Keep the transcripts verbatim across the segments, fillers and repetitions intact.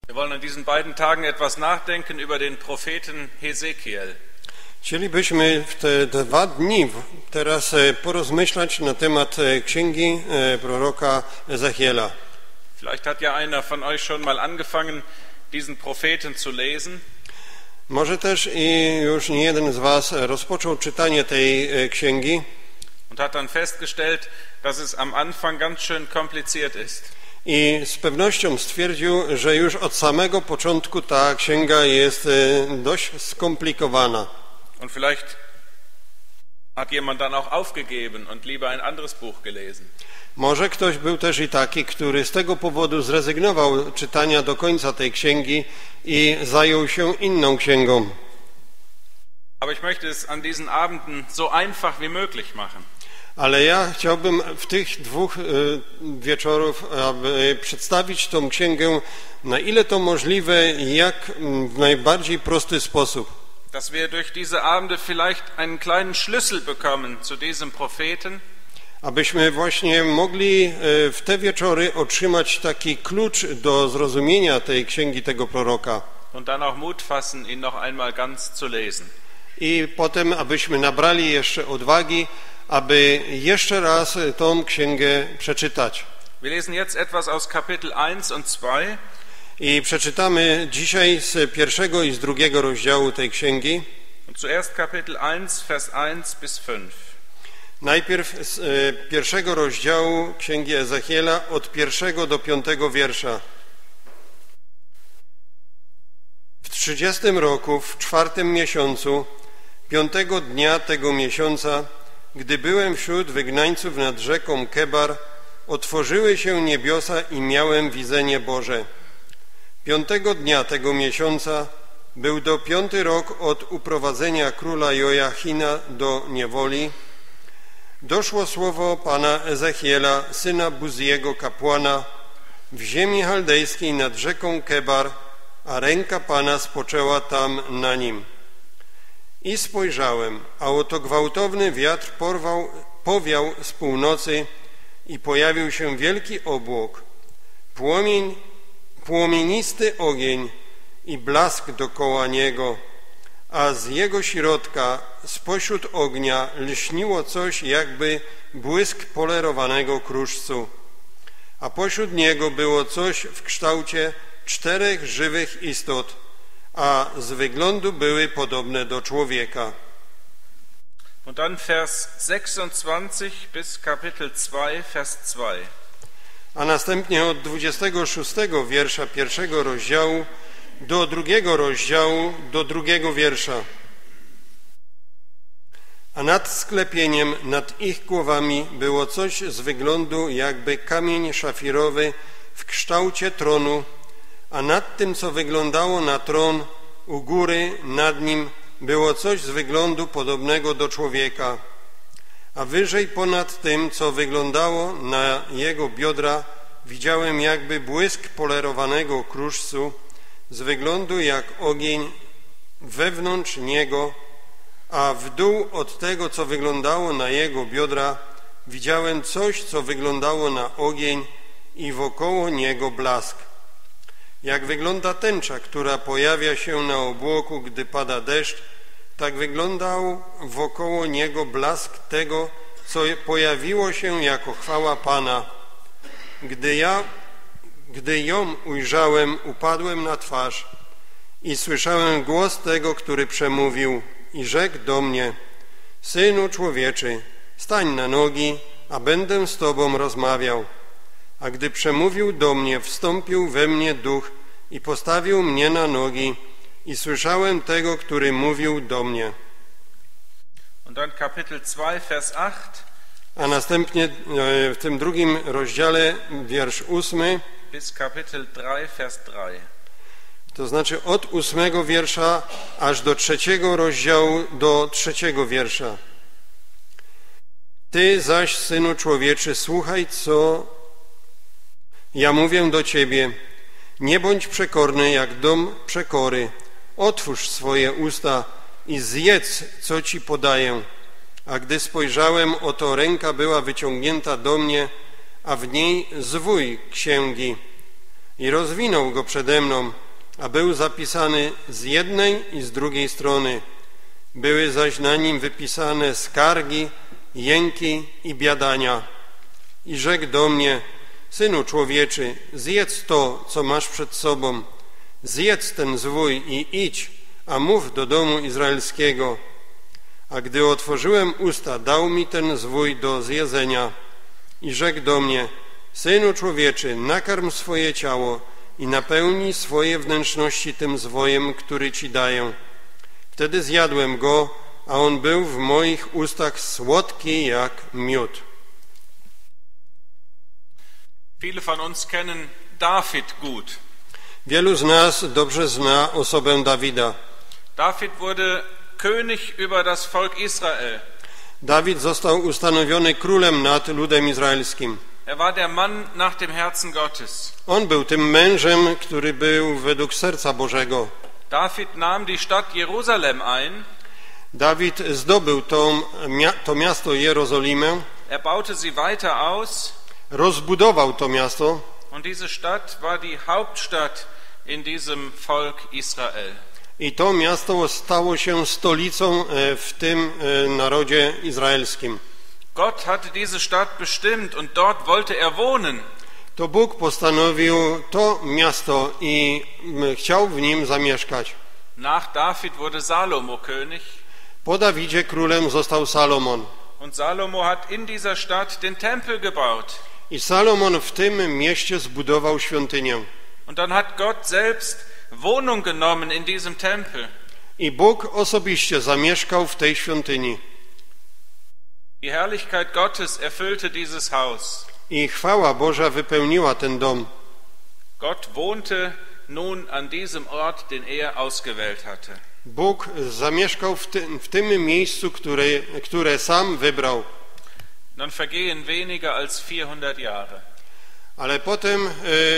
Wir wollen an diesen beiden Tagen etwas nachdenken über den Propheten Hesekiel. Chcielibyśmy w te dwa dni teraz porozmyślać na temat księgi proroka Ezechiela. Vielleicht hat ja einer von euch schon mal angefangen, diesen Propheten zu lesen. Może też i już nie jeden z was rozpoczął czytanie tej księgi Und hat dann festgestellt, dass es am Anfang ganz schön kompliziert ist. i z pewnością stwierdził, że już od samego początku ta księga jest dość skomplikowana. Und vielleicht hat jemand dann auch aufgegeben und lieber ein anderes Buch gelesen. Może ktoś był też i taki, który z tego powodu zrezygnował czytania do końca tej księgi i zajął się inną księgą. Aber ich möchte es an diesen Abenden so einfach wie möglich machen. Ale ja chciałbym w tych dwóch wieczorów aby przedstawić tą księgę na ile to możliwe, jak w najbardziej prosty sposób. Dass wir durch diese Abende vielleicht einen kleinen Schlüssel bekommen zu diesem Propheten. Abyśmy właśnie mogli w te wieczory otrzymać taki klucz do zrozumienia tej księgi, tego proroka. Und dann auch Mut fassen, ihn noch einmal ganz zu lesen. I potem, abyśmy nabrali jeszcze odwagi, aby jeszcze raz tą księgę przeczytać. Wir lesen jetzt etwas aus Kapitel eins und zwei. I przeczytamy dzisiaj z pierwszego i z drugiego rozdziału tej księgi. Und zuerst Kapitel eins, Vers eins bis fünf. Najpierw z pierwszego rozdziału księgi Ezechiela od pierwszego do piątego wiersza. W trzydziestym roku, w czwartym miesiącu, piątego dnia tego miesiąca, gdy byłem wśród wygnańców nad rzeką Kebar, otworzyły się niebiosa i miałem widzenie Boże. Piątego dnia tego miesiąca był do piąty rok od uprowadzenia króla Joachina do niewoli. Doszło słowo Pana Ezechiela, syna Buziego kapłana, w ziemi chaldejskiej nad rzeką Kebar, a ręka Pana spoczęła tam na nim. I spojrzałem, a oto gwałtowny wiatr porwał, powiał z północy i pojawił się wielki obłok, płomień, płomienisty ogień i blask dokoła niego, a z jego środka, spośród ognia, lśniło coś jakby błysk polerowanego kruszcu, a pośród niego było coś w kształcie czterech żywych istot, a z wyglądu były podobne do człowieka. Und dann Vers sechsundzwanzig bis Kapitel zwei, Vers zwei. A następnie od dwudziestego szóstego wiersza pierwszego rozdziału do drugiego rozdziału do drugiego wiersza. A nad sklepieniem, nad ich głowami było coś z wyglądu jakby kamień szafirowy w kształcie tronu, a nad tym, co wyglądało na tron, u góry nad nim było coś z wyglądu podobnego do człowieka, a wyżej ponad tym, co wyglądało na jego biodra, widziałem jakby błysk polerowanego kruszcu, z wyglądu jak ogień wewnątrz niego, a w dół od tego, co wyglądało na jego biodra, widziałem coś, co wyglądało na ogień i wokoło niego blask. Jak wygląda tęcza, która pojawia się na obłoku, gdy pada deszcz, tak wyglądał wokoło niego blask tego, co pojawiło się jako chwała Pana. Gdy ja, gdy ją ujrzałem, upadłem na twarz i słyszałem głos tego, który przemówił i rzekł do mnie: Synu człowieczy, stań na nogi, a będę z Tobą rozmawiał. A gdy przemówił do mnie, wstąpił we mnie duch i postawił mnie na nogi i słyszałem tego, który mówił do mnie. Und dann Kapitel zwei, Vers acht. A następnie w tym drugim rozdziale, wiersz ósmy, bis Kapitel drei, Vers drei. To znaczy od ósmego wiersza aż do trzeciego rozdziału, do trzeciego wiersza. Ty zaś, synu człowieczy, słuchaj, co ja mówię do ciebie. Nie bądź przekorny jak dom przekory. Otwórz swoje usta i zjedz, co ci podaję. A gdy spojrzałem, oto ręka była wyciągnięta do mnie, a w niej zwój księgi. i rozwinął go przede mną, a był zapisany z jednej i z drugiej strony. Były zaś na nim wypisane skargi, jęki i biadania. I rzekł do mnie: Synu człowieczy, zjedz to, co masz przed sobą, zjedz ten zwój i idź, a mów do domu izraelskiego. A gdy otworzyłem usta, dał mi ten zwój do zjedzenia i rzekł do mnie: Synu człowieczy, nakarm swoje ciało i napełnij swoje wnętrzności tym zwojem, który ci daję. Wtedy zjadłem go, a on był w moich ustach słodki jak miód. Viele von uns kennen David gut. Wielu z nas dobrze zna osobę Dawida. David wurde König über das Volk Israel. Dawid został ustanowiony królem nad ludem izraelskim. Er war der Mann nach dem Herzen Gottes. On był tym mężem, który był według serca Bożego. David nahm die Stadt Jerusalem ein. Dawid zdobył to, to miasto Jerozolimę. Er baute sie weiter aus. Rozbudował to miasto. Und diese Stadt war die Hauptstadt in diesem Volk Israel. I to miasto stało się stolicą w tym narodzie izraelskim. Gott hatte diese Stadt bestimmt und dort wollte er wohnen. To Bóg postanowił to miasto i chciał w nim zamieszkać. Nach David wurde Salomo König. Po Dawidzie królem został Salomon. Und Salomo hat in dieser Stadt den Tempel gebaut. I Salomon w tym mieście zbudował świątynię. Und dann hat Gott selbst Wohnung genommen in diesem Tempel. I Bóg osobiście zamieszkał w tej świątyni. Die Herrlichkeit Gottes erfüllte dieses Haus. I chwała Boża wypełniła ten dom. Gott wohnte nun an diesem Ort, den er ausgewählt hatte. Bóg zamieszkał w tym, w tym miejscu, które, które sam wybrał. Dann vergehen weniger als vierhundert Jahre. Ale potem e,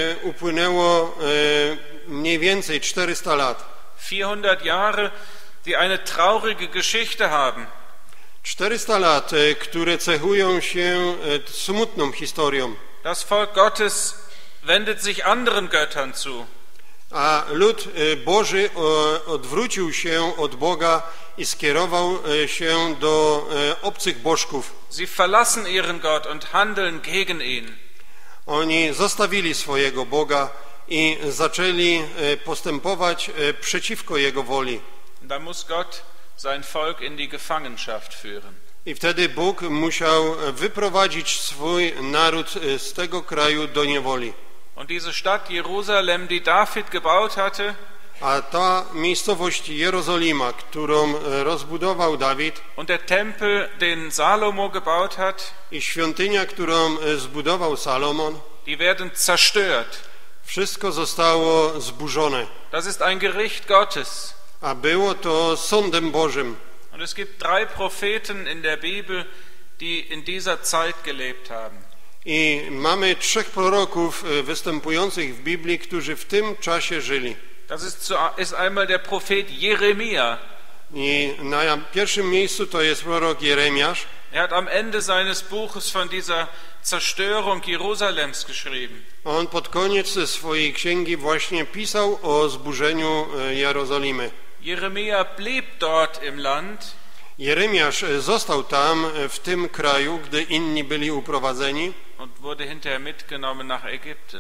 upłynęło e, mniej więcej czterysta lat. vierhundert Jahre, die eine traurige Geschichte haben. czterysta lat, e, które cechują się e, smutną historią. Das Volk Gottes wendet sich anderen Göttern zu. A lud e, Boży o, odwrócił się od Boga i skierował e, się do e, obcych bożków. Sie verlassen ihren Gott und handeln gegen ihn. Oni zostawili swojego Boga i zaczęli postępować przeciwko Jego woli. Da muss Gott sein Volk in die Gefangenschaft führen. I wtedy Bóg musiał wyprowadzić swój naród z tego kraju do niewoli. Und diese Stadt Jerusalem, die David gebaut hatte, a ta miejscowość Jerozolima, którą rozbudował Dawid, und der Tempel, den Salomo gebaut hat, i świątynia, którą zbudował Salomon, die werden zerstört. Wszystko zostało zburzone. Das ist ein Gericht Gottes. A było to sądem Bożym. Und es gibt drei Propheten in der Bibel, die in dieser Zeit gelebt haben. I mamy trzech proroków występujących w Biblii, którzy w tym czasie żyli. Das ist, ist einmal der Prophet Jeremia. I na pierwszym miejscu to jest prorok Jeremiasz. Er hat am Ende seines Buches von dieser Zerstörung Jerusalems geschrieben. On pod koniec swojej księgi właśnie pisał o zburzeniu Jerozolimy. Jeremia blieb dort im Land. Jeremiasz został tam w tym kraju, gdy inni byli uprowadzeni. Und wurde hinterher mitgenommen nach Ägypten.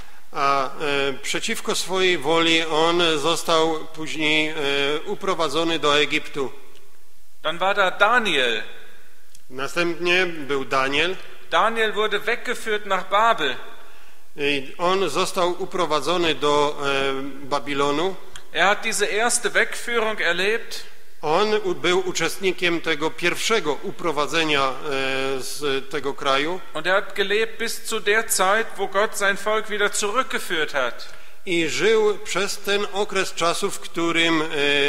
A e, przeciwko swojej woli on został później e, uprowadzony do Egiptu. Dann war da Daniel. Następnie był Daniel. Daniel wurde weggeführt nach Babel. I on został uprowadzony do e, Babilonu. Er hat diese erste Wegführung erlebt. On był uczestnikiem tego pierwszego uprowadzenia e, z tego kraju. Und er hat gelebt bis zu der Zeit, wo Gott sein Volk wieder zurückgeführt hat. I żył przez ten okres czasu, w którym e,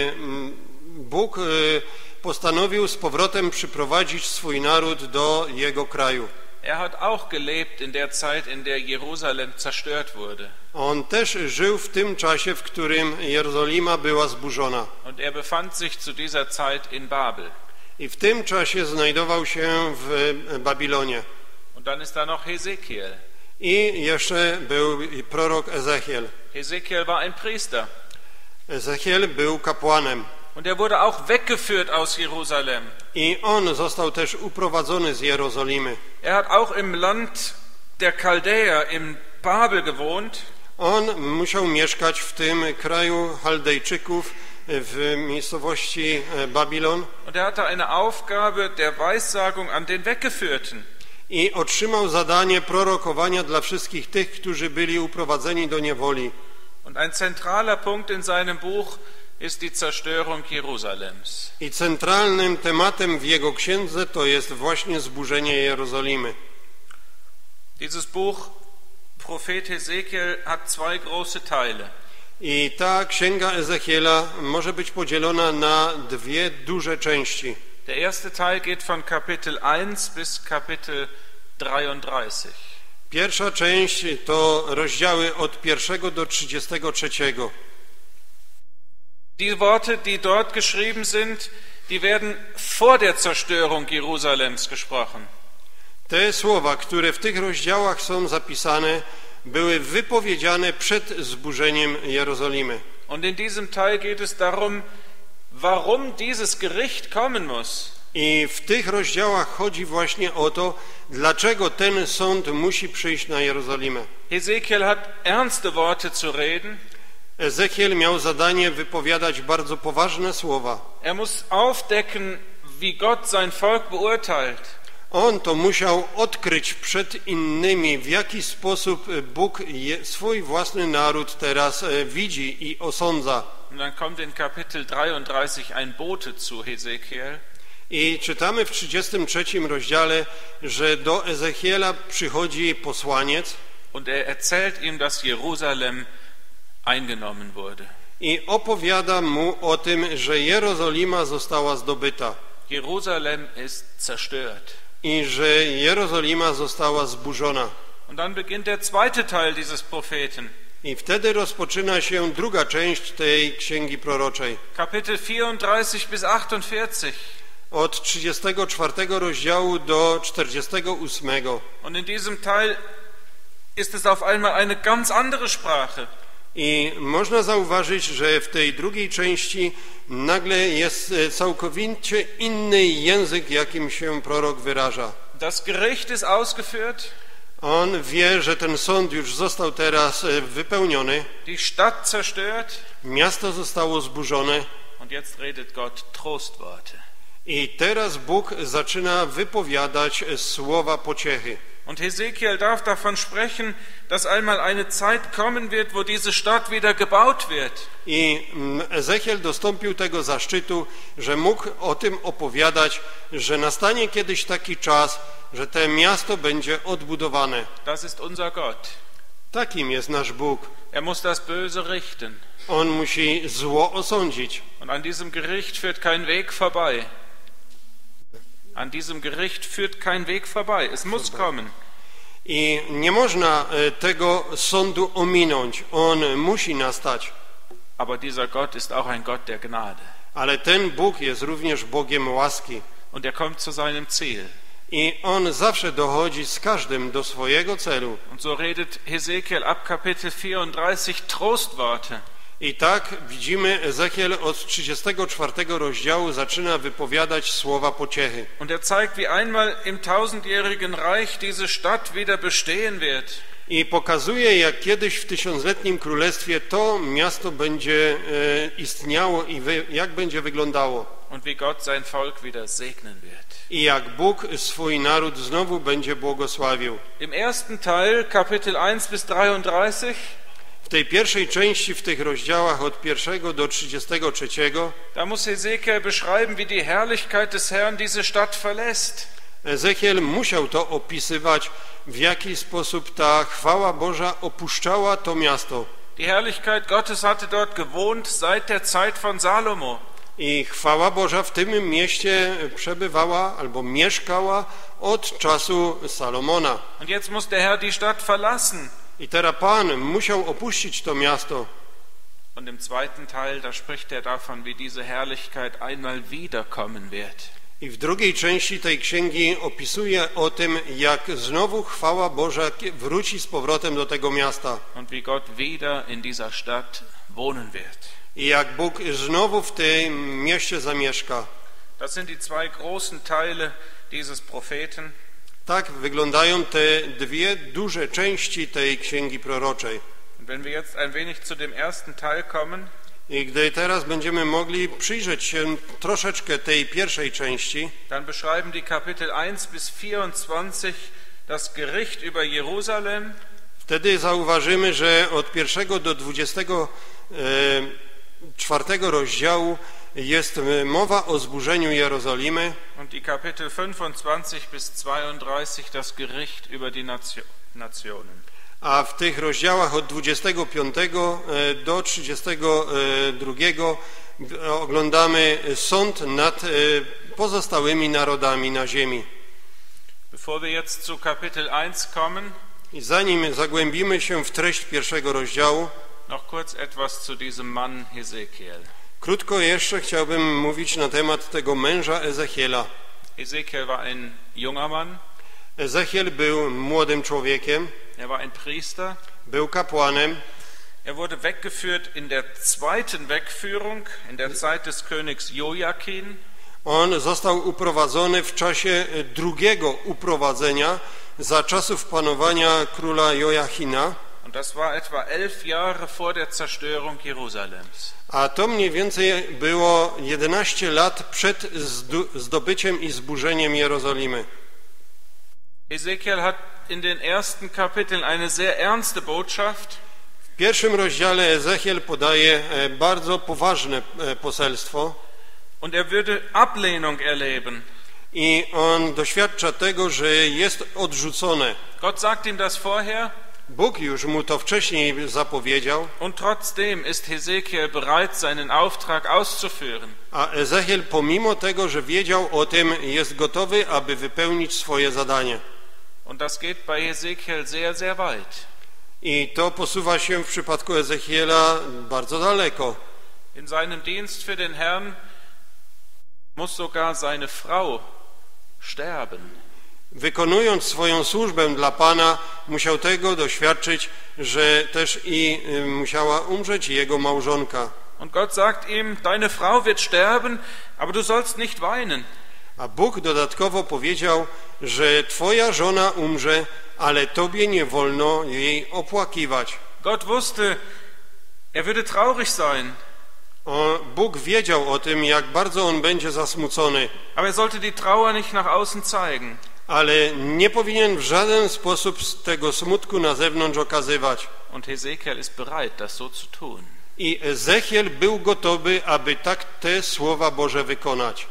Bóg e, postanowił z powrotem przyprowadzić swój naród do jego kraju. Er hat auch gelebt in der Zeit, in der Jerusalem zerstört wurde. On też żył w tym czasie, w którym Jerozolima była zburzona. Und er befand sich zu dieser Zeit in Babel. I w tym czasie znajdował się w Babilonie. Und dann ist da noch Hesekiel. I jeszcze był prorok Ezechiel. Hesekiel war ein Priester. Ezechiel był kapłanem. Und er wurde auch weggeführt aus Jerusalem. I on został też uprowadzony z Jerozolimy. Er hat auch im Land der Chaldäer, im Babel gewohnt. On musiał mieszkać w tym kraju Chaldejczyków, w miejscowości Babilon. Und er hatte eine Aufgabe der Weissagung an den Weggeführten. I otrzymał zadanie prorokowania dla wszystkich tych, którzy byli uprowadzeni do niewoli. Und ein zentraler Punkt in seinem Buch ist die Zerstörung Jerusalems. I centralnym tematem w jego księdze to jest właśnie zburzenie Jerozolimy. Dieses Buch Prophet Hesekiel hat zwei große Teile. I ta księga Ezechiela może być podzielona na dwie duże części. Der erste Teil geht von Kapitel eins bis Kapitel dreiunddreißig. Pierwsza część to rozdziały od pierwszego do trzydziestego trzeciego. Die Worte, die dort geschrieben sind, die werden vor der Zerstörung Jerusalems gesprochen. Te słowa, które w tych rozdziałach są zapisane, były wypowiedziane przed zburzeniem Jerozolimy. Und in diesem Teil geht es darum, warum dieses Gericht kommen muss. I w tych rozdziałach chodzi właśnie o to, dlaczego ten sąd musi przyjść na Jerozolimę. Hesekiel hat ernste Worte zu reden. Ezechiel miał zadanie wypowiadać bardzo poważne słowa. Er muss aufdecken, wie Gott sein Volk beurteilt. On to musiał odkryć przed innymi, w jaki sposób Bóg je, swój własny naród teraz widzi i osądza. Und dann kommt in Kapitel dreiunddreißig ein Bote zu Hesekiel. I czytamy w trzydziestym trzecim rozdziale, że do Ezechiela przychodzi posłaniec. Und er erzählt ihm, dass Jerusalem eingenommen wurde. I opowiada mu o tym, że Jerozolima została zdobyta. Jerusalem ist zerstört. I że Jerozolima została zburzona. Und dann beginnt der zweite Teil dieses Propheten. I wtedy rozpoczyna się druga część tej księgi proroczej. Kapitel vierunddreißig bis achtundvierzig. Od trzydziestego czwartego rozdziału do czterdziestego ósmego. Und in diesem Teil ist es auf einmal eine ganz andere Sprache. I można zauważyć, że w tej drugiej części nagle jest całkowicie inny język, jakim się prorok wyraża. Das Gericht ist ausgeführt. On wie, że ten sąd już został teraz wypełniony. Die Stadt zerstört. Miasto zostało zburzone. Und jetzt redet Gott Trostworte. I teraz Bóg zaczyna wypowiadać słowa pociechy. Und Hesekiel darf davon sprechen, dass einmal eine Zeit kommen wird, wo diese Stadt wieder gebaut wird. I Ezechiel dostąpił tego zaszczytu, że mógł o tym opowiadać, że nastanie kiedyś taki czas, że to miasto będzie odbudowane. Das ist unser Gott. Takim jest nasz Bóg. Er muss das Böse richten. On musi zło osądzić. Und an diesem Gericht führt kein Weg vorbei. An diesem Gericht führt kein Weg vorbei. Es muss kommen. I nie można tego sądu ominąć. On musi nastać. Aber dieser Gott ist auch ein Gott der Gnade. Ale ten Bóg jest również Bogiem łaski. Und er kommt zu seinem Ziel. I on zawsze dochodzi z każdym do swojego celu. Und so redet Hesekiel ab Kapitel vierunddreißig Trostworte. I tak widzimy, Ezechiel od trzydziestego czwartego rozdziału zaczyna wypowiadać słowa pociechy. Und er zeigt, wie einmal im tausendjährigen Reich diese Stadt wieder bestehen wird. I pokazuje, jak kiedyś w tysiącletnim królestwie to miasto będzie e, istniało i wy, jak będzie wyglądało. Und wie Gott sein Volk wieder segnen wird. I jak Bóg swój naród znowu będzie błogosławił. Im ersten Teil, Kapitel eins bis dreiunddreißig, w tej pierwszej części, w tych rozdziałach od pierwszego do trzydziestego trzeciego, da muss Hesekiel beschreiben, wie die Herrlichkeit des Herrn diese Stadt verlässt. Ezechiel musiał to opisywać, w jaki sposób ta chwała Boża opuszczała to miasto. Die Herrlichkeit Gottes hatte dort gewohnt seit der Zeit von Salomo. I chwała Boża w tym mieście przebywała albo mieszkała od czasu Salomona. Und jetzt muss der Herr die Stadt verlassen. I teraz Pan musiał opuścić to miasto. Und im zweiten Teil, da spricht er davon, wie diese Herrlichkeit einmal wiederkommen wird. I w drugiej części tej księgi opisuje o tym, jak znowu chwała Boża wróci z powrotem do tego miasta. Und wie Gott wieder in dieser Stadt wohnen wird. I jak Bóg znowu w tym mieście zamieszka. Das sind die zwei großen Teile dieses Propheten. Tak wyglądają te dwie duże części tej księgi proroczej. Und wenn wir jetzt ein wenig zu dem ersten Teil kommen, I gdy teraz będziemy mogli przyjrzeć się troszeczkę tej pierwszej części, dann beschreiben die Kapitel eins bis vierundzwanzig das Gericht über Jerusalem. wtedy zauważymy, że od pierwszego do dwudziestego czwartego rozdziału jest mowa o zburzeniu Jerozolimy. Und die Kapitel fünfundzwanzig bis zweiunddreißig das Gericht über die Nationen. A w tych rozdziałach od dwudziestego piątego do trzydziestego drugiego oglądamy sąd nad pozostałymi narodami na ziemi. Bevor wir jetzt zu Kapitel eins kommen, I zanim zagłębimy się w treść pierwszego rozdziału, noch kurz etwas zu diesem Mann Hesekiel. krótko jeszcze chciałbym mówić na temat tego męża Ezechiela. Hesekiel war ein junger Mann. Ezechiel był młodym człowiekiem, Er war ein Priester. był kapłanem. Er wurde weggeführt in der zweiten Wegführung, in der Zeit des Königs Joachim. On został uprowadzony w czasie drugiego uprowadzenia za czasów panowania króla Joachina. Und das war etwa elf Jahre vor der Zerstörung Jerusalems. A to mniej więcej było jedenaście lat przed zdobyciem i zburzeniem Jerozolimy. Hesekiel hat in den ersten Kapiteln eine sehr ernste Botschaft. W pierwszym rozdziale Ezechiel podaje bardzo poważne poselstwo. Und er würde Ablehnung erleben. I on doświadcza tego, że jest odrzucone. Gott sagt ihm das vorher. Bóg już mu to wcześniej zapowiedział. Und trotzdem ist Hesekiel bereit, seinen Auftrag auszuführen. A Ezechiel pomimo tego, że wiedział o tym, jest gotowy, aby wypełnić swoje zadanie. Und das geht bei Hesekiel sehr, sehr weit. I to posuwa się w przypadku Ezechiela bardzo daleko. In seinem Dienst für den Herrn muss sogar seine Frau sterben. Wykonując swoją służbę dla Pana, musiał tego doświadczyć, że też i musiała umrzeć jego małżonka. Und Gott sagt ihm, deine Frau wird sterben, aber du sollst nicht weinen. A Bóg dodatkowo powiedział, że twoja żona umrze, ale tobie nie wolno jej opłakiwać. Gott wusste, er würde traurig sein. O, Bóg wiedział o tym, jak bardzo on będzie zasmucony. Aber er sollte die Trauer nicht nach außen zeigen. Ale nie powinien w żaden sposób tego smutku na zewnątrz okazywać. Und Hesekiel ist bereit, das so zu tun. I Ezechiel był gotowy, aby tak te słowa Boże wykonać.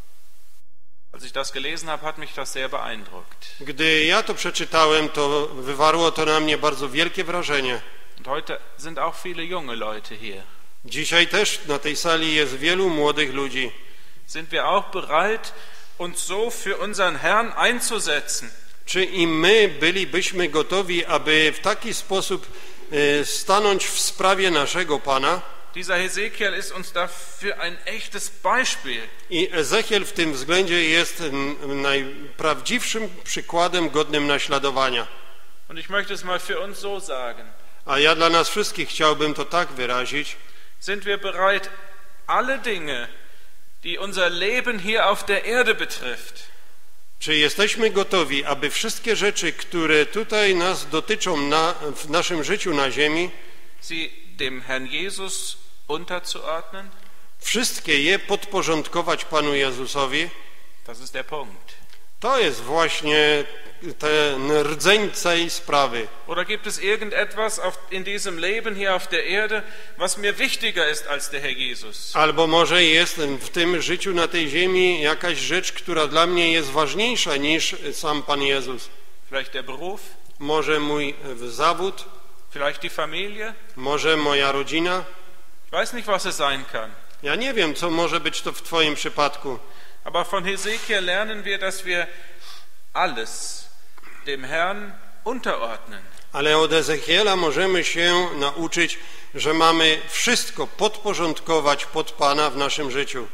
Als ich das gelesen habe, hat mich das sehr beeindruckt. Gdy ja to przeczytałem, to wywarło to na mnie bardzo wielkie wrażenie. Und heute sind auch viele junge Leute hier. Dzisiaj też na tej sali jest wielu młodych ludzi. Sind wir auch bereit, uns so für unseren Herrn einzusetzen? Czy i my bylibyśmy gotowi, aby w taki sposób stanąć w sprawie naszego Pana? Dieser Hesekiel ist uns dafür ein echtes Beispiel. I Ezechiel w tym względzie jest najprawdziwszym przykładem godnym naśladowania. Und ich möchte es mal für uns so sagen. A ja dla nas wszystkich chciałbym to tak wyrazić. Sind wir bereit, alle Dinge, die unser Leben hier auf der Erde betrifft, Czy jesteśmy gotowi, aby wszystkie rzeczy, które tutaj nas dotyczą na, w naszym życiu na ziemi, sie dem Herrn Jesus unterzuordnen? wszystkie je podporządkować Panu Jezusowi? Das ist der Punkt. To jest właśnie ten rdzeń tej sprawy. Oder gibt es irgendetwas auf, in diesem Leben hier auf der Erde, was mir wichtiger ist als der Herr Jesus? Albo może jest w tym życiu na tej ziemi jakaś rzecz, która dla mnie jest ważniejsza niż sam Pan Jezus. Vielleicht der Beruf? Może mój zawód? Vielleicht die Familie? Może moja rodzina? Ich weiß nicht, was es sein kann. Ja nie wiem, co może być to w Twoim przypadku. Aber von Hesekiel lernen wir, dass wir alles dem Herrn unterordnen. Ale od Ezechiela możemy się nauczyć, że mamy wszystko podporządkować pod Pana w naszym życiu.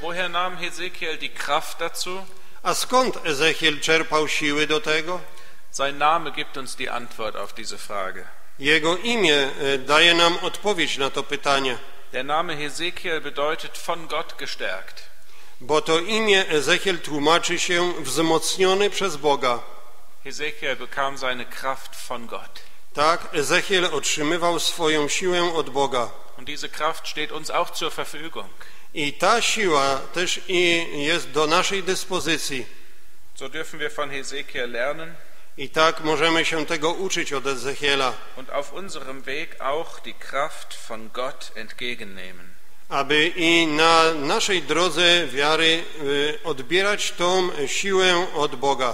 Woher nahm Hesekiel die Kraft dazu? A skąd Ezechiel czerpał siły do tego? Sein Name gibt uns die Antwort auf diese Frage. Jego imię daje nam odpowiedź na to pytanie. Der Name Hesekiel bedeutet von Gott gestärkt. Bo to imię Ezechiel tłumaczy się wzmocniony przez Boga. Hesekiel bekam seine Kraft von Gott. Tak, Ezechiel otrzymywał swoją siłę od Boga. Und diese Kraft steht uns auch zur Verfügung. I ta siła też i jest do naszej dyspozycji. So dürfen wir von Hesekiel lernen. I tak możemy się tego uczyć od Ezechiela. Und auf unserem Weg auch die Kraft von Gott entgegennehmen. Aby i na naszej drodze wiary odbierać tą siłę od Boga.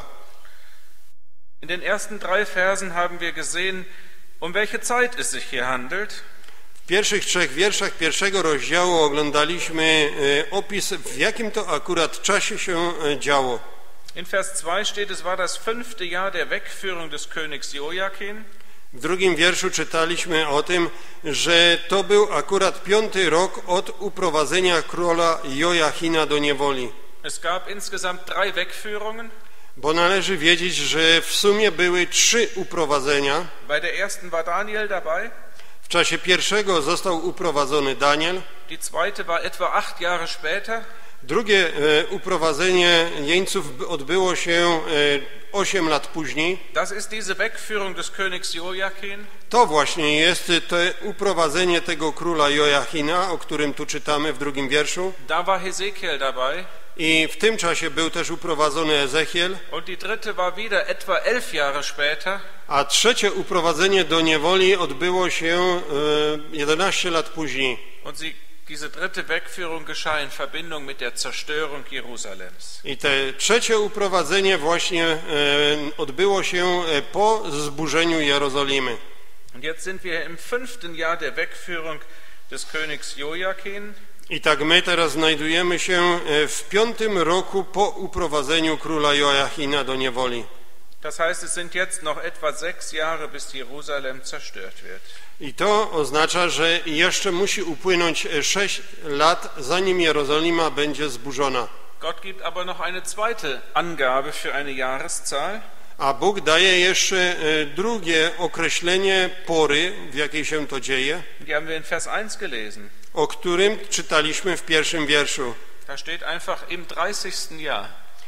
In den ersten drei Versen haben wir gesehen, um welche Zeit es sich hier handelt. W pierwszych trzech wierszach pierwszego rozdziału oglądaliśmy opis, w jakim to akurat czasie się działo. In Vers zwei steht, es war das fünfte Jahr der Wegführung des Königs Joachim. W drugim wierszu czytaliśmy o tym, że to był akurat piąty rok od uprowadzenia króla Joachina do niewoli. Es gab insgesamt drei Wegführungen. Bo należy wiedzieć, że w sumie były trzy uprowadzenia. Bei der ersten war Daniel dabei. W czasie pierwszego został uprowadzony Daniel. Die zweite war etwa acht Jahre später. Drugie e, uprowadzenie jeńców odbyło się e, osiem lat później. Das ist diese Wegführung des Königs Joachim. To właśnie jest to uprowadzenie tego króla Joachina, o którym tu czytamy w drugim wierszu. Da war Hesekiel dabei. I w tym czasie był też uprowadzony Ezechiel. Und die dritte war wieder etwa elf Jahre später. A trzecie uprowadzenie do niewoli odbyło się e, jedenaście lat później. Und sie, diese dritte Wegführung geschah in Verbindung mit der Zerstörung Jerusalems. I te trzecie uprowadzenie właśnie e, odbyło się po zburzeniu Jerozolimy. Und jetzt sind wir im fünften Jahr der Wegführung des Königs Joachim. I tak my teraz znajdujemy się w piątym roku po uprowadzeniu króla Joachina do niewoli. Das heißt, es sind jetzt noch etwa sechs Jahre, bis Jerusalem zerstört wird. I to oznacza, że jeszcze musi upłynąć sześć lat, zanim Jerozolima będzie zburzona. Gott gibt aber noch eine zweite Angabe für eine Jahreszahl. A Bóg daje jeszcze drugie określenie pory, w jakiej się to dzieje. Die haben wir in Vers eins gelesen. O którym czytaliśmy w pierwszym wierszu. Da steht einfach im dreißigsten Jahr.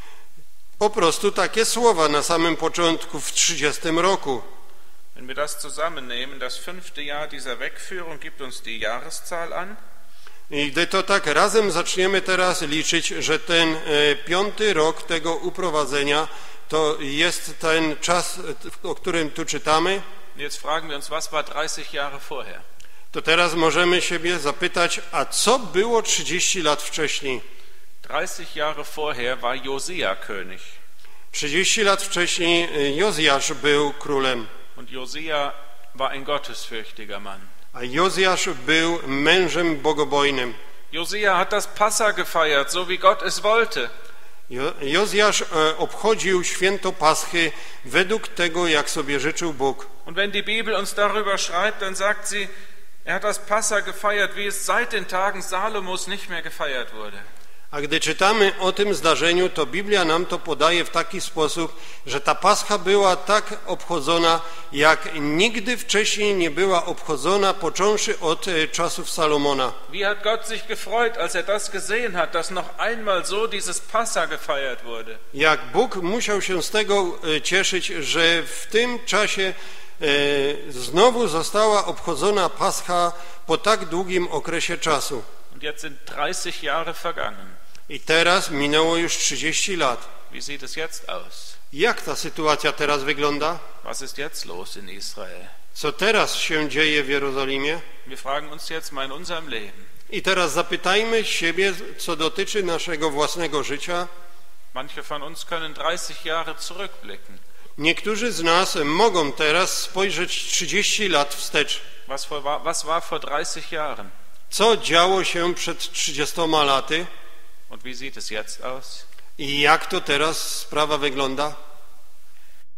Po prostu takie słowa na samym początku w trzydziestym roku. Wenn wir das zusammennehmen, das fünfte Jahr dieser Wegführung gibt uns die Jahreszahl an. I gdy to tak razem zaczniemy teraz liczyć, że ten e, piąty rok tego uprowadzenia to jest ten czas, o którym tu czytamy. Jetzt fragen wir uns, was war dreißig Jahre vorher? To teraz możemy siebie zapytać, a co było trzydzieści lat wcześniej? dreißig Jahre vorher war Josia König. trzydzieści lat wcześniej Jozjasz był królem. Und Josia war ein gottesfürchtiger Mann. A Jozjasz był mężem bogobojnym. Josia hat das Passa gefeiert, so wie Gott es wollte. Jo, Jozjasz e, obchodził święto Paschy według tego, jak sobie życzył Bóg. Und wenn die Bibel uns darüber schreibt, dann sagt sie, er hat das Passa gefeiert, wie es seit den Tagen Salomos nicht mehr gefeiert wurde. A gdy czytamy o tym zdarzeniu, to Biblia nam to podaje w taki sposób, że ta Pascha była tak obchodzona, jak nigdy wcześniej nie była obchodzona, począwszy od czasów Salomona. Wie hat Gott sich gefreut, als er das gesehen hat, dass noch einmal so dieses Passa gefeiert wurde. Jak Bóg musiał się z tego cieszyć, że w tym czasie e, znowu została obchodzona Pascha po tak długim okresie czasu. Und jetzt sind dreißig Jahre vergangen. I teraz minęło już trzydzieści lat. Wie sieht es jetzt aus? Jak ta sytuacja teraz wygląda? Was ist jetzt los in Israel? Co teraz się dzieje w Jerozolimie? Wir fragen uns jetzt mal in unserem Leben. I teraz zapytajmy siebie, co dotyczy naszego własnego życia. Manche von uns können dreißig Jahre zurückblicken. Niektórzy z nas mogą teraz spojrzeć trzydzieści lat wstecz. Was, vor, was war vor dreißig Jahren? Co działo się przed trzydziestoma laty? Und wie sieht es jetzt aus? I jak to teraz sprawa wygląda?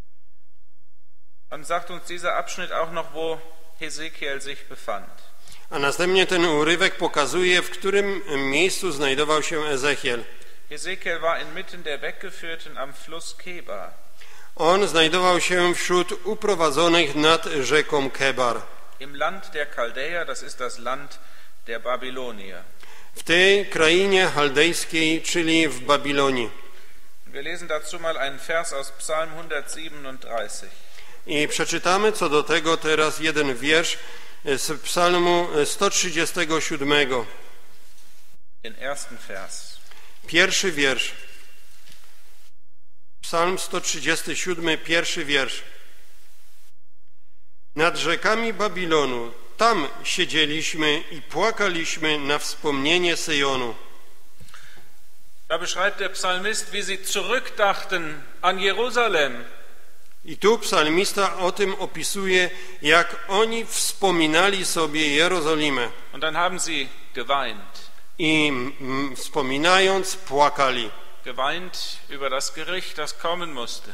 Dann sagt uns dieser Abschnitt auch noch, wo Hesekiel sich befand. A następnie ten urywek pokazuje, w którym miejscu znajdował się Ezechiel. Hesekiel war inmitten der Weggeführten am Fluss Kebar. On znajdował się wśród uprowadzonych nad rzeką Kebar. Im Land der Chaldäer, das ist das Land der Babylonier. W tej krainie chaldejskiej, czyli w Babilonii. Wir lesen dazu mal einen Vers aus Psalm hundertsiebenunddreißig. I przeczytamy co do tego teraz jeden wiersz z psalmu sto trzydziestego siódmego. Den ersten Vers. Pierwszy wiersz. Psalm sto trzydziesty siódmy, pierwszy wiersz. Nad rzekami Babilonu, tam siedzieliśmy i płakaliśmy na wspomnienie Syjonu. Da beschreibt der Psalmist, wie sie zurückdachten an Jerusalem. I tu psalmista o tym opisuje, jak oni wspominali sobie Jerozolimę. Und dann haben sie geweint. I m, wspominając, płakali. Geweint über das Gericht, das kommen musste.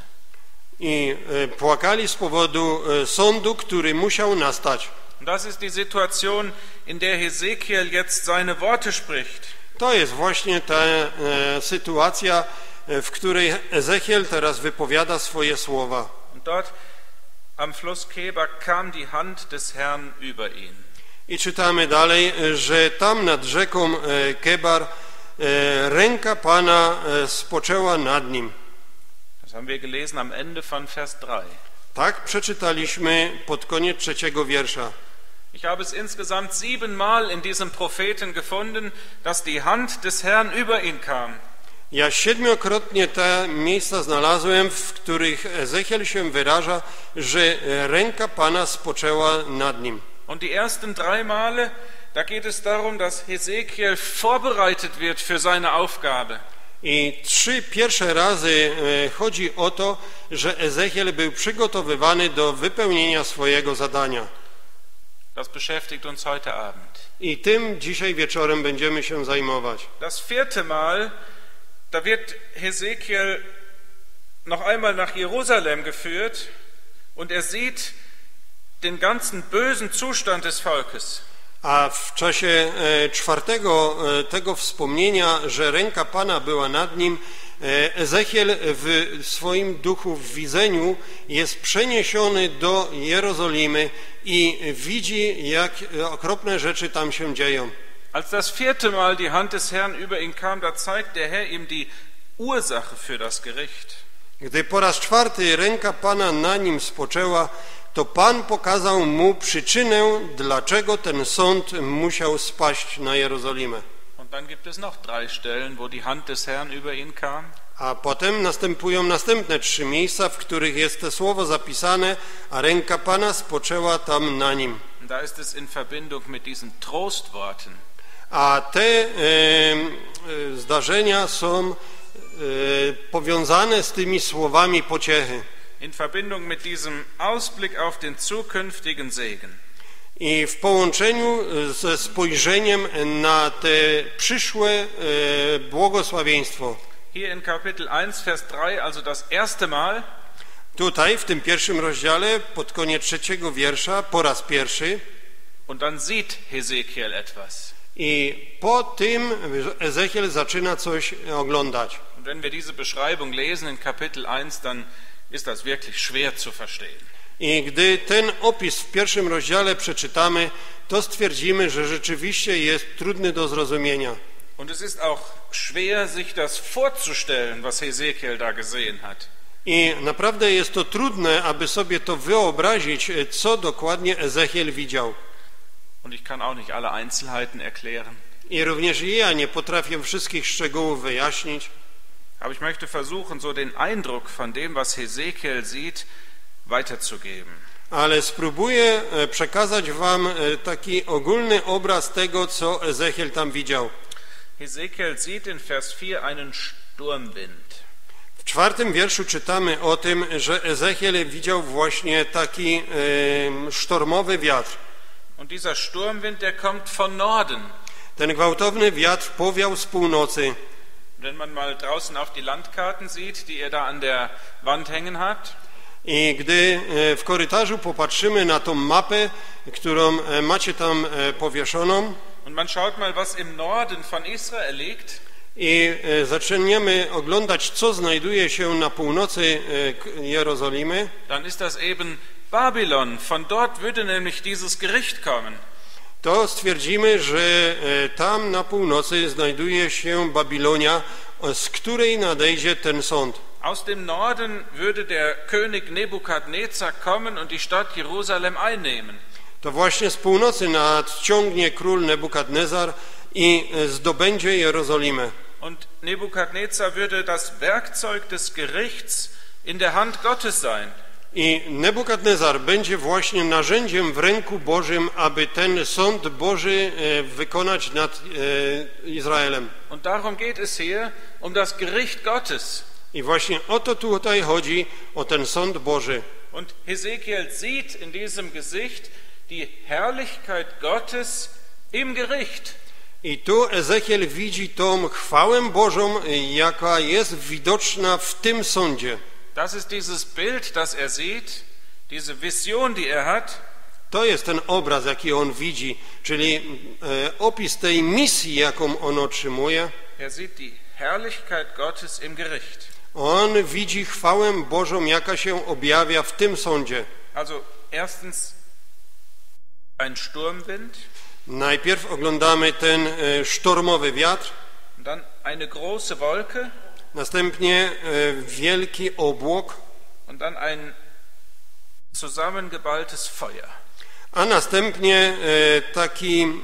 I e, płakali z powodu e, sądu, który musiał nastać. Und das ist die Situation, in der Hesekiel jetzt seine Worte spricht. To jest właśnie ta e, sytuacja, e, w której Ezechiel teraz wypowiada swoje słowa. Und dort am Fluss Kebar kam die Hand des Herrn über ihn. I czytamy dalej, że tam nad rzeką e, Kebar e, ręka Pana e, spoczęła nad nim. Das haben wir gelesen am Ende von Vers drei. Tak przeczytaliśmy pod koniec trzeciego wiersza. Ich habe es insgesamt siebenmal in diesem Propheten gefunden, dass die Hand des Herrn über ihn kam. Ja siedmiokrotnie te miejsca znalazłem, w których Ezechiel się wyraża, że ręka Pana spoczęła nad nim. Und die ersten drei Male, da geht es darum, dass Hesekiel vorbereitet wird für seine Aufgabe. I trzy pierwsze razy chodzi o to, że Ezechiel był przygotowywany do wypełnienia swojego zadania. Das beschäftigt uns heute Abend. I tym dzisiaj wieczorem będziemy się zajmować. Das vierte Mal, da wird Hesekiel noch einmal nach Jerusalem geführt und er sieht den ganzen bösen Zustand des Volkes. A w czasie czwartego tego wspomnienia, że ręka Pana była nad nim, Ezechiel w swoim duchu, w widzeniu jest przeniesiony do Jerozolimy i widzi, jak okropne rzeczy tam się dzieją. Als das vierte Mal die Hand des Herrn über ihn kam, da zeigt der Herr ihm die Ursache für das Gericht. Gdy po raz czwarty ręka Pana na nim spoczęła, to Pan pokazał mu przyczynę, dlaczego ten sąd musiał spaść na Jerozolimę. Und dann gibt es noch drei Stellen, wo die Hand des Herrn über ihn kam. A potem następują następne trzy miejsca, w których jest to słowo zapisane, a ręka Pana spoczęła tam na nim. Und da ist es in Verbindung mit diesen Trostworten. A te e, e, zdarzenia są e, powiązane z tymi słowami pociechy. In Verbindung mit diesem Ausblick auf den zukünftigen Segen. I w połączeniu ze spojrzeniem na te przyszłe e, błogosławieństwo. Hier in Kapitel eins, Vers drei, also das erste Mal. Tutaj w tym pierwszym rozdziale, pod koniec trzeciego wiersza, po raz pierwszy. Und dann sieht Hesekiel etwas. I po tym Ezechiel zaczyna coś oglądać. Und wenn wir diese Beschreibung lesen in Kapitel eins, dann ist das wirklich schwer zu verstehen. I gdy ten opis w pierwszym rozdziale przeczytamy, to stwierdzimy, że rzeczywiście jest trudny do zrozumienia. Und es ist auch schwer, sich das vorzustellen, was Hesekiel da gesehen hat. I naprawdę jest to trudne, aby sobie to wyobrazić, co dokładnie Ezechiel widział. Und ich kann auch nicht alle Einzelheiten erklären. I również ja nie potrafię wszystkich szczegółów wyjaśnić. Aber ich möchte versuchen, so den Eindruck von dem, was Hesekiel sieht, weiterzugeben. Ale spróbuję przekazać wam taki ogólny obraz tego, co Ezechiel tam widział. Hesekiel sieht in Vers vier einen Sturmwind. W czwartym wierszu czytamy o tym, że Ezechiel widział właśnie taki e, sztormowy wiatr. Und dieser Sturmwind, der kommt von Norden. Ten gwałtowny wiatr powiał z północy. Wenn man mal draußen auf die Landkarten sieht, die er da an der Wand hängen hat, I gdy w korytarzu popatrzymy na tą mapę, którą macie tam powieszoną, und man schaut mal, was im Norden von Israel liegt, i zaczniemy oglądać, co znajduje się na północy Jerozolimy, dann ist das eben Babylon. Von dort würde nämlich dieses Gericht kommen. to stwierdzimy, że tam na północy znajduje się Babilonia, z której nadejdzie ten sąd. Aus dem Norden würde der König Nebukadnezar kommen und die Stadt Jerusalem einnehmen. To właśnie z północy nadciągnie król Nebukadnezar i zdobędzie Jerozolimę. Und Nebukadnezar würde das Werkzeug des Gerichts in der Hand Gottes sein. I Nebukadnezar będzie właśnie narzędziem w ręku Bożym, aby ten sąd Boży wykonać nad Izraelem. Und darum geht es hier, um das Gericht Gottes. I właśnie o to tutaj chodzi, o ten sąd Boży. Und Hesekiel sieht in diesem Gesicht die Herrlichkeit Gottes im Gericht. I tu Ezechiel widzi tą chwałę Bożą, jaka jest widoczna w tym sądzie. Das ist dieses Bild, das er sieht, diese Vision, die er hat. To jest ten obraz, jaki on widzi, czyli e, opis tej misji, jaką on otrzymuje. Er sieht die Herrlichkeit Gottes im Gericht. On widzi chwałę Bożą, jaka się objawia w tym sądzie. Also erstens ein Sturmwind. Najpierw oglądamy ten e, sztormowy wiatr. Dann eine große Wolke. Następnie e, wielki obłok. Und dann ein zusammengeballtes Feuer. A następnie e, taki e,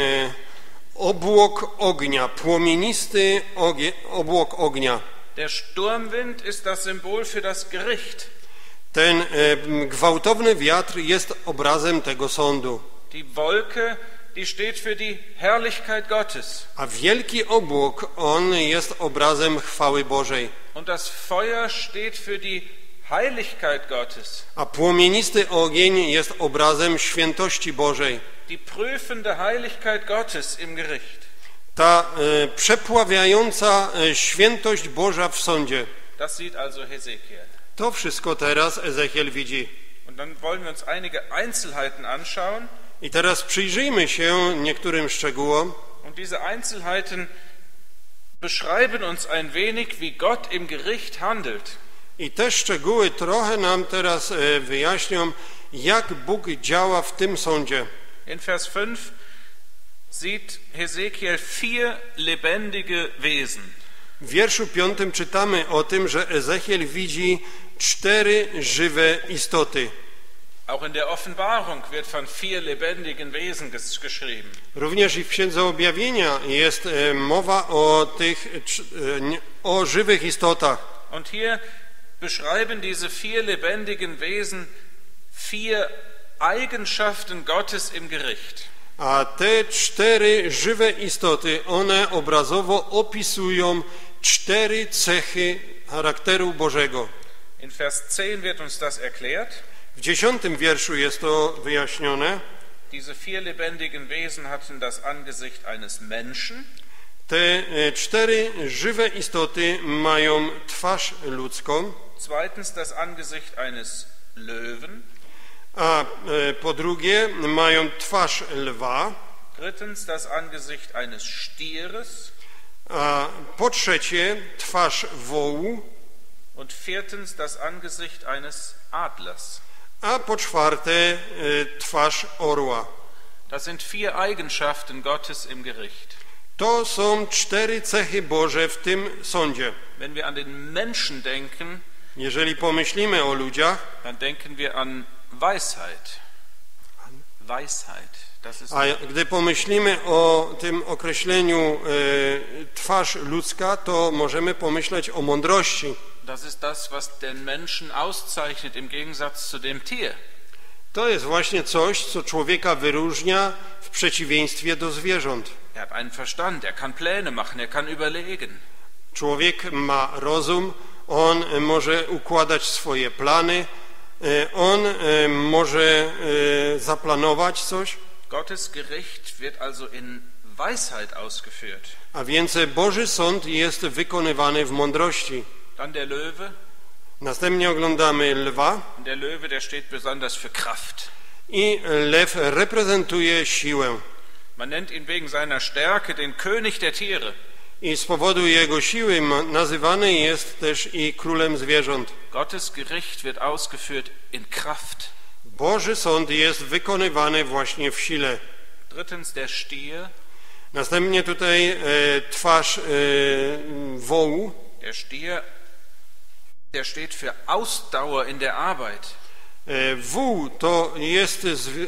obłok ognia, płomienisty ogie, obłok ognia. Der Sturmwind ist das Symbol für das Gericht. Ten e, gwałtowny wiatr jest obrazem tego sądu. Die Wolke, die steht für die Herrlichkeit Gottes. A wielki obłok, on jest obrazem chwały Bożej. Und das Feuer steht für die Heiligkeit Gottes. A płomienisty ogień jest obrazem świętości Bożej. Die prüfende Heiligkeit Gottes im Gericht. Ta e, przepławiająca e, świętość Boża w sądzie. Das sieht also Hesekiel. To wszystko teraz Ezechiel widzi. Und dann wollen wir uns einige Einzelheiten anschauen. I teraz przyjrzyjmy się niektórym szczegółom. Und diese Einzelheiten beschreiben uns ein wenig, wie Gott im Gericht handelt. I te szczegóły trochę nam teraz e, wyjaśnią, jak Bóg działa w tym sądzie. In Vers fünf sieht Hesekiel vier lebendige Wesen. W wierszu piątym czytamy o tym, że Ezechiel widzi cztery żywe istoty. Auch in der Offenbarung wird von vier lebendigen Wesen geschrieben. Również i w Księdze Objawienia jest e, mowa o tych e, o żywych istotach. Und hier beschreiben diese vier lebendigen Wesen vier Eigenschaften Gottes im Gericht. A te cztery żywe istoty, one obrazowo opisują cztery cechy charakteru Bożego. In Vers zehn wird uns das erklärt. W dziesiątym wierszu jest to wyjaśnione. Diese vier lebendigen Wesen hatten das Angesicht eines Menschen. Te cztery żywe istoty mają twarz ludzką. Zweitens das Angesicht eines Löwen. A po drugie mają twarz lwa. Drittens das Angesicht eines Stieres. A po trzecie twarz wołu. Und viertens das Angesicht eines Adlers. A po czwarte twarz orła. Das sind vier Eigenschaften Gottes im Gericht. To są cztery cechy Boże w tym sądzie. Wenn wir an den Menschen denken, jeżeli pomyślimy o ludziach, dann denken wir an Weisheit. Weisheit. Das ist a gdy pomyślimy o tym określeniu e, twarz ludzka, to możemy pomyśleć o mądrości. Das ist das, was den Menschen auszeichnet im Gegensatz zu dem Tier. To jest właśnie coś, co człowieka wyróżnia w przeciwieństwie do zwierząt. Er hat einen Verstand, er kann Pläne machen, er kann überlegen. Człowiek ma rozum, on może układać swoje plany, on może zaplanować coś. Gottes Gericht wird also in Weisheit ausgeführt. A więc Boży sąd jest wykonywany w mądrości. Dann der Löwe. Następnie oglądamy lwa Der Löwe, der steht besonders für Kraft. i lew reprezentuje siłę. Man nennt ihn wegen seiner Stärke den König der Tiere. I z powodu jego siły nazywany jest też i królem zwierząt. Gottes Gericht wird ausgeführt in Kraft. Boży sąd jest wykonywany właśnie w sile. Drittens der Stier. Następnie tutaj e, twarz e, wołu. Der Stier, der steht für Ausdauer in der Arbeit. E, wół to jest z, e,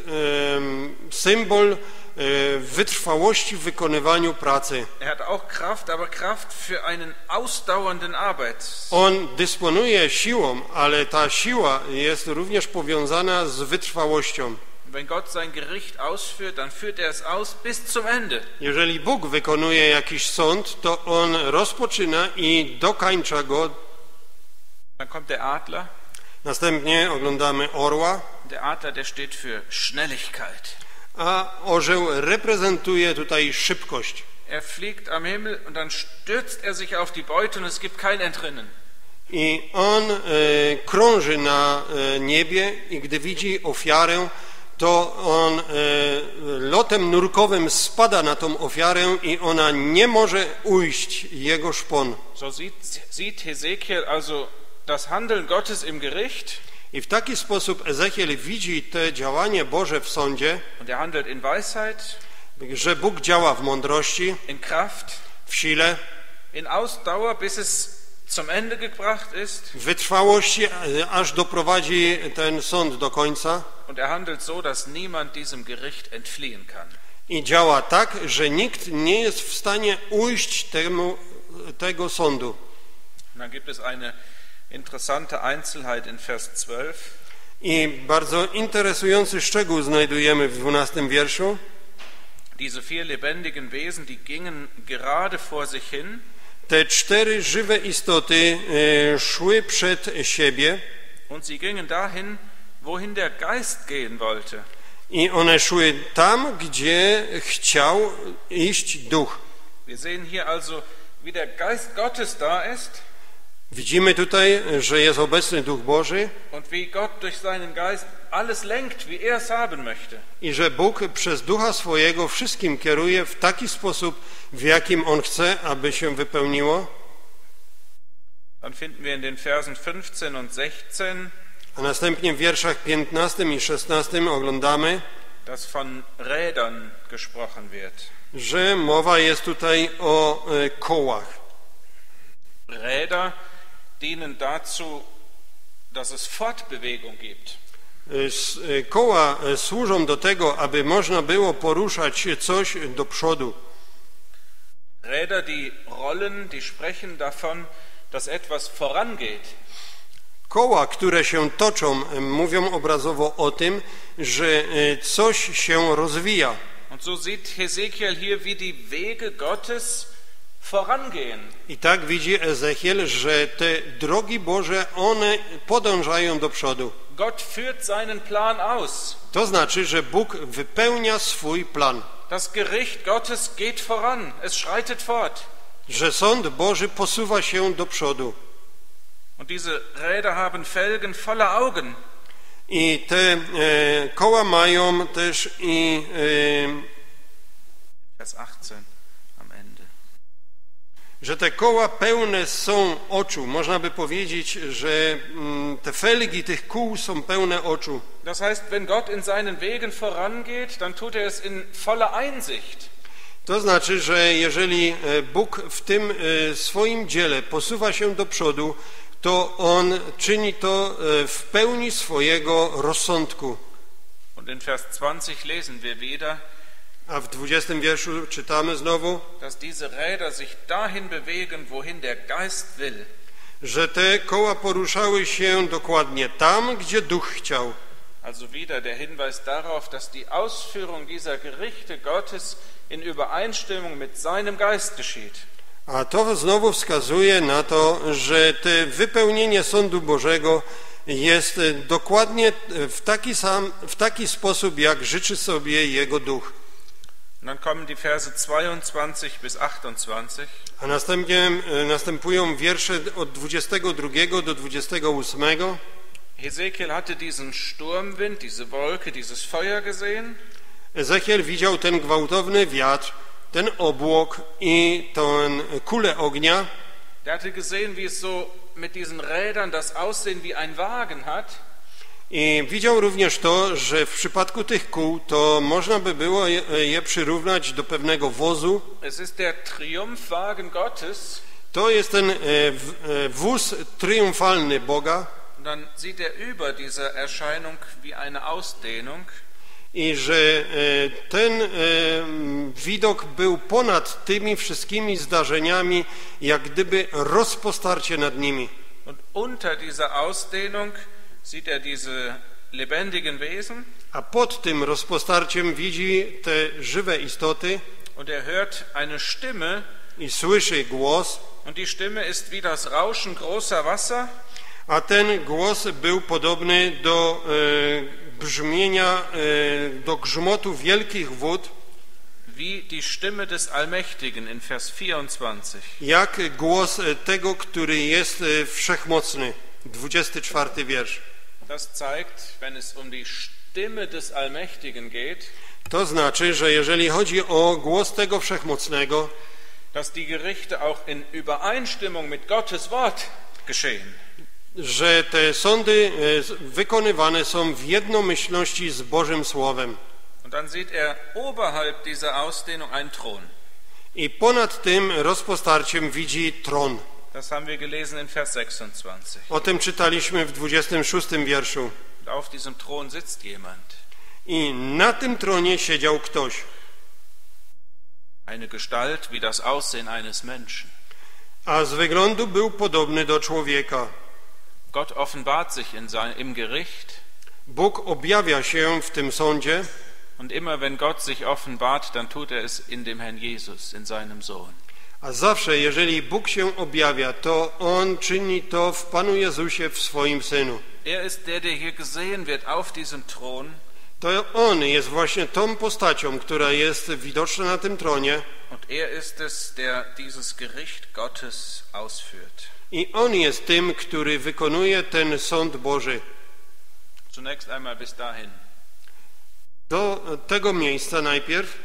symbol e, wytrwałości w wykonywaniu pracy. Er hat auch Kraft, aber Kraft für einen ausdauernden Arbeit. On dysponuje siłą, ale ta siła jest również powiązana z wytrwałością. Wenn Gott sein Gericht ausführt, dann führt er es aus bis zum Ende. Jeżeli Bóg wykonuje jakiś sąd, to On rozpoczyna i dokańcza go. Dann kommt der Adler. Następnie oglądamy orła, Der Adler, der steht für Schnelligkeit. a orzeł reprezentuje tutaj szybkość. Er fliegt am Himmel und dann stürzt er sich auf die Beute und es gibt kein Entrinnen. I on e, krąży na e, niebie i gdy widzi ofiarę, to on e, lotem nurkowym spada na tą ofiarę i ona nie może ujść jego szpon. So sieht, sieht Hesekiel also das Handeln Gottes im Gericht. I w taki sposób Ezechiel widzi te działanie Boże w sądzie, Und er handelt in Weisheit, że Bóg działa w mądrości, in Kraft, w sile, in Ausdauer, bis es zum Ende gebracht ist. w wytrwałości, aż doprowadzi ten sąd do końca. Und er handelt so, dass niemand diesem Gericht entfliehen kann. I działa tak, że nikt nie jest w stanie ujść temu, tego sądu. Und dann gibt es eine interessante Einzelheit in Vers zwölf. I bardzo interesujący szczegół znajdujemy w dwunastym wierszu. Diese vier lebendigen Wesen, die gingen gerade vor sich hin. Te cztery żywe istoty e, szły przed siebie Und sie gingen dahin, wohin der Geist gehen wollte. i one szły tam, gdzie chciał iść duch. Wir sehen hier also, wie der Geist Gottes da ist Widzimy tutaj, że jest obecny Duch Boży und wie Gott durch seinen Geist alles lenkt, wie er es haben möchte. i że Bóg przez Ducha swojego wszystkim kieruje w taki sposób, w jakim On chce, aby się wypełniło. Dann finden wir in den Versen fünfzehn und sechzehn, A następnie w wierszach piętnastym i szesnastym oglądamy, dass von Rädern gesprochen wird. że mowa jest tutaj o e, kołach. Räder dienen dazu, dass es Fortbewegung gibt. Koła służą do tego, aby można było poruszać coś do przodu. Räder, die rollen, die sprechen davon, dass etwas vorangeht. Koła, które się toczą, mówią obrazowo o tym, że coś się rozwija. Und so sieht Hesekiel hier, wie die Wege Gottes vorangehen. I tak widzi Ezechiel, że te drogi Boże, one podążają do przodu. Gott führt seinen Plan aus. To znaczy, że Bóg wypełnia swój plan. Das Gericht Gottes geht voran, es schreitet fort. Że sąd Boży posuwa się do przodu. Und diese Räder haben Felgen voller Augen. I te e, koła mają też i e, Vers achtzehn am Ende. że te koła pełne są oczu. Można by powiedzieć, że mm, te felgi tych kół są pełne oczu. Das heißt, wenn Gott in seinen Wegen vorangeht, dann tut er es in voller Einsicht. To znaczy, że jeżeli Bóg w tym swoim dziele posuwa się do przodu, to On czyni to w pełni swojego rozsądku. Und in Vers zwanzig lesen wir wieder, A w dwudziestym wierszu czytamy znowu, dass diese Räder sich dahin bewegen, wohin der Geist will. że te koła poruszały się dokładnie tam, gdzie Duch chciał. Also wieder der Hinweis darauf, dass die Ausführung dieser Gerichte Gottes in Übereinstimmung mit seinem Geist geschieht. A to znowu wskazuje na to, że te wypełnienie sądu Bożego jest dokładnie w taki sam, w taki sposób, jak życzy sobie Jego Duch. Und dann kommen die Verse zweiundzwanzig bis achtundzwanzig. A następnie e, następują wiersze od dwudziestego drugiego do dwudziestego ósmego. Hesekiel hatte diesen Sturmwind, diese Wolke, dieses Feuer gesehen. Ezechiel widział ten gwałtowny wiatr, ten obłok i tę kulę ognia. Der hatte gesehen, wie es so mit diesen Rädern das Aussehen wie ein Wagen hat. I widział również to, że w przypadku tych kół to można by było je, je przyrównać do pewnego wozu. Es ist der Triumphwagen Gottes. To jest ten e, w, e, wóz triumfalny Boga. Und dann sieht er über diese Erscheinung wie eine Ausdehnung. I że e, ten e, widok był ponad tymi wszystkimi zdarzeniami, jak gdyby rozpostarcie nad nimi. Und unter dieser Ausdehnung sieht er diese lebendigen Wesen. A pod tym rozpostarciem widzi te żywe istoty. Und er hört eine Stimme. I słyszy głos. Und die Stimme ist wie das Rauschen großer Wasser. A ten głos był podobny do e, brzmienia, e, do grzmotu wielkich wód. Wie die Stimme des Allmächtigen in Vers vierundzwanzig. Jak głos tego, który jest wszechmocny. dwudziesty czwarty wiersz. Das zeigt, wenn es um die Stimme des Allmächtigen geht, to znaczy, że jeżeli chodzi o głos tego wszechmocnego, dass die Gerichte auch in Übereinstimmung mit Gottes Wort geschehen. Że te sądy wykonywane są w jednomyślności z Bożym Słowem. Und dann sieht er oberhalb dieser Ausdehnung einen Thron. I ponad tym rozpostarciem widzi tron. Das haben wir gelesen in Vers sechsundzwanzig. O tym czytaliśmy w dwudziestym szóstym wierszu. Und auf diesem Thron sitzt jemand. I na tym tronie siedział ktoś. Eine Gestalt wie das Aussehen eines Menschen. A z wyglądu był podobny do człowieka. Gott offenbart sich in sein, im Gericht. Bóg objawia się w tym sądzie. Und immer wenn Gott sich offenbart, dann tut er es in dem Herrn Jesus, in seinem Sohn. A zawsze, jeżeli Bóg się objawia, to On czyni to w Panu Jezusie, w swoim Synu. Er ist der, der hier gesehen wird auf diesem Thron. To On jest właśnie tą postacią, która jest widoczna na tym tronie. Und er ist es, der dieses Gericht Gottes ausführt. I On jest tym, który wykonuje ten sąd Boży. Zunächst einmal bis dahin. Do tego miejsca najpierw.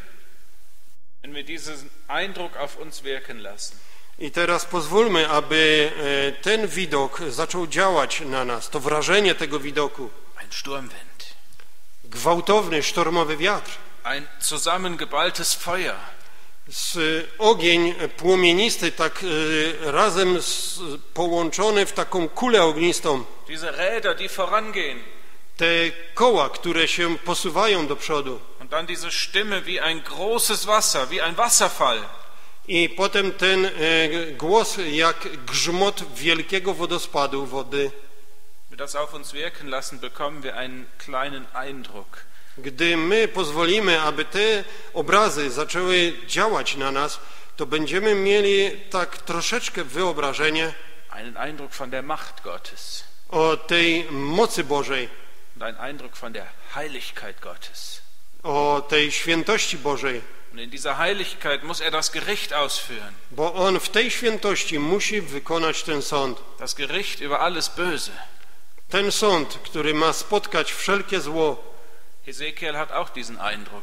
Wenn wir diesen Eindruck auf uns wirken lassen. I teraz pozwólmy, aby ten widok zaczął działać na nas, to wrażenie tego widoku. Ein Sturmwind. Gwałtowny, sztormowy wiatr. Ein zusammengeballtes Feuer. Z ogień płomienisty, tak razem z, połączony w taką kulę ognistą. Diese Räder, die vorangehen. Te koła, które się posuwają do przodu. Und dann diese Stimme wie ein großes Wasser, wie ein Wasserfall. I potem ten e, głos jak grzmot wielkiego wodospadu wody. Wenn wir das auf uns wirken lassen, bekommen wir einen kleinen Eindruck. Gdy my pozwolimy, aby te obrazy zaczęły działać na nas, to będziemy mieli tak troszeczkę wyobrażenie Einen Eindruck von der Macht Gottes. O tej mocy Bożej. Und einen Eindruck von der Heiligkeit Gottes. O tej świętości Bożej. Und in dieser Heiligkeit muss er das Gericht ausführen. Bo On w tej świętości musi wykonać ten sąd. Das Gericht über alles Böse. Ten sąd, który ma spotkać wszelkie zło. Hesekiel hat auch diesen Eindruck.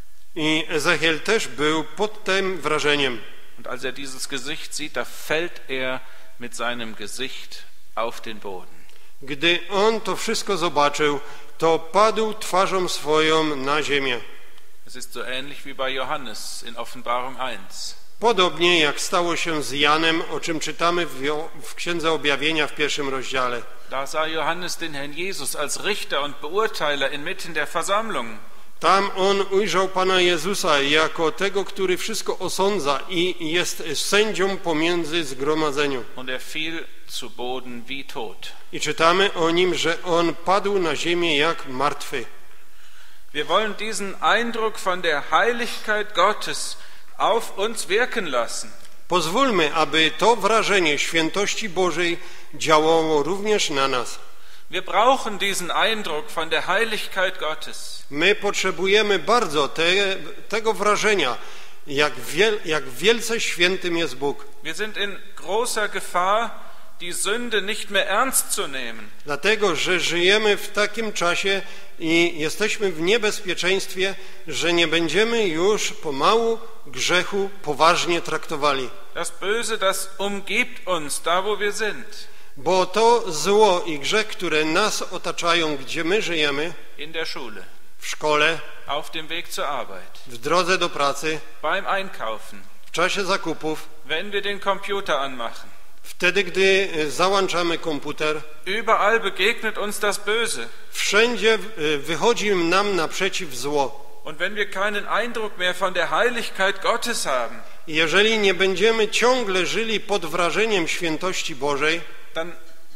I Ezechiel też był pod tym wrażeniem. Und als er dieses Gesicht sieht, da fällt er mit seinem Gesicht auf den Boden. Gdy on to wszystko zobaczył, to padł twarzą swoją na ziemię. Es ist so ähnlich wie bei Johannes in Offenbarung eins. Podobnie jak stało się z Janem, o czym czytamy w, w Księdze Objawienia w pierwszym rozdziale. Da sah Johannes den Herrn Jesus als Richter und Beurteiler inmitten der Versammlung. Tam on ujrzał Pana Jezusa jako tego, który wszystko osądza i jest sędzią pomiędzy zgromadzeniu. Und er fiel zu Boden wie tot. I czytamy o nim, że on padł na ziemię jak martwy. Wir wollen diesen Eindruck von der Heiligkeit Gottes auf uns wirken lassen. Pozwólmy, aby to wrażenie świętości Bożej działało również na nas. Wir brauchen diesen Eindruck von der Heiligkeit Gottes. My potrzebujemy bardzo te, tego wrażenia, jak, wiel, jak wielce świętym jest Bóg. Wir sind in großer Gefahr, die Sünde nicht mehr ernst zu nehmen. Dlatego, że żyjemy w takim czasie i jesteśmy w niebezpieczeństwie, że nie będziemy już pomału grzechu poważnie traktowali. Das Böse, das umgibt uns, da wo wir sind. Bo to zło i grzech, które nas otaczają, gdzie my żyjemy, In der Schule, w szkole, auf dem Weg zur Arbeit, w drodze do pracy, beim Einkaufen, w czasie zakupów, wenn wir den Computer anmachen. wtedy, gdy załączamy komputer, Überall begegnet uns das Böse. wszędzie wychodzi nam naprzeciw zło. Und wenn wir keinen Eindruck mehr von der Heiligkeit Gottes haben, I jeżeli nie będziemy ciągle żyli pod wrażeniem świętości Bożej, dann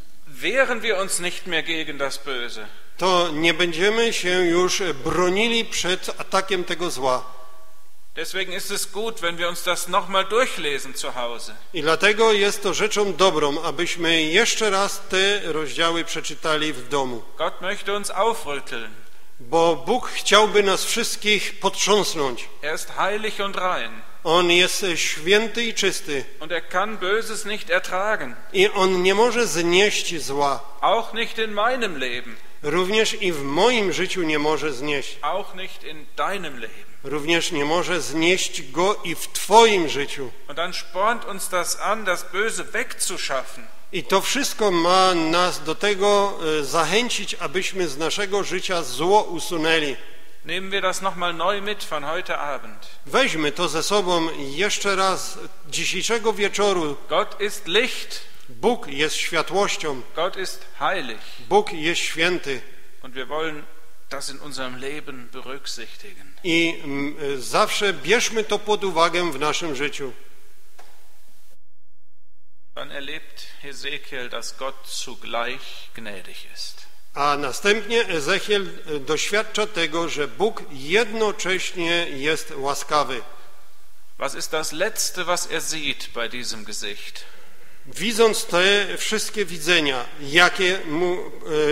wehren wir uns nicht mehr gegen das Böse. to nie będziemy się już bronili przed atakiem tego zła. Deswegen ist es gut, wenn wir uns das nochmal durchlesen zu Hause. I dlatego jest to rzeczą dobrą, abyśmy jeszcze raz te rozdziały przeczytali w domu. Gott möchte uns aufrütteln. Bo Bóg chciałby nas wszystkich potrząsnąć. Er ist heilig und rein. On jest święty i czysty. Und er kann Böses nicht ertragen. I On nie może znieść zła. Auch nicht in meinem Leben. Również i w moim życiu nie może znieść. Auch nicht in deinem Leben. Również nie może znieść go i w Twoim życiu. Und dann spornt uns das an, das Böse wegzuschaffen. I to wszystko ma nas do tego zachęcić, abyśmy z naszego życia zło usunęli. Nehmen wir das nochmal neu mit von heute Abend. Weźmy to ze sobą jeszcze raz dzisiejszego wieczoru. Gott ist Licht. Bóg jest światłością. Gott ist heilig. Bóg jest święty. Und wir wollen das in unserem Leben berücksichtigen. I m, zawsze bierzmy to pod uwagę w naszym życiu. Dann erlebt Hesekiel, dass Gott zugleich gnädig ist. A następnie Ezechiel doświadcza tego, że Bóg jednocześnie jest łaskawy. Was ist das Letzte, was er sieht bei diesem Gesicht? Widząc te wszystkie widzenia, jakie mu e,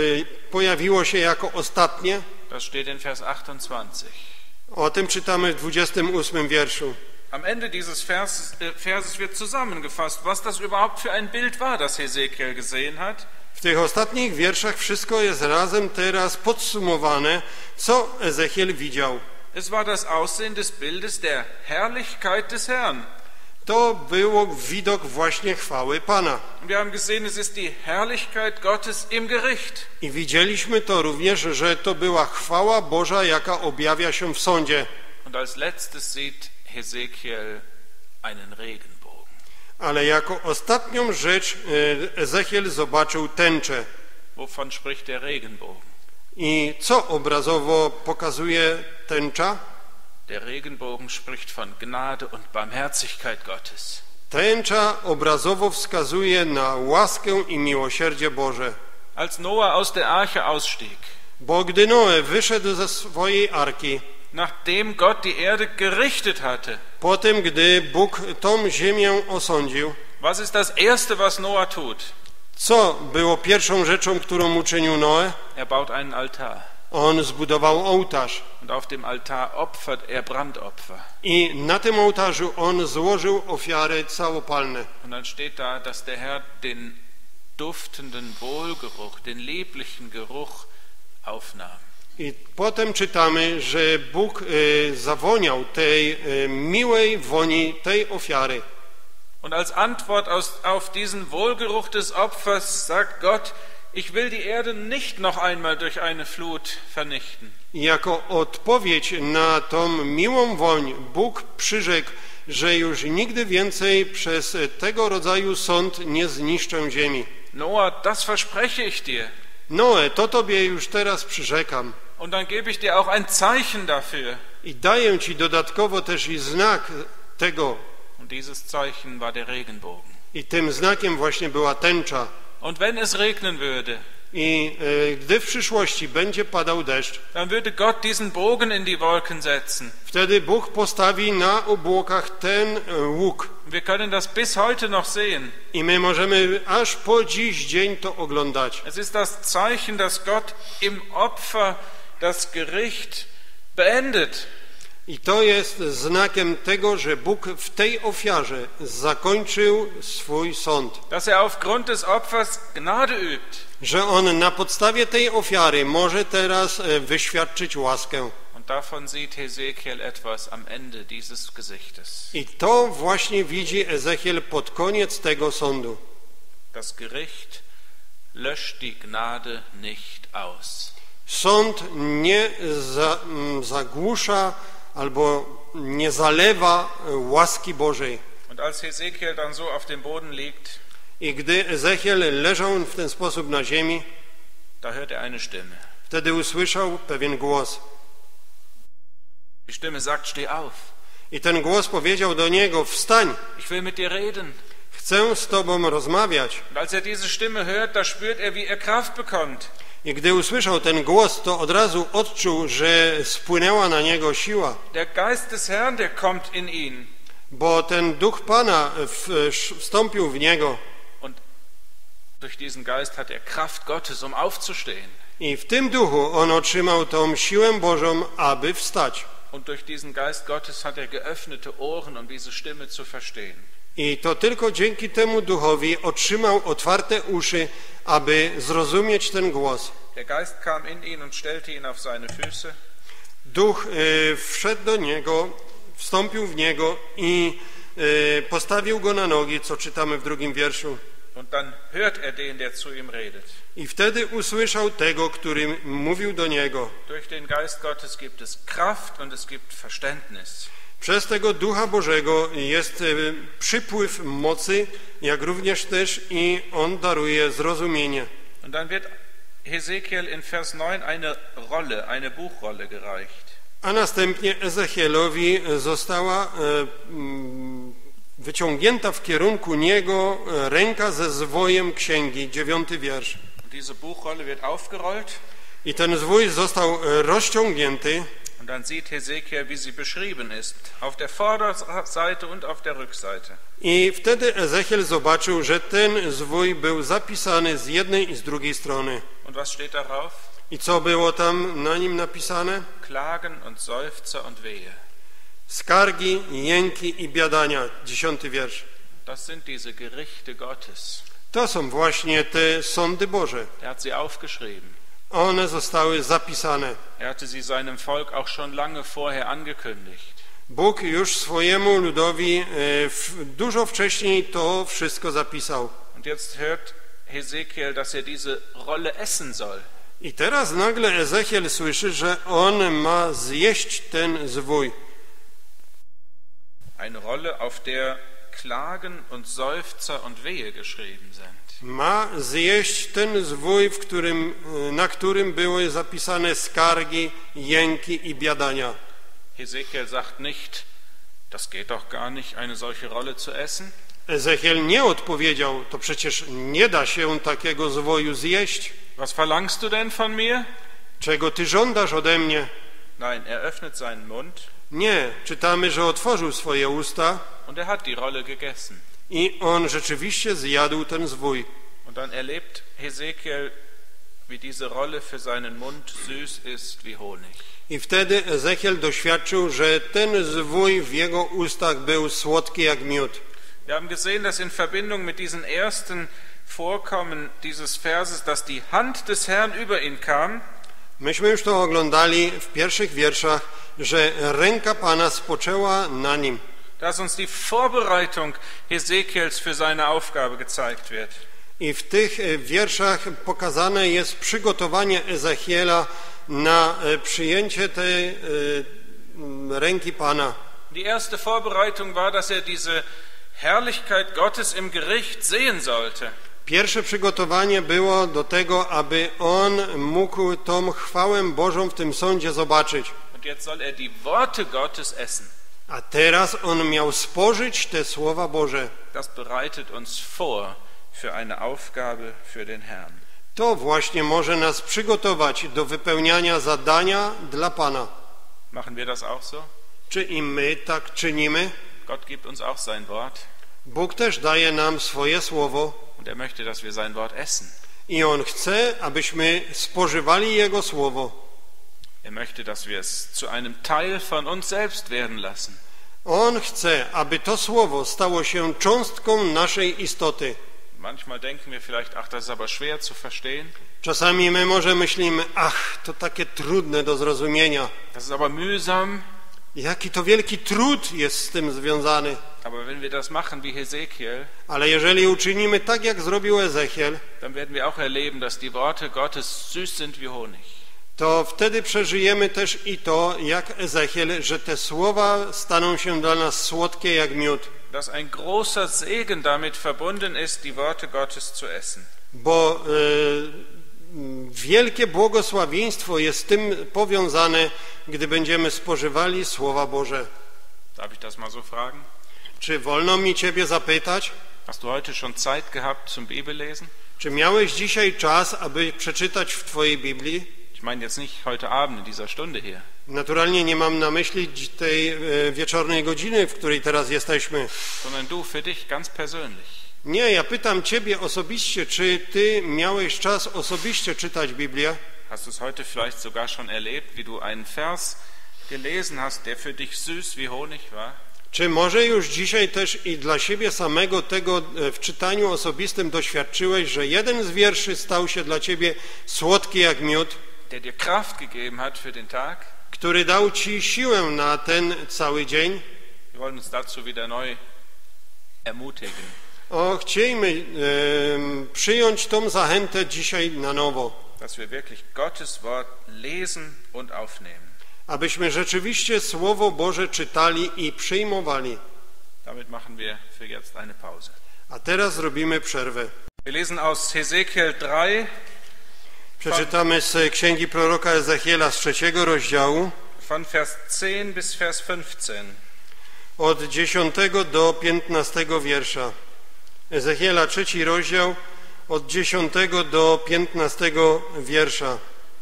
pojawiło się jako ostatnie, Das steht in Vers achtundzwanzig. o tym czytamy w dwudziestym ósmym wierszu. Am Ende dieses Verses, äh, Verses wird zusammengefasst, was das überhaupt für ein Bild war, das Hesekiel gesehen hat. W tych ostatnich wierszach wszystko jest razem teraz podsumowane, co Ezechiel widział. Es war das Aussehen des Bildes der Herrlichkeit des Herrn. To było widok właśnie chwały Pana. Und wir haben gesehen, es ist die Herrlichkeit Gottes im Gericht. I widzieliśmy to również, że to była chwała Boża, jaka objawia się w sądzie. Und als letztes sieht Hesekiel einen Regenbogen. Ale jako ostatnią rzecz Ezechiel zobaczył tęczę. Wovon spricht der Regenbogen? I co obrazowo pokazuje tęcza? Der Regenbogen spricht von Gnade und Barmherzigkeit Gottes. Tęcza obrazowo wskazuje na łaskę i miłosierdzie Boże. Als Noah aus der Arche ausstieg, Bo gdy Noe wyszedł ze swojej arki, nachdem Gott die Erde gerichtet hatte, po tym, gdy Bóg tą ziemię osądził, was ist das Erste, was Noah tut? co było pierwszą rzeczą, którą uczynił Noe? Er baut einen Altar. On zbudował ołtarz. Und auf dem Altar opfert er Brandopfer. I na tym ołtarzu on złożył ofiary całopalne. Und dann steht da, dass der Herr den duftenden Wohlgeruch, den lieblichen Geruch aufnahm. I potem czytamy, że Bóg y, zawoniał tej y, miłej woni tej ofiary. Und als Antwort aus, auf diesen Wohlgeruch des Opfers sagt Gott, ich will die Erde nicht noch einmal durch eine Flut vernichten. I jako odpowiedź na tą miłą woń Bóg przyrzekł, że już nigdy więcej przez tego rodzaju sąd nie zniszczę ziemi. Noah, das verspreche ich dir. Noe, to tobie już teraz przyrzekam. Und dann gebe ich dir auch ein Zeichen dafür. I daję ci dodatkowo też i znak tego. Und dieses Zeichen war der Regenbogen. I tym znakiem właśnie była tęcza. Und wenn es regnen würde, I e, gdy w przyszłości będzie padał deszcz, dann würde Gott diesen Bogen in die Wolken setzen. wtedy Bóg postawi na obłokach ten e, łuk. Wir können das bis heute noch sehen. I my możemy aż po dziś dzień to oglądać. Es ist das Zeichen, dass Gott im Opfer das Gericht beendet. I to jest znakiem tego, że Bóg w tej ofiarze zakończył swój sąd. Dass er aufgrund des Opfers Gnade übt. Że On na podstawie tej ofiary może teraz e, wyświadczyć łaskę. Und davon sieht Hesekiel etwas am Ende dieses Gesichtes. I to właśnie widzi Ezechiel pod koniec tego sądu. Das Gericht löscht die Gnade nicht aus. Sąd nie za, m, zagłusza albo nie zalewa łaski Bożej. Und als Hesekiel dann so auf dem Boden liegt, I gdy Ezechiel leżał w ten sposób na ziemi, da hört er eine Stimme. wtedy usłyszał pewien głos. Die Stimme sagt, steh auf. I ten głos powiedział do niego, wstań, Ich will mit dir reden. chcę z tobą rozmawiać. Und als er diese Stimme hört, da spürt er, wie er Kraft bekommt. I gdy usłyszał ten głos, to od razu odczuł, że spłynęła na niego siła, Der Geist des Herrn, der kommt in ihn. bo ten duch Pana w- wstąpił w niego. Und durch diesen Geist hat er Kraft Gottes, um aufzustehen. I w tym duchu on otrzymał tą siłę Bożą, aby wstać. Und durch diesen Geist Gottes hat er geöffnete Ohren, um diese Stimme zu verstehen. I to tylko dzięki temu duchowi otrzymał otwarte uszy, aby zrozumieć ten głos. Der Geist kam in ihn und stellte ihn auf seine Füße. Duch e, wszedł do niego, wstąpił w niego i e, postawił go na nogi, co czytamy w drugim wierszu. Und dann hört er den, der zu ihm redet. I wtedy usłyszał tego, który mówił do niego. Durch den Geist Gottes gibt es Kraft und es gibt Verständnis. Przez tego Ducha Bożego jest e, przypływ mocy, jak również też i on daruje zrozumienie. Und dann wird Hesekiel in Vers neun eine Rolle, eine Buchrolle gereicht. A następnie Ezechielowi została e, mm, wyciągnięta w kierunku niego ręka ze zwojem księgi, dziewiąty wiersz. Und diese Buchrolle wird aufgerollt I ten zwój został rozciągnięty und dann sieht Hesekiel, wie sie beschrieben ist, auf der Vorderseite und auf der Rückseite. i wtedy Ezechiel zobaczył, że ten zwój był zapisany z jednej i z drugiej strony. Und was steht darauf? I co było tam na nim napisane? Klagen und Seufzer und Wehe. Skargi, jęki i biadania, dziesiąty wiersz. Das sind diese Gerichte Gottes. To są właśnie te sądy Boże. Er hat sie aufgeschrieben. One zostały zapisane. Er hatte sie seinem Volk auch schon lange vorher angekündigt. Bóg już swojemu ludowi e, w, dużo wcześniej to wszystko zapisał. Und jetzt hört Hesekiel, dass er diese Rolle essen soll. I teraz nagle Ezechiel słyszy, że on ma zjeść ten zwój. Eine Rolle, auf der Klagen und Seufzer und Wehe geschrieben sind. Ma zjeść ten zwój, w którym, na którym były zapisane skargi, jęki i biadania. Hesekiel sagt nicht, das geht doch gar nicht, eine solche Rolle zu essen. Ezechiel nie odpowiedział, to przecież nie da się takiego zwoju zjeść. Was verlangst du denn von mir? Czego ty żądasz ode mnie? Nein, er öffnet seinen Mund Nie, czytamy, że otworzył swoje usta und er hat die Rolle gegessen. i on rzeczywiście zjadł ten zwój. Und dann erlebt Hesekiel, wie diese Rolle für seinen Mund süß ist wie Honig. I wtedy Ezechiel doświadczył, że ten zwój w jego ustach był słodki jak miód. Wir haben gesehen, dass in Verbindung mit diesen ersten Vorkommen dieses Verses, dass die Hand des Herrn über ihn kam. Myśmy już to oglądali w pierwszych wierszach, że ręka Pana spoczęła na nim. Dass uns die Vorbereitung Hesekiels für seine Aufgabe gezeigt wird. I w tych wierszach pokazane jest przygotowanie Ezechiela na przyjęcie tej ręki Pana. Die erste Vorbereitung war, dass er diese Herrlichkeit Gottes im Gericht sehen sollte. Pierwsze przygotowanie było do tego, aby on mógł tą chwałę Bożą w tym sądzie zobaczyć. Und jetzt soll er die Worte Gottes essen. A teraz on miał spożyć te słowa Boże. Das bereitet uns vor für eine Aufgabe für den Herrn. To właśnie może nas przygotować do wypełniania zadania dla Pana. Machen wir das auch so? Czy i my tak czynimy? Gott gibt uns auch sein Wort. Bóg też daje nam swoje słowo Und er möchte, dass wir sein Wort essen. i On chce, abyśmy spożywali Jego słowo. Er möchte, dass wir es zu einem Teil von uns selbst werden lassen. On chce, aby to słowo stało się cząstką naszej istoty. Manchmal denken wir vielleicht, ach, das ist aber schwer zu verstehen. Czasami my może myślimy, ach, to takie trudne do zrozumienia. Das ist aber mühsam. Jaki to wielki trud jest z tym związany. Aber wenn wir das machen wie Hesekiel, Ale jeżeli uczynimy tak, jak zrobił Ezechiel, dann werden wir auch erleben, dass die Worte Gottes süß sind wie Honig. to wtedy przeżyjemy też i to, jak Ezechiel, że te słowa staną się dla nas słodkie jak miód. Dass ein großer Segen damit verbunden ist, die Worte Gottes zu essen. Bo e, wielkie błogosławieństwo jest z tym powiązane, gdy będziemy spożywali Słowa Boże. Darf ich das mal so fragen? Czy wolno mi Ciebie zapytać, Hast du heute schon Zeit gehabt zum Bibellesen? czy miałeś dzisiaj czas, aby przeczytać w Twojej Biblii? Ich meine jetzt nicht heute Abend in dieser Stunde hier, Naturalnie nie mam na myśli tej e, wieczornej godziny, w której teraz jesteśmy. sondern du für dich ganz persönlich. Nie, ja pytam Ciebie osobiście, czy Ty miałeś czas osobiście czytać Biblię? Hast du es heute vielleicht sogar schon erlebt, wie du einen Vers gelesen hast, der für dich süß wie Honig war? Czy może już dzisiaj też i dla siebie samego tego w czytaniu osobistym doświadczyłeś, że jeden z wierszy stał się dla Ciebie słodki jak miód, Der dir Kraft gegeben hat für den Tag? który dał Ci siłę na ten cały dzień? Wir wollen uns dazu wieder neu ermutigen. O, chciejmy e, przyjąć tą zachętę dzisiaj na nowo, Dass wir wirklich Gottes Wort lesen und aufnehmen. abyśmy rzeczywiście Słowo Boże czytali i przyjmowali. Damit machen wir für jetzt eine Pause. A teraz zrobimy przerwę. Wir lesen aus Hesekiel drei, Przeczytamy z księgi proroka Ezechiela z trzeciego rozdziału, von Vers zehn bis Vers fünfzehn. od dziesiątego do piętnastego wiersza. Ezechiela, trzeci rozdział, od dziesiątego do piętnastego wiersza.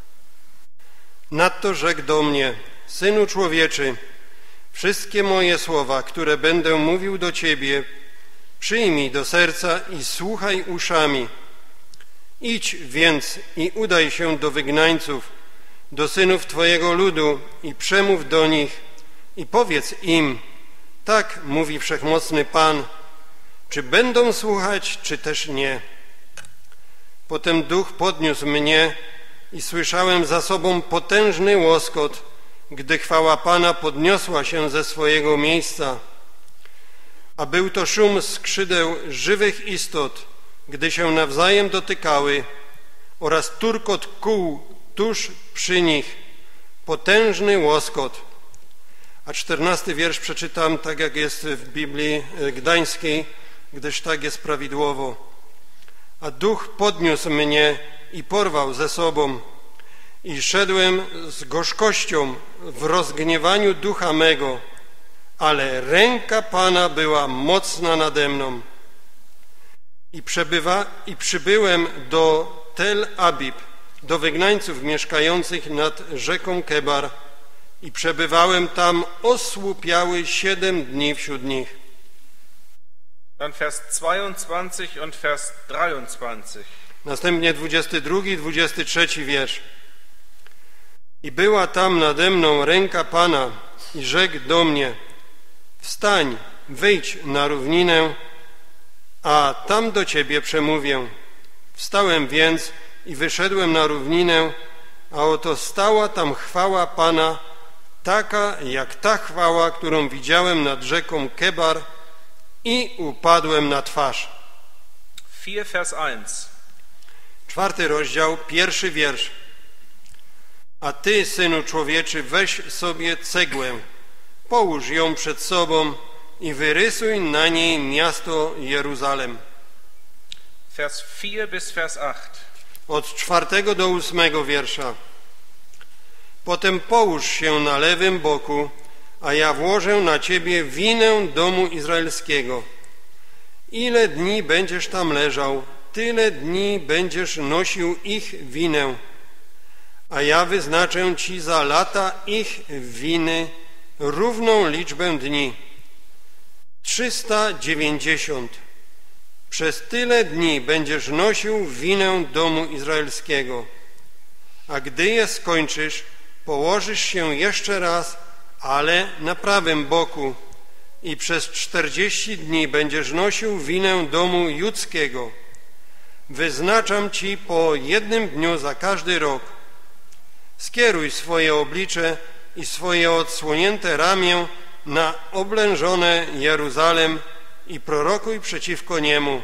Nadto rzekł do mnie: Synu człowieczy, wszystkie moje słowa, które będę mówił do Ciebie, przyjmij do serca i słuchaj uszami. Idź więc i udaj się do wygnańców, do synów Twojego ludu i przemów do nich i powiedz im: tak mówi Wszechmocny Pan, czy będą słuchać, czy też nie. Potem duch podniósł mnie i słyszałem za sobą potężny łoskot, gdy chwała Pana podniosła się ze swojego miejsca. A był to szum skrzydeł żywych istot, gdy się nawzajem dotykały, oraz turkot kół tuż przy nich, potężny łoskot. A czternasty wiersz przeczytam tak, jak jest w Biblii Gdańskiej, gdyż tak jest prawidłowo. A duch podniósł mnie i porwał ze sobą i szedłem z gorzkością w rozgniewaniu ducha mego, ale ręka Pana była mocna nade mną. I, przebywa, i przybyłem do Tel Abib, do wygnańców mieszkających nad rzeką Kebar i przebywałem tam osłupiały siedem dni wśród nich. Dann Vers zweiundzwanzig und Vers dreiundzwanzig. Następnie dwudziesty drugi, dwudziesty trzeci wiersz. I była tam nade mną ręka Pana i rzekł do mnie: wstań, wyjdź na równinę, a tam do Ciebie przemówię. Wstałem więc i wyszedłem na równinę, a oto stała tam chwała Pana, taka jak ta chwała, którą widziałem nad rzeką Kebar, i upadłem na twarz. vier Vers eins. Czwarty rozdział, pierwszy wiersz. A Ty, Synu człowieczy, weź sobie cegłę, połóż ją przed sobą i wyrysuj na niej miasto Jeruzalem. Vers vier bis Vers acht. Od czwartego do ósmego wiersza. Potem połóż się na lewym boku, a ja włożę na Ciebie winę domu izraelskiego. Ile dni będziesz tam leżał, tyle dni będziesz nosił ich winę, a ja wyznaczę ci za lata ich winy równą liczbę dni, trzysta dziewięćdziesiąt. Przez tyle dni będziesz nosił winę domu izraelskiego, a gdy je skończysz, położysz się jeszcze raz, ale na prawym boku, i przez czterdzieści dni będziesz nosił winę domu judzkiego. Wyznaczam ci po jednym dniu za każdy rok. Skieruj swoje oblicze i swoje odsłonięte ramię na oblężone Jeruzalem i prorokuj przeciwko niemu.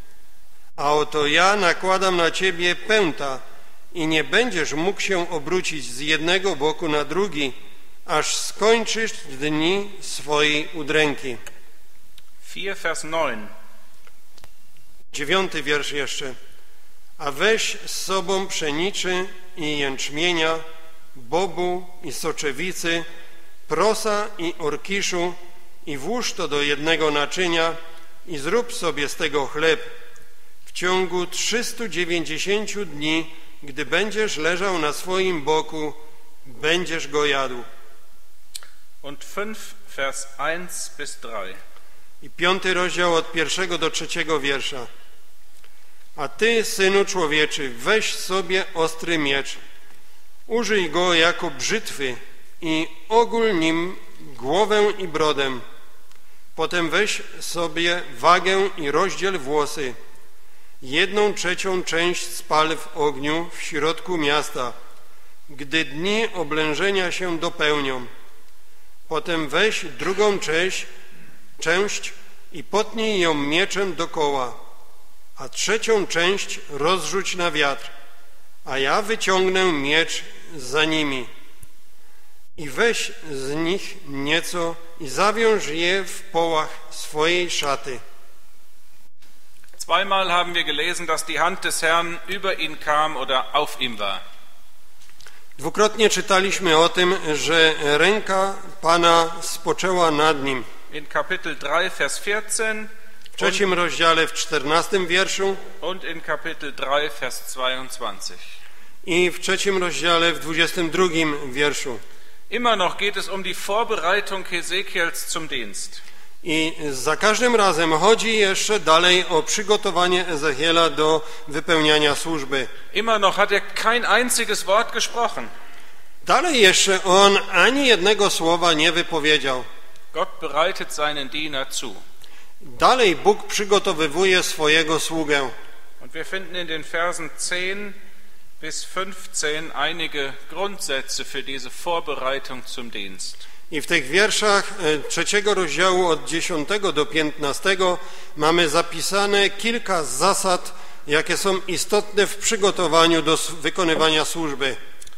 A oto ja nakładam na ciebie pęta i nie będziesz mógł się obrócić z jednego boku na drugi, aż skończysz dni swojej udręki. vier, Vers neun. Dziewiąty wiersz jeszcze. A weź z sobą pszeniczy i jęczmienia, bobu i soczewicy, prosa i orkiszu i włóż to do jednego naczynia i zrób sobie z tego chleb. W ciągu trzystu dziewięćdziesięciu dni, gdy będziesz leżał na swoim boku, będziesz go jadł. Und fünf, Vers eins bis drei. I piąty rozdział od pierwszego do trzeciego wiersza. A ty, synu człowieczy, weź sobie ostry miecz, użyj go jako brzytwy i ogól nim głowę i brodę. Potem weź sobie wagę i rozdziel włosy. Jedną trzecią część spal w ogniu w środku miasta, gdy dni oblężenia się dopełnią. Potem weź drugą część, część i potnij ją mieczem dokoła, a trzecią część rozrzuć na wiatr, a ja wyciągnę miecz za nimi. I weź z nich nieco i zawiąż je w połach swojej szaty. Zweimal haben wir gelesen, dass die Hand des Herrn über ihn kam oder auf ihm war. Dwukrotnie czytaliśmy o tym, że ręka Pana spoczęła nad nim. In Kapitel drei, Vers vierzehn W trzecim rozdziale, w czternastym wierszu und in Kapitel drei, Vers zweiundzwanzig. i w trzecim rozdziale, w dwudziestym drugim wierszu. Immer noch geht es um die Vorbereitung Hesekiels zum Dienst. I za każdym razem chodzi jeszcze dalej o przygotowanie Ezechiela do wypełniania służby. Immer noch hat er kein einziges Wort gesprochen. Dalej jeszcze on ani jednego słowa nie wypowiedział. Gott bereitet seinen Diener zu. Dalej Bóg przygotowywuje swojego sługę. Und wir finden in den Versen zehn bis fünfzehn einige Grundsätze für diese Vorbereitung zum Dienst. I w tych wierszach trzeciego rozdziału od dziesiątego do piętnastego mamy zapisane kilka zasad, jakie są istotne w przygotowaniu do wykonywania służby.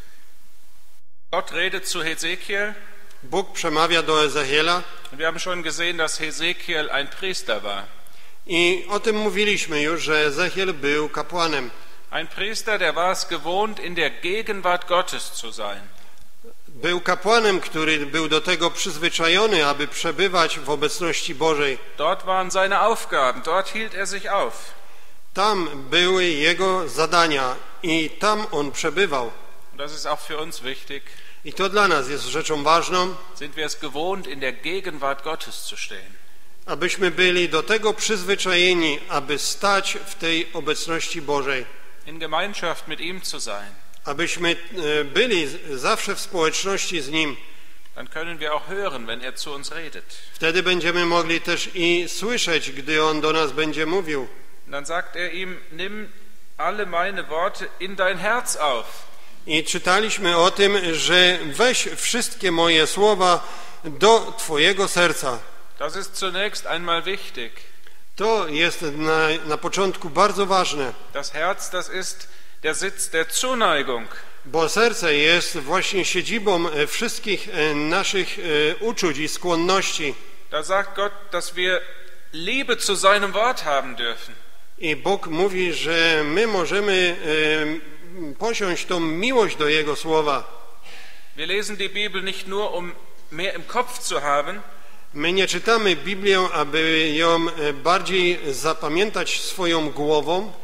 Gott redet zu Hesekiel. Bóg przemawia do Ezechiela. Wir haben schon gesehen, dass Hesekiel ein Priester war. I o tym mówiliśmy już, że Ezechiel był kapłanem. Ein Priester, der war es gewohnt, in der Gegenwart Gottes zu sein. Był kapłanem, który był do tego przyzwyczajony, aby przebywać w obecności Bożej. Dort waren seine Aufgaben, dort hielt er sich auf. Tam były jego zadania i tam on przebywał. Das ist auch für uns wichtig. I to dla nas jest rzeczą ważną, Sind wir es gewohnt, in der Gegenwart Gottes zu stehen. abyśmy byli do tego przyzwyczajeni, aby stać w tej obecności Bożej. In Gemeinschaft mit ihm zu sein. Abyśmy byli zawsze w społeczności z Nim. Dann können wir auch hören, wenn er zu uns redet. Wtedy będziemy mogli też i słyszeć, gdy On do nas będzie mówił. Dann sagt er ihm, nimm alle meine Worte in dein Herz auf. I czytaliśmy o tym, że weź wszystkie moje słowa do Twojego serca. Das ist zunächst einmal wichtig. To jest na, na początku bardzo ważne. Das Herz, das ist der Sitz der Zuneigung. Bo serce jest właśnie siedzibą wszystkich naszych uczuć i skłonności. Da sagt Gott, dass wir Liebe zu seinem Wort haben dürfen. I Bóg mówi, że my możemy e, posiąść tą miłość do Jego słowa. Wir lesen die Bibel nicht nur, um mehr im Kopf zu haben, My nie czytamy Biblię, aby ją bardziej zapamiętać swoją głową,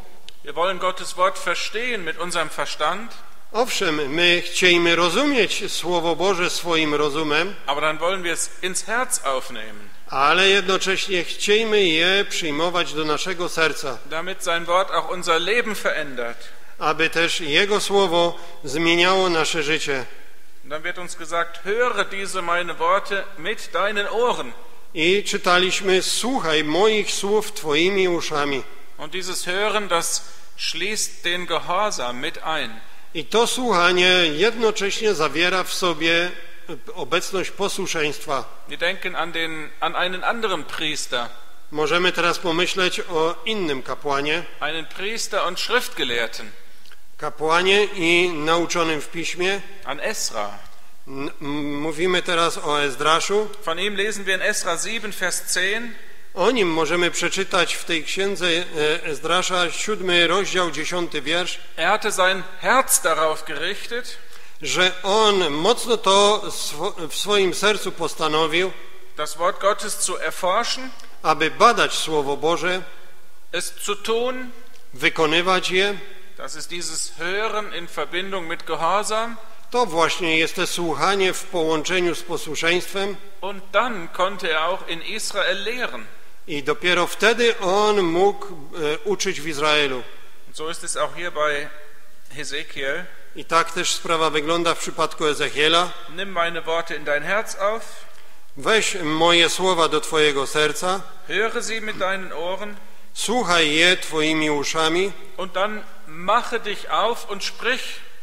Wir wollen Gottes Wort verstehen mit unserem Verstand, Owszem, my chcielibyśmy rozumieć Słowo Boże swoim rozumem, aber dann wollen wir es ins Herz aufnehmen, ale jednocześnie chcielibyśmy je przyjmować do naszego serca, damit sein Wort auch unser Leben verändert. aby też Jego Słowo zmieniało nasze życie. Und dann wird uns gesagt, höre diese meine Worte mit deinen Ohren. I czytaliśmy, słuchaj moich słów Twoimi uszami. Und dieses Hören, das schließt den Gehorsam mit ein. I to słuchanie jednocześnie zawiera w sobie obecność posłuszeństwa. Wir denken an, den, an einen anderen Priester, Możemy teraz pomyśleć o innym kapłanie, einen Priester und Schriftgelehrten, kapłanie i nauczonym w piśmie. an Esra. N- m- Mówimy teraz o Ezdraszu. Von ihm lesen wir in Esra sieben, Vers zehn. O nim możemy przeczytać w tej księdze e, Ezdrasza, siódmy rozdział, dziesiąty wiersz, Er hatte sein Herz darauf gerichtet, że on mocno to swo- w swoim sercu postanowił, das Wort Gottes zu erforschen, aby badać Słowo Boże, es zu tun. wykonywać je. Das ist dieses Hören in Verbindung mit Gehorsam. To właśnie jest to słuchanie w połączeniu z posłuszeństwem Und dann konnte er auch in Israel lehren. i dopiero wtedy on mógł e, uczyć w Izraelu. Und so ist es auch hier bei Hesekiel. I tak też sprawa wygląda w przypadku Ezechiela. Nimm meine Worte in dein Herz auf, Weź moje słowa do Twojego serca, höre sie mit deinen Ohren słuchaj je Twoimi uszami und dann mache dich auf und sprich.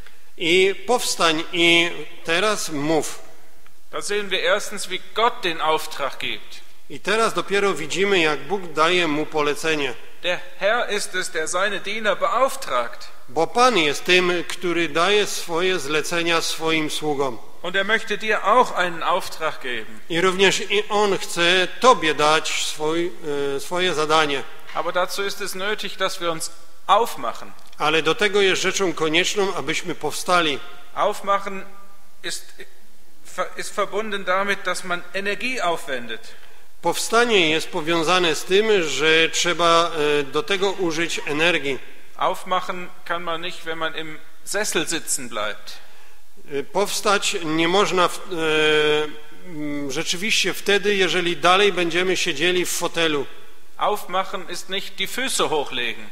i powstań i teraz mów. Da sehen wir erstens, wie Gott den Auftrag gibt. I teraz dopiero widzimy, jak Bóg daje mu polecenie. Der Herr ist es, der seine Diener beauftragt. Bo Pan jest tym, który daje swoje zlecenia swoim sługom. Und er möchte dir auch einen Auftrag geben. I również i On chce Tobie dać swój, e, swoje zadanie. Aber dazu ist es nötig, dass wir uns aufmachen. Ale do tego jest rzeczą konieczną, abyśmy powstali. Aufmachen ist, ist verbunden damit, dass man Energie aufwendet. Powstanie jest powiązane z tym, że trzeba e, do tego użyć energii. Aufmachen kann man nicht, wenn man im Sessel sitzen bleibt. E, Powstać nie można w, e, m, rzeczywiście wtedy, jeżeli dalej będziemy siedzieli w fotelu. Aufmachen ist nicht die Füße hochlegen.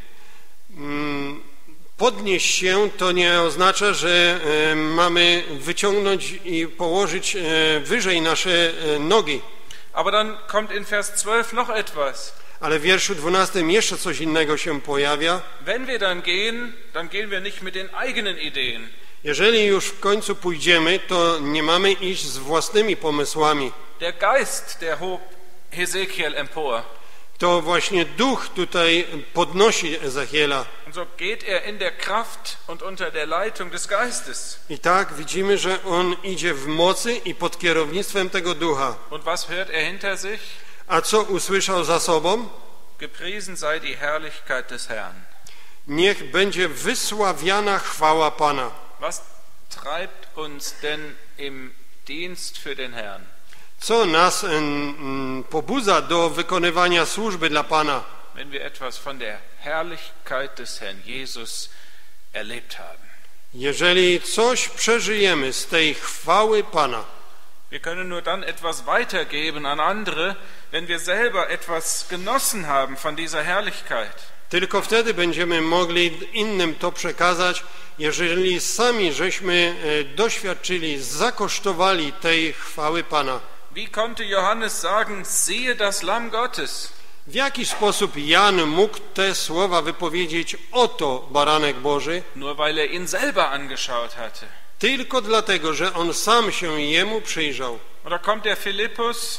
Mm, Podnieść się to nie oznacza, że e, mamy wyciągnąć i położyć e, wyżej nasze e, nogi. Aber dann kommt in Vers zwölf noch etwas. Ale w wierszu dwunastym jeszcze coś innego się pojawia. Wenn wir dann gehen, dann gehen wir nicht mit den eigenen Ideen. Jeżeli już w końcu pójdziemy, to nie mamy iść z własnymi pomysłami. Der Geist, der hob Hesekiel empor. To właśnie duch tutaj podnosi Ezechiela. Und so geht er in der Kraft und unter der Leitung des Geistes. I tak widzimy, że on idzie w mocy i pod kierownictwem tego ducha. Und was hört er hinter sich? A co usłyszał za sobą? Gepriesen sei die Herrlichkeit des Herrn. Niech będzie wysławiana chwała Pana. Was treibt uns denn im Dienst für den Herrn? Co nas mm, pobudza do wykonywania służby dla Pana? Wenn wir etwas von der Herrlichkeit des Herrn Jesus erlebt haben. Jeżeli coś przeżyjemy z tej chwały Pana, Wir können nur dann etwas weitergeben an andere, wenn wir selber etwas genossen haben von dieser Herrlichkeit. tylko wtedy będziemy mogli innym to przekazać, jeżeli sami żeśmy e, doświadczyli, zakosztowali tej chwały Pana. Wie konnte Johannes sagen, siehe das Lamm Gottes? W jaki sposób Jan mógł te słowa wypowiedzieć, oto baranek Boży? Nur weil er ihn selber angeschaut hatte. Tylko dlatego, że on sam się jemu przyjrzał. Und da kommt der Philippus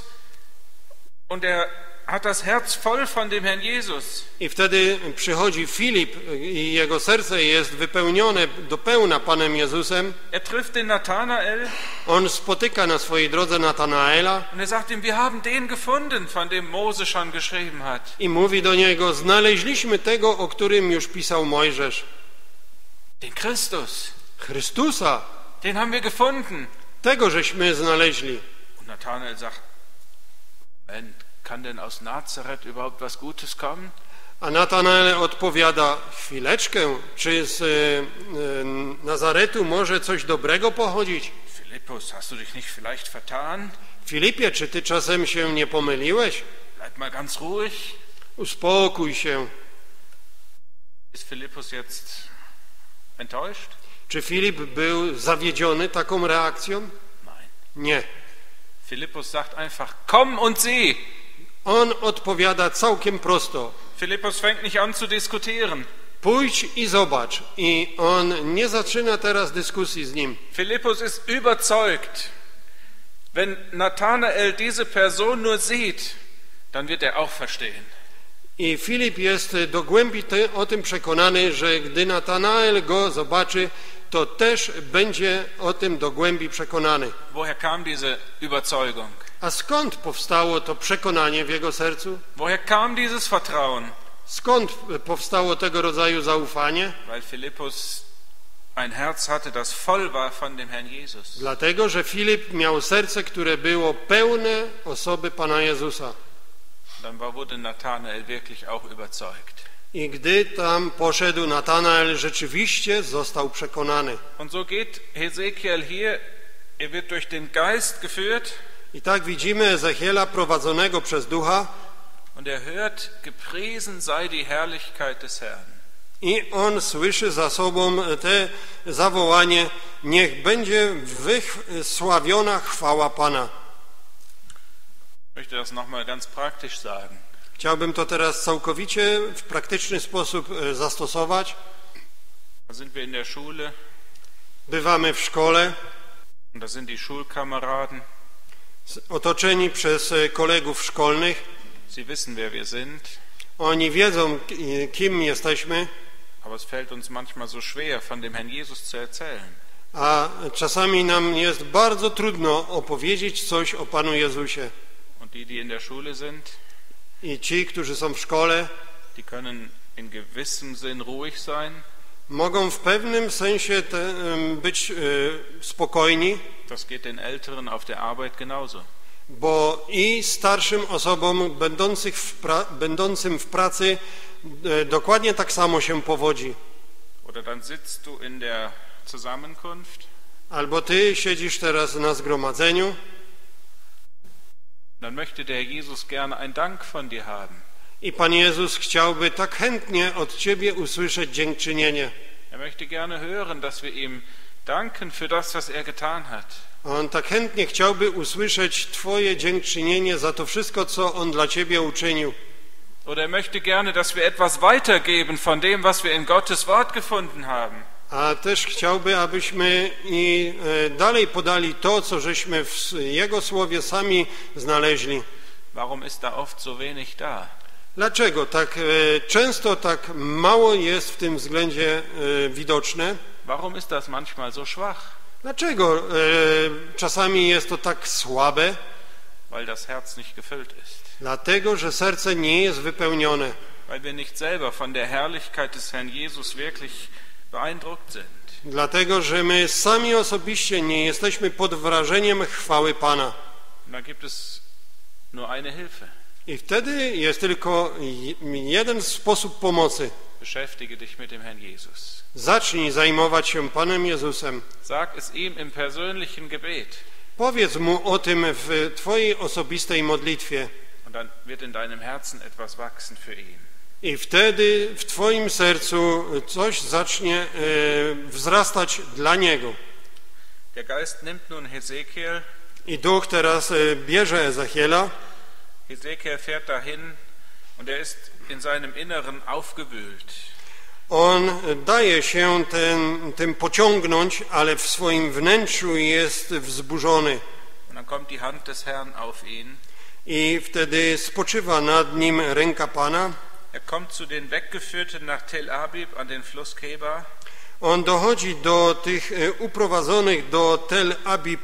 und er hat das Herz voll von dem Herrn Jesus. I wtedy przychodzi Filip i jego serce jest wypełnione do pełna Panem Jezusem. Er trifft den Nathanael On spotyka na swojej drodze Natanaela und er sagt ihm, wir haben den gefunden, von dem Mose schon geschrieben hat. i mówi do niego, znaleźliśmy tego, o którym już pisał Mojżesz. Den Christus, Chrystusa, den haben wir gefunden. tego żeśmy znaleźli. Und Nathanael sagt, Moment, kann denn aus Nazareth überhaupt was Gutes kommen? A Natanael odpowiada, chwileczkę, czy z e, Nazaretu może coś dobrego pochodzić? Philippus, hast du dich nicht vielleicht vertan? Filipie, czy ty czasem się nie pomyliłeś? Bleib mal ganz ruhig. Uspokój się. Ist Philippus jetzt enttäuscht? Czy Filip był zawiedziony taką reakcją? Nein. Nie. Philippus sagt einfach, komm und sieh. On odpowiada całkiem prosto. Philippus fängt nicht an zu diskutieren. Pójdź i zobacz. I on nie zaczyna teraz dyskusji z nim. Philippus ist überzeugt, wenn Nathanael diese Person nur sieht, dann wird er auch verstehen. I Filip jest do głębi te, o tym przekonany, że gdy Natanael go zobaczy, to też będzie o tym do głębi przekonany. Woher kam diese Überzeugung? A skąd powstało to przekonanie w jego sercu? Woher kam dieses Vertrauen? Skąd powstało tego rodzaju zaufanie? Weil Philippus ein Herz hatte, das voll war von dem Herrn Jesus. Dlatego, że Filip miał serce, które było pełne osoby Pana Jezusa. Dann wurde Nathanael wirklich auch überzeugt. I gdy tam poszedł Natanael, rzeczywiście został przekonany. Und so geht Hesekiel hier, er wird durch den Geist geführt. I tak widzimy Ezechiela prowadzonego przez Ducha. Und er hört, gepriesen sei die Herrlichkeit des Herrn. I on słyszy za sobą te zawołanie, niech będzie wysławiona chwała Pana. Ich möchte das nochmal ganz praktisch sagen. Chciałbym to teraz całkowicie w praktyczny sposób zastosować. Da sind wir in der Schule. Bywamy w szkole. Und da sind die Schulkameraden. Otoczeni przez kolegów szkolnych. Sie wissen, wer wir sind. Oni wiedzą, kim jesteśmy. Aber es fällt uns manchmal so schwer, von dem Herrn Jesus zu erzählen. A czasami nam jest bardzo trudno opowiedzieć coś o Panu Jezusie. Und die, die in der Schule sind, I ci, którzy są w szkole, die können in gewissem Sinn ruhig sein. Mogą w pewnym sensie te, być y, spokojni. Das geht den Älteren auf der Arbeit genauso. Bo i starszym osobom będących w pra, będącym w pracy y, dokładnie tak samo się powodzi. Oder dann sitzt du in der Zusammenkunft. Albo ty siedzisz teraz na zgromadzeniu. Dann möchte der Herr Jesus gerne einen Dank von dir haben. I Pan Jezus chciałby tak chętnie od ciebie usłyszeć dziękczynienie. Er möchte gerne hören, dass wir ihm danken für das, was er getan hat. On tak chętnie chciałby usłyszeć twoje dziękczynienie za to wszystko, co On dla ciebie uczynił. Oder er möchte gerne, dass wir etwas weitergeben von dem, was wir in Gottes Wort gefunden haben. A też chciałby, abyśmy i dalej podali to, co żeśmy w Jego Słowie sami znaleźli. Warum ist da oft so wenig da? Dlaczego tak często tak mało jest w tym względzie widoczne? Warum ist das manchmal so schwach? Dlaczego czasami jest to tak słabe? Weil das Herz nicht gefüllt ist. Dlatego, że serce nie jest wypełnione. Weil wir nicht selber von der Herrlichkeit des Herrn Jesus wirklich beeindruckt sind. Dlatego, że my sami osobiście nie jesteśmy pod wrażeniem chwały Pana. Da gibt es nur eine Hilfe. I wtedy jest tylko jeden sposób pomocy. Beschäftige dich mit dem Herrn Jesus. Zacznij zajmować się Panem Jezusem. Sag es ihm im persönlichen Gebet. Powiedz Mu o tym w Twojej osobistej modlitwie. Und dann wird in deinem Herzen etwas wachsen für ihn. I wtedy w Twoim sercu coś zacznie e, wzrastać dla Niego. Der Geist nimmt nun Hesekiel. I Duch teraz e, bierze Ezechiela. Hesekiel fährt dahin und er ist in seinem Inneren aufgewühlt. On daje się ten, tym pociągnąć, ale w swoim wnętrzu jest wzburzony. Und dann kommt die Hand des Herrn auf ihn. I wtedy spoczywa nad nim ręka Pana. Er kommt zu den Weggeführten nach Tel Abib an den Fluss Kebar. On dochodzi do tych uprowadzonych do Tel Abib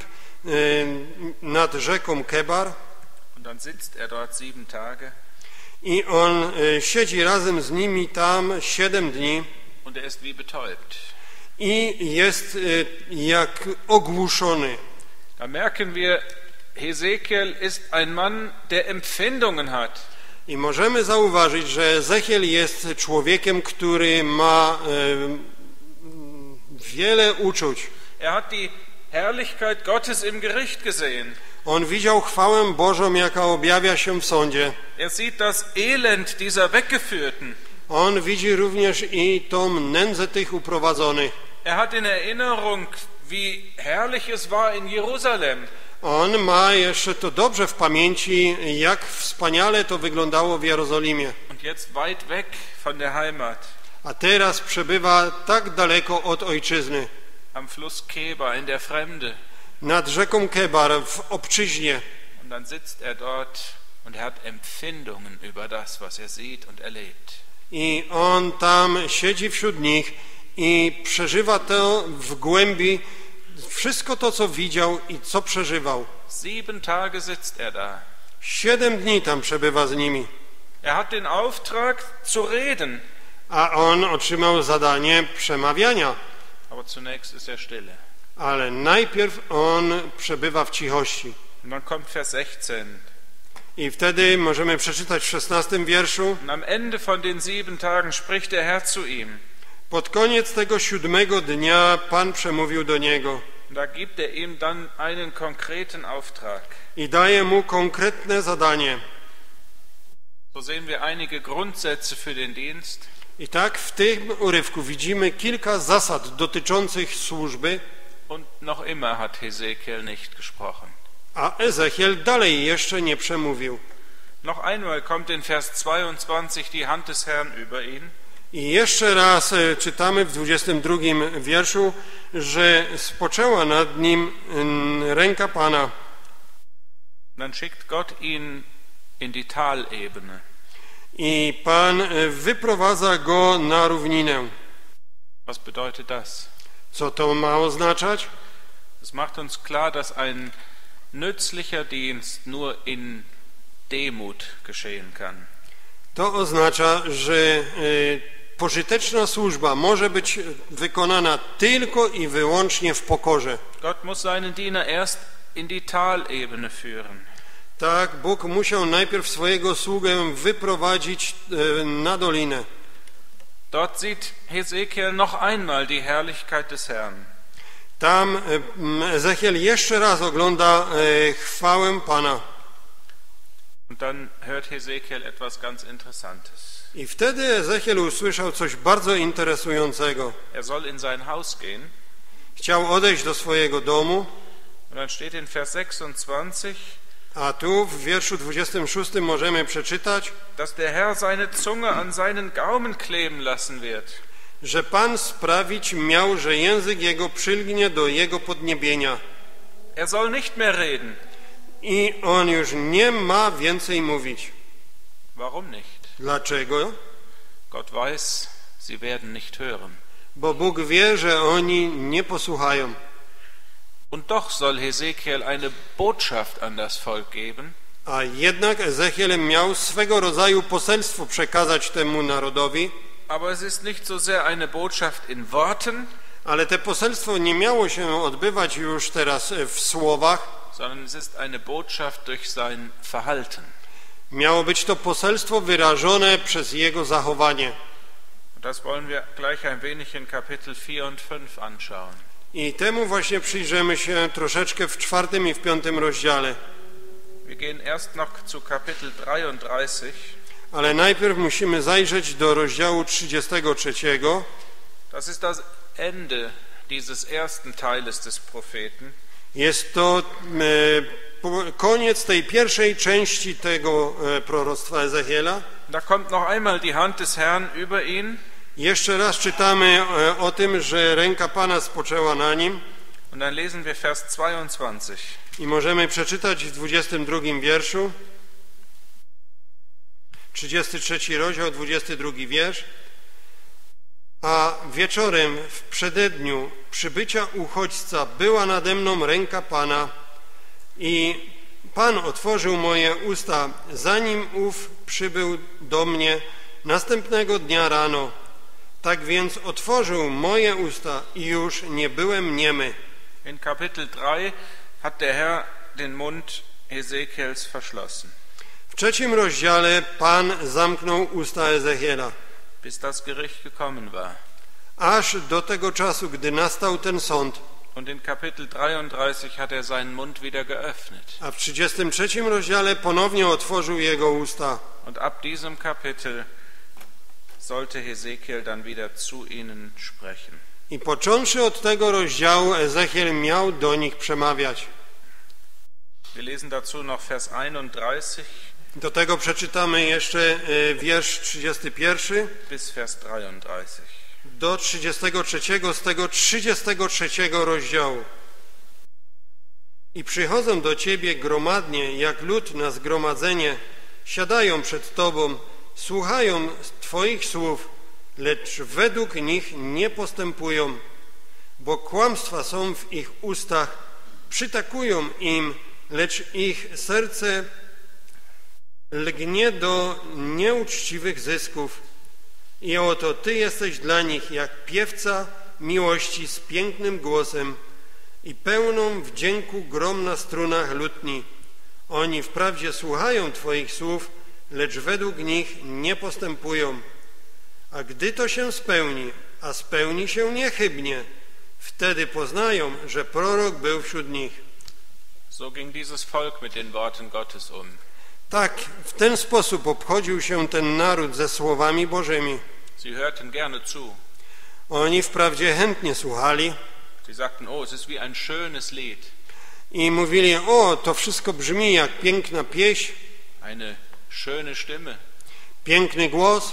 nad rzeką Kebar. Und dann sitzt er dort sieben Tage. I on siedzi razem z nimi tam siedem dni. Und er ist wie betäubt. I jest jak ogłuszony. Da merken wir, Hesekiel ist ein Mann, der Empfindungen hat. I możemy zauważyć, że Ezechiel jest człowiekiem, który ma e, wiele uczuć. Er hat die Herrlichkeit Gottes im Gericht gesehen. On widział chwałę Bożą, jaka objawia się w sądzie. Er sieht das Elend dieser Weggeführten. On widzi również i tą nędzę tych uprowadzonych. Er hat in Erinnerung, wie herrlich es war in Jerusalem. On ma jeszcze to dobrze w pamięci, jak wspaniale to wyglądało w Jerozolimie. Und jetzt weit weg von der Heimat. A teraz przebywa tak daleko od ojczyzny, Am Fluss Kebar in der Fremde. nad rzeką Kebar w obczyźnie. Und dann sitzt er dort und er hat Empfindungen über das, was er sieht und erlebt. I on tam siedzi wśród nich i przeżywa to w głębi, wszystko to, co widział i co przeżywał. Sieben Tage sitzt er da. Siedem dni tam przebywa z nimi. Er hat den Auftrag zu reden. A on otrzymał zadanie przemawiania. Aber zunächst ist er stille. Ale najpierw on przebywa w cichości. Und dann kommt Vers sechzehn. I wtedy możemy przeczytać w szesnastym wierszu. Und am Ende von den sieben Tagen spricht der Herr zu ihm. Pod koniec tego siódmego dnia Pan przemówił do niego. Und da gibt er ihm dann einen konkreten Auftrag. I daje mu konkretne zadanie. So sehen wir einige Grundsätze für den Dienst. I tak w tym urywku widzimy kilka zasad dotyczących służby. Und noch immer hat Hesekiel nicht gesprochen. A Ezechiel dalej jeszcze nie przemówił. Noch einmal kommt in Vers zweiundzwanzig die Hand des Herrn über ihn. I jeszcze raz czytamy w dwudziestym drugim wierszu, że spoczęła nad nim ręka Pana. Dann schickt Gott ihn in die Talebene. I Pan wyprowadza go na równinę. Was bedeutet das? Co to ma oznaczać? Es macht uns klar, dass ein nützlicher Dienst nur in Demut geschehen kann. To oznacza, że y, pożyteczna służba może być wykonana tylko i wyłącznie w pokorze. Gott muss seinen Diener erst in die Talebene führen. Tak, Bóg musiał najpierw swojego sługę wyprowadzić y, na dolinę. Dort sieht Hesekiel noch einmal die Herrlichkeit des Herrn. Tam y, Ezechiel jeszcze raz ogląda y, chwałę Pana. Und dann hört Hesekiel etwas ganz Interessantes. I wtedy Ezechiel usłyszał coś bardzo interesującego. Er soll in sein Haus gehen. Chciał odejść do swojego domu, Und dann steht in Vers sechsundzwanzig, a tu w wierszu dwudziestym szóstym możemy przeczytać, dass der Herr seine Zunge an seinen Gaumen kleben lassen wird. że Pan sprawić miał, że język jego przylgnie do jego podniebienia. Er soll nicht mehr reden. I on już nie ma więcej mówić. Warum nicht? Dlaczego? Gott weiß, sie werden nicht hören. Bo Bóg wie, że oni nie posłuchają. Und doch soll Hesekiel eine Botschaft an das Volk geben. A jednak Ezechiel miał swego rodzaju poselstwo przekazać temu narodowi, Aber es ist nicht so sehr eine Botschaft in Worten, ale te poselstwo nie miało się odbywać już teraz w słowach, sondern es ist eine Botschaft durch sein Verhalten. miało być to poselstwo wyrażone przez jego zachowanie. Und das wollen wir gleich ein wenig in Kapitel vier und fünf anschauen. I temu właśnie przyjrzymy się troszeczkę w czwartym i w piątym rozdziale. Wir gehen erst noch zu Kapitel dreiunddreißig. Ale najpierw musimy zajrzeć do rozdziału trzydziestego trzeciego. Das ist das Ende dieses ersten Teiles des Propheten. Jest to e, koniec tej pierwszej części tego e, proroctwa Ezechiela. Da kommt noch einmal die Hand des Herrn über ihn. Jeszcze raz czytamy e, o tym, że ręka Pana spoczęła na nim. Und dann lesen wir Vers zweiundzwanzig. I możemy przeczytać w dwudziestym drugim wierszu. trzydziesty trzeci rozdział, dwudziesty drugi wiersz. A wieczorem w przededniu przybycia uchodźca była nade mną ręka Pana i Pan otworzył moje usta, zanim ów przybył do mnie następnego dnia rano. Tak więc otworzył moje usta i już nie byłem niemy. In Kapitel drei hat der Herr den Mund Hesekiels verschlossen. W trzecim rozdziale Pan zamknął usta Ezechiela, bis das Gericht gekommen war. aż do tego czasu, gdy nastał ten sąd. Und in Kapitel dreiunddreißig hat er seinen Mund wieder geöffnet. A w trzydziestym trzecim rozdziale ponownie otworzył jego usta. Und ab diesem Kapitel sollte Hesekiel dann wieder zu ihnen sprechen. I począwszy od tego rozdziału, Ezechiel miał do nich przemawiać. Wir lesen dazu noch Vers einunddreißig Do tego przeczytamy jeszcze e, wiersz trzydziesty pierwszy bis Vers dreiunddreißig. do trzydziestego trzeciego z tego trzydziestego trzeciego rozdziału. I przychodzą do Ciebie gromadnie, jak lud na zgromadzenie, siadają przed Tobą, słuchają Twoich słów, lecz według nich nie postępują, bo kłamstwa są w ich ustach, przytakują im, lecz ich serce lgnie do nieuczciwych zysków. I oto Ty jesteś dla nich jak piewca miłości z pięknym głosem i pełną wdzięku grom na strunach lutni. Oni wprawdzie słuchają Twoich słów, lecz według nich nie postępują. A gdy to się spełni, a spełni się niechybnie, wtedy poznają, że prorok był wśród nich. So ging dieses Volk mit den Worten Gottes um. Tak, w ten sposób obchodził się ten naród ze słowami Bożymi. Sie hörten gerne zu. Oni wprawdzie chętnie słuchali Sie sagten, oh, es ist wie ein schönes Lied. i mówili, o, to wszystko brzmi jak piękna pieśń, Eine schöne Stimme. piękny głos,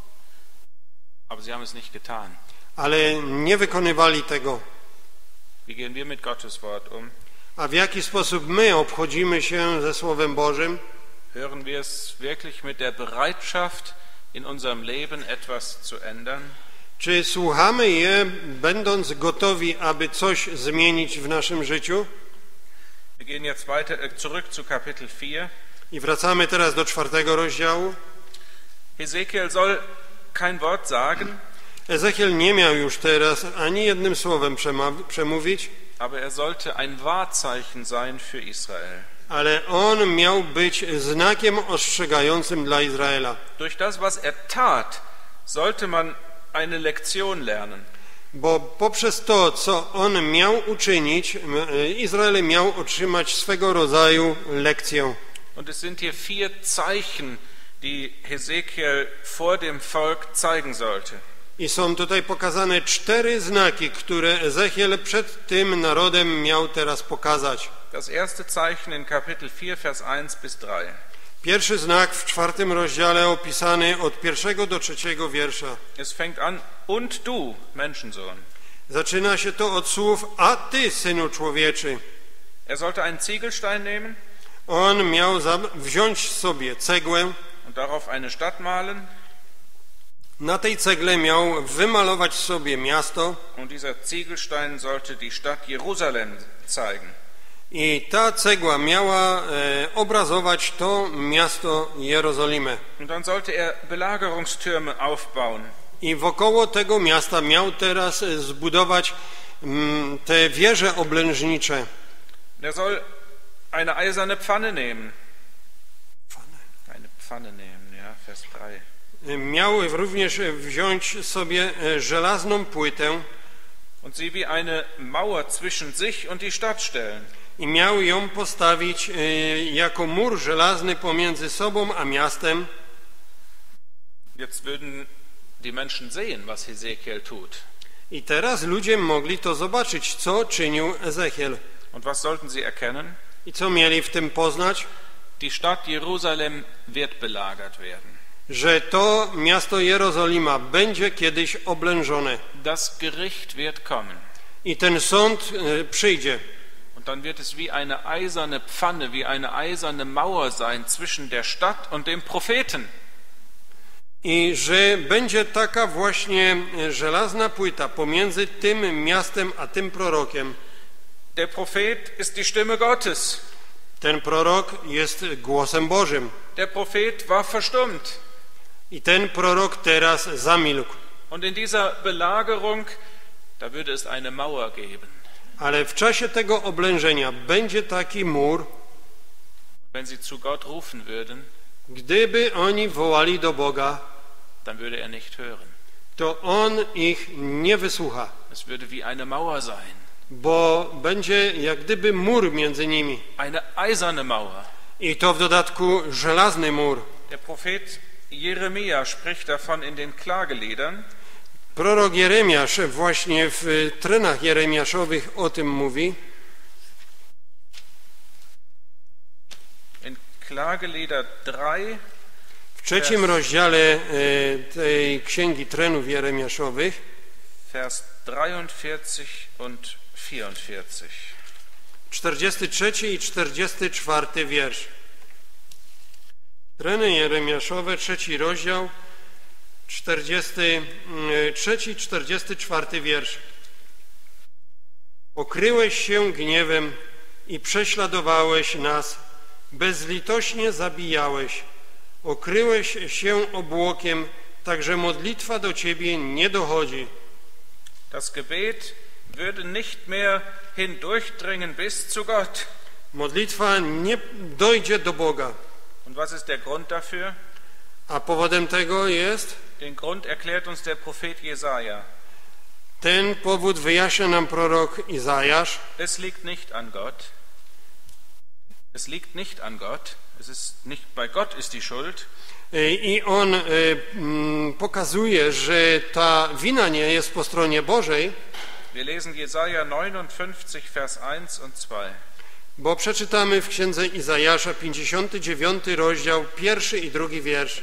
Aber sie haben es nicht getan. ale nie wykonywali tego. Wie gehen wir mit Gottes Wort um? A w jaki sposób my obchodzimy się ze Słowem Bożym? Hören wir es wirklich mit der Bereitschaft, in unserem Leben etwas zu ändern? Czy słuchamy je, będąc gotowi, aby coś zmienić w naszym życiu? Wir gehen jetzt weiter äh, zurück zu Kapitel vier. I wracamy teraz do czwartego rozdziału. Hesekiel soll kein Wort sagen, Ezechiel nie miał już teraz ani jednym słowem przemówić, aber er sollte ein Wahrzeichen sein für Israel. ale on miał być znakiem ostrzegającym dla Izraela. Durch das, was er tat, sollte man eine Lektion lernen. Bo poprzez to, co on miał uczynić, Izrael miał otrzymać swego rodzaju lekcję. Und es sind hier vier Zeichen, die Hesekiel vor dem Volk zeigen sollte. I są tutaj pokazane cztery znaki, które Ezechiel przed tym narodem miał teraz pokazać. Das erste Zeichen in Kapitel vier, Vers eins bis drei. Pierwszy znak w czwartym rozdziale opisany od pierwszego do trzeciego wiersza. Es fängt an, und du, Menschensohn. Zaczyna się to od słów, a ty, synu człowieczy. Er sollte einen Ziegelstein nehmen On miał wziąć sobie cegłę, und darauf eine Stadt malen. na tej cegle miał wymalować sobie miasto Und dieser Ziegelstein sollte die Stadt Jerusalem zeigen. i ta cegła miała e, obrazować to miasto Jerozolimę. Und dann sollte er Belagerungstürme aufbauen. I wokoło tego miasta miał teraz zbudować mm, te wieże oblężnicze. Er soll eine eiserne Pfanne nehmen. Eine Pfanne nehmen, ja, Vers drei. Miał również wziąć sobie żelazną płytę Und sie wie eine Mauer zwischen sich und die Stadt stellen. i miał ją postawić jako mur żelazny pomiędzy sobą a miastem. Jetzt würden die Menschen sehen, was Hesekiel tut. I teraz ludzie mogli to zobaczyć, co czynił Ezechiel. Und was sollten sie erkennen? I co mieli w tym poznać? Die Stadt Jerusalem wird belagert werden. Że to miasto Jerozolima będzie kiedyś oblężone. Das Gericht wird kommen. I ten sąd przyjdzie. Und dann wird es wie eine eiserne Pfanne, wie eine eiserne Mauer sein zwischen der Stadt und dem Propheten. I że będzie taka właśnie żelazna płyta pomiędzy tym miastem a tym prorokiem. Der Prophet ist die Stimme Gottes. Ten prorok jest głosem Bożym. Der Prophet war verstummt. I ten prorok teraz zamilkł. Und in dieser Belagerung, da würde es eine Mauer geben. Ale w czasie tego oblężenia będzie taki mur. Wenn sie zu Gott rufen würden, Gdyby oni wołali do Boga, dann würde er nicht hören. to On ich nie wysłucha, Es würde wie eine Mauer sein, bo będzie jak gdyby mur między nimi. eine eiserne Mauer. I to w dodatku żelazny mur. Der Prophet Jeremia spricht davon in den Klageliedern. Prorok Jeremiasz właśnie w trenach jeremiaszowych o tym mówi. In Klagelieder drei, W trzecim rozdziale e, tej księgi trenów jeremiaszowych, Vers dreiundvierzig und vierundvierzig. czterdziesty trzeci i czterdziesty czwarty wiersz. Treny jeremiaszowe, trzeci rozdział, czterdziesty trzeci i czterdziesty czwarty wiersz. Okryłeś się gniewem i prześladowałeś nas, bezlitośnie zabijałeś. Okryłeś się obłokiem, tak że modlitwa do Ciebie nie dochodzi. Das Gebet würde nicht mehr hindurchdringen bis zu Gott. Modlitwa nie dojdzie do Boga. Und was ist der Grund dafür? A powodem tego jest, Den Grund erklärt uns der Prophet Jesaja. ten powód wyjaśnia nam prorok Izajasz. Es liegt nicht an Gott. Es liegt nicht an Gott. Es ist nicht bei Gott ist die Schuld. I on pokazuje, że ta wina nie jest po stronie Bożej, Wir lesen Jesaja neunundfünfzig, Vers eins und zwei. bo przeczytamy w księdze Izajasza pięćdziesiąty dziewiąty rozdział, pierwszy i drugi wiersz.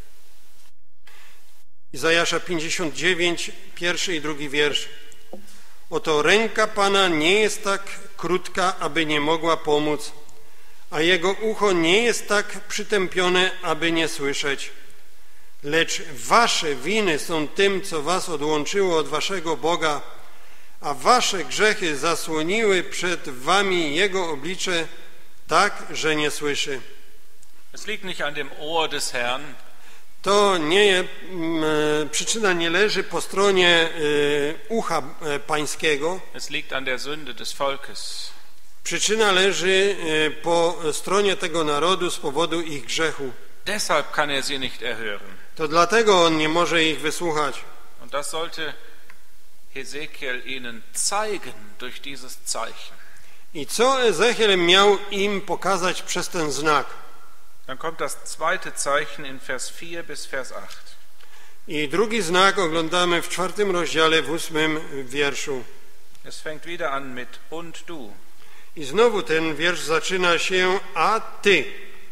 Izajasza pięćdziesiąt dziewięć, pierwszy i drugi wiersz. Oto ręka Pana nie jest tak krótka, aby nie mogła pomóc, a Jego ucho nie jest tak przytępione, aby nie słyszeć. Lecz wasze winy są tym, co was odłączyło od waszego Boga, a wasze grzechy zasłoniły przed wami Jego oblicze, tak, że nie słyszy. Es liegt nicht an dem Ohr des Herrn. To nie, e, przyczyna nie leży po stronie e, ucha e, pańskiego. Es liegt an der Sünde des Volkes. Przyczyna leży e, po stronie tego narodu z powodu ich grzechu. Deshalb kann er sie nicht erhören. To dlatego on nie może ich wysłuchać. Und das sollte Hesekiel ihnen zeigen durch dieses Zeichen. I co Ezechiel miał im pokazać przez ten znak? Dann kommt das zweite Zeichen in Vers vier bis Vers acht. I drugi znak oglądamy w czwartym rozdziale, w ósmym wierszu. Es fängt wieder an mit und du. I znowu ten wiersz zaczyna się, a ty.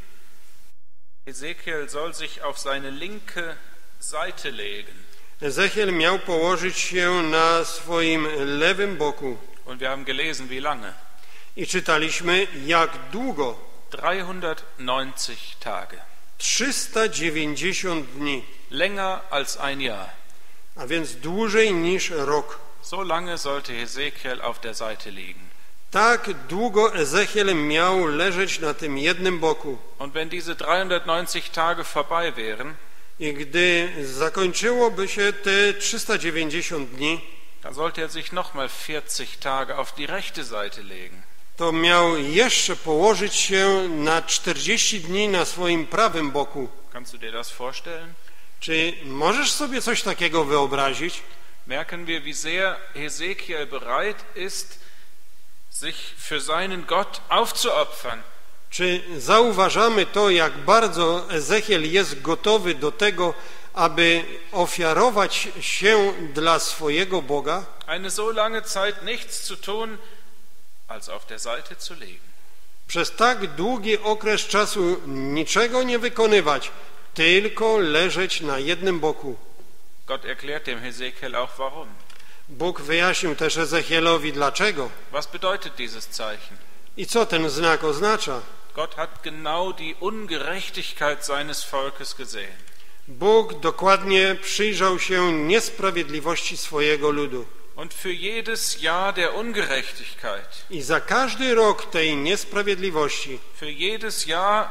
Hesekiel soll sich auf seine linke Seite legen. Ezechiel miał położyć się na swoim lewym boku. Und wir haben gelesen, wie lange? I czytaliśmy, jak długo. dreihundertneunzig Tage. trzysta dziewięćdziesiąt dni. Länger als ein Jahr. A więc dłużej niż rok. So lange sollte Hesekiel auf der Seite liegen. Tak długo Ezechiel miał leżeć na tym jednym boku. Und wenn diese dreihundertneunzig Tage vorbei wären, I gdy zakończyłoby się te trzysta dziewięćdziesiąt dni, dann sollte er sich nochmal vierzig Tage auf die rechte Seite legen. to miał jeszcze położyć się na czterdzieści dni na swoim prawym boku. Kannst du dir das vorstellen? Czy możesz sobie coś takiego wyobrazić? Merken wir, wie sehr Hesekiel bereit ist, sich für seinen Gott aufzuopfern. Czy zauważamy to, jak bardzo Ezechiel jest gotowy do tego, aby ofiarować się dla swojego Boga? Eine so lange Zeit nichts zu tun, als auf der Seite zu liegen. Przez tak długi okres czasu niczego nie wykonywać, tylko leżeć na jednym boku. Gott erklärt dem Hesekiel auch warum. Bóg wyjaśnił też Ezechielowi dlaczego. Was bedeutet dieses Zeichen? I co ten znak oznacza? Gott hat genau die Ungerechtigkeit seines Volkes gesehen. Bóg dokładnie przyjrzał się niesprawiedliwości swojego ludu. Und für jedes Jahr der Ungerechtigkeit, I za każdy rok tej niesprawiedliwości, für jedes Jahr,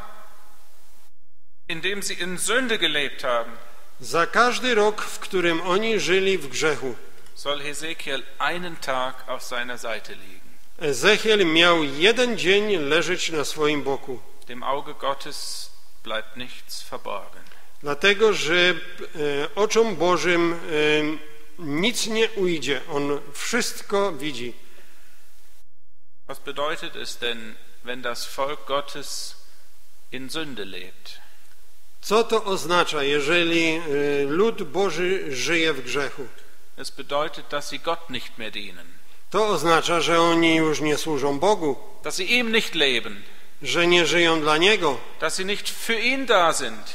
in dem sie in Sünde gelebt haben, za każdy rok, w którym oni żyli w grzechu, soll Hesekiel einen Tag auf seiner Seite liegen. Ezechiel miał jeden dzień leżeć na swoim boku. Dem Auge Gottes bleibt nichts verborgen. Dlatego, że e, oczom Bożym e, nic nie ujdzie. On wszystko widzi. Was bedeutet es denn, wenn das Volk Gottes in Sünde lebt? Co to oznacza, jeżeli e, lud Boży żyje w grzechu? Es bedeutet, dass sie Gott nicht mehr dienen, To oznacza, że oni już nie służą Bogu, dass sie ihm nicht leben, że nie żyją dla Niego, dass sie nicht für ihn da sind,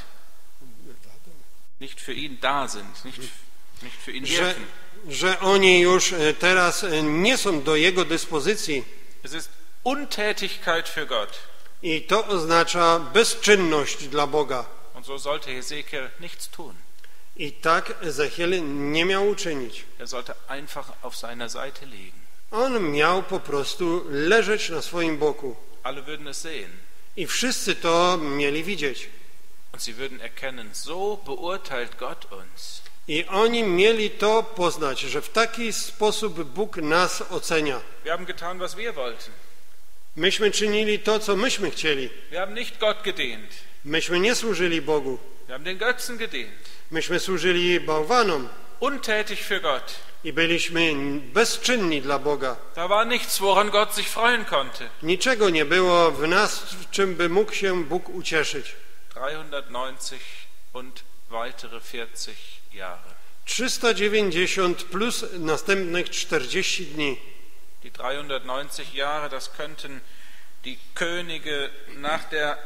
nicht für ihn da sind, nicht, nicht für ihn że, wirken. że oni już e, teraz e, nie są do Jego dyspozycji. Es ist Untätigkeit für Gott. I to oznacza bezczynność dla Boga. Und so sollte Hesekiel nichts tun. I tak Ezechiel nie miał uczynić. Er sollte einfach auf seiner Seite liegen. On miał po prostu leżeć na swoim boku. Alle würden es sehen. I wszyscy to mieli widzieć. Und sie würden erkennen, so beurteilt Gott uns. I oni mieli to poznać, że w taki sposób Bóg nas ocenia. Wir haben getan, was wir wollten. Myśmy czynili to, co myśmy chcieli. Wir haben nicht Gott gedient. Myśmy nie służyli Bogu. Wir haben den Götzen gedient. Myśmy służyli bałwanom Untätig für Gott. i byliśmy bezczynni dla Boga. Da war nichts, woran Gott sich freuen konnte. Niczego nie było w nas, w czym by mógł się Bóg ucieszyć. dreihundertneunzig und weitere vierzig Jahre. trzysta dziewięćdziesiąt plus następnych czterdzieści dni. Die dreihundertneunzig Jahre, das könnten die Könige nach der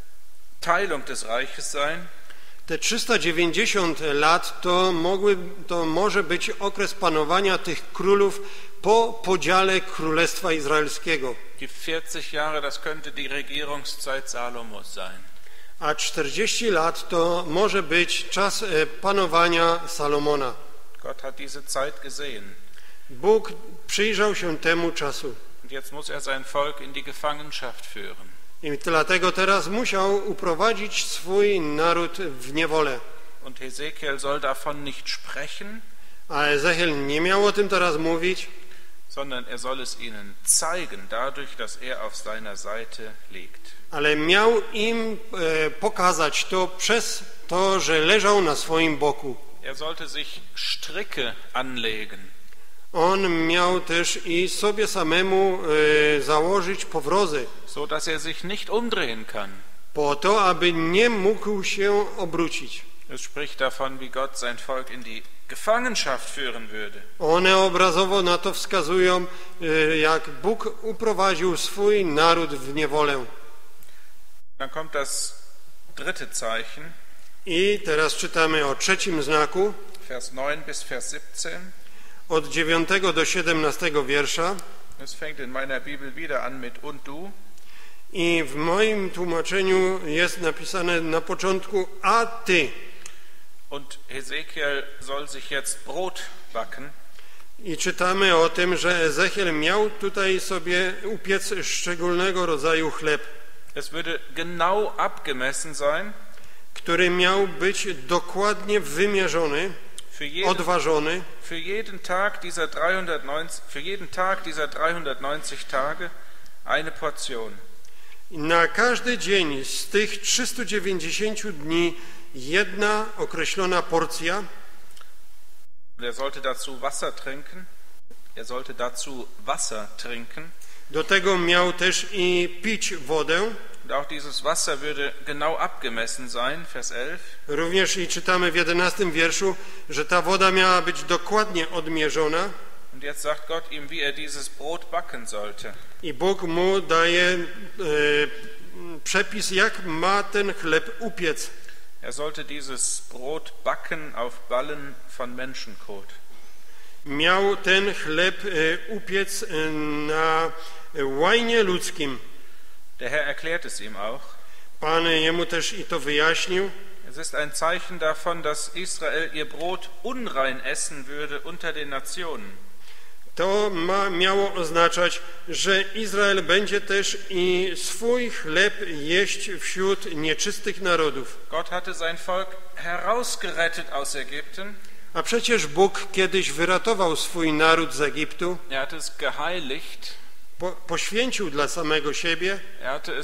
Teilung des Reiches sein. Te trzysta dziewięćdziesiąt lat to, mogły, to może być okres panowania tych królów po podziale Królestwa Izraelskiego. Die vierzig Jahre, das könnte die Regierungszeit Salomos sein. A czterdzieści lat to może być czas e, panowania Salomona. Gott hat diese Zeit gesehen. Bóg przyjrzał się temu czasu. Und jetzt muss er sein Volk in die Gefangenschaft führen. I dlatego teraz musiał uprowadzić swój naród w niewolę. Und Hesekiel soll davon nicht sprechen, A Ezechiel nie miał o tym teraz mówić, sondern er soll es ihnen zeigen, dadurch, dass er auf seiner Seite liegt. ale miał im e, pokazać to przez to, że leżał na swoim boku. Er sollte sich Stricke anlegen, On miał też i sobie samemu e, założyć powrozy, so dass er sich nicht umdrehen kann. po to, aby nie mógł się obrócić. Es spricht davon, wie Gott sein Volk in die Gefangenschaft führen würde. One obrazowo na to wskazują, e, jak Bóg uprowadził swój naród w niewolę. Dann kommt das dritte Zeichen, I teraz czytamy o trzecim znaku, Vers neun bis Vers siebzehn. od dziewiątego do siedemnastego wiersza. Es fängt in meiner Bibel wieder an mit und du. I w moim tłumaczeniu jest napisane na początku, a ty. Und Hesekiel soll sich jetzt Brot backen. I czytamy o tym, że Ezechiel miał tutaj sobie upiec szczególnego rodzaju chleb, Es würde genau abgemessen sein, który miał być dokładnie wymierzony, für jeden, odważony. für jeden Tag dieser dreihundertneunzig, für jeden Tag dieser dreihundertneunzig Tage eine Portion. Na każdy dzień z tych trzystu dziewięćdziesięciu dni jedna określona porcja. Er sollte dazu Wasser trinken. Er sollte dazu Wasser trinken. Do tego miał też i pić wodę. Und auch dieses Wasser würde genau abgemessen sein, Vers elf. Również i czytamy w jedenastym wierszu, że ta woda miała być dokładnie odmierzona. Und jetzt sagt Gott ihm, wie er dieses Brot backen sollte. I Bóg mu daje e, przepis, jak ma ten chleb upiec. Er sollte dieses Brot backen auf Ballen von Menschenkot. Miał ten chleb e, upiec e, na łajnie ludzkim. Der Herr erklärt es ihm auch. Pan jemu też i to wyjaśnił. Es ist ein Zeichen davon, dass Israel ihr Brot unrein essen würde unter den Nationen. To ma, miało oznaczać, że Izrael będzie też i swój chleb jeść wśród nieczystych narodów. Gott hatte sein Volk herausgerettet aus Ägypten. A przecież Bóg kiedyś wyratował swój naród z Egiptu, Er hatte es geheiligt. po, poświęcił dla samego siebie, Er hatte es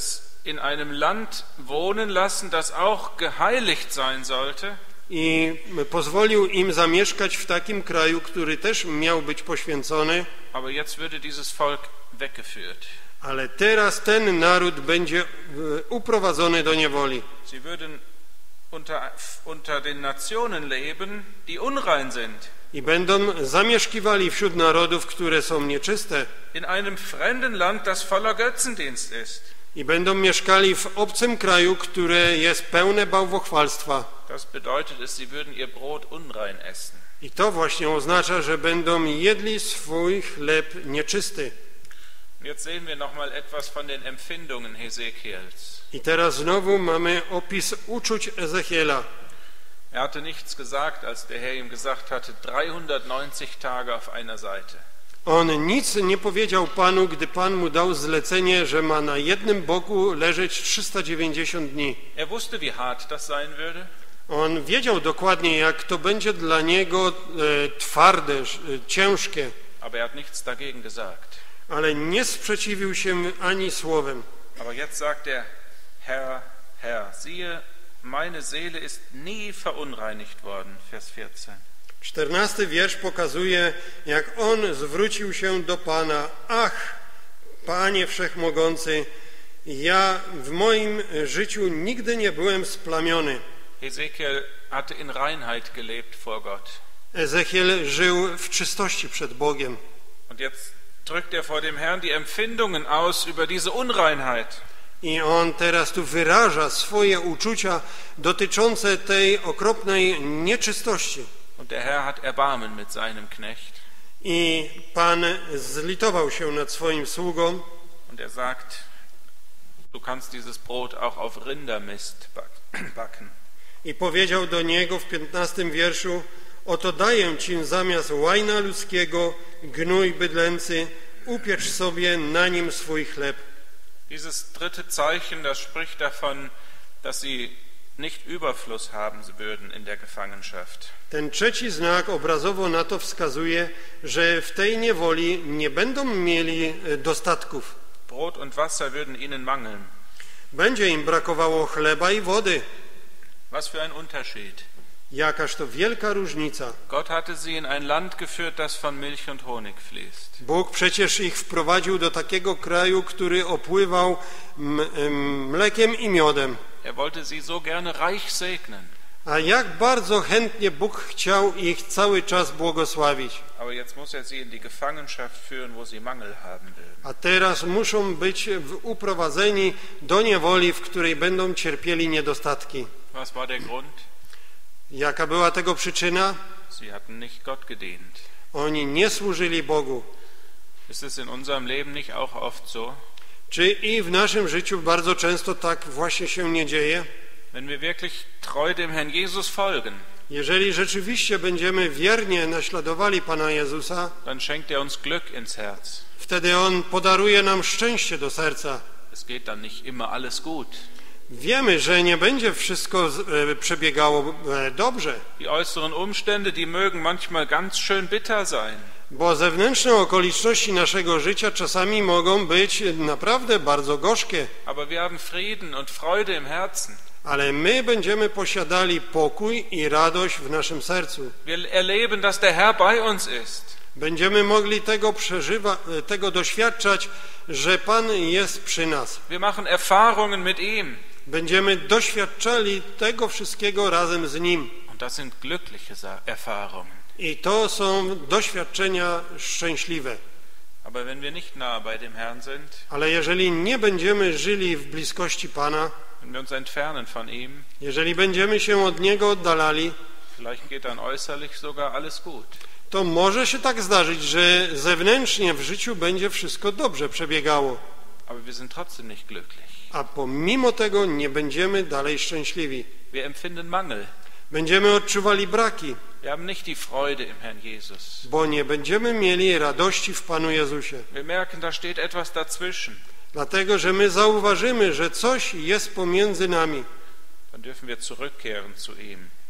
in einem Land wohnen lassen, das auch geheiligt sein sollte. I pozwolił im zamieszkać w takim kraju, który też miał być poświęcony. Aber jetzt würde dieses Volk weggeführt. Ale teraz ten naród będzie uprowadzony do niewoli. Sie würden unter, unter den Nationen leben, die unrein sind. I będą zamieszkiwali wśród narodów, które są nieczyste. In einem fremden Land, das voller Götzendienst ist. I będą mieszkali w obcym kraju, które jest pełne bałwochwalstwa. Das bedeutet es, sie würden ihr Brot unrein essen. I to właśnie oznacza, że będą jedli swój chleb nieczysty. Jetzt sehen wir noch mal etwas von den Empfindungen Hesekiels. I teraz znowu mamy opis uczuć Ezechiela. Er hatte nichts gesagt, als der Herr ihm gesagt hatte, dreihundertneunzig Tage auf einer Seite. On nic nie powiedział Panu, gdy Pan mu dał zlecenie, że ma na jednym boku leżeć trzysta dziewięćdziesiąt dni. Er wusste, wie hart das sein würde. On wiedział dokładnie, jak to będzie dla niego e, twarde, e, ciężkie, Aber er hat nichts dagegen gesagt. ale nie sprzeciwił się ani słowem. Aber jetzt sagt er, Herr, Herr, siehe, meine Seele ist nie verunreinigt worden. Vers vierzehn. Czternasty wiersz pokazuje, jak on zwrócił się do Pana. Ach, Panie Wszechmogący, ja w moim życiu nigdy nie byłem splamiony. Hesekiel hatte in Reinheit gelebt vor Gott. Ezechiel żył w czystości przed Bogiem. Und jetzt drückt er vor dem Herrn die Empfindungen aus über diese Unreinheit. I on teraz tu wyraża swoje uczucia dotyczące tej okropnej nieczystości. Und der Herr hat Erbarmen mit seinem Knecht. I Pan zlitował się nad swoim sługą. Und er sagt, du kannst dieses Brot auch auf Rindermist backen. I powiedział do niego w piętnastym wierszu: oto daję ci zamiast łajna ludzkiego gnój bydlęcy, upiecz sobie na nim swój chleb. Dieses dritte Zeichen, das spricht davon, dass sie nicht Überfluss haben würden in der Gefangenschaft. Ten trzeci znak obrazowo na to wskazuje, że w tej niewoli nie będą mieli dostatków. Brot und Wasser würden ihnen mangeln. Będzie im brakowało chleba i wody. Was für ein Unterschied. Jakaż to wielka różnica. Gott hatte sie in ein Land geführt, das von Milch und Honig fließt. Bóg przecież ich wprowadził do takiego kraju, który opływał mlekiem i miodem. Er wollte sie so gerne reich segnen. A jak bardzo chętnie Bóg chciał ich cały czas błogosławić. Aber jetzt muss er sie in die Gefangenschaft führen, wo sie Mangel haben würden. A teraz muszą być uprowadzeni do niewoli, w której będą cierpieli niedostatki. Was war der Grund? Jaka była tego przyczyna? Sie hatten nicht Gott gedient. Oni nie służyli Bogu. Ist es in unserem Leben nicht auch oft so? Czy i w naszym życiu bardzo często tak właśnie się nie dzieje? Wenn wir wirklich treu dem Herrn Jesus folgen, Jeżeli rzeczywiście będziemy wiernie naśladowali Pana Jezusa, dann schenkt er uns Glück ins Herz. wtedy On podaruje nam szczęście do serca. Es geht dann nicht immer alles gut. Wiemy, że nie będzie wszystko e, przebiegało e, dobrze, Die äußeren Umstände, die mögen manchmal ganz schön bitter sein. bo zewnętrzne okoliczności naszego życia czasami mogą być naprawdę bardzo gorzkie, Aber wir haben Frieden und Freude im Herzen. ale my będziemy posiadali pokój i radość w naszym sercu. Wir erleben, dass der Herr bei uns ist. Będziemy mogli tego przeżywać, tego doświadczać, że Pan jest przy nas. Wir machen Erfahrungen mit ihm. Będziemy doświadczali tego wszystkiego razem z Nim. Und das sind glückliche Erfahrungen. I to są doświadczenia szczęśliwe. Aber wenn wir nicht nah bei dem Herrn sind, Ale jeżeli nie będziemy żyli w bliskości Pana, wenn wir uns entfernen von ihm, jeżeli będziemy się od Niego oddalali, vielleicht geht dann äußerlich sogar alles gut. to może się tak zdarzyć, że zewnętrznie w życiu będzie wszystko dobrze przebiegało, Aber wir sind trotzdem nicht glücklich. a pomimo tego nie będziemy dalej szczęśliwi. Wir empfinden Mangel. Będziemy odczuwali braki, Wir haben nicht die Freude im Herrn Jesus. bo nie będziemy mieli radości w Panu Jezusie. Wir merken, da steht etwas dazwischen. Dlatego, że my zauważymy, że coś jest pomiędzy nami. Dann dürfen wir zurückkehren zu ihm.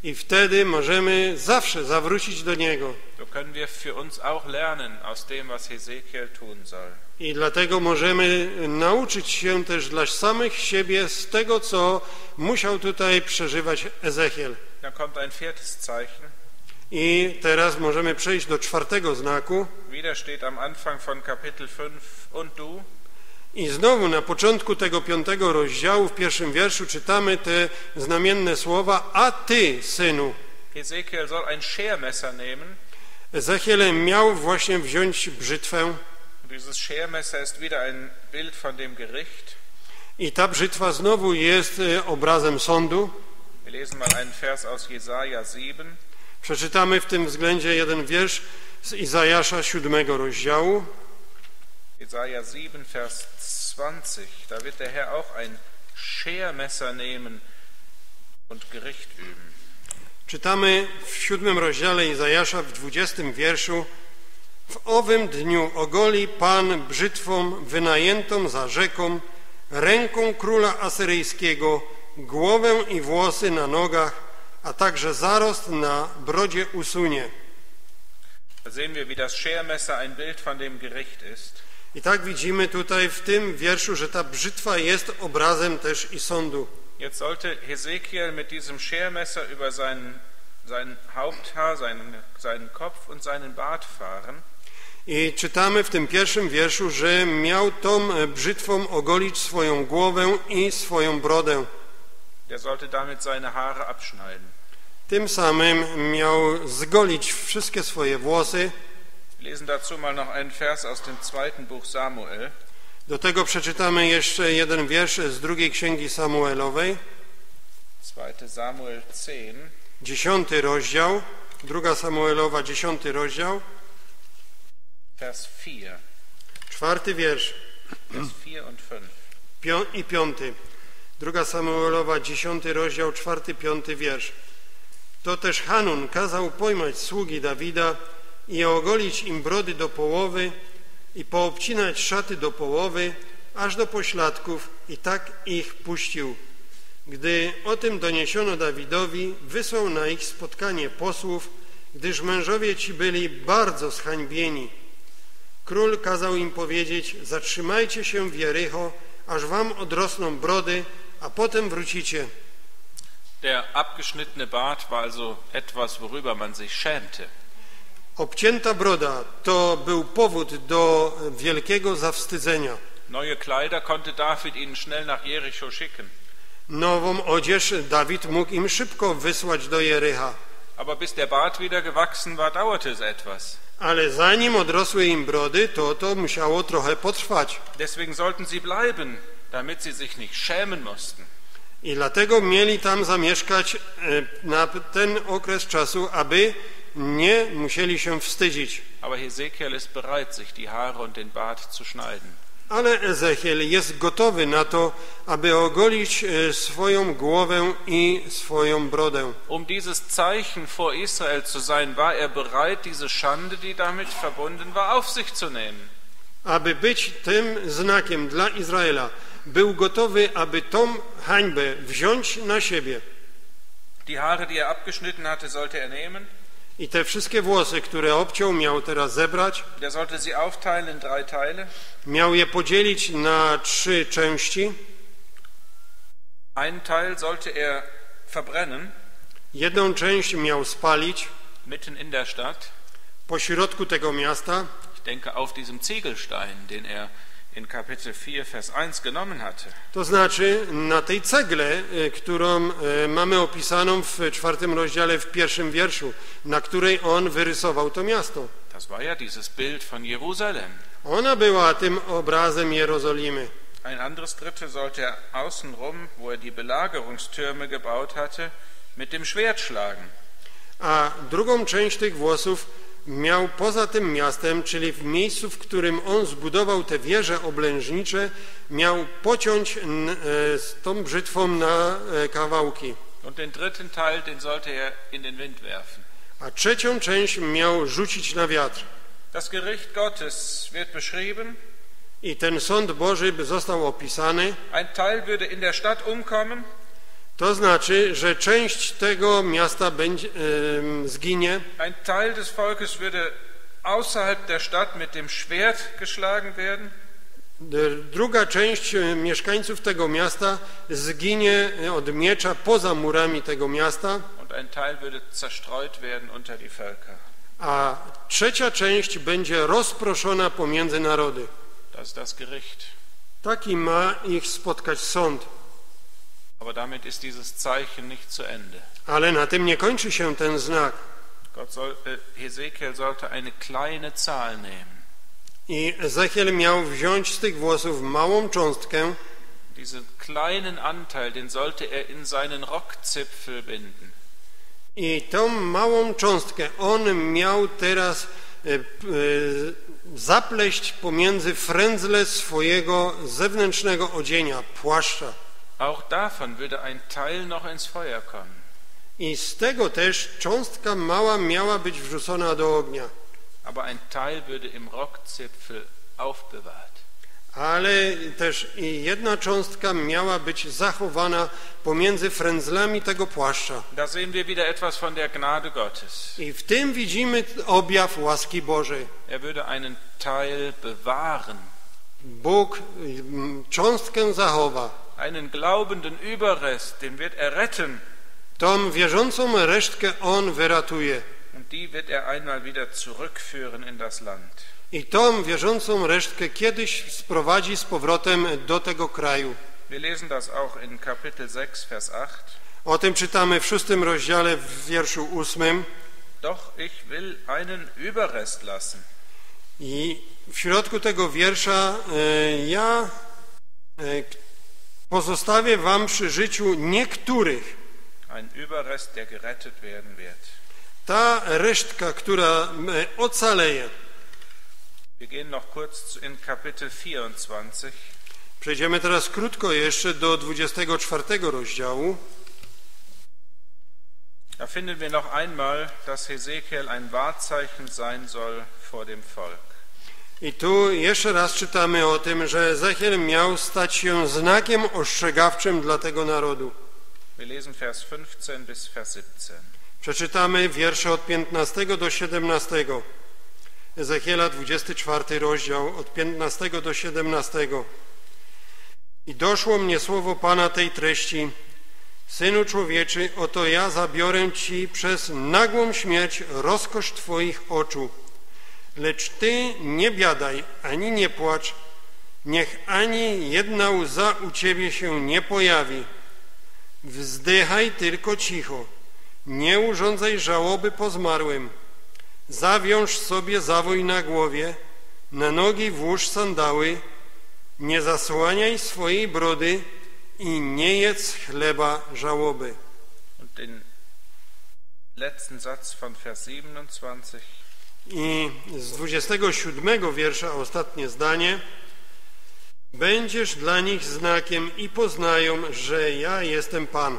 i wtedy możemy zawsze zawrócić do Niego. So können wir für uns auch lernen aus dem, was Hesekiel tun soll. I dlatego możemy nauczyć się też dla samych siebie z tego, co musiał tutaj przeżywać Ezechiel. Dann kommt ein viertes Zeichen. I teraz możemy przejść do czwartego znaku. Wieder steht am Anfang von Kapitel fünf, und du. I znowu na początku tego piątego rozdziału, w pierwszym wierszu czytamy te znamienne słowa: a ty, synu. Hesekiel soll ein Schermesser nehmen. Ezechiel miał właśnie wziąć brzytwę. Dieses Schermesser ist wieder ein Bild von dem Gericht. I ta brzytwa znowu jest obrazem sądu. Wir lesen mal einen Vers aus Jesaja sieben. Przeczytamy w tym względzie jeden wiersz z Izajasza siódmego rozdziału. Jesaja sieben, Vers zwanzig. Da wird der Herr auch ein Schermesser nehmen und Gericht üben. Czytamy w siódmym rozdziale Izajasza w dwudziestym wierszu: w owym dniu ogoli Pan brzytwą wynajętą za rzeką, ręką króla asyryjskiego, głowę i włosy na nogach, a także zarost na brodzie usunie. Da sehen wir, wie das Schermesser ein Bild von dem Gericht ist. I tak widzimy tutaj w tym wierszu, że ta brzytwa jest obrazem też i sądu. Jetzt sollte Hesekiel mit diesem Schermesser über seinen, sein Haupthaar, seinen, seinen Kopf und seinen Bart fahren. I czytamy w tym pierwszym wierszu, że miał tą brzytwą ogolić swoją głowę i swoją brodę. Der sollte damit seine Haare abschneiden. Tym samym miał zgolić wszystkie swoje włosy. Wir lesen dazu mal noch einen Vers aus dem zweiten Buch Samuel. Do tego przeczytamy jeszcze jeden wiersz z drugiej księgi Samuelowej. zweiter Samuel zehn. Dziesiąty rozdział, druga Samuelowa, dziesiąty rozdział. Vers vier. Czwarty wiersz. Vers vier und fünf. Pią- i piąty. Druga Samuelowa, dziesiąty rozdział, czwarty, piąty wiersz. To też Hanun kazał pojmać sługi Dawida i ogolić im brody do połowy i poobcinać szaty do połowy, aż do pośladków, i tak ich puścił. Gdy o tym doniesiono Dawidowi, wysłał na ich spotkanie posłów, gdyż mężowie ci byli bardzo zhańbieni. Król kazał im powiedzieć: zatrzymajcie się w Jericho, aż wam odrosną brody, a potem wrócicie. Der abgeschnittene Bart war also etwas, worüber man sich schämte. Obcięta broda to był powód do wielkiego zawstydzenia. Neue Kleider konnte David ihnen schnell nach Jericho schicken. Nową odzież Dawid mógł im szybko wysłać do Jericha. Aber bis der Bart wieder gewachsen war, dauerte es etwas. Ale zanim odrosły im brody, to to musiało trochę potrwać. Deswegen sollten sie bleiben, damit sie sich nicht schämen mussten. I dlatego mieli tam zamieszkać na ten okres czasu, aby nie musieli się wstydzić. Aber Hesekiel ist bereit, sich die Haare und den Bart zu schneiden. Ale Ezechiel jest gotowy na to, aby ogolić swoją głowę i swoją brodę. Um dieses Zeichen vor Israel zu sein, war er bereit, diese Schande, die damit verbunden war, auf sich zu nehmen. Aby być tym znakiem dla Izraela, był gotowy, aby tą hańbę wziąć na siebie. Die Haare, die er abgeschnitten hatte, sollte er nehmen. I te wszystkie włosy, które obciął, miał teraz zebrać. Der sollte sie aufteilen in drei Teile. Miał je podzielić na trzy części. Einen Teil sollte er verbrennen, Jedną część miał spalić mitten in der Stadt. po środku tego miasta. Ich denke auf diesem Ziegelstein, den er in Kapitel vier, Vers eins genommen hatte. To znaczy na tej cegle, którą mamy opisaną w czwartym rozdziale, w pierwszym wierszu, na której on wyrysował to miasto. Das war ja dieses Bild von Jerusalem. Ona była tym obrazem Jerozolimy. Ein anderes Drittel sollte er außenrum, wo er die Belagerungstürme gebaut hatte, mit dem Schwert schlagen. A drugą część tych włosów miał poza tym miastem, czyli w miejscu, w którym on zbudował te wieże oblężnicze, miał pociąć z tą brzytwą na kawałki. Und den dritten Teil, den sollte er in den Wind werfen. A trzecią część miał rzucić na wiatr. Das Gericht Gottes wird beschrieben. I ten sąd Boży został opisany. Ein Teil würde in der Stadt umkommen. To znaczy, że część tego miasta będzie, e, zginie. Ein Teil des Volkes würde außerhalb der Stadt mit dem Schwert geschlagen werden. Druga część mieszkańców tego miasta zginie od miecza poza murami tego miasta. Und ein Teil würde zerstreut werden unter die Völker. A trzecia część będzie rozproszona pomiędzy narody. Das ist das Gericht. Taki ma ich spotkać sąd. Aber damit ist dieses Zeichen nicht zu Ende. Ale na tym nie kończy się ten znak. Gott soll, äh, Hesekiel sollte eine kleine Zahl nehmen. I Ezechiel miał wziąć z tych włosów małą cząstkę. Diesen kleinen Anteil, den sollte er in seinen Rockzipfel binden. I tą małą cząstkę on miał teraz e, e, zapleść pomiędzy frędzle swojego zewnętrznego odzienia, płaszcza. Auch davon würde ein Teil noch ins Feuer kommen. I z tego też cząstka mała miała być wrzucona do ognia. Aber ein Teil würde im Rockzipfel aufbewahrt. Ale też i jedna cząstka miała być zachowana pomiędzy frędzlami tego płaszcza. Da sehen wir wieder etwas von der Gnade Gottes. I w tym widzimy objaw łaski Bożej. Er würde einen Teil bewahren. Bóg cząstkę zachowa. Einen glaubenden Überrest, den wird er retten. Tą wierzącą resztkę On wyratuje. Und die wird er einmal wieder zurückführen in das Land. I tą wierzącą resztkę kiedyś sprowadzi z powrotem do tego kraju. Wir lesen das auch in Kapitel sechs, Vers acht. O tym czytamy w szóstym rozdziale w wierszu ósmym. Doch ich will einen Überrest lassen. I w środku tego wiersza e, ja e, pozostawię wam przy życiu niektórych. Ein Überrest, der gerettet werden wird. Ta resztka, która ocaleje. Wir gehen noch kurz in Kapitel vierundzwanzig. Przejdziemy teraz krótko jeszcze do dwudziestego czwartego rozdziału. Da finden wir noch einmal, dass Hesekiel ein Wahrzeichen sein soll vor dem Volk. I tu jeszcze raz czytamy o tym, że Ezechiel miał stać się znakiem ostrzegawczym dla tego narodu. Wir lesen Vers fünfzehn bis Vers siebzehn. Przeczytamy wiersze od piętnastego do siedemnastego. Ezechiela, dwudziesty czwarty rozdział, od piętnastego do siedemnastego. I doszło mnie słowo Pana tej treści: Synu człowieczy, oto ja zabiorę ci przez nagłą śmierć rozkosz twoich oczu. Lecz ty nie biadaj, ani nie płacz, niech ani jedna łza u ciebie się nie pojawi. Wzdychaj tylko cicho, nie urządzaj żałoby po zmarłym. Zawiąż sobie zawój na głowie, na nogi włóż sandały, nie zasłaniaj swojej brody i nie jedz chleba żałoby. Und den letzten Satz von Vers siebenundzwanzig. I z dwudziestego siódmego wiersza ostatnie zdanie. Będziesz dla nich znakiem i poznają, że ja jestem Pan.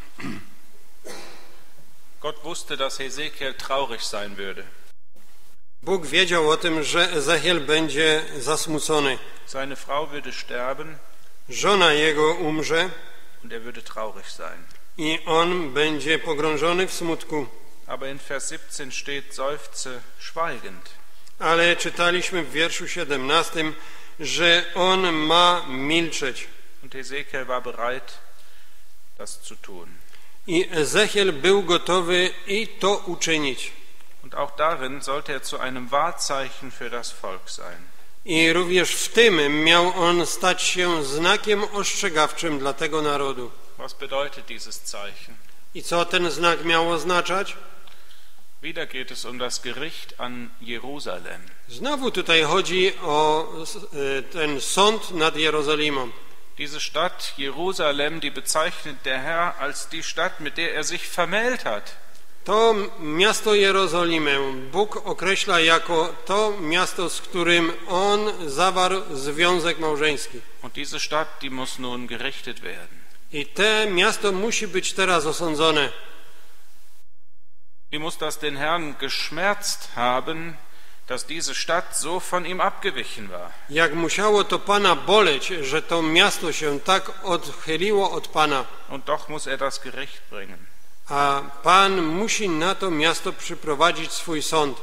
Gott wusste, dass Hesekiel traurig sein würde. Bóg wiedział o tym, że Ezechiel będzie zasmucony. Seine Frau würde sterben. Żona jego umrze. Und er würde traurig sein. I on będzie pogrążony w smutku. Aber in Vers siebzehn steht, seufze schweigend. Ale czytaliśmy w wierszu siedemnastym, że on ma milczeć. Und Hesekiel war bereit, das zu tun. I Ezechiel był gotowy i to uczynić. Und auch darin sollte er zu einem Wahrzeichen für das Volk sein. I również w tym miał on stać się znakiem ostrzegawczym dla tego narodu. Was bedeutet dieses Zeichen? I co ten znak miał oznaczać? Wieder geht es um das Gericht an Jerusalem. Znowu tutaj chodzi o ten sąd nad Jerozolimą. Diese Stadt Jerusalem, die bezeichnet der Herr als die Stadt, mit der er sich vermählt hat. To miasto Jerozolimę Bóg określa jako to miasto, z którym On zawarł związek małżeński. Und diese Stadt, die muss nun gerichtet werden. I te miasto musi być teraz osądzone. Wie muss das den Herrn geschmerzt haben, dass diese Stadt so von ihm abgewichen war. Jak musiało to Pana boleć, że to miasto się tak odchyliło od Pana. Und doch muss er das Gericht bringen. A Pan musi na to miasto przyprowadzić swój sąd.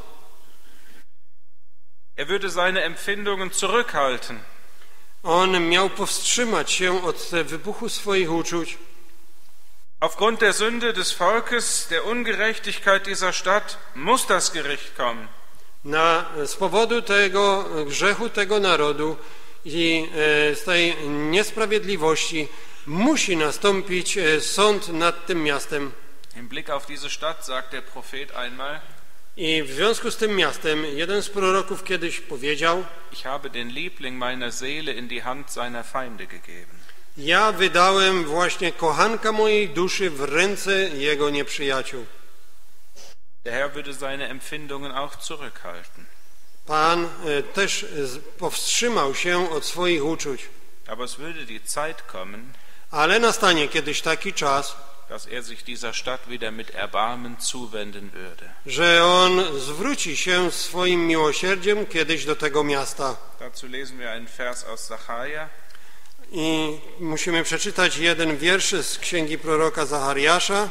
Er würde seine Empfindungen zurückhalten. On miał powstrzymać się od wybuchu swoich uczuć. Aufgrund der Sünde des Volkes, der Ungerechtigkeit dieser Stadt, muss das Gericht kommen. Na, z powodu tego grzechu tego narodu i e, z tej niesprawiedliwości musi nastąpić e, sąd nad tym miastem. Im Blick auf diese Stadt sagt der Prophet einmal: I w związku z tym miastem jeden z proroków kiedyś powiedział: Ich habe den Liebling meiner Seele in die Hand seiner Feinde gegeben. Ja wydałem właśnie kochanka mojej duszy w ręce jego nieprzyjaciół. Der Herr würde seine Empfindungen auch zurückhalten. Pan e, też z, powstrzymał się od swoich uczuć. Aber es würde die Zeit kommen, Ale nastanie kiedyś taki czas, dass er sich dieser Stadt wieder mit Erbarmen zuwenden würde. że on zwróci się swoim miłosierdziem kiedyś do tego miasta. Dazu lesen wir einen Vers aus Sacharja. I musimy przeczytać jeden wiersz z księgi proroka Zachariasza.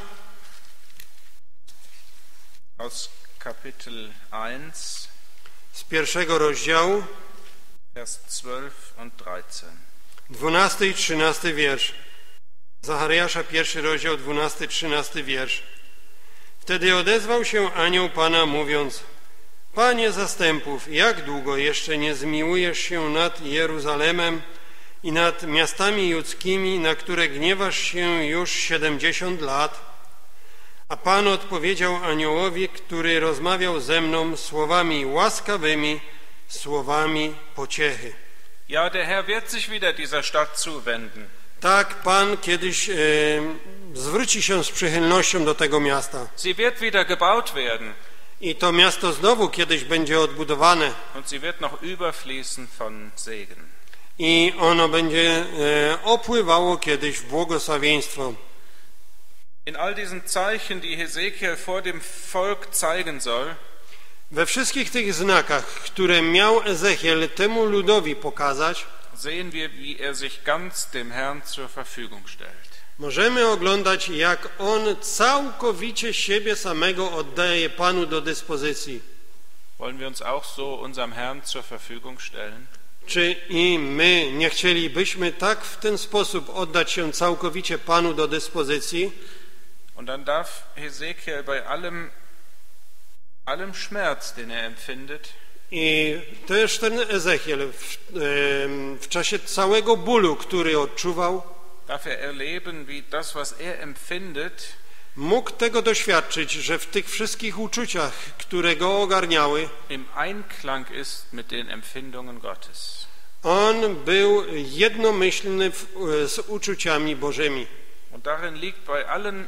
Aus Kapitel eins, Z pierwszego rozdziału, Vers zwölf und dreizehn. dwunasty i trzynasty wiersz. Zachariasza, pierwszy rozdział, dwunasty, trzynasty wiersz. Wtedy odezwał się anioł Pana, mówiąc: Panie zastępów, jak długo jeszcze nie zmiłujesz się nad Jeruzalemem i nad miastami judzkimi, na które gniewasz się już siedemdziesiąt lat? A Pan odpowiedział aniołowi, który rozmawiał ze mną słowami łaskawymi, słowami pociechy. Ja, der Herr wird sich wieder dieser Stadt zuwenden. Tak, Pan kiedyś e, zwróci się z przychylnością do tego miasta. Sie wird wieder gebaut werden. I to miasto znowu kiedyś będzie odbudowane. Und sie wird noch überfließen von Segen. I ono będzie e, opływało kiedyś w błogosławieństwo. In all diesen Zeichen, die Hesekiel vor dem Volk zeigen soll, We wszystkich tych znakach, które miał Ezechiel temu ludowi pokazać, sehen wir, wie er sich ganz dem Herrn zur Verfügung stellt. możemy oglądać, jak on całkowicie siebie samego oddaje Panu do dyspozycji. Wollen wir uns auch so unserem Herrn zur Verfügung stellen? Czy i my nie chcielibyśmy tak w ten sposób oddać się całkowicie Panu do dyspozycji? Und dann darf Hesekiel bei allem, allem Schmerz, den er empfindet, I też ten Ezechiel w, w czasie całego bólu, który odczuwał, darf er erleben, wie das, was er empfindet, mógł tego doświadczyć, że w tych wszystkich uczuciach, które go ogarniały, im Einklang ist mit den Empfindungen Gottes. on był jednomyślny w, z uczuciami Bożymi. Und darin liegt bei allen,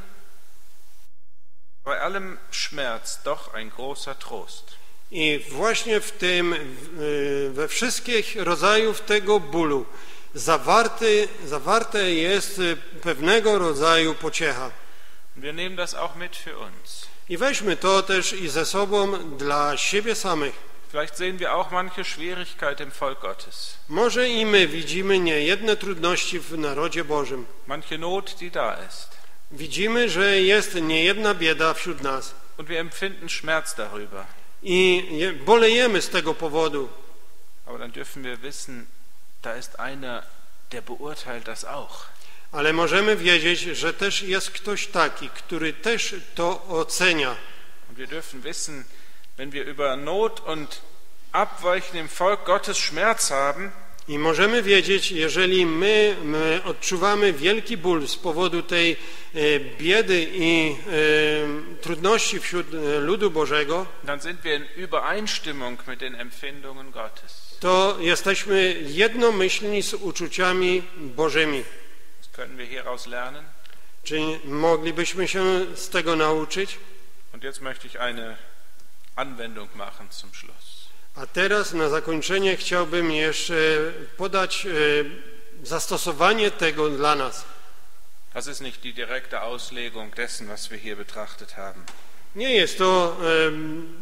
bei allem Schmerz doch ein großer Trost. I właśnie w tym, we wszystkich rodzajów tego bólu zawarty, zawarte jest pewnego rodzaju pociecha. Wir nehmen das auch mit für uns. I weźmy to też i ze sobą dla siebie samych. Vielleicht sehen wir auch manche Schwierigkeit im Volk Gottes. Może i my widzimy niejedne trudności w narodzie Bożym. Manche Not, die da ist. Widzimy, że jest niejedna bieda wśród nas. Und wir empfinden Schmerz darüber. I bolejemy z tego powodu. Aber dann dürfen wir wissen, da ist einer, der beurteilt das auch. Ale możemy wiedzieć, że też jest ktoś taki, który też to ocenia. Und wir dürfen wissen, wenn wir über Not und Abweichen im Volk Gottes Schmerz haben, I możemy wiedzieć, jeżeli my, my odczuwamy wielki ból z powodu tej e, biedy i e, trudności wśród e, ludu Bożego, dann sind wir in Übereinstimmung mit den Empfindungen Gottes. to jesteśmy jednomyślni z uczuciami Bożymi. Das können wir hieraus lernen. Czy moglibyśmy się z tego nauczyć? Und jetzt möchte ich eine Anwendung machen zum Schluss. A teraz na zakończenie chciałbym jeszcze podać e, zastosowanie tego dla nas. Das ist nicht die direkte Auslegung dessen, was wir hier betrachtet haben. Nie jest to e,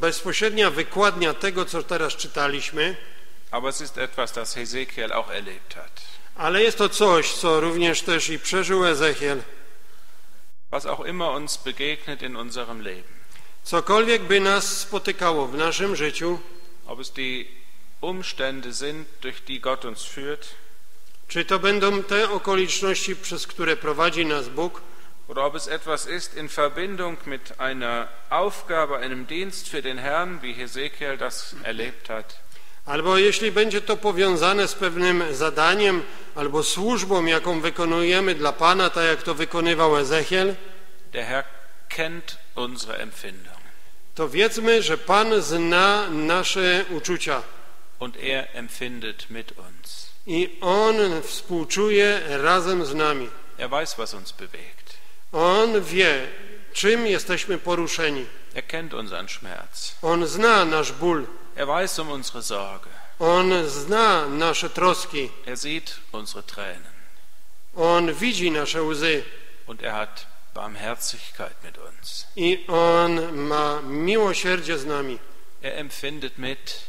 bezpośrednia wykładnia tego, co teraz czytaliśmy, aber es ist etwas, das Hesekiel auch erlebt hat. ale jest to coś, co również też i przeżył Ezechiel. Was auch immer uns begegnet in unserem Leben. Cokolwiek by nas spotykało w naszym życiu, Ob es die Umstände sind, durch die Gott uns führt, czy to będą te okoliczności, przez które prowadzi nas Bóg, oder ob es etwas ist in Verbindung mit einer Aufgabe, einem Dienst für den Herrn, wie Hesekiel das erlebt hat. albo jeśli będzie to powiązane z pewnym zadaniem albo służbą, jaką wykonujemy dla Pana, tak jak to wykonywał Ezechiel, Der Herr kennt unsere Empfindungen to wiedzmy, że Pan zna nasze uczucia und er empfindet mit uns. i On współczuje razem z nami. Er weiß, was uns bewegt. On wie, czym jesteśmy poruszeni. Er kennt unseren Schmerz. On zna nasz ból. Er weiß um unsere Sorge. On zna nasze troski. Er sieht unsere Tränen. On widzi nasze łzy. Und er hat Barmherzigkeit mit uns. I On ma miłosierdzie z nami. Er empfindet mit.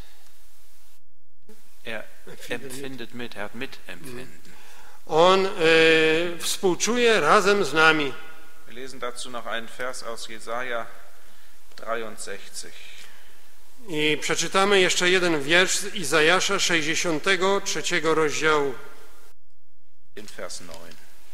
Er empfindet mit. Er hat Mitempfinden. On e, współczuje razem z nami. Wir lesen dazu noch einen Vers aus Jesaja dreiundsechzig. I przeczytamy jeszcze jeden wiersz z Izajasza sześćdziesiątego trzeciego rozdziału. In Vers neun.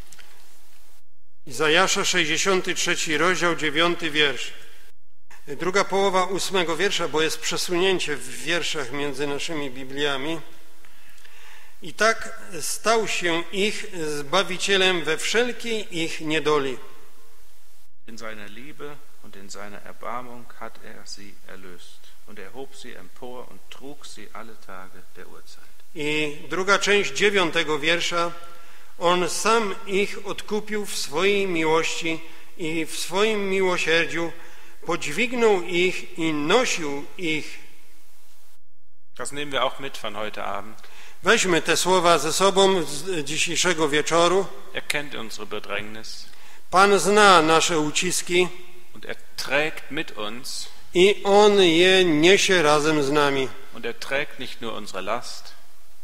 Izajasza sześćdziesiąty trzeci rozdział, dziewiąty wiersz. Druga połowa ósmego wiersza, bo jest przesunięcie w wierszach między naszymi Bibliami. I tak stał się ich Zbawicielem we wszelkiej ich niedoli. In seiner Liebe und in seiner Erbarmung hat er sie erlöst und er hob sie empor und trug sie alle Tage der Urzeit. I druga część dziewiątego wiersza. On sam ich odkupił w swojej miłości i w swoim miłosierdziu, podźwignął ich i nosił ich. Das nehmen wir auch mit von heute Abend. Weźmy te słowa ze sobą z dzisiejszego wieczoru. Er kennt unsere Bedrängnis. Pan zna nasze uciski Und er trägt mit uns. i On je niesie razem z nami. Und er trägt nicht nur unsere Last.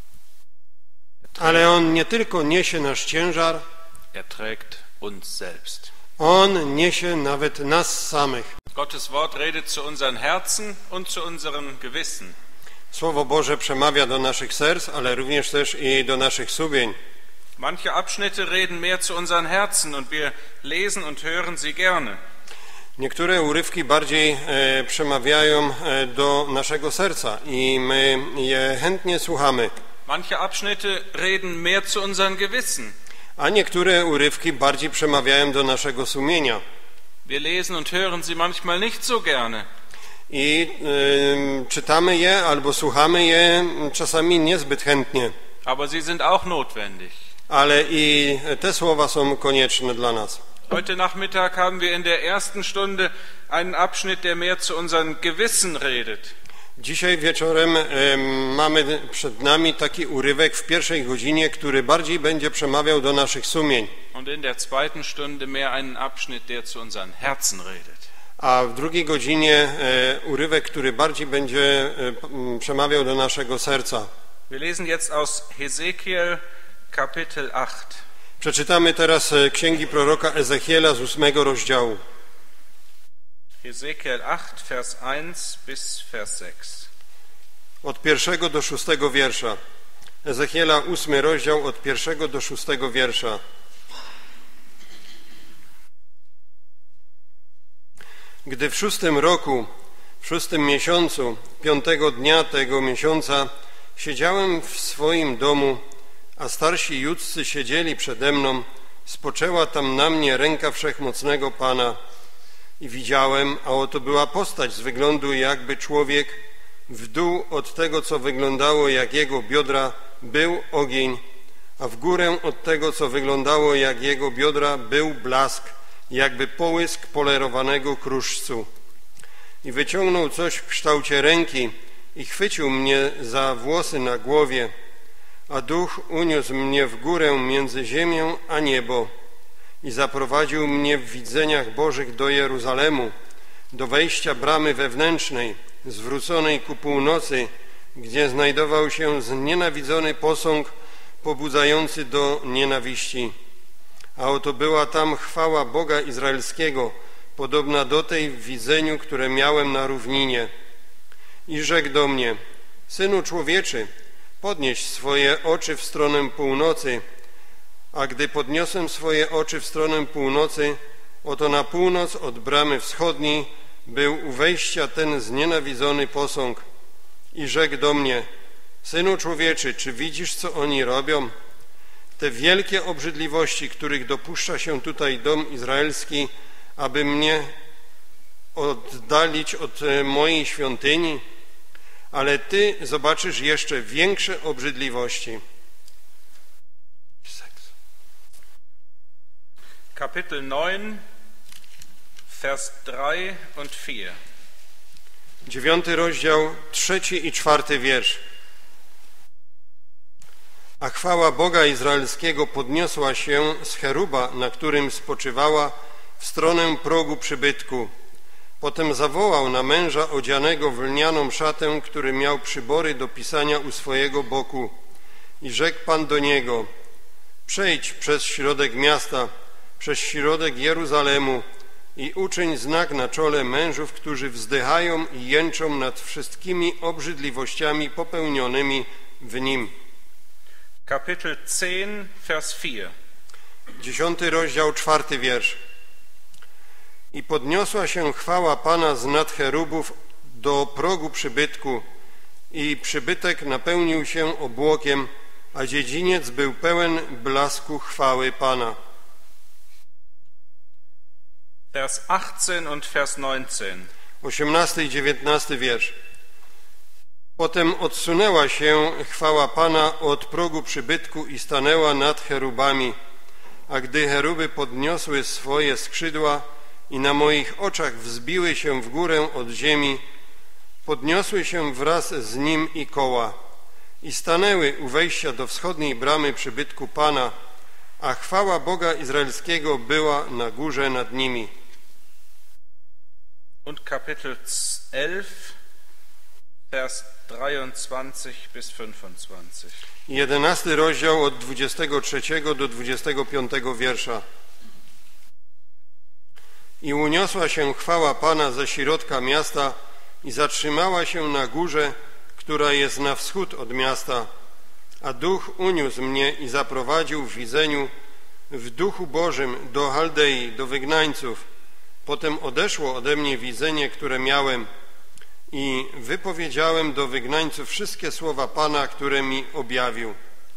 Ale On nie tylko niesie nasz ciężar, Er trägt uns selbst. On niesie nawet nas samych. Gottes Wort redet zu unseren Herzen und zu unserem Gewissen. Słowo Boże przemawia do naszych serc, ale również też i do naszych sumień. Manche Abschnitte reden mehr zu unseren Herzen und wir lesen und hören sie gerne. Niektóre urywki bardziej e, przemawiają e, do naszego serca i my je chętnie słuchamy. Manche Abschnitte reden mehr zu unseren Gewissen. A niektóre urywki bardziej przemawiają do naszego sumienia. Wir lesen und hören sie manchmal nicht so gerne. I e, czytamy je albo słuchamy je czasami niezbyt chętnie. Aber sie sind auch notwendig. Ale i te słowa są konieczne dla nas. Heute Nachmittag haben wir in der ersten Stunde einen Abschnitt, der mehr zu unseren Gewissen redet. Dzisiaj wieczorem e, mamy przed nami taki urywek w pierwszej godzinie, który bardziej będzie przemawiał do naszych sumień. Und in der zweiten Stunde mehr einen Abschnitt, der zu unseren Herzen redet. A w drugiej godzinie e, urywek, który bardziej będzie e, przemawiał do naszego serca. Wir lesen jetzt aus Hesekiel Kapitel acht. Przeczytamy teraz księgi proroka Ezechiela z ósmego rozdziału. Hesekiel acht, Vers eins bis Vers sechs. Od pierwszego do szóstego wiersza. Ezechiela ósmy rozdział od pierwszego do szóstego wiersza. Gdy w szóstym roku, w szóstym miesiącu, piątego dnia tego miesiąca siedziałem w swoim domu, a starsi judzcy siedzieli przede mną, spoczęła tam na mnie ręka Wszechmocnego Pana i widziałem, a oto była postać z wyglądu jakby człowiek, w dół od tego, co wyglądało jak jego biodra, był ogień, a w górę od tego, co wyglądało jak jego biodra, był blask, jakby połysk polerowanego kruszcu. I wyciągnął coś w kształcie ręki i chwycił mnie za włosy na głowie, a duch uniósł mnie w górę między ziemią a niebo i zaprowadził mnie w widzeniach Bożych do Jeruzalemu, do wejścia bramy wewnętrznej, zwróconej ku północy, gdzie znajdował się znienawidzony posąg pobudzający do nienawiści. A oto była tam chwała Boga Izraelskiego, podobna do tej w widzeniu, które miałem na równinie. I rzekł do mnie: Synu człowieczy, podnieś swoje oczy w stronę północy. A gdy podniosłem swoje oczy w stronę północy, oto na północ od bramy wschodniej był u wejścia ten znienawidzony posąg. I rzekł do mnie: Synu człowieczy, czy widzisz, co oni robią? Te wielkie obrzydliwości, których dopuszcza się tutaj dom izraelski, aby mnie oddalić od mojej świątyni, ale ty zobaczysz jeszcze większe obrzydliwości. Kapitel neun, Vers drei und vier. Dziewiąty rozdział, trzeci i czwarty wiersz. A chwała Boga Izraelskiego podniosła się z cheruba, na którym spoczywała, w stronę progu przybytku. Potem zawołał na męża odzianego w lnianą szatę, który miał przybory do pisania u swojego boku. I rzekł Pan do niego: Przejdź przez środek miasta, przez środek Jeruzalemu i uczyń znak na czole mężów, którzy wzdychają i jęczą nad wszystkimi obrzydliwościami popełnionymi w nim. Kapitel zehn, Vers vier. Dziesiąty rozdział, czwarty wiersz. I podniosła się chwała Pana z nad cherubów do progu przybytku i przybytek napełnił się obłokiem, a dziedziniec był pełen blasku chwały Pana. Vers achtzehn und Vers neunzehn. osiemnasty i dziewiętnasty wiersz. Potem odsunęła się chwała Pana od progu przybytku i stanęła nad cherubami, a gdy cheruby podniosły swoje skrzydła i na moich oczach wzbiły się w górę od ziemi, podniosły się wraz z nim i koła i stanęły u wejścia do wschodniej bramy przybytku Pana, a chwała Boga Izraelskiego była na górze nad nimi. Und Kapitel elf, Vers dreiundzwanzig bis fünfundzwanzig. Jedenasty rozdział od dwudziestego trzeciego do dwudziestego piątego wiersza. I uniosła się chwała Pana ze środka miasta i zatrzymała się na górze, która jest na wschód od miasta. A Duch uniósł mnie i zaprowadził w widzeniu w Duchu Bożym do Chaldei, do wygnańców. Potem odeszło ode mnie widzenie, które miałem, i wypowiedziałem do wygnańców wszystkie słowa Pana, które mi objawił.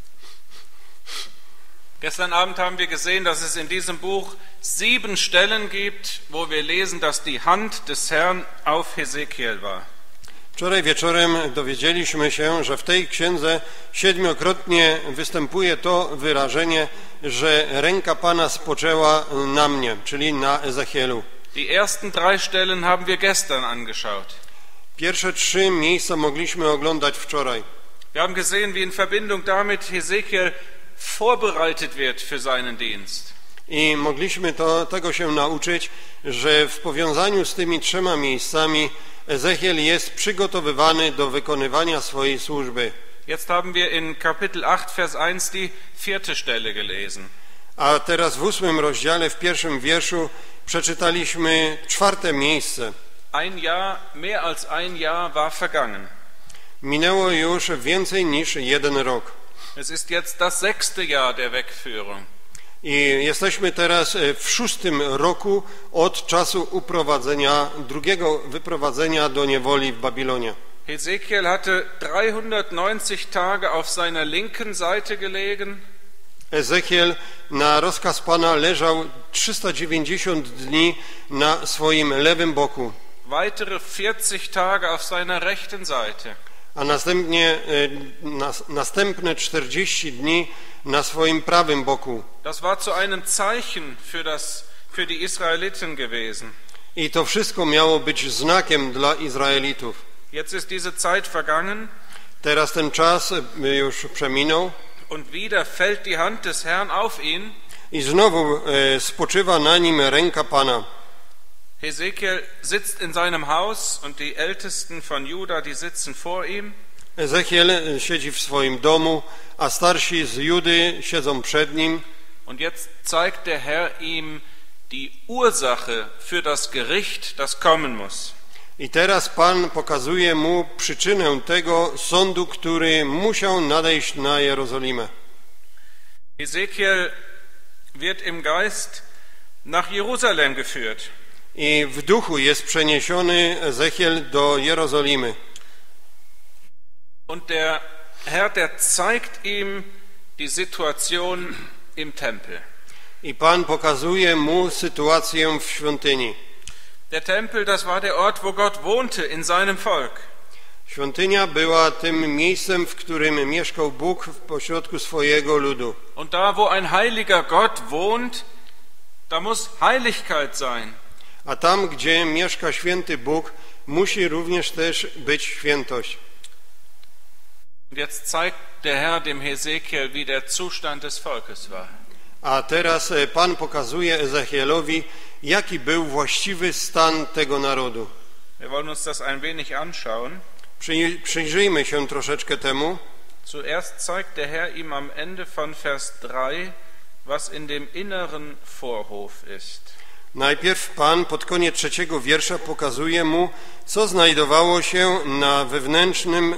Gestern Abend haben wir gesehen, dass es in diesem Buch sieben Stellen gibt, wo wir lesen, dass die Hand des Herrn auf Hesekiel war. Wczoraj wieczorem dowiedzieliśmy się, że w tej księdze siedmiokrotnie występuje to wyrażenie, że ręka Pana spoczęła na mnie, czyli na Ezechielu. Die ersten drei Stellen haben wir gestern angeschaut. Pierwsze trzy miejsca mogliśmy oglądać wczoraj. Wir haben gesehen, wie in Verbindung damit Hesekiel vorbereitet wird für seinen Dienst. I mogliśmy to, tego się nauczyć, że w powiązaniu z tymi trzema miejscami Ezechiel jest przygotowywany do wykonywania swojej służby. Jetzt haben wir in Kapitel acht, Vers eins die vierte Stelle gelesen. A teraz w ósmym rozdziale, w pierwszym wierszu przeczytaliśmy czwarte miejsce. Ein Jahr, mehr als ein Jahr war vergangen. Minęło już więcej niż jeden rok. Es ist jetzt das sechste Jahr der Wegführung. I jesteśmy teraz w szóstym roku od czasu uprowadzenia, drugiego wyprowadzenia do niewoli w Babilonie. Hesekiel hatte dreihundertneunzig Tage auf seiner linken Seite gelegen. Ezechiel na rozkaz Pana leżał trzysta dziewięćdziesiąt dni na swoim lewym boku. Weitere vierzig Tage auf seiner rechten Seite. A następnie nas, następne czterdzieści dni na swoim prawym boku. Das war zu einem Zeichen für das für die Israeliten gewesen. I to wszystko miało być znakiem dla Izraelitów. Jetzt ist diese Zeit vergangen. Teraz ten czas już przeminął. Und wieder fällt die Hand des Herrn auf ihn. I znowu e, spoczywa na nim ręka Pana. Hesekiel sitzt in seinem Haus und die Ältesten von Juda, die sitzen vor ihm. Ezechiel siedzi w swoim domu, a starsi z Judy siedzą przed nim. Und jetzt zeigt der Herr ihm die Ursache für das Gericht, das kommen muss. I teraz Pan pokazuje mu przyczynę tego sądu, który musiał nadejść na Jerozolimę. Hesekiel wird im Geist nach Jerusalem geführt. I w duchu jest przeniesiony Ezechiel do Jerozolimy. Und der Herr, der zeigt ihm die Situation im Tempel. I Pan pokazuje mu sytuację w świątyni. Der Tempel, das war der Ort, wo Gott wohnte in seinem Volk. Świątynia była tym miejscem, w którym mieszkał Bóg w pośrodku swojego ludu. Und da, wo ein heiliger Gott wohnt, da muss Heiligkeit sein. A tam, gdzie mieszka święty Bóg, musi również też być świętość. Und jetzt zeigt der Herr dem Hesekiel, wie der Zustand des Volkes war. A teraz Pan pokazuje Ezechielowi, jaki był właściwy stan tego narodu. Wir wollen uns das ein wenig anschauen. Przy, przyjrzyjmy się troszeczkę temu. Zuerst zeigt der Herr ihm am Ende von Vers drei, was in dem inneren Vorhof ist. Najpierw Pan pod koniec trzeciego wiersza pokazuje mu, co znajdowało się na wewnętrznym e,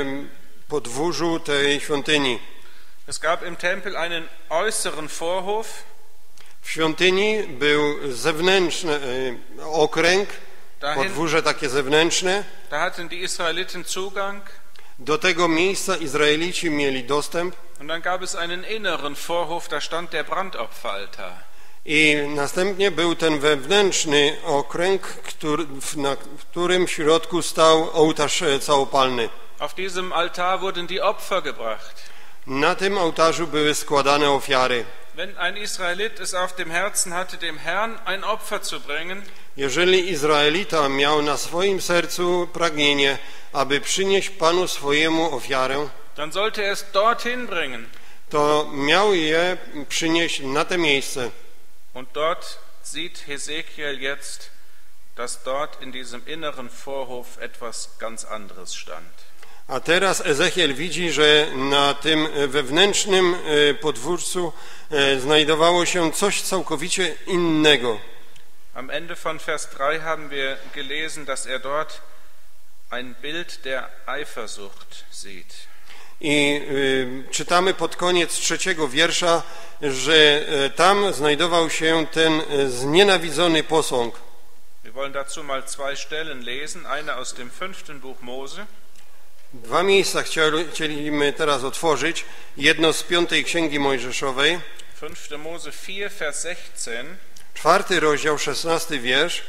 podwórzu tej świątyni. Es gab im Tempel einen äußeren Vorhof. W świątyni był zewnętrzny e, okręg, Dahin, podwórze takie zewnętrzne. Da hatten die Israeliten Zugang. Do tego miejsca Izraelici mieli dostęp. Und dann gab es einen inneren Vorhof, da stand der Brandopferaltar. I następnie był ten wewnętrzny okręg, który, na którym w środku stał ołtarz całopalny. Auf diesem Altar wurden die Opfer gebracht. Na tym ołtarzu były składane ofiary. Wenn ein Israelit es auf dem Herzen hatte, dem Herrn ein Opfer zu bringen, Jeżeli Izraelita miał na swoim sercu pragnienie, aby przynieść Panu swojemu ofiarę, dann sollte er es dorthin bringen. to miał je przynieść na te miejsce. Und dort sieht Hesekiel jetzt, dass dort in diesem inneren Vorhof etwas ganz anderes stand. A teraz Ezechiel widzi, że na tym wewnętrznym podwórzu znajdowało się coś całkowicie innego. Am Ende von Vers drei haben wir gelesen, dass er dort ein Bild der Eifersucht sieht. I y, czytamy pod koniec trzeciego wiersza, że y, tam znajdował się ten znienawidzony posąg. Wir wollen dazu mal zwei Stellen lesen, eine aus dem fünften Buch Mose. Dwa miejsca chcieliśmy teraz otworzyć. Jedno z piątej Księgi Mojżeszowej. fünfter Mose vier, Vers sechzehn. Czwarty rozdział, szesnasty wiersz.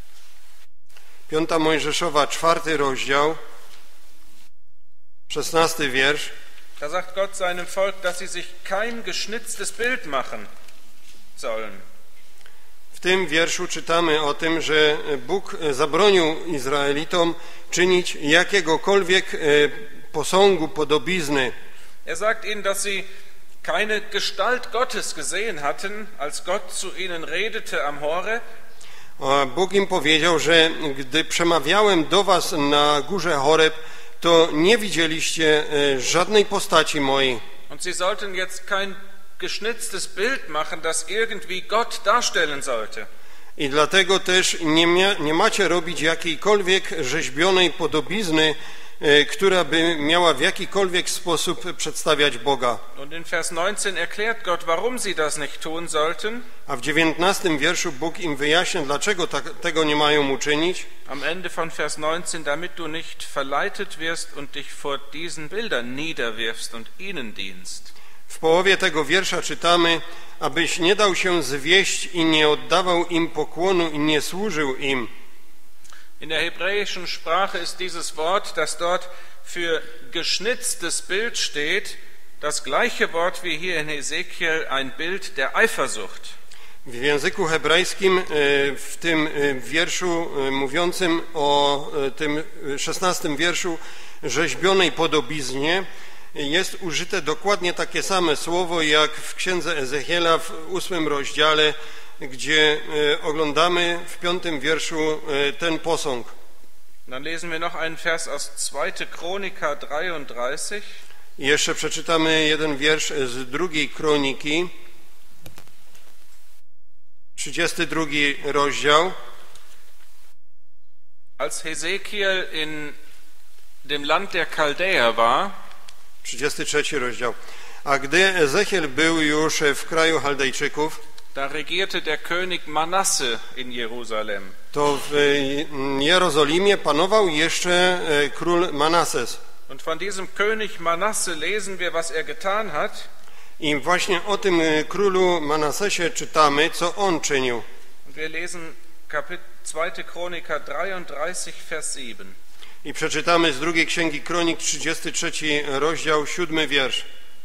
Piąta Mojżeszowa, czwarty rozdział, szesnasty wiersz. Da sagt Gott seinem Volk, dass sie sich kein geschnitztes Bild machen sollen. W tym wierszu czytamy o tym, że Bóg zabronił Izraelitom czynić jakiegokolwiek posągu, podobizny. Er sagt ihnen, dass sie keine Gestalt Gottes gesehen hatten, als Gott zu ihnen redete am Horeb. Bóg im powiedział, że gdy przemawiałem do was na górze Horeb, to nie widzieliście żadnej postaci mojej. Und sie sollten jetzt kein geschnitztes Bild machen, das irgendwie Gott darstellen sollte. I dlatego też nie, mia, nie macie robić jakiejkolwiek rzeźbionej podobizny, e, która by miała w jakikolwiek sposób przedstawiać Boga. Und in Vers neunzehn erklärt Gott, warum sie das nicht tun sollten. A w dziewiętnastym wierszu Bóg im wyjaśnia, dlaczego ta, tego nie mają uczynić. Am Ende von Vers neunzehn, damit du nicht verleitet wirst und dich vor diesen Bildern niederwirfst und ihnen dienst. W połowie tego wiersza czytamy, abyś nie dał się zwieść i nie oddawał im pokłonu i nie służył im. In der hebräischen Sprache ist dieses Wort, das dort für geschnitztes Bild steht, das gleiche Wort wie hier in Hesekiel, ein Bild der Eifersucht. W języku hebrajskim w tym wierszu mówiącym o tym szesnastym wierszu rzeźbionej podobiznie jest użyte dokładnie takie same słowo jak w księdze Ezechiela w ósmym rozdziale, gdzie oglądamy w piątym wierszu ten posąg. Dann lesen wir noch einen Vers aus zweite Chronika dreiunddreißig. I jeszcze przeczytamy jeden wiersz z drugiej kroniki, trzydziesty drugi rozdział. Als Hesekiel in dem Land der Chaldäer war, trzydziesty trzeci rozdział. A gdy Ezechiel był już w kraju Chaldejczyków, da regierte der König Manasse in Jerusalem. to w Jerozolimie panował jeszcze król Manases. Und von diesem König Manasse lesen wir, was er getan hat. I właśnie o tym królu Manasesie czytamy, co on czynił. Und wir lesen Kapitel zweite Chronika dreiunddreißig, Vers sieben. I przeczytamy z drugiej księgi Kronik, trzydziesty trzeci rozdział, siódmy wiersz.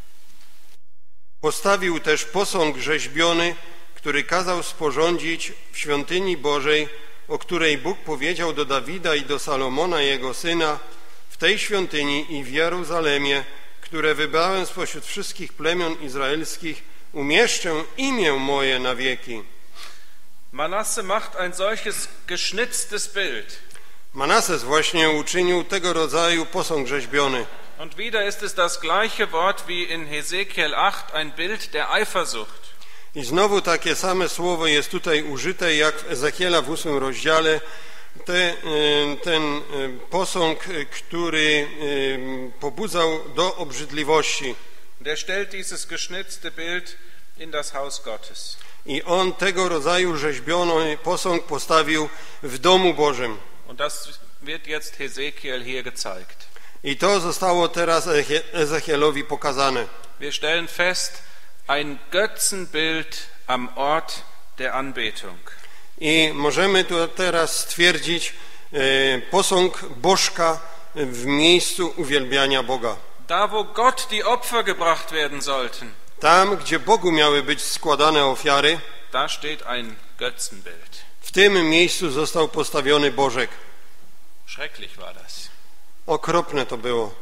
Postawił też posąg rzeźbiony, który kazał sporządzić w świątyni Bożej, o której Bóg powiedział do Dawida i do Salomona, jego syna, w tej świątyni i w Jeruzalemie, które wybrałem spośród wszystkich plemion izraelskich, umieszczę imię moje na wieki. Manasse macht ein solches geschnitztes Bild. Manases właśnie uczynił tego rodzaju posąg rzeźbiony. Und wieder ist es das gleiche Wort wie in Hesekiel acht, ein Bild der Eifersucht. I znowu takie same słowo jest tutaj użyte jak w Ezechiela w ósmym rozdziale. Te, ten posąg, który pobudzał do obrzydliwości. Der stellt dieses geschnitzte Bild in das Haus Gottes. I on tego rodzaju rzeźbiony posąg postawił w domu Bożym. Und das wird jetzt Hesekiel hier gezeigt. I to zostało teraz Ezechielowi pokazane. Wir stellen fest, ein Götzenbild am Ort der Anbetung. I możemy tu teraz stwierdzić e, posąg bożka w miejscu uwielbiania Boga. Da, wo Gott die Opfer gebracht werden sollten, Tam, gdzie Bogu miały być składane ofiary, da steht ein Götzenbild. w tym miejscu został postawiony bożek. Schrecklich war das. Okropne to było.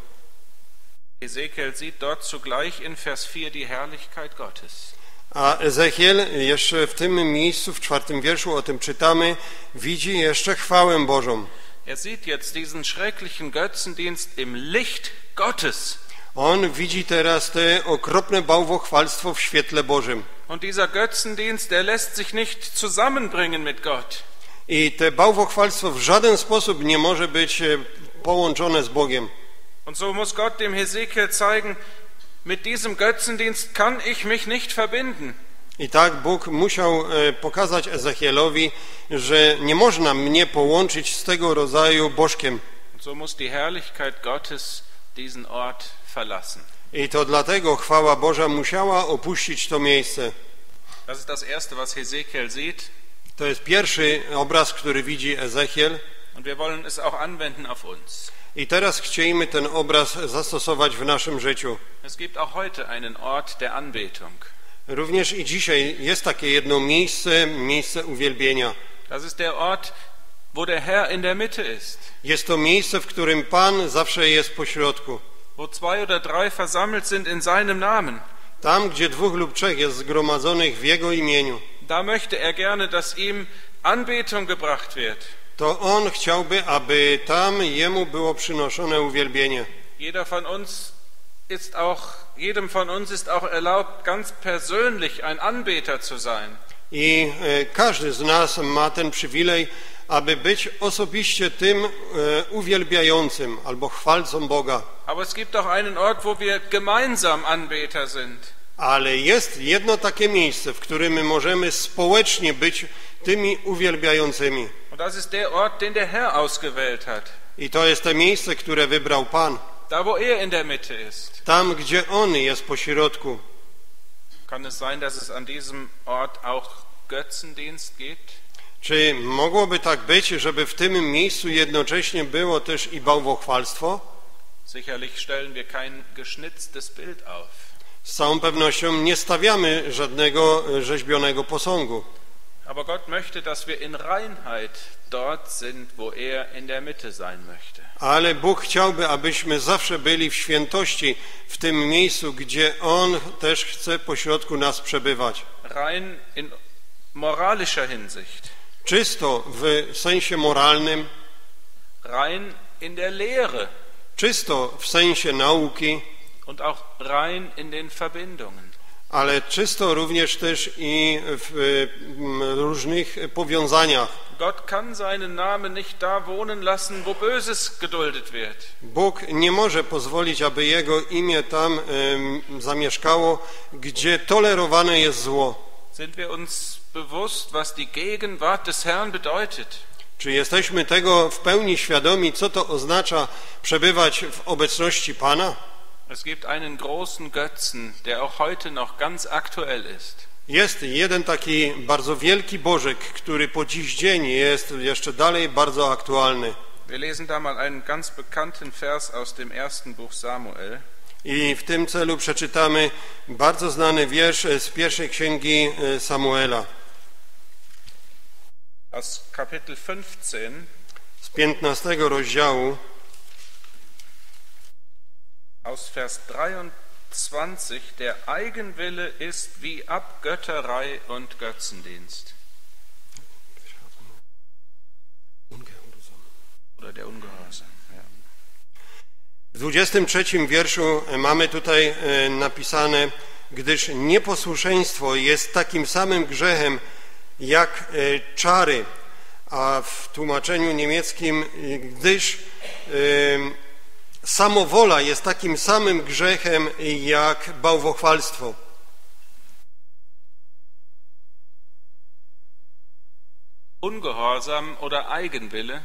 Ezekiel sieht dort zugleich in Vers vier die Herrlichkeit Gottes. A Ezechiel jeszcze w tym miejscu, w czwartym wierszu o tym czytamy, widzi jeszcze chwałę Bożą. Er sieht jetzt diesen schrecklichen Götzendienst im Licht Gottes. On widzi teraz te okropne bałwochwalstwo w świetle Bożym. Und dieser Götzendienst, der lässt sich nicht zusammenbringen mit Gott. I te bałwochwalstwo w żaden sposób nie może być połączone z Bogiem. Und so muss Gott dem Hesekiel zeigen, mit diesem Götzendienst kann ich mich nicht verbinden. I tak Bóg musiał pokazać Ezechielowi, że nie można mnie połączyć z tego rodzaju bożkiem. Und so muss die Herrlichkeit Gottes diesen Ort verlassen. I to dlatego chwała Boża musiała opuścić to miejsce. Das ist das erste, was Hesekiel sieht. To jest pierwszy obraz, który widzi Ezechiel. Und wir wollen es auch anwenden auf uns. I teraz chcielibyśmy ten obraz zastosować w naszym życiu. Es gibt auch heute einen Ort der Anbetung. Również i dzisiaj jest takie jedno miejsce, miejsce uwielbienia. Das ist der Ort, wo der Herr in der Mitte ist. Jest to miejsce, w którym Pan zawsze jest pośrodku. Wo zwei oder drei versammelt sind in seinem Namen. Tam, gdzie dwóch lub trzech jest zgromadzonych w Jego imieniu. Da möchte er gerne, dass ihm Anbetung gebracht wird. To On chciałby, aby tam Jemu było przynoszone uwielbienie. Jeder von uns ist auch, jedem von uns ist auch erlaubt, ganz persönlich ein Anbeter zu sein. I e, każdy z nas ma ten przywilej, aby być osobiście tym e, uwielbiającym albo chwalcą Boga. Aber es gibt auch einen Ort, wo wir gemeinsam Anbeter sind. Ale jest jedno takie miejsce, w którym my możemy społecznie być tymi uwielbiającymi. Und das ist der Ort, den der Herr ausgewählt hat. I to jest to miejsce, które wybrał Pan. Da, wo er in der Mitte ist. Tam, gdzie On jest pośrodku. Kann es sein, dass es an diesem Ort auch Götzendienst gibt? Czy mogłoby tak być, żeby w tym miejscu jednocześnie było też i bałwochwalstwo? Sicherlich stellen wir kein geschnitztes Bild auf. Z całą pewnością nie stawiamy żadnego rzeźbionego posągu. Aber Gott möchte, dass wir in Reinheit dort sind, wo er in der Mitte sein möchte. Ale Bóg chciałby, abyśmy zawsze byli w świętości, w tym miejscu, gdzie On też chce pośrodku nas przebywać. Rein in moralischer Hinsicht. Czysto w sensie moralnym, Rein in der Lehre. czysto w sensie nauki, Und auch rein in den Verbindungen. ale czysto również też i w różnych powiązaniach. Gott kann seinen Namen nicht da wohnen lassen, wo Böses geduldet wird. Bóg nie może pozwolić, aby Jego imię tam um, zamieszkało, gdzie tolerowane jest zło. Sind wir uns bewusst, was die Gegenwart des Herrn bedeutet? Czy jesteśmy tego w pełni świadomi, co to oznacza przebywać w obecności Pana? Es gibt einen großen Götzen, der auch heute noch ganz aktuell ist. Jest jeden taki bardzo wielki bożek, który po dziś dzień jest jeszcze dalej bardzo aktualny. Wir lesen da mal einen ganz bekannten Vers aus dem ersten Buch Samuel. I w tym celu przeczytamy bardzo znany wiersz z pierwszej księgi Samuela. Aus Kapitel fünfzehn. Z piętnastego rozdziału. Aus Vers dreiundzwanzig, der Eigenwille ist wie Abgötterei und Götzendienst. Oder der Ungehorsam. Ja. W dwudziestym trzecim wierszu mamy tutaj napisane, gdyż nieposłuszeństwo jest takim samym grzechem jak czary, a w tłumaczeniu niemieckim, gdyż samowola jest takim samym grzechem jak bałwochwalstwo. Ungehorsam oder Eigenwille,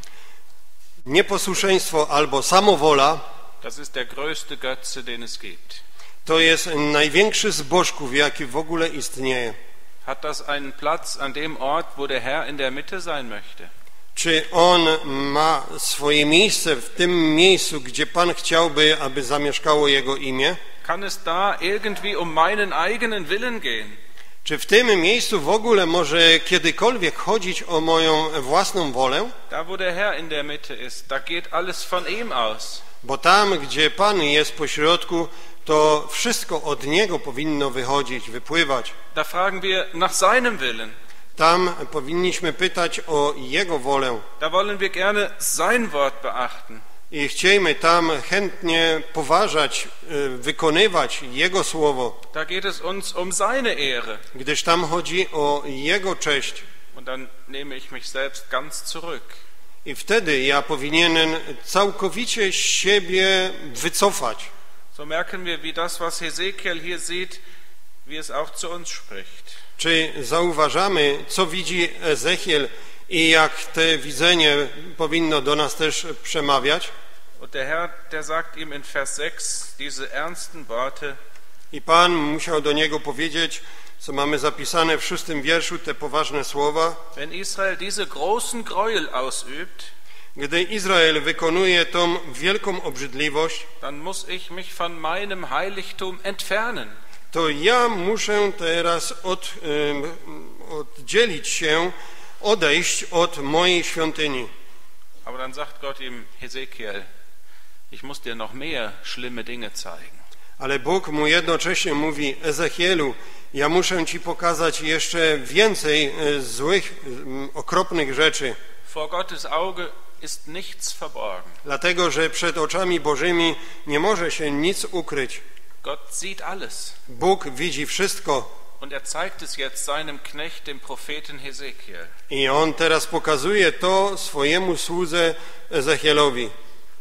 nieposłuszeństwo albo samowola, das ist der größte Götze, den es gibt. To jest największy z bożków, jaki w ogóle istnieje. Hat das einen Platz an dem Ort, wo der Herr in der Mitte sein möchte? Czy on ma swoje miejsce w tym miejscu, gdzie Pan chciałby, aby zamieszkało Jego imię? Kann es da irgendwie um meinen eigenen Willen gehen? Czy w tym miejscu w ogóle może kiedykolwiek chodzić o moją własną wolę? Da, wo der Herr in der Mitte ist, da geht alles von ihm aus. Bo tam, gdzie Pan jest pośrodku, to wszystko od Niego powinno wychodzić, wypływać. Da fragen wir nach seinem Willen. Tam powinniśmy pytać o Jego wolę. Da wollen wir gerne sein Wort beachten. I chciejmy tam chętnie poważać, wykonywać Jego słowo. Da geht es uns um seine Ehre. Gdyż tam chodzi o Jego cześć. Und dann nehme ich mich selbst ganz zurück. I wtedy ja powinienem całkowicie siebie wycofać. So merken wir, wie das, was Hesekiel hier sieht, wie es auch zu uns spricht. Czy zauważamy, co widzi Ezechiel i jak te widzenie powinno do nas też przemawiać? Und der Herr, der sagt ihm in Vers sechs diese ernsten Worte. I Pan musiał do niego powiedzieć, co mamy zapisane w szóstym wierszu, te poważne słowa. Wenn Israel diese großen Gräuel ausübt, gdy Izrael wykonuje tą wielką obrzydliwość, dann muss ich mich von meinem Heiligtum entfernen. To ja muszę teraz od, um, oddzielić się, odejść od mojej świątyni. Aber dann sagt Gott ihm, Hesekiel, ich muss dir noch mehr schlimme Dinge zeigen. Ale Bóg mu jednocześnie mówi, Ezechielu, ja muszę ci pokazać jeszcze więcej złych, okropnych rzeczy. Vor Gottes Auge ist nichts verborgen. Dlatego, że przed oczami Bożymi nie może się nic ukryć. Gott sieht alles. Bóg widzi wszystko. Und er zeigt es jetzt seinem Knecht, dem Propheten Hesekiel. I on teraz pokazuje to swojemu słudze Ezechielowi.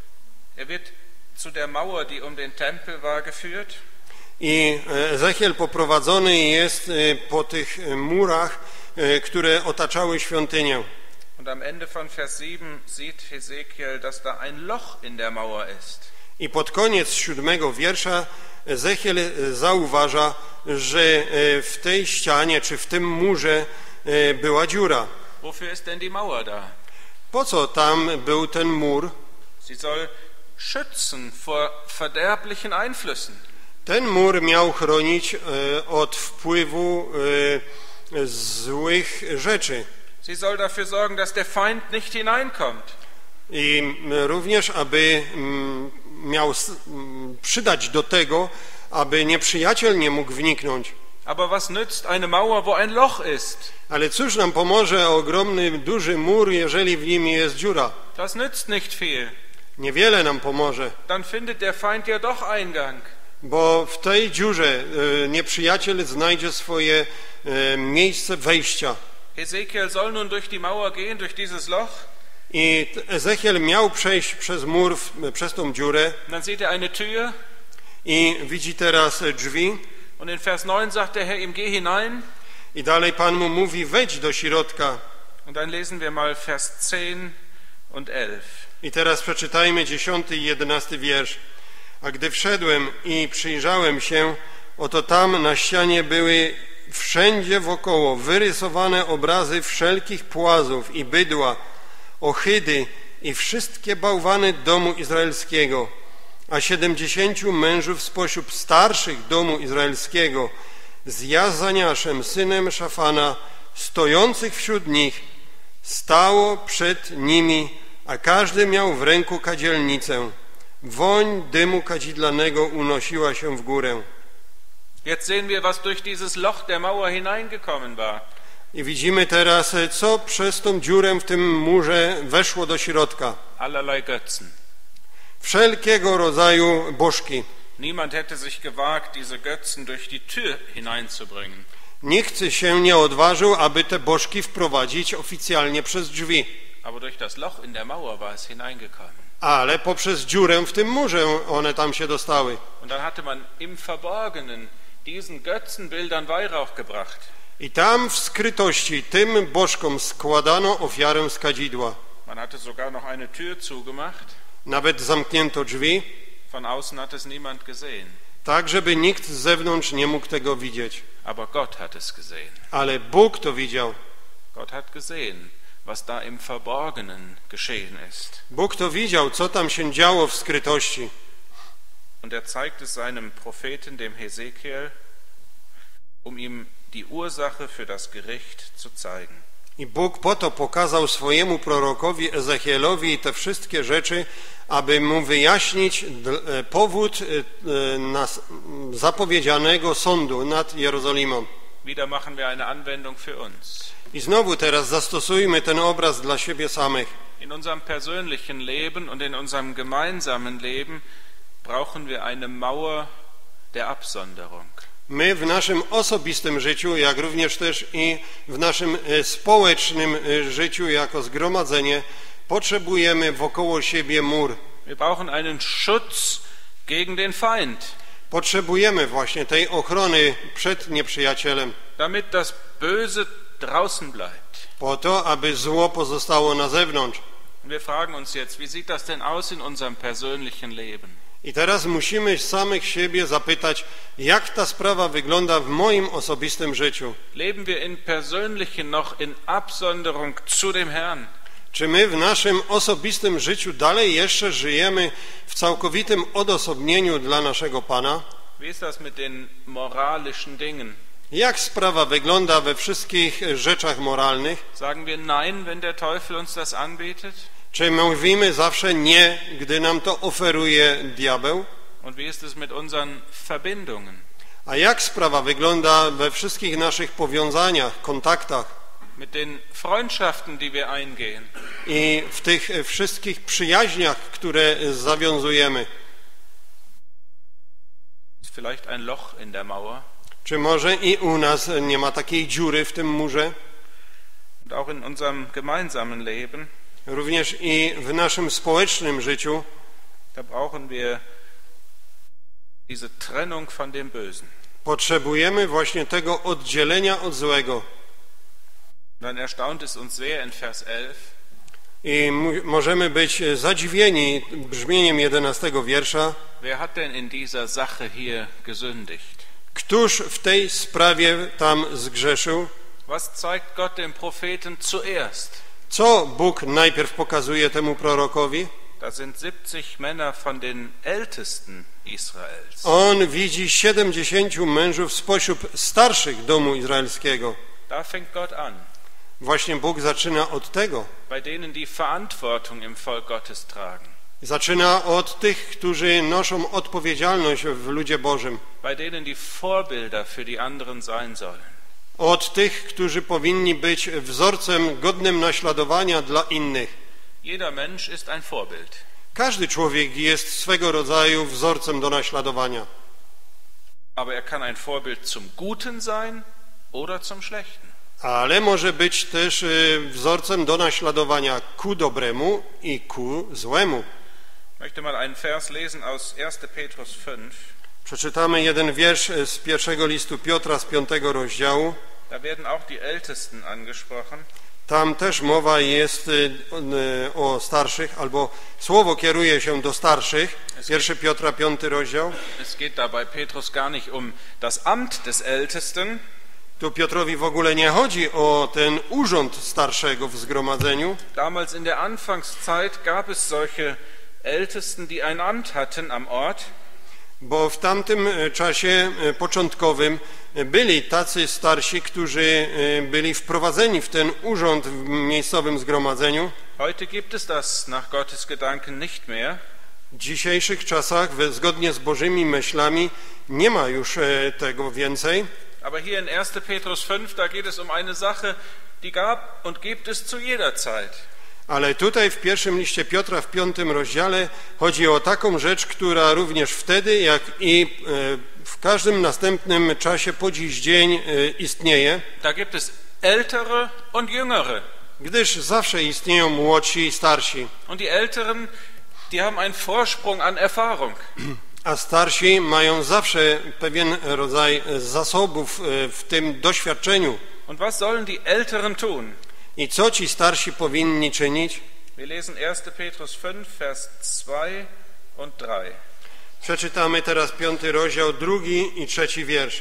Er wird zu der Mauer, die um den Tempel war, geführt. I Ezechiel poprowadzony jest po tych murach, które otaczały świątynię. Und am Ende von Vers sieben sieht Hesekiel, dass da ein Loch in der Mauer ist. I pod koniec siódmego wiersza Ezechiel zauważa, że w tej ścianie, czy w tym murze była dziura. Wofür ist denn die Mauer da? Po co tam był ten mur? Sie soll schützen vor verderblichen Einflüssen. Ten mur miał chronić od wpływu złych rzeczy. Sie soll dafür sorgen, dass der Feind nicht hineinkommt. I również, aby miał przydać do tego, aby nieprzyjaciel nie mógł wniknąć. Aber was nützt eine Mauer, wo ein Loch ist? Ale cóż nam pomoże ogromny, duży mur, jeżeli w nim jest dziura? Das nützt nicht viel. Niewiele nam pomoże, Dann findet der Feind ja doch Eingang. bo w tej dziurze e, nieprzyjaciel znajdzie swoje e, miejsce wejścia. Ezekiel soll nun durch die Mauer gehen, durch dieses Loch. I Ezechiel miał przejść przez mur, przez tą dziurę Und dann sieht er eine Tür. i widzi teraz drzwi. Und in Vers neun sagt der Herr ihm, geh hinein. I dalej Pan mu mówi, wejdź do środka. Und dann lesen wir mal Vers zehn und elf. I teraz przeczytajmy dziesiąty i jedenasty wiersz. A gdy wszedłem i przyjrzałem się, oto tam na ścianie były wszędzie wokoło wyrysowane obrazy wszelkich płazów i bydła, ohydy i wszystkie bałwany domu izraelskiego. A siedemdziesięciu mężów spośród starszych domu izraelskiego z Jazaniaszem, synem Szafana, stojących wśród nich, stało przed nimi, a każdy miał w ręku kadzielnicę. Woń dymu kadzidlanego unosiła się w górę. Jetzt sehen wir, was durch dieses Loch der Mauer hineingekommen war. I widzimy teraz, co przez tą dziurę w tym murze weszło do środka. Allerlei Götzen. Wszelkiego rodzaju bożki. Niemand hätte sich gewagt, diese Götzen durch die Tür hineinzubringen. Nikt się nie odważył, aby te bożki wprowadzić oficjalnie przez drzwi. Aber durch das Loch in der Mauer war es hineingekommen. Ale poprzez dziurę w tym murze one tam się dostały. Und dann hatte man im Verborgenen diesen Götzenbildern Weihrauch gebracht. I tam w skrytości tym bożkom składano ofiarę z kadzidła. Man hatte sogar noch eine Tür zugemacht. Nawet zamknięto drzwi, Von außen hat es niemand gesehen. tak żeby nikt z zewnątrz nie mógł tego widzieć. Aber Gott hat es gesehen. Ale Bóg to widział. Gott hat gesehen, was da im Verborgenen geschehen ist. Bóg to widział, co tam się działo w skrytości. Und er zeigt es seinem Propheten, dem Hesekiel, um ihm die Ursache für das Gericht zu zeigen. I Bóg po to pokazał swojemu prorokowi Ezechielowi te wszystkie rzeczy, aby mu wyjaśnić powód zapowiedzianego sądu nad Jerozolimą. Wieder machen wir eine Anwendung für uns. I znowu teraz zastosujmy ten obraz dla siebie samych. In unserem persönlichen Leben und in unserem gemeinsamen Leben brauchen wir eine Mauer der Absonderung. My w naszym osobistym życiu, jak również też i w naszym społecznym życiu jako zgromadzenie, potrzebujemy wokoło siebie mur. Wir brauchen einen Schutz gegen den Feind, Potrzebujemy właśnie tej ochrony przed nieprzyjacielem, damit das Böse draußen bleibt. po to, aby zło pozostało na zewnątrz. Und wir fragen uns jetzt, wie sieht das denn aus in unserem persönlichen Leben? I teraz musimy samych siebie zapytać, jak ta sprawa wygląda w moim osobistym życiu. Leben wir in persönlichen noch in Absonderung zu dem Herrn? Czy my w naszym osobistym życiu dalej jeszcze żyjemy w całkowitym odosobnieniu dla naszego Pana? Wie ist das mit den moralischen Dingen? Jak sprawa wygląda we wszystkich rzeczach moralnych? Sagen wir Nein, wenn der Teufel uns das anbietet? Czy mówimy zawsze nie, gdy nam to oferuje diabeł? Und wie ist es mit unseren Verbindungen? A jak sprawa wygląda we wszystkich naszych powiązaniach, kontaktach Mit den Freundschaften, die wir eingehen? i w tych wszystkich przyjaźniach, które zawiązujemy? Ist vielleicht ein Loch in der Mauer? Czy może i u nas nie ma takiej dziury w tym murze? Und auch in unserem gemeinsamen Leben? Również i w naszym społecznym życiu Da brauchen wir diese Trennung von dem Bösen. potrzebujemy właśnie tego oddzielenia od złego. Dann erstaunt es uns sehr in Vers elf, I możemy być zadziwieni brzmieniem jedenastego wiersza. wer hat denn in dieser Sache hier gesündigt? Któż w tej sprawie tam zgrzeszył? Was zeigt Gott dem Propheten zuerst? Co Bóg najpierw pokazuje temu prorokowi? Da sind siebzig Männer von den Ältesten Israels. On widzi siedemdziesięciu mężów spośród starszych domu izraelskiego. Da fängt Gott an. Właśnie Bóg zaczyna od tego. Bei denen, die Verantwortung im Volk Gottes tragen. Zaczyna od tych, którzy noszą odpowiedzialność w ludzie Bożym. Bei denen, die Vorbilder für die anderen sein sollen. Od tych, którzy powinni być wzorcem godnym naśladowania dla innych. Jeder Mensch ist ein Vorbild. Każdy człowiek jest swego rodzaju wzorcem do naśladowania. Aber er kann ein Vorbild zum Guten sein oder zum Schlechten. Ale może być też wzorcem do naśladowania ku dobremu i ku złemu. Ich möchte mal einen Vers lesen aus erster Petrus fünf. Przeczytamy jeden wiersz z pierwszego listu Piotra z piątego rozdziału. Da werden auch die Ältesten angesprochen. Tam też mowa jest o starszych, albo słowo kieruje się do starszych. pierwszy Piotra, piąty rozdział. Es geht dabei Petrus gar nicht um das Amt des Ältesten. Tu Piotrowi w ogóle nie chodzi o ten urząd starszego w zgromadzeniu. Damals in der Anfangszeit gab es solche Ältesten, die ein Amt hatten am Ort. Bo w tamtym czasie początkowym byli tacy starsi, którzy byli wprowadzeni w ten urząd w miejscowym zgromadzeniu. Heute gibt es das nach Gottes Gedanken nicht mehr. W dzisiejszych czasach, zgodnie z Bożymi myślami, nie ma już tego więcej. Aber hier in erster Petrus fünf, da geht es um eine Sache, die gab und gibt es zu jeder Zeit. Ale tutaj w pierwszym liście Piotra, w piątym rozdziale, chodzi o taką rzecz, która również wtedy, jak i w każdym następnym czasie po dziś dzień istnieje. Da gibt es Ältere und Jüngere. Gdyż zawsze istnieją młodsi i starsi. Und die Älteren, die haben einen Vorsprung an Erfahrung. A starsi mają zawsze pewien rodzaj zasobów w tym doświadczeniu. Und was sollen die Älteren tun? I co ci starsi powinni czynić? Wir lesen erster Petrus fünf, Vers zwei und drei. Przeczytamy teraz piąty rozdział, drugi i trzeci wiersz.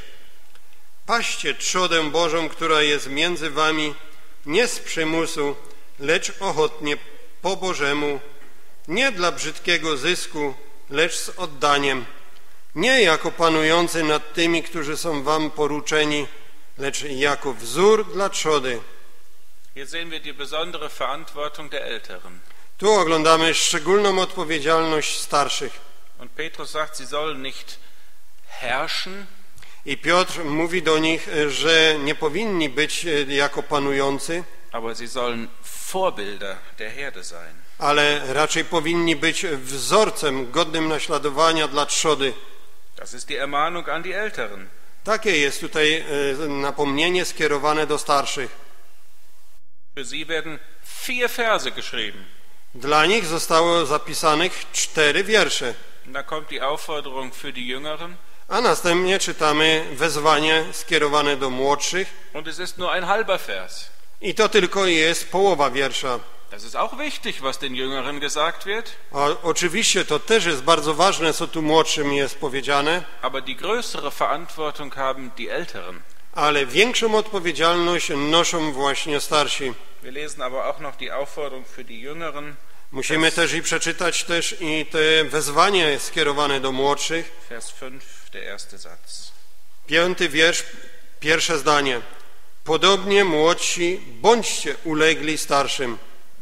Paście trzodę Bożą, która jest między wami, nie z przymusu, lecz ochotnie po Bożemu, nie dla brzydkiego zysku, lecz z oddaniem, nie jako panujący nad tymi, którzy są wam poruczeni, lecz jako wzór dla trzody. Hier sehen wir die besondere Verantwortung der Älteren. Tu oglądamy szczególną odpowiedzialność starszych. Und Petrus sagt, sie sollen nicht herrschen. I Piotr mówi do nich, że nie powinni być jako panujący, aber sie sollen Vorbilder der Herde sein. Ale raczej powinni być wzorcem godnym naśladowania dla trzody. Das ist die Ermahnung an die Älteren. Takie jest tutaj napomnienie skierowane do starszych. Für sie werden vier Verse geschrieben. Dla nich zostało zapisanych cztery wiersze. Und da kommt die Aufforderung für die Jüngeren. A następnie czytamy wezwanie skierowane do młodszych. Und es ist nur ein halber Vers. I to tylko jest połowa wiersza. Das ist auch wichtig, was den Jüngeren gesagt wird. A oczywiście to też jest bardzo ważne, co tu młodszym jest powiedziane. Aber die größere Verantwortung haben die Älteren. Ale większą odpowiedzialność noszą właśnie starsi. Wir lesen aber auch noch die Aufforderung für die Jüngeren. Musimy też i przeczytać też i te wezwanie skierowane do młodszych. Vers fünf, der erste Satz. Piąty wiersz, pierwsze zdanie. Podobnie młodsi, bądźcie ulegli starszym.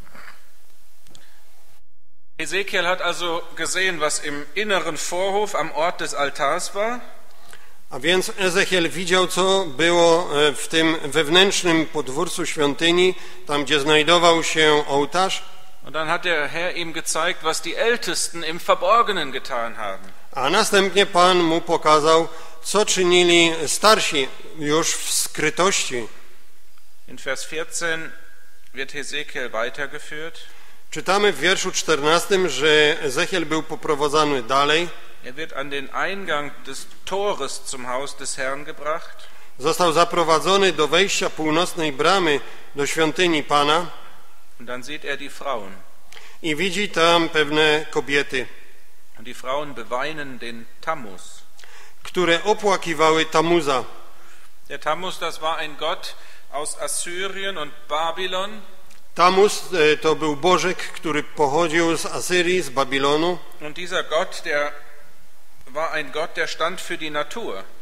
Ezekiel hat also gesehen, was im inneren Vorhof am Ort des Altars war. A więc Ezechiel widział, co było w tym wewnętrznym podwórcu świątyni, tam gdzie znajdował się ołtarz. Und dann hat der Herr ihm gezeigt, was die Ältesten im Verborgenen getan haben. A następnie Pan mu pokazał, co czynili starsi już w skrytości. In Vers vierzehn wird Ezekiel weitergeführt. Czytamy w wierszu czternastym, że Ezechiel był poprowadzany dalej. Er wird an den Eingang des Tores zum Haus des Herrn gebracht. Został zaprowadzony do wejścia północnej bramy do świątyni Pana. Und dann sieht er die Frauen. I widzi tam pewne kobiety, Und die Frauen beweinen den Tammuz. które opłakiwały Tamuza. Der Tammuz, das war ein Gott aus Assyrien und Babylon. Tamuz to był bożek, który pochodził z Asyrii, z Babilonu. Und dieser Gott, der war ein Gott, der stand für die Natur.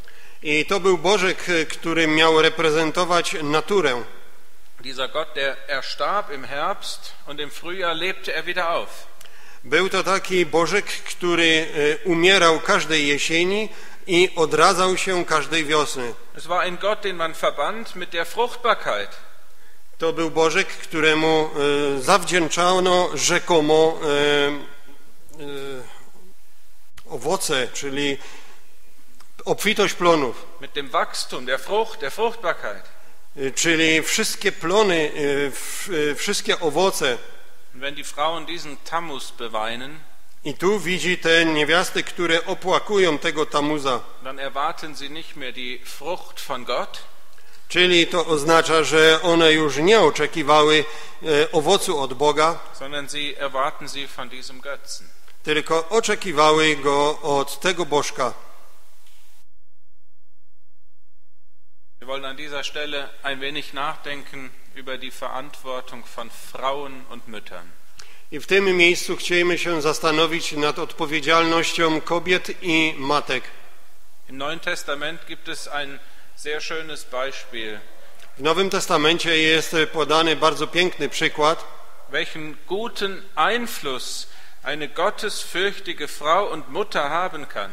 I to był Bożek, który miał reprezentować naturę. Dieser Gott, der erstarb im Herbst und im Frühjahr lebte er wieder auf. Był to taki Bożek, który umierał każdej jesieni i odradzał się każdej wiosny. Es war ein Gott, den man verband mit der Fruchtbarkeit. To był Bożek, któremu e, zawdzięczano rzekomo e, e, owoce, czyli obfitość plonów. Mit dem Wachstum, der Frucht, der Fruchtbarkeit. E, czyli wszystkie plony, e, f, e, wszystkie owoce. Und wenn die Frauen diesen Tammuz beweinen, I tu widzi te niewiasty, które opłakują tego Tamuza. dann erwarten sie nicht mehr die Frucht von Gott, Czyli to oznacza, że one już nie oczekiwały e, owocu od Boga, sondern sie erwarten sie von diesem Götzen. tylko oczekiwały go od tego bożka. Wir wollen an dieser Stelle ein wenig nachdenken über die Verantwortung von Frauen und Müttern. I w tym miejscu chcielibyśmy się zastanowić nad odpowiedzialnością kobiet i matek. Im Neuen Testament gibt es ein sehr schönes Beispiel, W Nowym Testamencie jest podany bardzo piękny przykład, welchen guten Einfluss eine gottesfürchtige Frau und Mutter haben kann.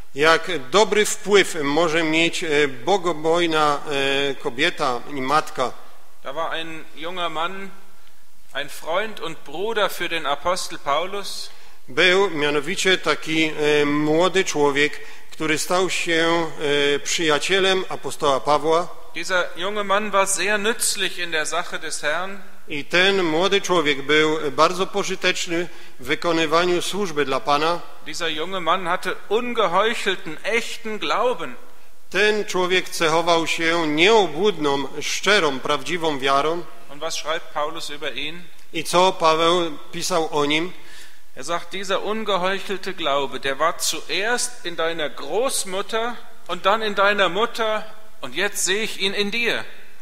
jak dobry wpływ może mieć e, bogobojna e, kobieta i matka. Da war ein junger Mann, ein Freund und Bruder für den Apostel Paulus. Był mianowicie taki e, młody człowiek, który stał się e, przyjacielem apostoła Pawła. Dieser junge Mann war sehr nützlich in der Sache des Herrn. I ten młody człowiek był bardzo pożyteczny w wykonywaniu służby dla Pana. Dieser junge Mann hatte ungeheuchelten, echten Glauben. Ten człowiek cechował się nieobłudną, szczerą, prawdziwą wiarą. Und was schreibt Paulus über ihn? I co Paweł pisał o nim? Er sagt, dieser ungeheuchelte Glaube, der war zuerst in deiner Großmutter und dann in deiner Mutter und jetzt sehe ich ihn in dir.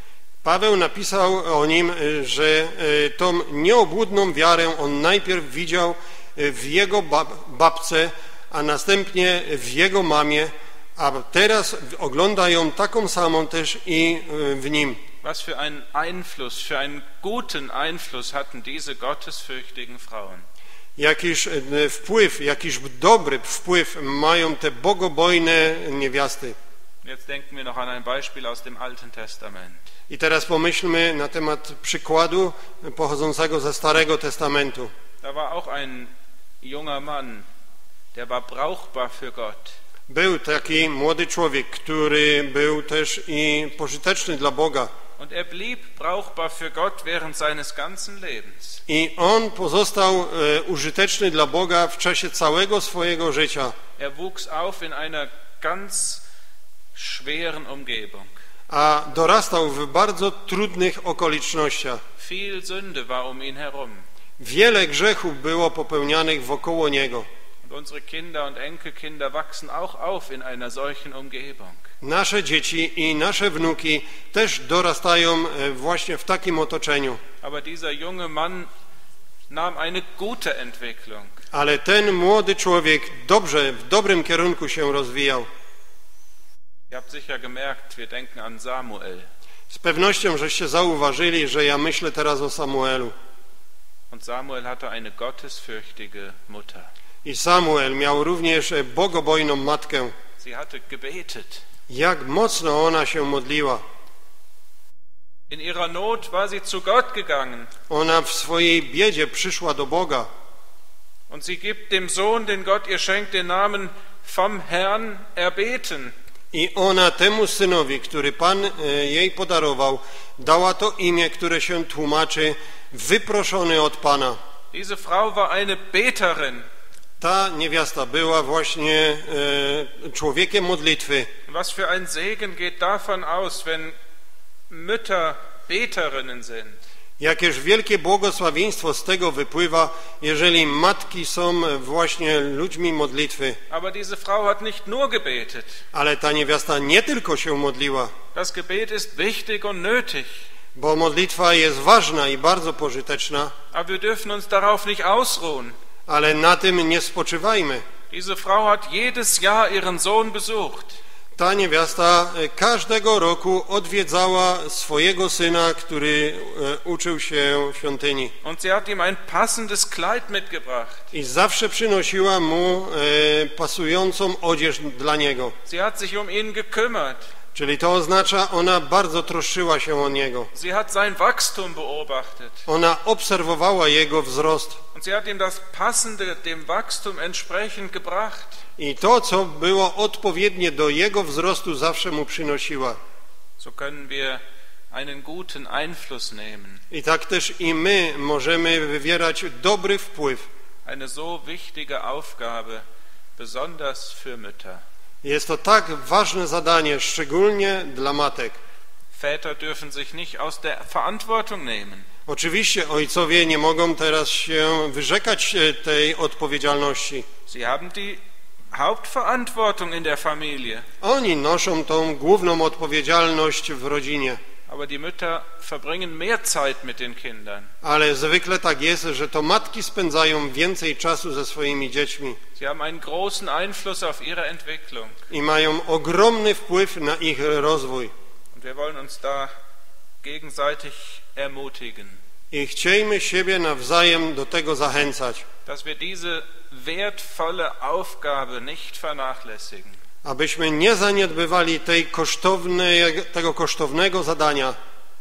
Paweł napisał o nim, że tą nieobłudną wiarę on najpierw widział w jego babce, a następnie w jego mamie, a teraz ogląda ją taką samą też i w nim. Was für einen Einfluss, für einen guten Einfluss hatten diese gottesfürchtigen Frauen. Jakiż wpływ, jakiż dobry wpływ mają te bogobojne niewiasty. Jetzt denken wir noch an ein Beispiel aus dem Alten Testament. I teraz pomyślmy na temat przykładu pochodzącego ze Starego Testamentu. Da war auch ein junger Mann, der war brauchbar für Gott. Był taki młody człowiek, który był też i pożyteczny dla Boga. Und er blieb brauchbar für Gott während seines ganzen Lebens. I on pozostał e, użyteczny dla Boga w czasie całego swojego życia. Er wuchs auf in einer ganz schweren Umgebung. A dorastał w bardzo trudnych okolicznościach. Viel Sünde war um ihn herum. Wiele grzechów było popełnianych wokoło niego. Und unsere Kinder und Enkelkinder wachsen auch auf in einer solchen Umgebung. Nasze dzieci i nasze wnuki też dorastają właśnie w takim otoczeniu. Aber dieser junge Mann nahm eine gute Entwicklung. Ale ten młody człowiek dobrze, w dobrym kierunku się rozwijał. Ihr habt sicher gemerkt, wir denken an Samuel. Z pewnością, żeście zauważyli, że ja myślę teraz o Samuelu. Und Samuel hatte eine gottesfürchtige Mutter. I Samuel miał również bogobojną matkę. Sie hatte gebetet. Jak mocno ona się modliła. In ihrer Not war sie zu Gott gegangen. Ona w swojej biedzie przyszła do Boga. Und sie gibt dem Sohn, den Gott ihr schenkt, den Namen vom Herrn erbeten. I ona temu synowi, który Pan jej podarował, dała to imię, które się tłumaczy wyproszony od Pana. Diese Frau war eine Beterin. Ta niewiasta była właśnie e, człowiekiem modlitwy. Was für ein Segen geht davon aus, wenn Mütter Beterinnen sind. Jakież wielkie błogosławieństwo z tego wypływa, jeżeli matki są właśnie ludźmi modlitwy. Aber diese Frau hat nicht nur gebetet. Ale ta niewiasta nie tylko się modliła. Das Gebet ist wichtig und nötig. Bo modlitwa jest ważna i bardzo pożyteczna. Aber wir dürfen uns darauf nicht ausruhen. Ale na tym nie spoczywajmy. Diese Frau hat jedes Jahr ihren Sohn besucht. Ta niewiasta każdego roku odwiedzała swojego syna, który uczył się w świątyni. Und sie hat ihm ein passendes Kleid mitgebracht. I zawsze przynosiła mu e, pasującą odzież dla niego. Sie hat sich um ihn gekümmert. Czyli to oznacza, ona bardzo troszczyła się o niego. Sie hat sein Wachstum beobachtet. Ona obserwowała jego wzrost. Und sie hat ihm das Passende dem Wachstum entsprechend gebracht. I to, co było odpowiednie do jego wzrostu, zawsze mu przynosiła. So können wir einen guten Einfluss nehmen. I tak też i my możemy wywierać dobry wpływ. Eine so wichtige Aufgabe, besonders für Mütter. Jest to tak ważne zadanie, szczególnie dla matek. Väter dürfen sich nicht aus der Verantwortung nehmen. Oczywiście ojcowie nie mogą teraz się wyrzekać tej odpowiedzialności. Sie haben die Hauptverantwortung in der Familie. Oni noszą tą główną odpowiedzialność w rodzinie. Aber die Mütter verbringen mehr Zeit mit den Kindern. Ale zwykle tak jest, że to matki spędzają więcej czasu ze swoimi dziećmi. Sie haben einen großen Einfluss auf ihre Entwicklung. I mają ogromny wpływ na ich rozwój. Und wir wollen uns da gegenseitig ermutigen. I chciejmy siebie nawzajem do tego zachęcać. Dass wir diese wertvolle Aufgabe nicht vernachlässigen. Abyśmy nie zaniedbywali tej kosztownej, tego kosztownego zadania.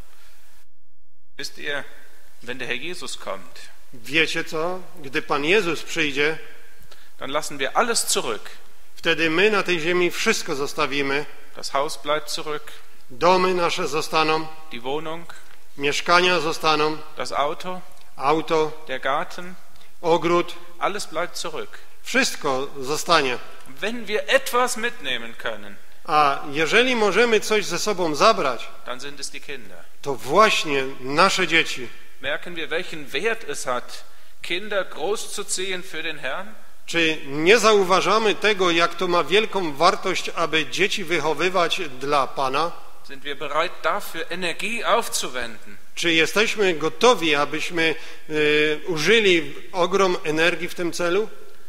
Wisst ihr, wenn der Herr Jesus kommt, Wiecie co? Gdy Pan Jezus przyjdzie, dann lassen wir alles zurück. wtedy my na tej ziemi wszystko zostawimy. Das Haus bleibt zurück, Domy nasze zostaną, die Wohnung, mieszkania zostaną, das Auto, auto, der Garten, ogród, alles bleibt zurück. wszystko zostanie. Wenn wir etwas mitnehmen können, A jeżeli możemy coś ze sobą zabrać, dann sind es die Kinder. to właśnie nasze dzieci. Merken wir, welchen Wert es hat, Kinder großzuziehen für den Herrn? Czy nie zauważamy tego, jak to ma wielką wartość, aby dzieci wychowywać dla Pana? Sind wir bereit, dafür Energie aufzuwenden? Czy jesteśmy gotowi, abyśmy y, użyli ogrom energii w tym celu?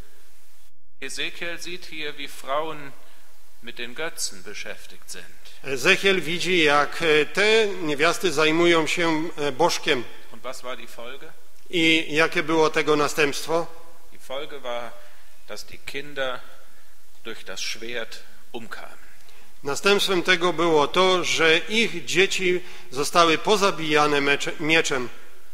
Ezekiel sieht hier, wie Frauen mit den Götzen beschäftigt sind. Ezechiel widzi, jak te niewiasty zajmują się bożkiem. Und was war die Folge? I jakie było tego następstwo? Die Folge war, dass die Kinder durch das Schwert umkamen. Następstwem tego było to, że ich dzieci zostały pozabijane mieczem.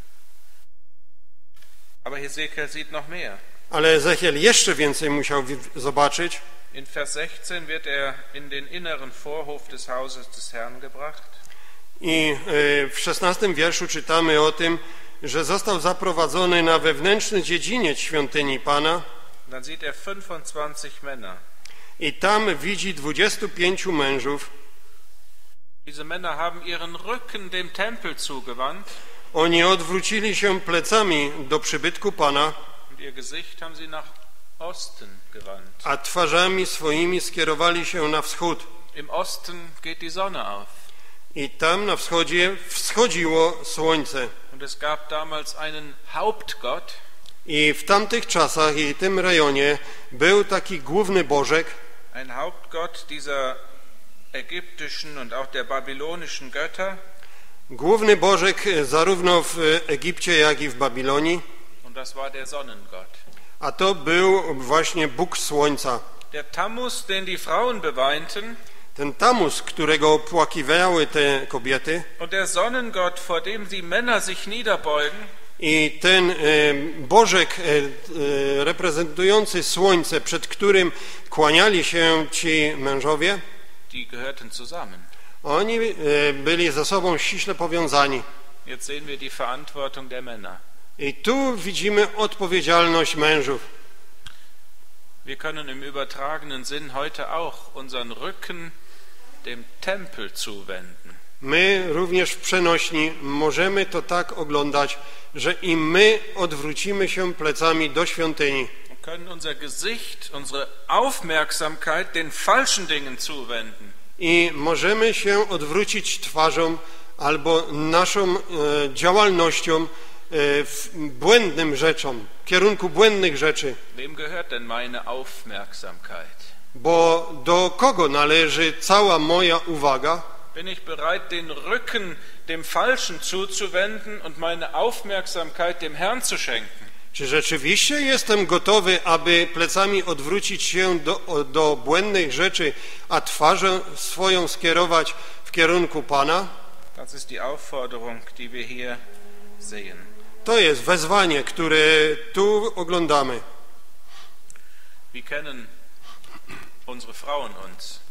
Aber Ezekiel sieht noch mehr. Ale Ezechiel jeszcze więcej musiał zobaczyć. In Vers sechzehn wird er in den inneren Vorhof des Hauses des Herrn gebracht. I w szesnastym wierszu czytamy o tym, że został zaprowadzony na wewnętrzny dziedziniec świątyni Pana. Dann sieht er fünfundzwanzig Männer. I tam widzi dwudziestu pięciu mężów. Diese Männer haben ihren Rücken dem Tempel zugewandt. Oni odwrócili się plecami do przybytku Pana, Und ihr Gesicht haben sie nach Osten gewandt. a twarzami swoimi skierowali się na wschód. Im Osten geht die Sonne auf. I tam na wschodzie wschodziło słońce. Und es gab damals einen Hauptgott. I w tamtych czasach i tym rejonie był taki główny bożek, Ein Hauptgott dieser ägyptischen und auch der babylonischen Götter. główny bożek zarówno w Egipcie, jak i w Babilonii, Und das war der Sonnengott. a to był właśnie Bóg Słońca. Der Tammuz, den die Frauen beweinten, Ten Tamus, którego opłakiwały te kobiety, und der Sonnengott, vor dem die Männer sich niederbeugen, i ten e, bożek e, e, reprezentujący słońce, przed którym kłaniali się ci mężowie, die gehörten zusammen. oni e, byli ze sobą ściśle powiązani. Jetzt sehen wir die Verantwortung der Männer. I tu widzimy odpowiedzialność mężów. Wir können im übertragenen Sinn heute auch unseren Rücken dem Tempel zuwenden. My również w przenośni możemy to tak oglądać, że i my odwrócimy się plecami do świątyni. Wir können unser Gesicht, unsere Aufmerksamkeit den falschen Dingen zuwenden. I możemy się odwrócić twarzą albo naszą e, działalnością e, w błędnym rzeczom, w kierunku błędnych rzeczy. Wem gehört denn meine Aufmerksamkeit? Bo do kogo należy cała moja uwaga? Bin ich bereit, den Rücken dem Falschen zuzuwenden und meine Aufmerksamkeit dem Herrn zu schenken? Czy rzeczywiście jestem gotowy, aby plecami odwrócić się do, do błędnych rzeczy, a twarzę swoją skierować w kierunku Pana? Das ist die Aufforderung, die wir hier sehen. To jest wezwanie, które tu oglądamy. Wie kennen unsere Frauen uns?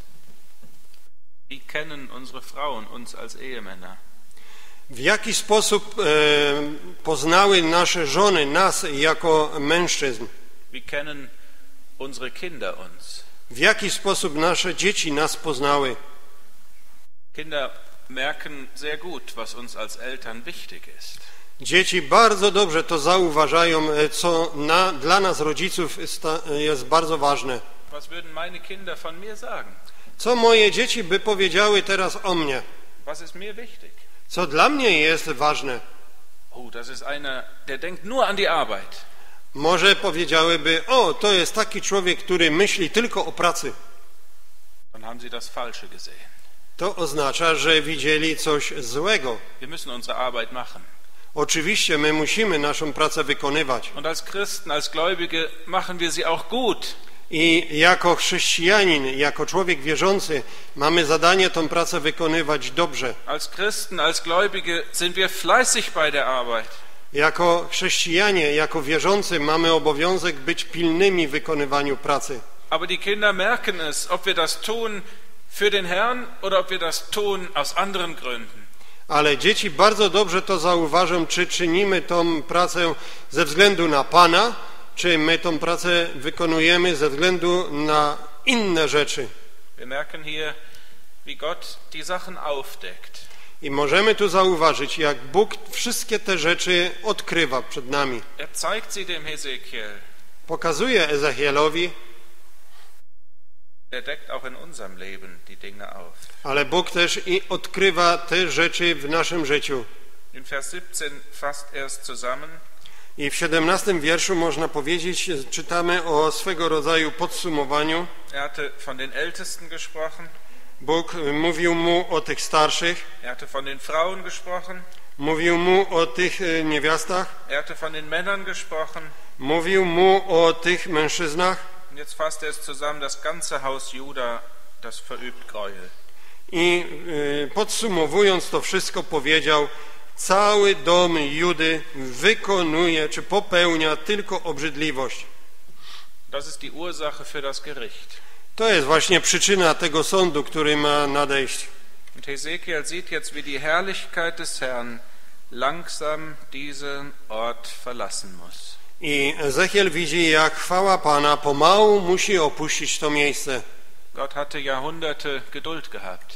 Wie kennen unsere Frauen uns als Ehemänner? W jaki sposób e, poznały nasze żony nas jako mężczyzn? Wie kennen unsere Kinder uns? W jaki sposób nasze dzieci nas poznały? Kinder merken sehr gut, was uns als Eltern wichtig ist. Dzieci bardzo dobrze to zauważają, co na, dla nas rodziców jest bardzo ważne. Was würden meine Kinder von mir sagen? Co moje dzieci by powiedziały teraz o mnie? Was ist mir wichtig? Co dla mnie jest ważne? Oh, das ist einer, der denkt nur an die Arbeit. Może powiedziałyby, o, to jest taki człowiek, który myśli tylko o pracy. Dann haben sie das Falsche gesehen. To oznacza, że widzieli coś złego. Wir müssen unsere Arbeit machen. Oczywiście my musimy naszą pracę wykonywać. Und als Christen, als Gläubige machen wir sie auch gut. I jako chrześcijanin, jako człowiek wierzący mamy zadanie tą pracę wykonywać dobrze. Als Christen, als Gläubige sind wir fleißig bei der Arbeit. Jako chrześcijanie, jako wierzący mamy obowiązek być pilnymi w wykonywaniu pracy. Aber die Kinder merken es, ob wir das tun für den Herrn oder ob wir das tun aus anderen Gründen. Ale dzieci bardzo dobrze to zauważą, czy czynimy tą pracę ze względu na Pana, czy my tą pracę wykonujemy ze względu na inne rzeczy. Wir merken hier, wie Gott die Sachen aufdeckt. I możemy tu zauważyć, jak Bóg wszystkie te rzeczy odkrywa przed nami. Er zeigt sie dem Hesekiel. Pokazuje Ezechielowi, Er deckt auch in unserem Leben die Dinge auf. ale Bóg też i odkrywa te rzeczy w naszym życiu. In Vers siebzehn fasst er es zusammen. I w siedemnastym wierszu można powiedzieć, czytamy o swego rodzaju podsumowaniu. Er hatte von den Ältesten gesprochen. Bóg mówił mu o tych starszych, Er hatte von den Frauen gesprochen. mówił mu o tych niewiastach, Er hatte von den Männern gesprochen. mówił mu o tych mężczyznach. Und jetzt fasst er es zusammen, das ganze Haus Juda, das verübt Gräuel. I y, podsumowując to wszystko powiedział, cały dom Judy wykonuje czy popełnia tylko obrzydliwość. Das ist die Ursache für das Gericht. To jest właśnie przyczyna tego sądu, który ma nadejść. Und Hesekiel sieht jetzt, wie die Herrlichkeit des Herrn langsam diesen Ort verlassen muss. I Ezechiel widzi, jak chwała Pana pomału musi opuścić to miejsce. Gott hatte Jahrhunderte Geduld gehabt.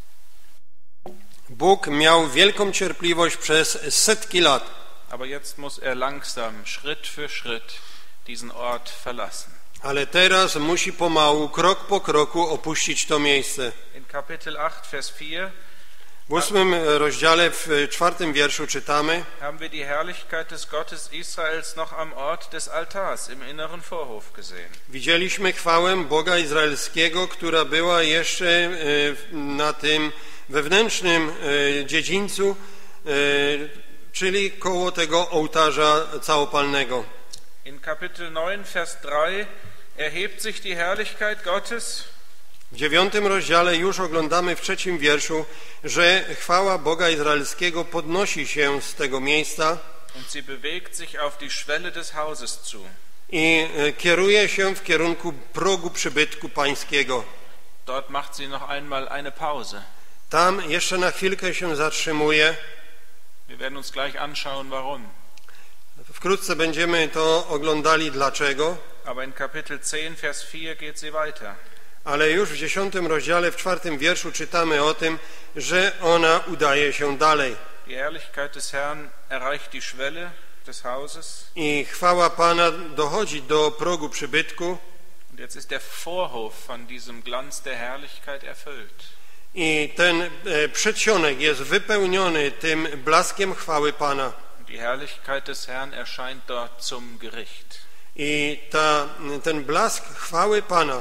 Bóg miał wielką cierpliwość przez setki lat. Aber jetzt muss er langsam, Schritt für Schritt, diesen Ort verlassen. Ale teraz musi pomału, krok po kroku opuścić to miejsce. In Kapitel acht, Vers vier W ósmym rozdziale, w czwartym wierszu czytamy: haben wir die Herrlichkeit des Gottes Israels noch am Ort des Altars im inneren Vorhof gesehen. Widzieliśmy chwałę Boga Izraelskiego, która była jeszcze na tym wewnętrznym dziedzińcu, czyli koło tego ołtarza całopalnego. In Kapitel neun, Vers drei erhebt sich die Herrlichkeit Gottes. W dziewiątym rozdziale już oglądamy w trzecim wierszu, że chwała Boga Izraelskiego podnosi się z tego miejsca Und sie bewegt sich auf die Schwelle des Hauses zu. i kieruje się w kierunku progu przybytku pańskiego. Dort macht sie noch einmal eine Pause. Tam jeszcze na chwilkę się zatrzymuje. Wir werden uns gleich anschauen, warum. Wkrótce będziemy to oglądali dlaczego, Aber in Kapitel zehn, Vers vier geht sie weiter. ale już w dziesiątym rozdziale, w czwartym wierszu czytamy o tym, że ona udaje się dalej. Die Herrlichkeit des Herrn erreicht die Schwelle des Hauses. I chwała Pana dochodzi do progu przybytku. Und jetzt ist der Vorhof von diesem Glanz der Herrlichkeit erfüllt. I ten e, przedsionek jest wypełniony tym blaskiem chwały Pana. Die Herrlichkeit des Herrn erscheint dort zum Gericht. I ta, ten blask chwały Pana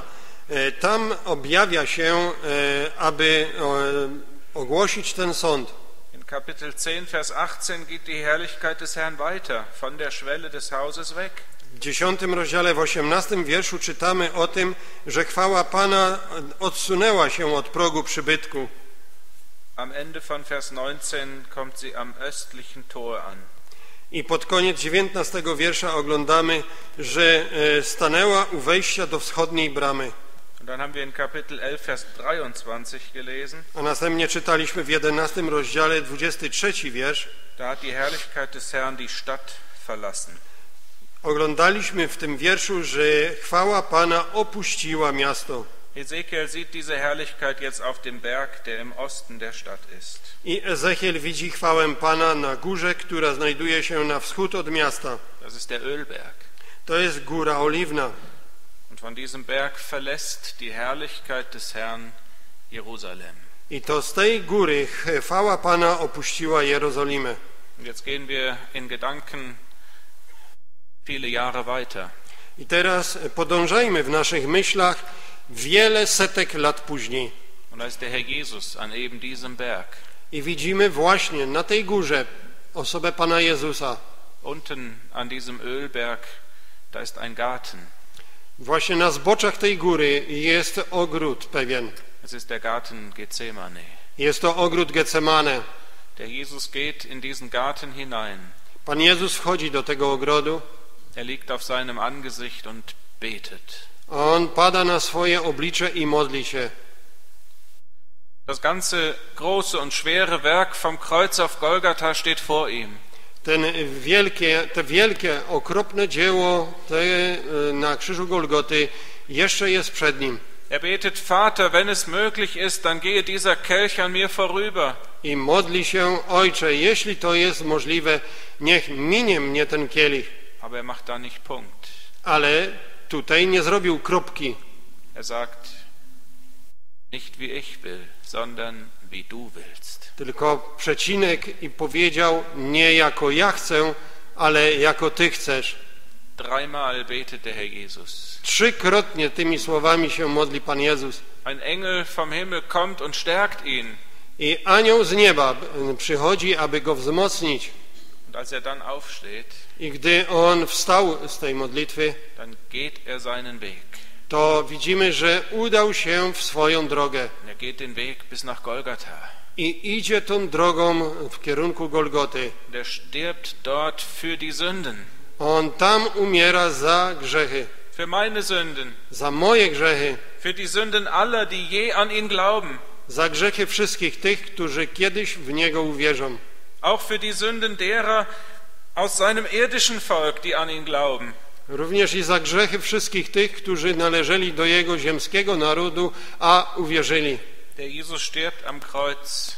E, Tam objawia się, e, aby e, ogłosić ten sąd. In Kapitel zehn, Vers achtzehn geht die Herrlichkeit des Herrn weiter, von der Schwelle des Hauses weg. W dziesiątym rozdziale, w osiemnastym wierszu czytamy o tym, że chwała Pana odsunęła się od progu przybytku. Am Ende von Vers neunzehn kommt sie am östlichen Tor an. I pod koniec dziewiętnastego wiersza oglądamy, że stanęła u wejścia do wschodniej bramy. Und dann haben wir in Kapitel elf, Vers dreiundzwanzig gelesen. A następnie czytaliśmy w jedenastym rozdziale, dwudziesty trzeci wiersz. Da hat die Herrlichkeit des Herrn die Stadt verlassen. Oglądaliśmy w tym wierszu, że chwała Pana opuściła miasto. Ezekiel sieht diese Herrlichkeit jetzt auf dem Berg, der im Osten der Stadt ist. I Ezechiel widzi chwałę Pana na górze, która znajduje się na wschód od miasta. Das ist der Ölberg. To jest Góra Oliwna. Und von diesem Berg verlässt die Herrlichkeit des Herrn Jerusalem. I to z tej góry chwała Pana opuściła Jerozolimę. Und jetzt gehen wir in Gedanken viele Jahre weiter. I teraz podążajmy w naszych myślach wiele setek lat później. Und da ist der Herr Jesus an eben diesem Berg. I widzimy właśnie na tej górze osobę Pana Jezusa. Unten an diesem Ölberg, da ist ein Garten. Właśnie na zboczach tej góry jest ogród pewien. Es ist der Garten Gethsemane. Jest to ogród Getsemane. Der Jesus geht in diesen Garten hinein. Pan Jezus wchodzi do tego ogrodu. Er liegt auf seinem Angesicht und betet. On pada na swoje oblicze i modli się. Das ganze große und schwere Werk vom Kreuz auf Golgatha steht vor ihm. Ten wielkie, te wielkie, okropne dzieło te, na krzyżu Golgoty jeszcze jest przed nim. Er betet, Vater, wenn es möglich ist, dann gehe dieser Kelch an mir vorüber. I modli się, Ojcze, jeśli to jest możliwe, niech minie mnie ten kielich. Aber er macht da nicht Punkt. Ale tutaj nie zrobił kropki. Er sagt, nicht wie ich will, sondern wie du willst. Tylko przecinek i powiedział, nie jako ja chcę, ale jako Ty chcesz. Dreimal betet der Herr Jesus. Trzykrotnie tymi słowami się modli Pan Jezus. Ein Engel vom Himmel kommt und stärkt ihn. I anioł z nieba przychodzi, aby go wzmocnić. Und als er dann aufsteht, I gdy on wstał z tej modlitwy, dann geht er seinen Weg. to widzimy, że udał się w swoją drogę. Er geht den Weg bis nach Golgatha. I idzie tą drogą w kierunku Golgoty. Der stirbt dort für die Sünden. On tam umiera za grzechy, Für meine Sünden. za moje grzechy, Für die Sünden aller, die je an ihn glauben. za grzechy wszystkich tych, którzy kiedyś w Niego uwierzą. Auch für die Sünden derer aus seinem irdischen Volk, die an ihn glauben. Również i za grzechy wszystkich tych, którzy należeli do Jego ziemskiego narodu, a uwierzyli. Der Jesus stirbt am Kreuz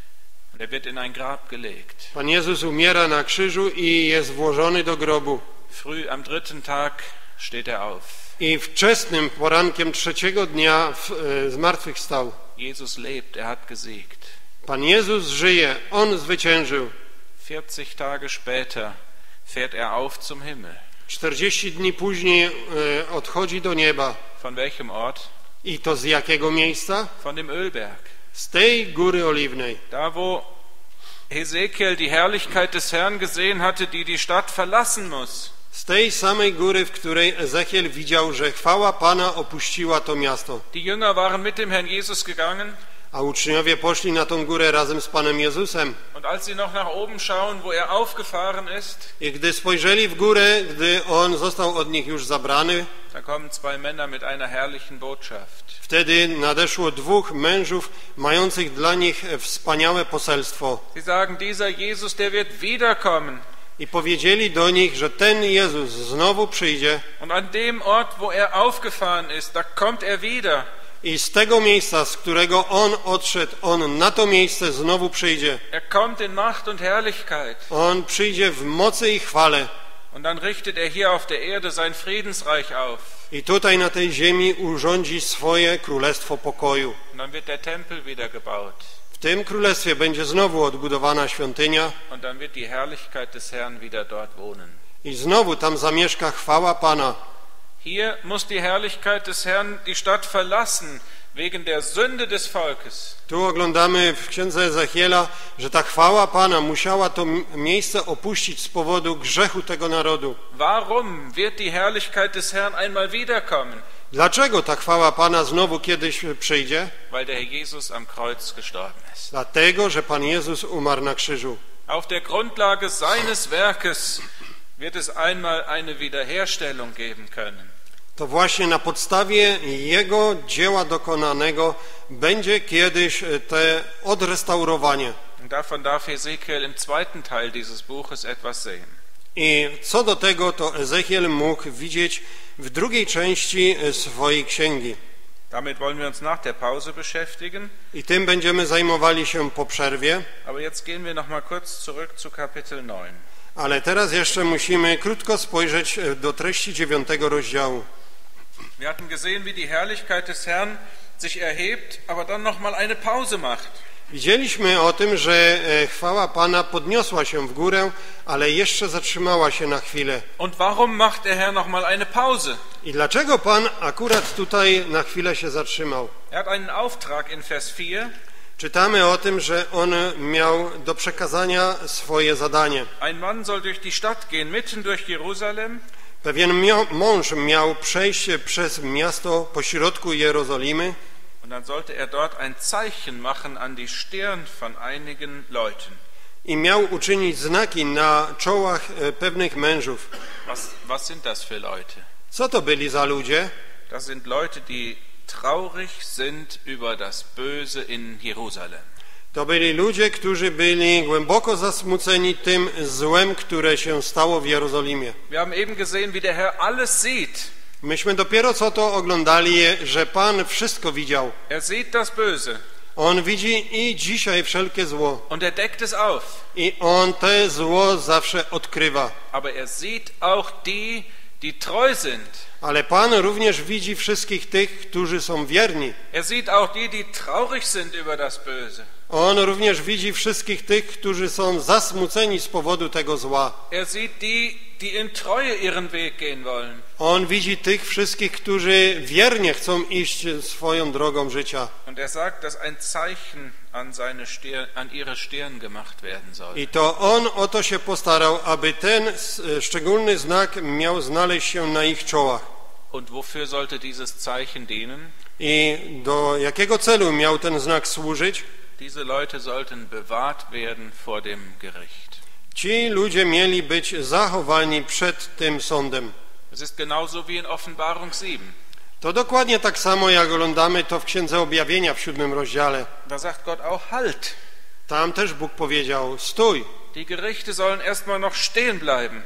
und er wird in ein Grab gelegt. Pan Jezus umiera na krzyżu i jest włożony do grobu. Früh am dritten Tag steht er auf. I wczesnym porankiem trzeciego dnia w, e, zmartwychwstał. Jesus lebt, er hat gesiegt. Pan Jezus żyje, On zwyciężył. vierzig Tage später fährt er auf zum Himmel. czterdzieści dni później e, odchodzi do nieba. Von welchem Ort? I to z jakiego miejsca? Von dem Ölberg. Z tej Góry Oliwnej. Da, wo Ezekiel die Herrlichkeit des Herrn gesehen hatte, die die Stadt verlassen muss. Z tej samej góry, w której Ezechiel widział, że chwała Pana opuściła to miasto. Die Jünger waren mit dem Herrn Jesus gegangen. A uczniowie poszli na tą górę razem z Panem Jezusem. Und als sie noch nach oben schauen, wo er aufgefahren ist, I gdy spojrzeli w górę, gdy On został od nich już zabrany, da kommen zwei Männer mit einer herrlichen Botschaft. wtedy nadeszło dwóch mężów mających dla nich wspaniałe poselstwo. Sie sagen, dieser Jesus, der wird wiederkommen. I powiedzieli do nich, że ten Jezus znowu przyjdzie. Und an dem Ort, wo er aufgefahren ist, da kommt er wieder. I z tego miejsca, z którego On odszedł, On na to miejsce znowu przyjdzie. Er kommt in Macht und Herrlichkeit. On przyjdzie w mocy i chwale. Und dann richtet er hier auf der Erde sein Friedensreich auf. I tutaj na tej ziemi urządzi swoje królestwo pokoju. Und dann wird der Tempel wieder gebaut. W tym królestwie będzie znowu odbudowana świątynia. Und dann wird die Herrlichkeit des Herrn wieder dort wohnen. I znowu tam zamieszka chwała Pana. Hier muss die Herrlichkeit des Herrn die Stadt verlassen, wegen der Sünde des Volkes. Tu oglądamy w księdze Ezechiela, że ta chwała Pana musiała to miejsce opuścić z powodu grzechu tego narodu. Warum wird die Herrlichkeit des Herrn einmal wiederkommen? Dlaczego ta chwała Pana znowu kiedyś przyjdzie? Weil der Herr Jesus am Kreuz gestorben ist. Dlatego, że Pan Jezus umarł na krzyżu. Auf der Grundlage seines Werkes wird es einmal eine Wiederherstellung geben können. To właśnie na podstawie Jego dzieła dokonanego będzie kiedyś te odrestaurowanie. Und davon darf Ezekiel im zweiten Teil dieses Buches etwas sehen. I co do tego, to Ezechiel mógł widzieć w drugiej części swojej księgi. Damit wollen wir uns nach der Pause beschäftigen. I tym będziemy zajmowali się po przerwie. Aber jetzt gehen wir noch mal kurz zurück zu Kapitel neun. Ale teraz jeszcze musimy krótko spojrzeć do treści dziewiątego rozdziału. Wir hatten gesehen, wie die Herrlichkeit des Herrn sich erhebt, aber dann noch mal eine Pause macht. Widzieliśmy o tym, że chwała Pana podniosła się w górę, ale jeszcze zatrzymała się na chwilę. Und warum macht der Herr noch mal eine Pause? I dlaczego Pan akurat tutaj na chwilę się zatrzymał? Er hat einen Auftrag in Vers vier. Czytamy o tym, że on miał do przekazania swoje zadanie. Ein Mann soll durch die Stadt gehen, mitten durch Jerusalem. Pewien mąż miał przejść przez miasto pośrodku Jerozolimy. Und dann sollte er dort ein Zeichen machen an die Stirn von einigen Leuten. I miał uczynić znaki na czołach pewnych mężów. Was, was sind das für Leute? Co to byli za ludzie? Das sind Leute, die traurig sind über das Böse in Jerusalem. To byli ludzie, którzy byli głęboko zasmuceni tym złem, które się stało w Jerozolimie. Wir haben eben gesehen, wie der Herr alles sieht. Myśmy dopiero co to oglądali, że Pan wszystko widział. Er sieht das Böse. On widzi i dzisiaj wszelkie zło. Und er deckt es auf. I On te zło zawsze odkrywa. Aber er sieht auch die, die treu sind. Ale Pan również widzi wszystkich tych, którzy są wierni. Er sieht auch die, die traurig sind über das Böse. On również widzi wszystkich tych, którzy są zasmuceni z powodu tego zła. Er sieht die, die in Treue ihren Weg gehen wollen. On widzi tych wszystkich, którzy wiernie chcą iść swoją drogą życia. Und er sagt, dass ein Zeichen an seine Stirn, an ihre Stirn gemacht werden soll. I to On o to się postarał, aby ten szczególny znak miał znaleźć się na ich czołach. Und wofür sollte dieses Zeichen dienen? I do jakiego celu miał ten znak służyć? Diese Leute sollten bewahrt werden vor dem Gericht. Ci ludzie mieli być zachowani przed tym sądem. Es ist genauso wie in Offenbarung sieben. To dokładnie tak samo, jak oglądamy to w Księdze Objawienia w siódmym rozdziale. Da sagt Gott auch Halt. Tam też Bóg powiedział, stój. Die Gerichte sollen erstmal noch stehen bleiben.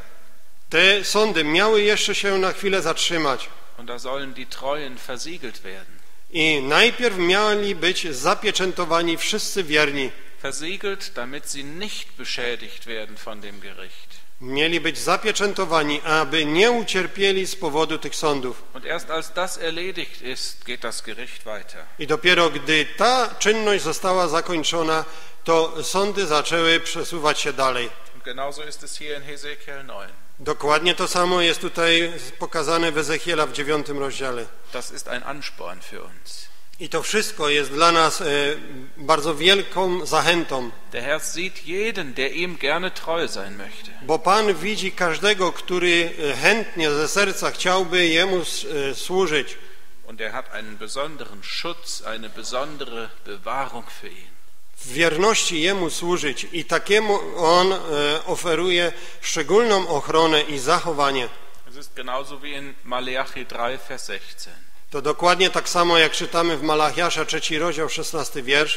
Te sądy miały jeszcze się na chwilę zatrzymać. Und da sollen die Treuen versiegelt werden. I najpierw mieli być zapieczętowani wszyscy wierni. Versiegelt, damit sie nicht beschädigt werden von dem Gericht. Mieli być zapieczętowani, aby nie ucierpieli z powodu tych sądów. Und erst als das erledigt ist, geht das Gericht weiter. I dopiero gdy ta czynność została zakończona, to sądy zaczęły przesuwać się dalej. Und genauso ist es hier in Hesekiel neun. Dokładnie to samo jest tutaj pokazane w Ezechiela w dziewiątym rozdziale. Das ist ein Ansporn für uns. I to wszystko jest dla nas e, bardzo wielką zachętą. Der Herr sieht jeden, der ihm gerne treu sein möchte. Bo Pan widzi każdego, który chętnie ze serca chciałby Jemu e, służyć. Und er hat einen besonderen Schutz, eine besondere Bewahrung für ihn. W wierności Jemu służyć i takiemu On e, oferuje szczególną ochronę i zachowanie. Es ist genauso wie in Maleachi drei, Vers sechzehn. To dokładnie tak samo, jak czytamy w Malachiasza trzeci rozdział, szesnasty wiersz.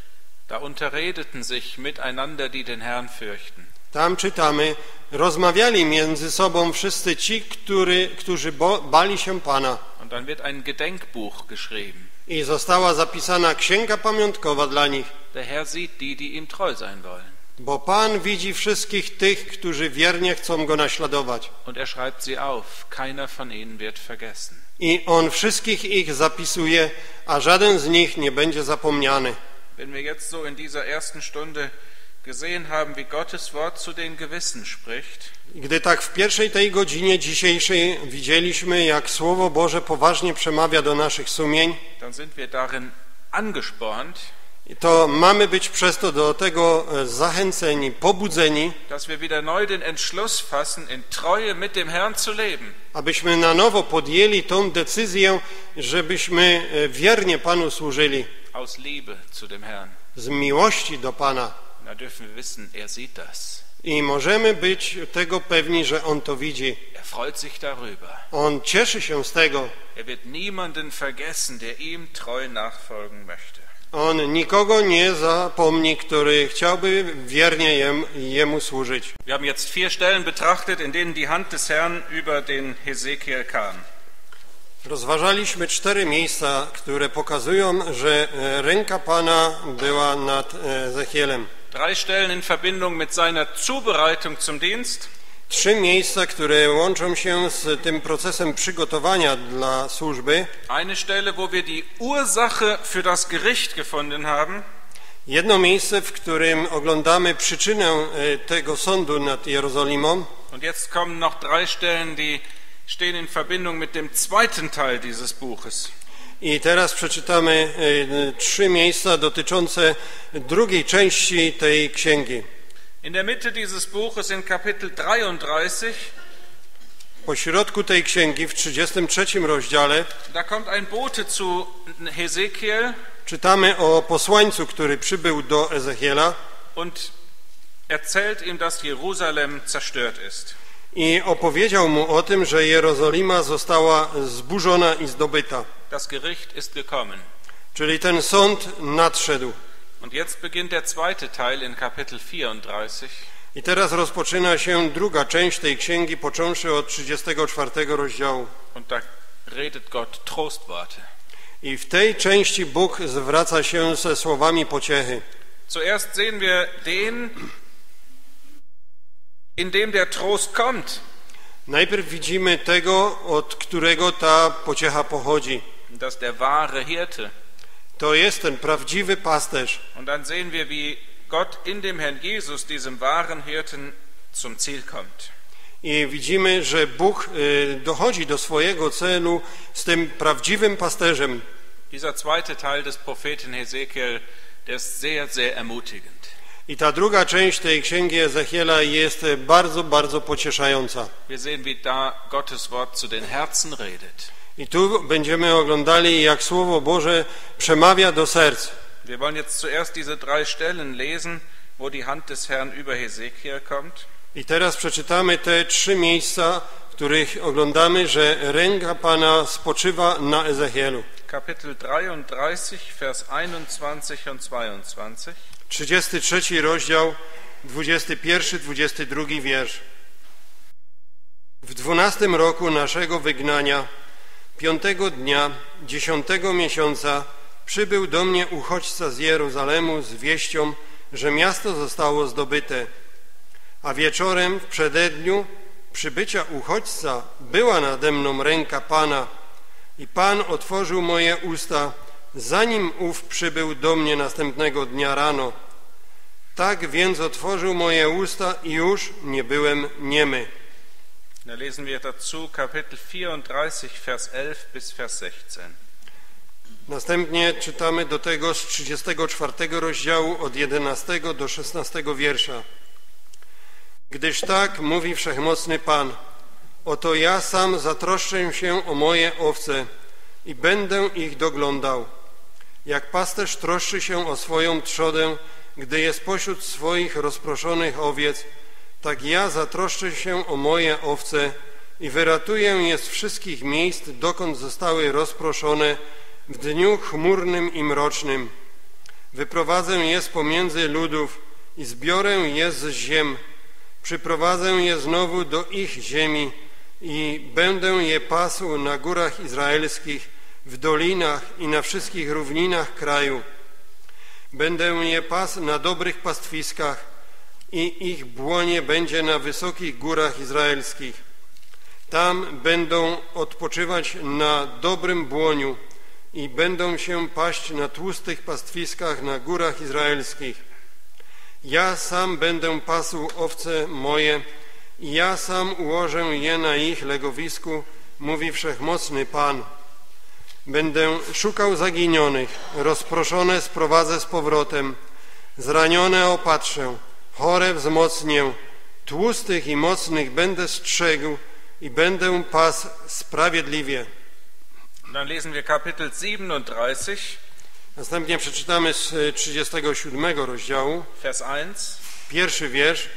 Da unterredeten sich miteinander, die den Herrn fürchten. Tam czytamy, rozmawiali między sobą wszyscy ci, który, którzy bo, bali się Pana. Und dann wird ein Gedenkbuch geschrieben. I została zapisana księga pamiątkowa dla nich. Der Herr sieht die, die ihm treu sein wollen. Bo Pan widzi wszystkich tych, którzy wiernie chcą Go naśladować. Und er schreibt sie auf. Keiner von ihnen wird vergessen. I On wszystkich ich zapisuje, a żaden z nich nie będzie zapomniany. Wenn wir jetzt so in dieser ersten Stunde gesehen haben, wie Gottes Wort zu den Gewissen spricht, Gdy tak w pierwszej tej godzinie dzisiejszej widzieliśmy, jak Słowo Boże poważnie przemawia do naszych sumień, dann sind wir darin angespornt, to mamy być przez to do tego zachęceni, pobudzeni, dass wir wieder neu den Entschluss fassen, in Treue mit dem Herrn zu leben. abyśmy na nowo podjęli tą decyzję, żebyśmy wiernie Panu służyli Aus Liebe zu dem Herrn. z miłości do Pana. Da dürfen wir wissen, er sieht das. I możemy być tego pewni, że On to widzi. Er freut sich darüber. On cieszy się z tego. Er wird niemanden vergessen, der ihm treu nachfolgen möchte. On nikogo nie zapomni, który chciałby wiernie jem, Jemu służyć. Wir haben jetzt vier Stellen betrachtet, in denen die Hand des Herrn über den Hesekiel kam. Rozważaliśmy cztery miejsca, które pokazują, że ręka Pana była nad Ezechielem. Drei Stellen in Verbindung mit seiner Zubereitung zum Dienst. Trzy miejsca, które łączą się z tym procesem przygotowania dla służby. Eine Stelle, wo wir die Ursache für das Gericht gefunden haben. Jedno miejsce, w którym oglądamy przyczynę tego sądu nad Jerozolimą. Und jetzt kommen noch drei Stellen, die stehen in Verbindung mit dem zweiten Teil dieses Buches. I teraz przeczytamy e, trzy miejsca dotyczące drugiej części tej księgi. In der Mitte dieses Buches in Kapitel dreiunddreißig, Po środku tej księgi, w trzydziestym trzecim rozdziale, da kommt ein Bote zu Hesekiel czytamy o posłańcu, który przybył do Ezechiela und erzählt ihm, dass Jerusalem zerstört ist. i opowiedział mu o tym, że Jerozolima została zburzona i zdobyta. Das Gericht ist gekommen. Czyli ten sąd nadszedł. Und jetzt beginnt der zweite Teil in Kapitel vierunddreißig. I teraz rozpoczyna się druga część tej księgi, począwszy od trzydziestego czwartego rozdziału. Und da redet Gott Trostworte. I w tej części Bóg zwraca się ze słowami pociechy. Zuerst sehen wir den, in dem der Trost kommt. Najpierw widzimy tego, od którego ta pociecha pochodzi. Das ist der wahre Hirte. To jest ten prawdziwy pasterz. Und dann sehen wir, wie Gott in dem Herrn Jesus, diesem wahren Hirten, zum Ziel kommt. I widzimy, że Bóg dochodzi do swojego celu z tym prawdziwym pasterzem. Dieser zweite Teil des Propheten Hesekiel, der ist sehr, sehr ermutigend. I ta druga część tej księgi Ezechiela jest bardzo, bardzo pocieszająca. Wir sehen, wie da Gottes Wort zu den Herzen redet. I tu będziemy oglądali, jak Słowo Boże przemawia do serc. Wir wollen jetzt zuerst diese drei Stellen lesen, wo die Hand des Herrn über Hesekiel kommt. I teraz przeczytamy te trzy miejsca, w których oglądamy, że ręka Pana spoczywa na Ezechielu. Kapitel dreiunddreißig, Vers einundzwanzig und zweiundzwanzig. trzydziesty trzeci rozdział, dwudziesty pierwszy, dwudziesty drugi wiersz. W dwunastym roku naszego wygnania, piątego dnia, dziesiątego miesiąca, przybył do mnie uchodźca z Jeruzalemu z wieścią, że miasto zostało zdobyte. A wieczorem w przededniu przybycia uchodźca była nade mną ręka Pana i Pan otworzył moje usta, zanim ów przybył do mnie następnego dnia rano. Tak więc otworzył moje usta i już nie byłem niemy. Da lesen wir dazu Kapitel vierunddreißig, Vers elf bis Vers sechzehn. Następnie czytamy do tego z trzydziestego czwartego rozdziału od jedenastego do szesnastego wiersza. Gdyż tak mówi Wszechmocny Pan, oto ja sam zatroszczę się o moje owce i będę ich doglądał. Jak pasterz troszczy się o swoją trzodę, gdy jest pośród swoich rozproszonych owiec, tak ja zatroszczę się o moje owce i wyratuję je z wszystkich miejsc, dokąd zostały rozproszone w dniu chmurnym i mrocznym. Wyprowadzę je z pomiędzy ludów i zbiorę je z ziem. Przyprowadzę je znowu do ich ziemi i będę je pasł na górach izraelskich, w dolinach i na wszystkich równinach kraju. Będę je pasł na dobrych pastwiskach i ich błonie będzie na wysokich górach izraelskich. Tam będą odpoczywać na dobrym błoniu i będą się paść na tłustych pastwiskach na górach izraelskich. Ja sam będę pasł owce moje i ja sam ułożę je na ich legowisku, mówi Wszechmocny Pan. Będę szukał zaginionych, rozproszone sprowadzę z powrotem, zranione opatrzę, chore wzmocnię, tłustych i mocnych będę strzegł i będę pas sprawiedliwie. Dann lesen wir Kapitel siebenunddreißig, Następnie przeczytamy z trzydziestego siódmego rozdziału, Vers eins. pierwszy wiersz.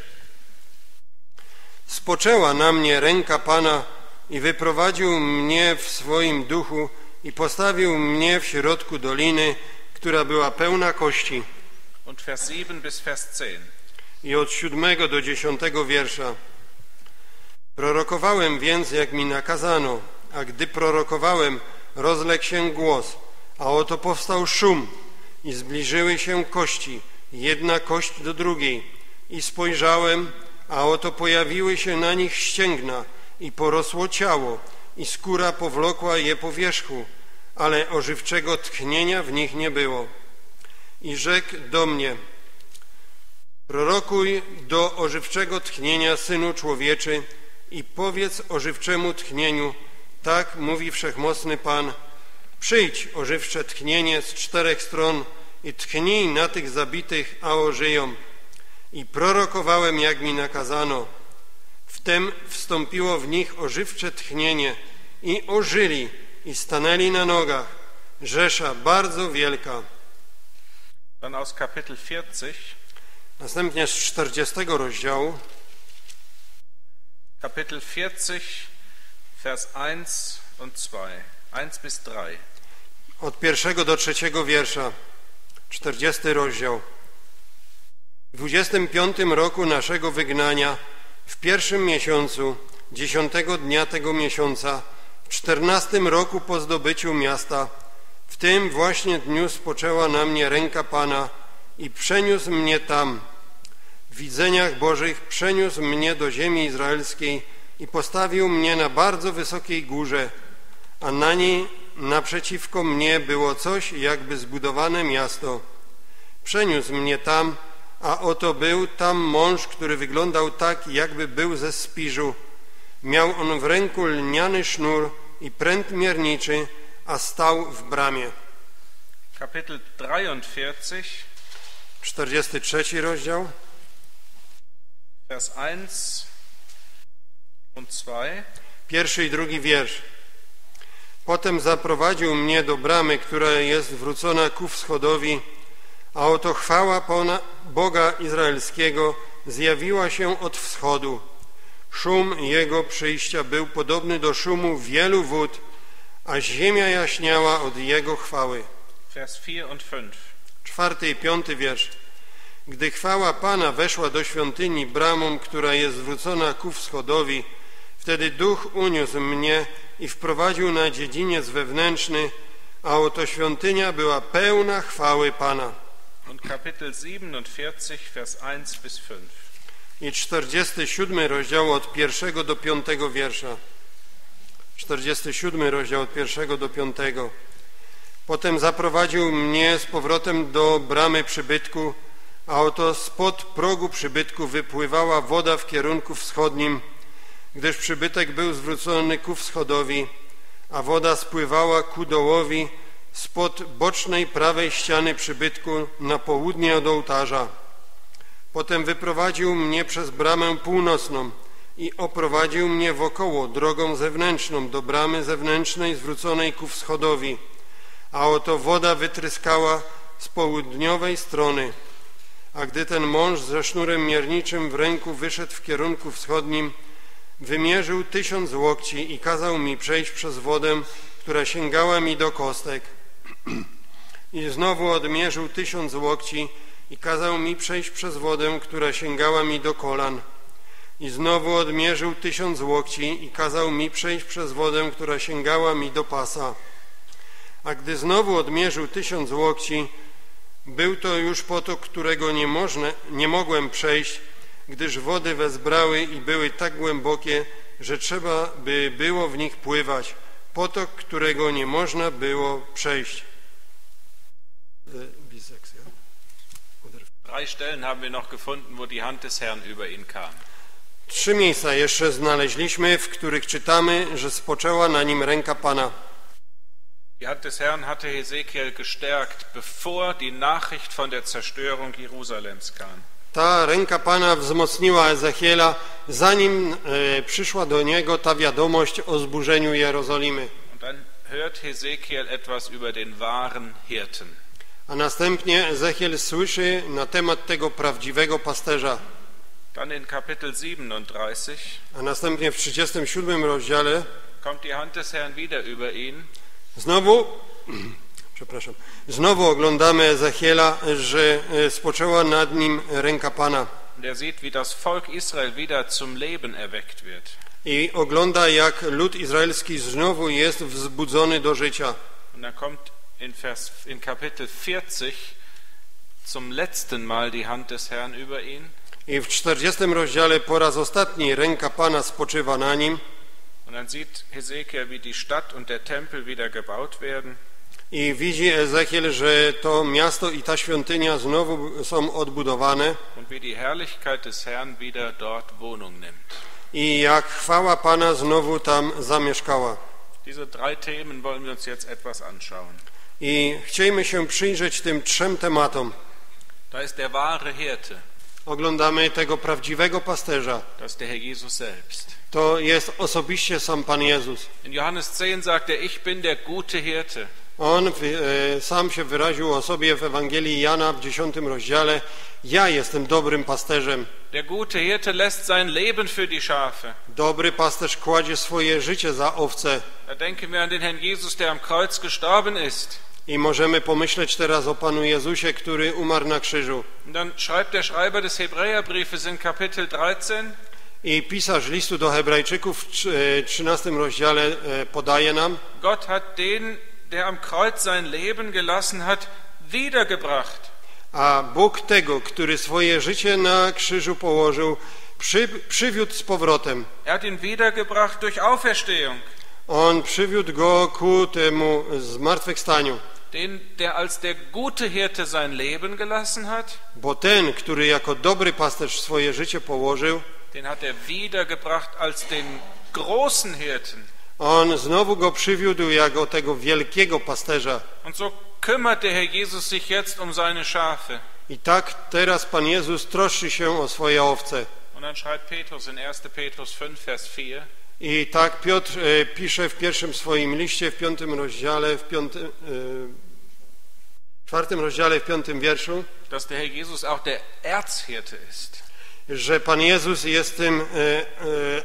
Spoczęła na mnie ręka Pana i wyprowadził mnie w swoim duchu i postawił mnie w środku doliny, która była pełna kości. Und Vers sieben bis Vers zehn. I od siódmego do dziesiątego wiersza. Prorokowałem więc, jak mi nakazano, a gdy prorokowałem, rozległ się głos, a oto powstał szum i zbliżyły się kości, jedna kość do drugiej. I spojrzałem, a oto pojawiły się na nich ścięgna i porosło ciało i skóra powlokła je po wierzchu, ale ożywczego tchnienia w nich nie było. I rzekł do mnie: prorokuj do ożywczego tchnienia, synu człowieczy, i powiedz ożywczemu tchnieniu: tak mówi Wszechmocny Pan, przyjdź, ożywcze tchnienie z czterech stron i tchnij na tych zabitych, a ożyją. I prorokowałem, jak mi nakazano. Wtem wstąpiło w nich ożywcze tchnienie i ożyli i stanęli na nogach, rzesza bardzo wielka. Dann aus Kapitel vierzig. Następnie z czterdziestego rozdziału, Kapitel vierzig, Vers eins und zwei. eins bis drei. od pierwszego do trzeciego wiersza, czterdziesty rozdział. W dwudziestym piątym roku naszego wygnania, w pierwszym miesiącu, dziesiątego dnia tego miesiąca, w czternastym roku po zdobyciu miasta, w tym właśnie dniu spoczęła na mnie ręka Pana i przeniósł mnie tam. W widzeniach Bożych przeniósł mnie do ziemi izraelskiej i postawił mnie na bardzo wysokiej górze, a na niej naprzeciwko mnie było coś jakby zbudowane miasto. Przeniósł mnie tam, a oto był tam mąż, który wyglądał tak, jakby był ze Spiżu. Miał on w ręku lniany sznur i pręt mierniczy, a stał w bramie. Kapitel dreiundvierzig, czterdziesty trzeci rozdział, Vers eins und zwei. pierwszy i drugi wiersz. Potem zaprowadził mnie do bramy, która jest zwrócona ku wschodowi, a oto chwała Pana Boga Izraelskiego zjawiła się od wschodu. Szum Jego przyjścia był podobny do szumu wielu wód, a ziemia jaśniała od Jego chwały. Vers vier und fünf. Czwarty i piąty wiersz. Gdy chwała Pana weszła do świątyni bramą, która jest zwrócona ku wschodowi, wtedy Duch uniósł mnie i wprowadził na dziedziniec wewnętrzny, a oto świątynia była pełna chwały Pana. Und Kapitel siebenundvierzig, Vers eins bis fünf. I czterdziesty siódmy rozdział od pierwszego do piątego wiersza. czterdziesty siódmy rozdział od pierwszego do piątego. Potem zaprowadził mnie z powrotem do bramy przybytku, a oto spod progu przybytku wypływała woda w kierunku wschodnim, gdyż przybytek był zwrócony ku wschodowi, a woda spływała ku dołowi spod bocznej prawej ściany przybytku na południe od ołtarza. Potem wyprowadził mnie przez bramę północną i oprowadził mnie wokoło drogą zewnętrzną do bramy zewnętrznej zwróconej ku wschodowi, a oto woda wytryskała z południowej strony. A gdy ten mąż ze sznurem mierniczym w ręku wyszedł w kierunku wschodnim, wymierzył tysiąc łokci i kazał mi przejść przez wodę, która sięgała mi do kostek. I znowu odmierzył tysiąc łokci i kazał mi przejść przez wodę, która sięgała mi do kolan. I znowu odmierzył tysiąc łokci i kazał mi przejść przez wodę, która sięgała mi do pasa. A gdy znowu odmierzył tysiąc łokci, był to już potok, którego nie, można, nie mogłem przejść, gdyż wody wezbrały i były tak głębokie, że trzeba by było w nich pływać. Potok, którego nie można było przejść. Drei Stellen haben wir noch gefunden, wo die Hand des Herrn über ihn kam. Trzy miejsca jeszcze znaleźliśmy, w których czytamy, że spoczęła na nim ręka Pana. Die Hand des Herrn hatte Hesekiel gestärkt, bevor die Nachricht von der Zerstörung Jerusalems kam. Ta ręka Pana wzmocniła Ezechiela, zanim e, przyszła do niego ta wiadomość o zburzeniu Jerozolimy. Und dann hört Hesekiel etwas über den wahren Hirten. A następnie Ezechiel słyszy na temat tego prawdziwego pasterza. Dann in Kapitel siebenunddreißig A następnie w trzydziestym siódmym rozdziale kommt die Hand des Herrn wieder über ihn. znowu, przepraszam, znowu oglądamy Ezechiela, że e, spoczęła nad nim ręka Pana. Und er sieht, wie das Volk Israel wieder zum Leben erweckt wird. I ogląda, jak lud izraelski znowu jest wzbudzony do życia. Und dann kommt in, Vers, in Kapitel vierzig zum letzten Mal die Hand des Herrn über ihn. I w czterdziestym rozdziale po raz ostatni ręka Pana spoczywa na nim. Und dann sieht Hesekiel, wie die Stadt und der Tempel wieder gebaut werden. I widzi Ezechiel, że to miasto i ta świątynia znowu są odbudowane. Und wie die Herrlichkeit des Herrn wieder dort Wohnung nimmt. I jak chwała Pana znowu tam zamieszkała. Diese drei Themen wollen wir uns jetzt etwas anschauen. I chcielibyśmy się przyjrzeć tym trzem tematom. Da ist der wahre Hirte. Oglądamy tego prawdziwego pasterza. Das ist der Herr Jesus selbst. To jest osobiście sam Pan Jezus. In Johannes zehn sagt er, ich bin der gute Hirte. On e, sam się wyraził o sobie w Ewangelii Jana w dziesiątym rozdziale. Ja jestem dobrym pasterzem. Der gute Hirte lässt sein Leben für die Schafe. Dobry pasterz kładzie swoje życie za owce. Da denken wir an den Herrn Jesus, der am Kreuz gestorben ist. I możemy pomyśleć teraz o Panu Jezusie, który umarł na krzyżu. Und dann schreibt der Schreiber des Hebräerbriefes in Kapitel dreizehn, I pisarz listu do Hebrajczyków w trzynastym rozdziale podaje nam: Gott hat den, der am Kreuz sein Leben gelassen hat, wiedergebracht. A Bóg tego, który swoje życie na krzyżu położył, przy, przywiódł z powrotem. Er hat ihn wiedergebracht durch Auferstehung. On przywiódł go ku temu zmartwychwstaniu. Den, der als der gute Hirte sein Leben gelassen hat, Bo ten, który jako dobry pasterz swoje życie położył, den hat er wiedergebracht als den großen Hirten. on znowu go przywiódł jako tego wielkiego pasterza. Und so kümmert der Herr Jesus sich jetzt um seine Schafe. I tak teraz Pan Jezus troszczy się o swoje owce. Und dann schreibt Petrus in erster Petrus fünf, Vers vier, I tak Piotr e, pisze w pierwszym swoim liście, w piątym rozdziale, w piątym, e, czwartym rozdziale, w piątym wierszu, dass der Herr Jesus auch der Erzhirte ist. że Pan Jezus jest tym e, e,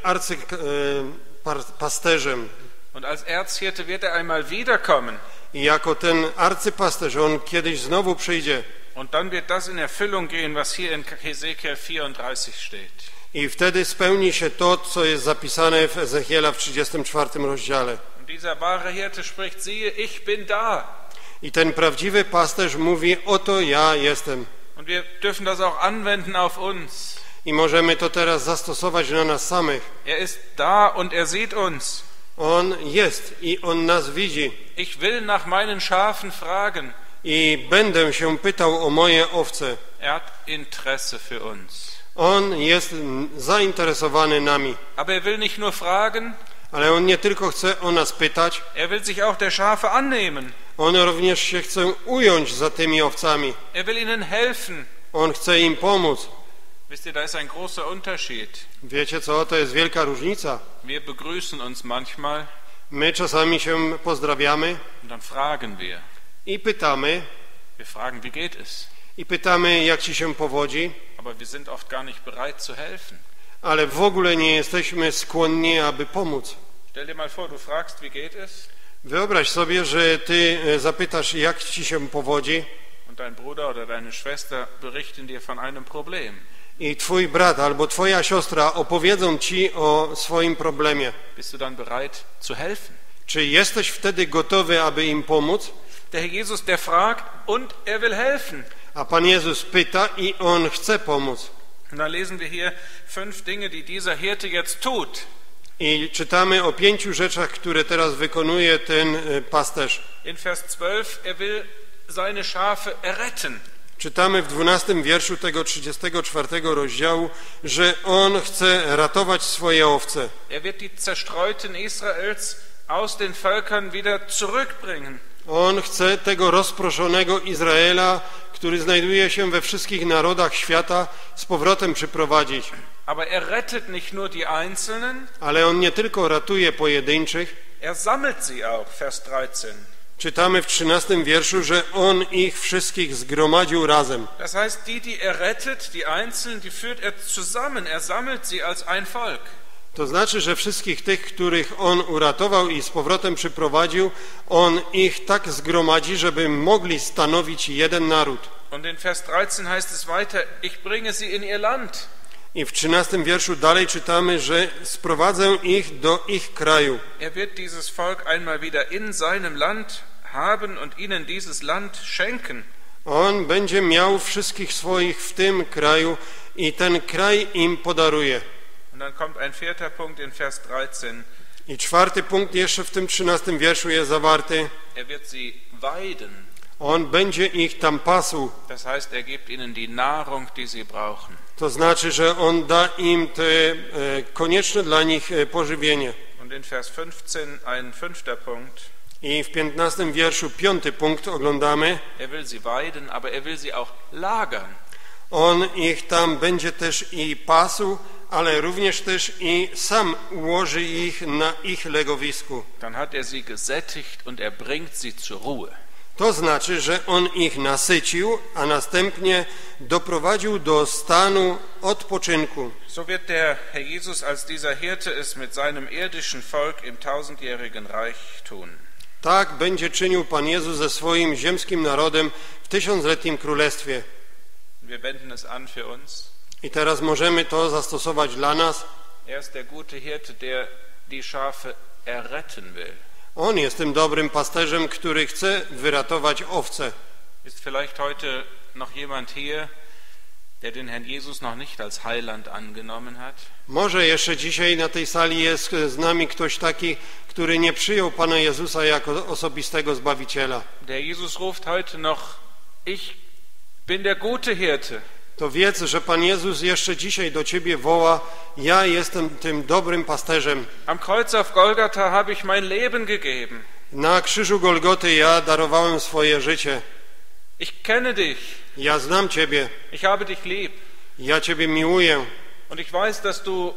arcypasterzem. Und als Erzhirte wird er einmal wiederkommen. I jako ten arcypasterz on kiedyś znowu przyjdzie. Und dann wird das in Erfüllung gehen, was hier in Hesekiel vierunddreißig steht. I wtedy spełni się to, co jest zapisane w Ezechiela w trzydziestym czwartym rozdziale. Und dieser wahre Hirte spricht, siehe, ich bin da. I ten prawdziwy pasterz mówi: oto ja jestem. Und wir dürfen das auch anwenden auf uns. I możemy to teraz zastosować na nas samych. Er ist da und er sieht uns. On jest i on nas widzi. Ich will nach meinen Schafen fragen. I będę się pytał o moje owce. Er hat Interesse für uns. On jest zainteresowany nami. Aber er will nicht nur fragen, Ale on nie tylko chce o nas pytać, er will sich auch der Schafe annehmen. on również się chce ująć za tymi owcami. Er will ihnen helfen. On chce im pomóc. Wisst ihr, da ist ein großer Unterschied. Wiecie co? To jest wielka różnica. Wir begrüßen uns manchmal My czasami się pozdrawiamy und dann fragen wir. i pytamy, Wir fragen, wie geht es? i pytamy, jak ci się powodzi, Aber wir sind oft gar nicht bereit zu helfen. ale w ogóle nie jesteśmy skłonni, aby pomóc. Stell dir mal vor, du fragst, wie geht es? Wyobraź sobie, że ty zapytasz, jak ci się powodzi, Und dein Bruder oder deine Schwester berichten dir von einem Problem. i twój brat albo twoja siostra opowiedzą ci o swoim problemie. Bist du dann bereit zu helfen? Czy jesteś wtedy gotowy, aby im pomóc? Der Herr Jesus, der fragt und er will helfen. A Pan Jezus pyta i On chce pomóc. Und dann lesen wir hier fünf Dinge, die dieser Hirte jetzt tut. I czytamy o pięciu rzeczach, które teraz wykonuje ten pasterz. In Vers zwölf, er will seine Schafe erretten. Czytamy w dwunastym wierszu tego trzydziestego czwartego rozdziału, że On chce ratować swoje owce. Er wird die zerstreuten Israels aus den Völkern wieder zurückbringen. On chce tego rozproszonego Izraela, który znajduje się we wszystkich narodach świata, z powrotem przyprowadzić. Aber er rettet nicht nur die Einzelnen, Ale On nie tylko ratuje pojedynczych. er sammelt sie auch, Vers dreizehn. Czytamy w trzynastym wierszu, że On ich wszystkich zgromadził razem. Das heißt, die, die er rettet, die Einzelnen, die führt er zusammen, er sammelt sie als ein Volk. To znaczy, że wszystkich tych, których On uratował i z powrotem przyprowadził, On ich tak zgromadzi, żeby mogli stanowić jeden naród. Und in Vers dreizehn heißt es weiter, ich bringe sie in ihr Land. I w trzynastym wierszu dalej czytamy, że sprowadzę ich do ich kraju. Er wird dieses Volk einmal wieder in seinem Land haben und ihnen dieses Land schenken. On będzie miał wszystkich swoich w tym kraju i ten kraj im podaruje. Und dann kommt ein vierter Punkt in Vers dreizehn. I czwarty punkt jeszcze w tym trzynastym wierszu jest zawarty. Er wird sie weiden. On będzie ich tam pasł. Das heißt, er gibt ihnen die Nahrung, die sie brauchen. To znaczy, że On da im te e, konieczne dla nich e, pożywienie. Und in Vers fünfzehn ein fünfter Punkt. I w piętnastym wierszu piąty punkt oglądamy. Er will sie weiden, aber er will sie auch lagern. On ich tam będzie też i pasł, ale również też i sam ułoży ich na ich legowisku. Dann hat er sie gesättigt und er bringt sie zur Ruhe. To znaczy, że On ich nasycił, a następnie doprowadził do stanu odpoczynku. So wird der Herr Jesus als dieser Hirte es mit seinem irdischen Volk im tausendjährigen Reich tun. Tak będzie czynił Pan Jezus ze swoim ziemskim narodem w tysiącletnim królestwie. Wir wenden es an für uns. I teraz możemy to zastosować dla nas. Er ist der gute Hirte, der die Schafe erretten will. On jest tym dobrym pasterzem, który chce wyratować owce. Ist vielleicht heute noch jemand hier, der den Herrn Jesus noch nicht als Heiland angenommen hat? Może jeszcze dzisiaj na tej sali jest z nami ktoś taki, który nie przyjął Pana Jezusa jako osobistego Zbawiciela. Der Jesus ruft heute noch, ich bin der gute Hirte. To wiedz, że Pan Jezus jeszcze dzisiaj do ciebie woła, ja jestem tym dobrym pasterzem. Am Kreuz auf Golgatha habe ich mein Leben gegeben. Na krzyżu Golgoty ja darowałem swoje życie. Ich kenne dich. Ja znam ciebie. Ich habe dich lieb. Ja ciebie miłuję. Und ich weiß, dass du,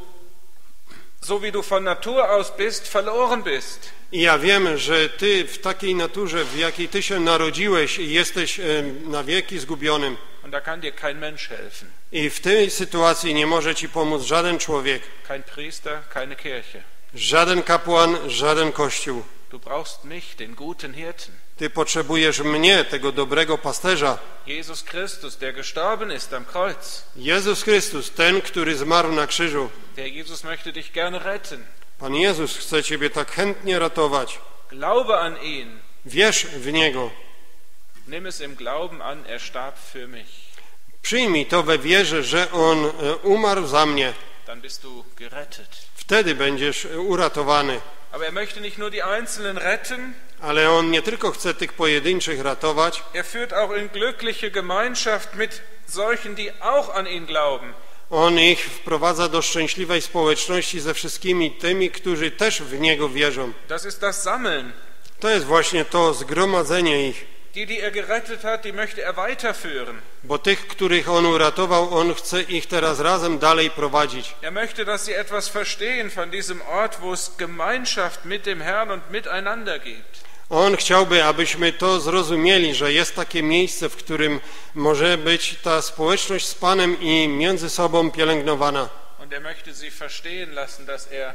so wie du von Natur aus bist, verloren bist. I ja wiem, że ty w takiej naturze, w jakiej ty się narodziłeś, jesteś na wieki zgubionym. Und da kann dir kein Mensch helfen. I w tej sytuacji nie może ci pomóc żaden człowiek, Kein Priester, keine Kirche. żaden kapłan, żaden kościół. Du brauchst mich, den guten Hirten. Ty potrzebujesz mnie, tego dobrego pasterza. Jesus Christus, der gestorben ist am Kreuz. Jezus Chrystus, ten, który zmarł na krzyżu. Der Jesus möchte dich gerne retten. Pan Jezus chce ciebie tak chętnie ratować. Glaube an ihn. Wierz w Niego. Nimm es im Glauben an, er starb für mich. Przyjmij to we wierze, że On umarł za mnie. Dann bist du gerettet. Wtedy będziesz uratowany. Aber er möchte nicht nur die Einzelnen retten, Ale On nie tylko chce tych pojedynczych ratować, er führt auch in glückliche Gemeinschaft mit solchen, die auch an ihn glauben. On ich wprowadza do szczęśliwej społeczności ze wszystkimi tymi, którzy też w Niego wierzą. Das ist das Sammeln. To jest właśnie to zgromadzenie ich. Die, die er gerettet hat, die möchte er weiterführen. Bo tych, których On uratował, On chce ich teraz razem dalej prowadzić. Er möchte, dass sie etwas verstehen von diesem Ort, wo es Gemeinschaft mit dem Herrn und miteinander gibt. On chciałby, abyśmy to zrozumieli, że jest takie miejsce, w którym może być ta społeczność z Panem i między sobą pielęgnowana. Und er möchte sie verstehen lassen, dass er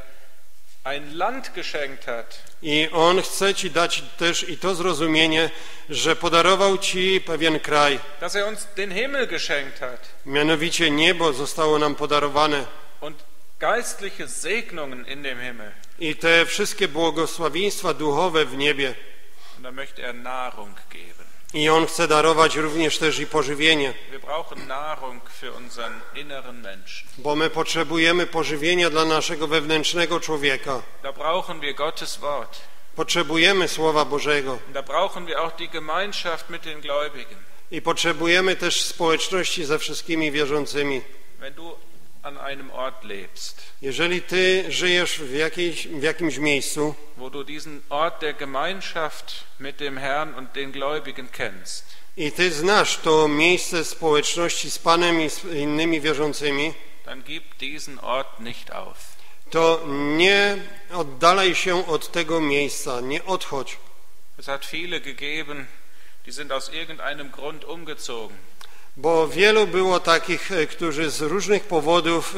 ein Land geschenkt hat. I On chce Ci dać też i to zrozumienie, że podarował Ci pewien kraj. Dass er uns den Himmel geschenkt hat. Mianowicie niebo zostało nam podarowane. Und geistliche Segnungen in dem Himmel. I te wszystkie błogosławieństwa duchowe w niebie. Und da möchte er Nahrung geben. I On chce darować również też i pożywienie. Wir brauchen Nahrung für unseren inneren Menschen. Bo my potrzebujemy pożywienia dla naszego wewnętrznego człowieka. Da brauchen wir Gottes Wort. Potrzebujemy Słowa Bożego. Und da brauchen wir auch die Gemeinschaft mit den Gläubigen. I I potrzebujemy też społeczności ze wszystkimi wierzącymi. Wenn du an einem Ort lebst, Jeżeli ty żyjesz w, jakiejś, w jakimś miejscu, wo du diesen Ort der Gemeinschaft mit dem Herrn und den Gläubigen kennst, i ty znasz to miejsce społeczności z Panem i z innymi wierzącymi, dann gib diesen Ort nicht auf. to nie oddalaj się od tego miejsca, nie odchodź. Es hat viele gegeben, die sind aus irgendeinem Grund umgezogen. Bo wielu było takich, którzy z różnych powodów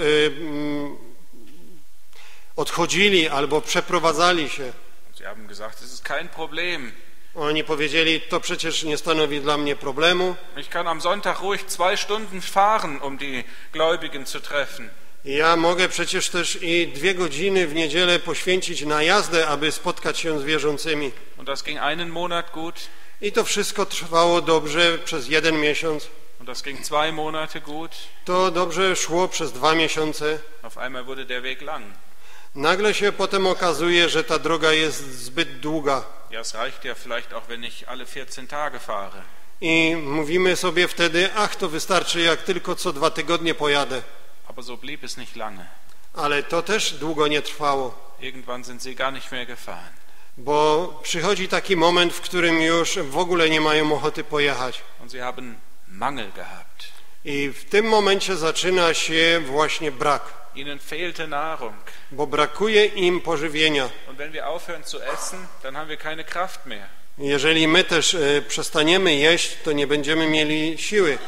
odchodzili albo przeprowadzali się. Sie haben gesagt, es ist kein Problem. Oni powiedzieli, to przecież nie stanowi dla mnie problemu. Ich kann am Sonntag ruhig zwei Stunden fahren, um die Gläubigen zu treffen. Ja mogę przecież też i dwie godziny w niedzielę poświęcić na jazdę, aby spotkać się z wierzącymi. Und das ging einen Monat gut. I to wszystko trwało dobrze przez jeden miesiąc. Und das ging zwei Monate gut. To dobrze szło przez dwa miesiące. Auf einmal wurde der Weg lang. Nagle się potem okazuje, że ta droga jest zbyt długa. Ja, es reicht ja vielleicht auch, wenn ich alle vierzehn Tage fahre. I mówimy sobie wtedy, ach, to wystarczy, jak tylko co dwa tygodnie pojadę. Aber so blieb es nicht lange. Ale to też długo nie trwało, Irgendwann sind sie gar nicht mehr gefahren. bo przychodzi taki moment, w którym już w ogóle nie mają ochoty pojechać. Und sie haben Mangel gehabt. I w tym momencie zaczyna się właśnie brak, Ihnen fehlte Nahrung. bo brakuje im pożywienia. Und wenn wir aufhören zu essen, dann haben wir keine Kraft mehr. Jeżeli my też e, przestaniemy jeść, to nie będziemy mieli siły.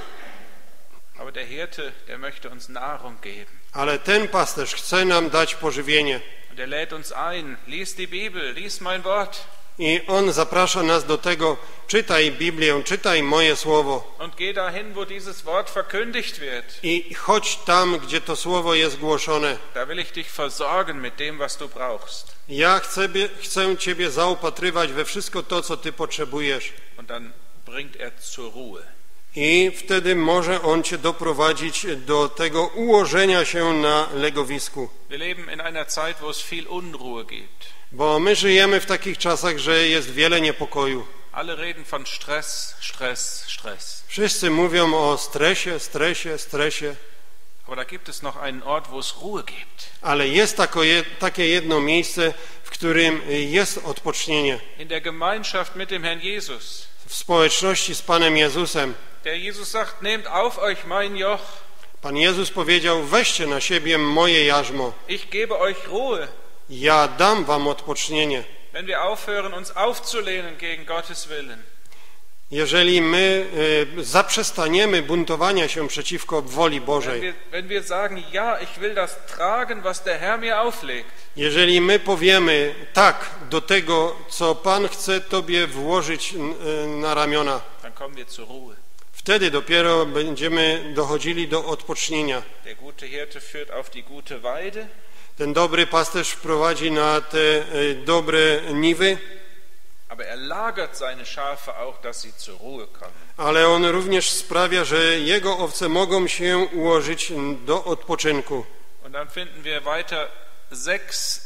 Aber der Hirte, der möchte uns Nahrung geben. Ale ten pasterz chce nam dać pożywienie. Und er lädt uns ein, lies die Bibel, lies mein Wort. I on zaprasza nas do tego, czytaj Biblię, czytaj moje słowo. Und geh dahin, wo dieses Wort verkündigt wird. I chodź tam, gdzie to słowo jest głoszone. Da will ich dich versorgen mit dem, was du brauchst. Ja chcę, chcę Ciebie zaopatrywać we wszystko to, co Ty potrzebujesz. Und dann bringt er zur Ruhe. I wtedy może On Cię doprowadzić do tego ułożenia się na legowisku. Wir leben in einer Zeit, wo es viel Unruhe gibt. Bo my żyjemy w takich czasach, że jest wiele niepokoju. Alle reden von Stress, Stress, Stress. Wszyscy mówią o stresie, stresie, stresie. Aber da gibt es noch einen Ort, wo es Ruhe gibt. Ale jest tako, takie jedno miejsce, w którym jest odpocznienie. In der Gemeinschaft mit dem Herrn Jesus. W społeczności z Panem Jezusem. Der Jesus sagt, nehmt auf euch mein Joch. Pan Jezus powiedział, weźcie na siebie moje jarzmo. Ich gebe euch Ruhe. Ja dam wam odpocznienie. Wenn wir aufhören, uns aufzulehnen gegen Gottes Willen. Jeżeli my e, zaprzestaniemy buntowania się przeciwko woli Wenn Bożej. wir, wenn wir sagen, ja, ich will das tragen, was der Herr mir auflegt. Jeżeli my powiemy tak do tego, co Pan chce Tobie włożyć e, na ramiona, Dann kommen wir zur Ruhe. wtedy dopiero będziemy dochodzili do odpocznienia. Der gute Hirte führt auf die gute Weide. Ten dobry pasterz wprowadzi na te e, dobre niwy, Aber er lagert seine Schafe auch, dass sie zur Ruhe kommen. ale on również sprawia, że jego owce mogą się ułożyć do odpoczynku. Und dann finden wir weiter sechs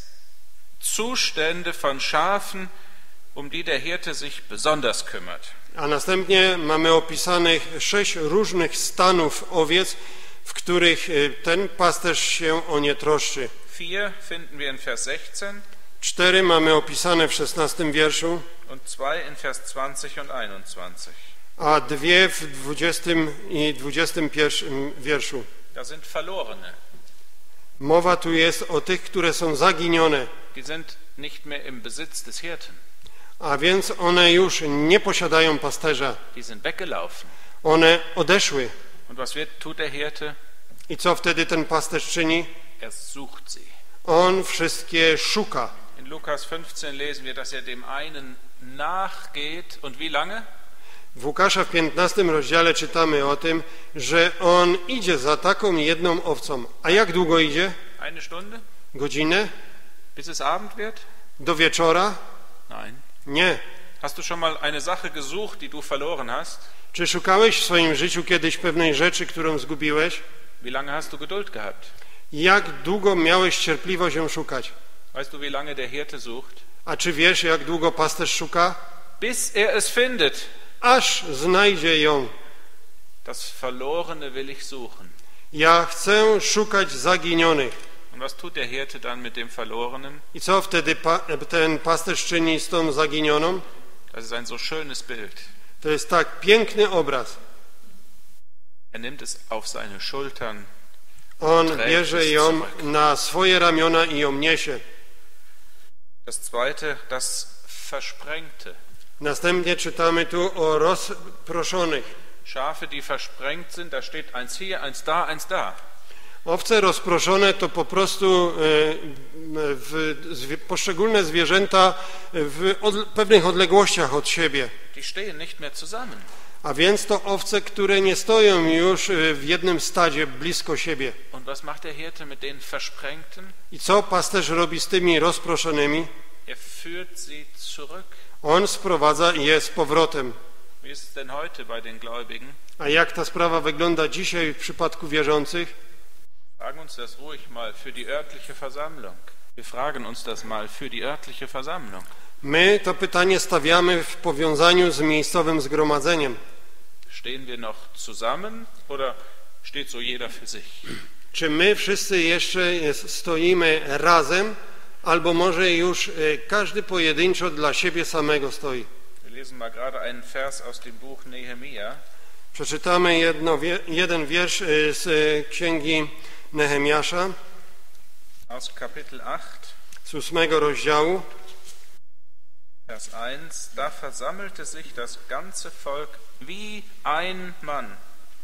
Zustände von Schafen, um die der Hirte sich besonders kümmert. A następnie mamy opisanych sześć różnych stanów owiec, w których ten pasterz się o nie troszczy. Vier finden wir in Vers sechzehn Cztery mamy opisane w szesnastym wierszu, und zwei in Vers zwanzig und einundzwanzig. a dwie w dwudziestym i dwudziestym pierwszym wierszu. Da sind Verlorene. Mowa tu jest o tych, które są zaginione, Die sind nicht mehr im Besitz des Hirten. a więc one już nie posiadają pasterza. Die sind weggelaufen. One odeszły. Und was wird, tut der Hirte? I co wtedy ten pasterz czyni? Er sucht sie. On wszystkie szuka. In Lukas fünfzehn lesen wir, dass er dem einen nachgeht. Und wie lange? W Łukasza w piętnastym rozdziale czytamy o tym, że on idzie za taką jedną owcą. A jak długo idzie? Eine Stunde? Godzinę? Bis es Abend wird? Do wieczora? Nein. Nie. Hast du schon mal eine Sache gesucht, die du verloren hast? Czy szukałeś w swoim życiu kiedyś pewnej rzeczy, którą zgubiłeś? Wie lange hast du Geduld gehabt? Jak długo miałeś cierpliwość ją szukać? Weißt du, wie lange der Hirte sucht? A czy wiesz, jak długo pasterz szuka? Bis er es findet. Aż znajdzie ją. Das Verlorene will ich suchen. Ja chcę szukać zaginionych. Und was tut der Hirte dann mit dem Verlorenen? I co wtedy pa, ten pasterz czyni z tą zaginioną? Das ist ein so schönes Bild. To jest tak piękny obraz. Er nimmt es auf seine Schultern. On bierze ją na swoje ramiona i ją niesie. Das zweite, das Versprengte. Następnie czytamy tu o rozproszonych. Schafe, die versprengt sind, da steht eins hier, eins da, eins da. Owce rozproszone to po prostu w, w, poszczególne zwierzęta w od, pewnych odległościach od siebie. Die stehen nicht mehr zusammen. A więc to owce, które nie stoją już w jednym stadzie blisko siebie. Und was macht der Hirte mit den Versprengten? I co pasterz robi z tymi rozproszonymi? Er führt sie zurück. On sprowadza je z powrotem. Wie ist es denn heute bei den Gläubigen? A jak ta sprawa wygląda dzisiaj w przypadku wierzących? Fragen uns das ruhig mal für die örtliche Versammlung. Wir fragen uns das mal für die örtliche Versammlung. My to pytanie stawiamy w powiązaniu z miejscowym zgromadzeniem. Stehen wir noch zusammen oder steht so jeder für sich? Czy my wszyscy jeszcze stoimy razem, albo może już każdy pojedynczo dla siebie samego stoi? Wir lesen mal gerade einen Vers aus dem Buch Nehemia. Przeczytamy jedno, jeden wiersz z księgi Nehemiasza, Aus Kapitel acht, z ósmego rozdziału. Vers eins. Da versammelte sich das ganze Volk wie ein Mann.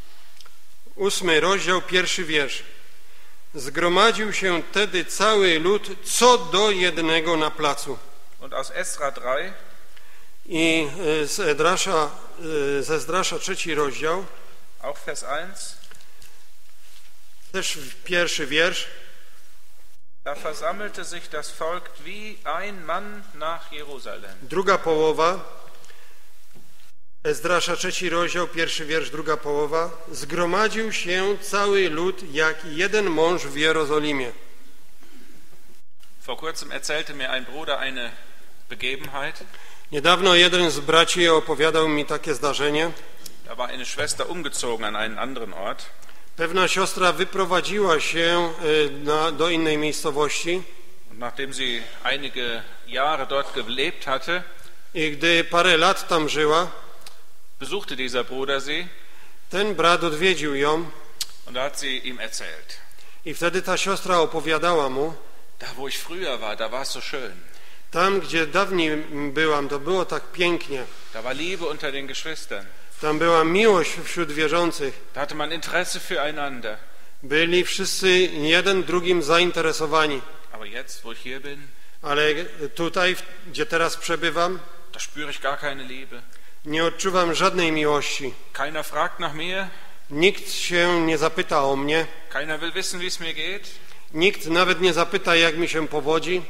Ósmy rozdział, pierwszy wiersz. Zgromadził się wtedy cały lud co do jednego na placu. Und aus Esra drei. I z Edrasza, ze Ezdrasza trzeci rozdział, Auch Vers eins. też pierwszy wiersz. Da versammelte sich das Volk wie ein Mann nach Jerusalem. Druga połowa, Ezdrasza trzeci rozdział, pierwszy wiersz, druga połowa. Zgromadził się cały lud jak jeden mąż w Jerozolimie. Vor kurzem erzählte mir ein Bruder eine Begebenheit. Niedawno jeden z braci opowiadał mi takie zdarzenie. Da war eine Schwester umgezogen an einen anderen Ort. Pewna siostra wyprowadziła się na, do innej miejscowości. Und nachdem sie einige Jahre dort gelebt hatte, I gdy parę lat tam żyła, besuchte dieser Bruder sie. ten brat odwiedził ją. Und da hat sie ihm erzählt. I wtedy ta siostra opowiadała mu: Da wo ich früher war, da war es so schön. tam, gdzie dawniej byłam, to było tak pięknie. Da war Liebe unter den Geschwistern. Tam była miłość wśród wierzących. Da hatte man Interesse füreinander. Byli wszyscy jeden drugim zainteresowani. Aber jetzt, wo ich hier bin, Ale tutaj, gdzie teraz przebywam, da spüre ich gar keine Liebe. nie odczuwam żadnej miłości. Keiner fragt nach mir. Nikt się nie zapyta o mnie. Keiner will wissen, wie es mir geht. Nikt nawet nie zapyta, jak mi się powodzi.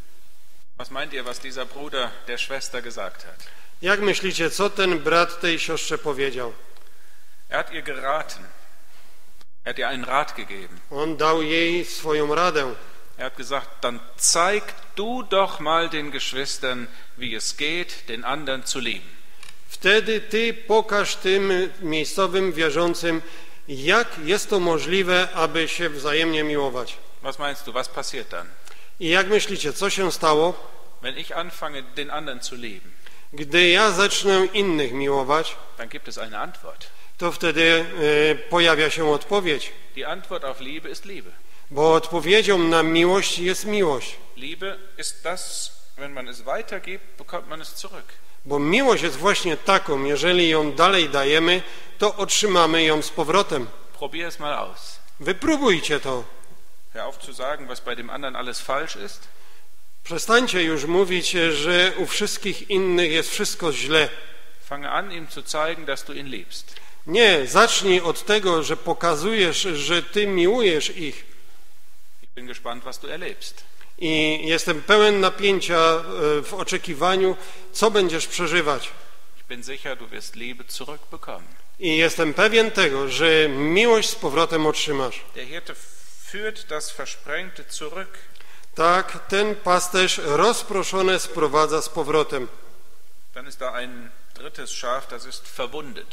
Was meint ihr, was dieser Bruder der Schwester gesagt hat? Jak myślicie, co ten brat tej siostrze powiedział? Er hat ihr geraten. Er hat ihr einen Rat gegeben. On dał jej swoją radę. Er hat gesagt, dann zeig du doch mal den Geschwistern, wie es geht, den anderen zu lieben. Wtedy ty pokaż tym miejscowym wierzącym, jak jest to możliwe, aby się wzajemnie miłować. Was meinst du, was passiert dann? I jak myślicie, co się stało, Wenn ich anfange, den anderen zu lieben, gdy ja zacznę innych miłować? dann gibt es eine Antwort. To wtedy e, pojawia się odpowiedź. Die Antwort auf Liebe ist Liebe. Bo odpowiedzią na miłość jest miłość. Liebe ist das, wenn man es weitergibt, bekommt man es zurück. Bo miłość jest właśnie taką, jeżeli ją dalej dajemy, to otrzymamy ją z powrotem. Probier es mal aus. Wypróbujcie to. Hör auf zu sagen, was bei dem anderen alles falsch ist. Przestańcie już mówić, że u wszystkich innych jest wszystko źle. Fange an, ihm zu zeigen, dass du ihn liebst. Nie, zacznij od tego, że pokazujesz, że ty miłujesz ich. Ich bin gespannt, was du erlebst. I jestem pełen napięcia w oczekiwaniu, co będziesz przeżywać. Ich bin sicher, du wirst Liebe zurückbekommen. I jestem pewien tego, że miłość z powrotem otrzymasz. Der Hirte führt das Versprengte zurück. Tak, ten pasterz rozproszone sprowadza z powrotem. Dann ist da ein drittes Schaf, das ist verwundet.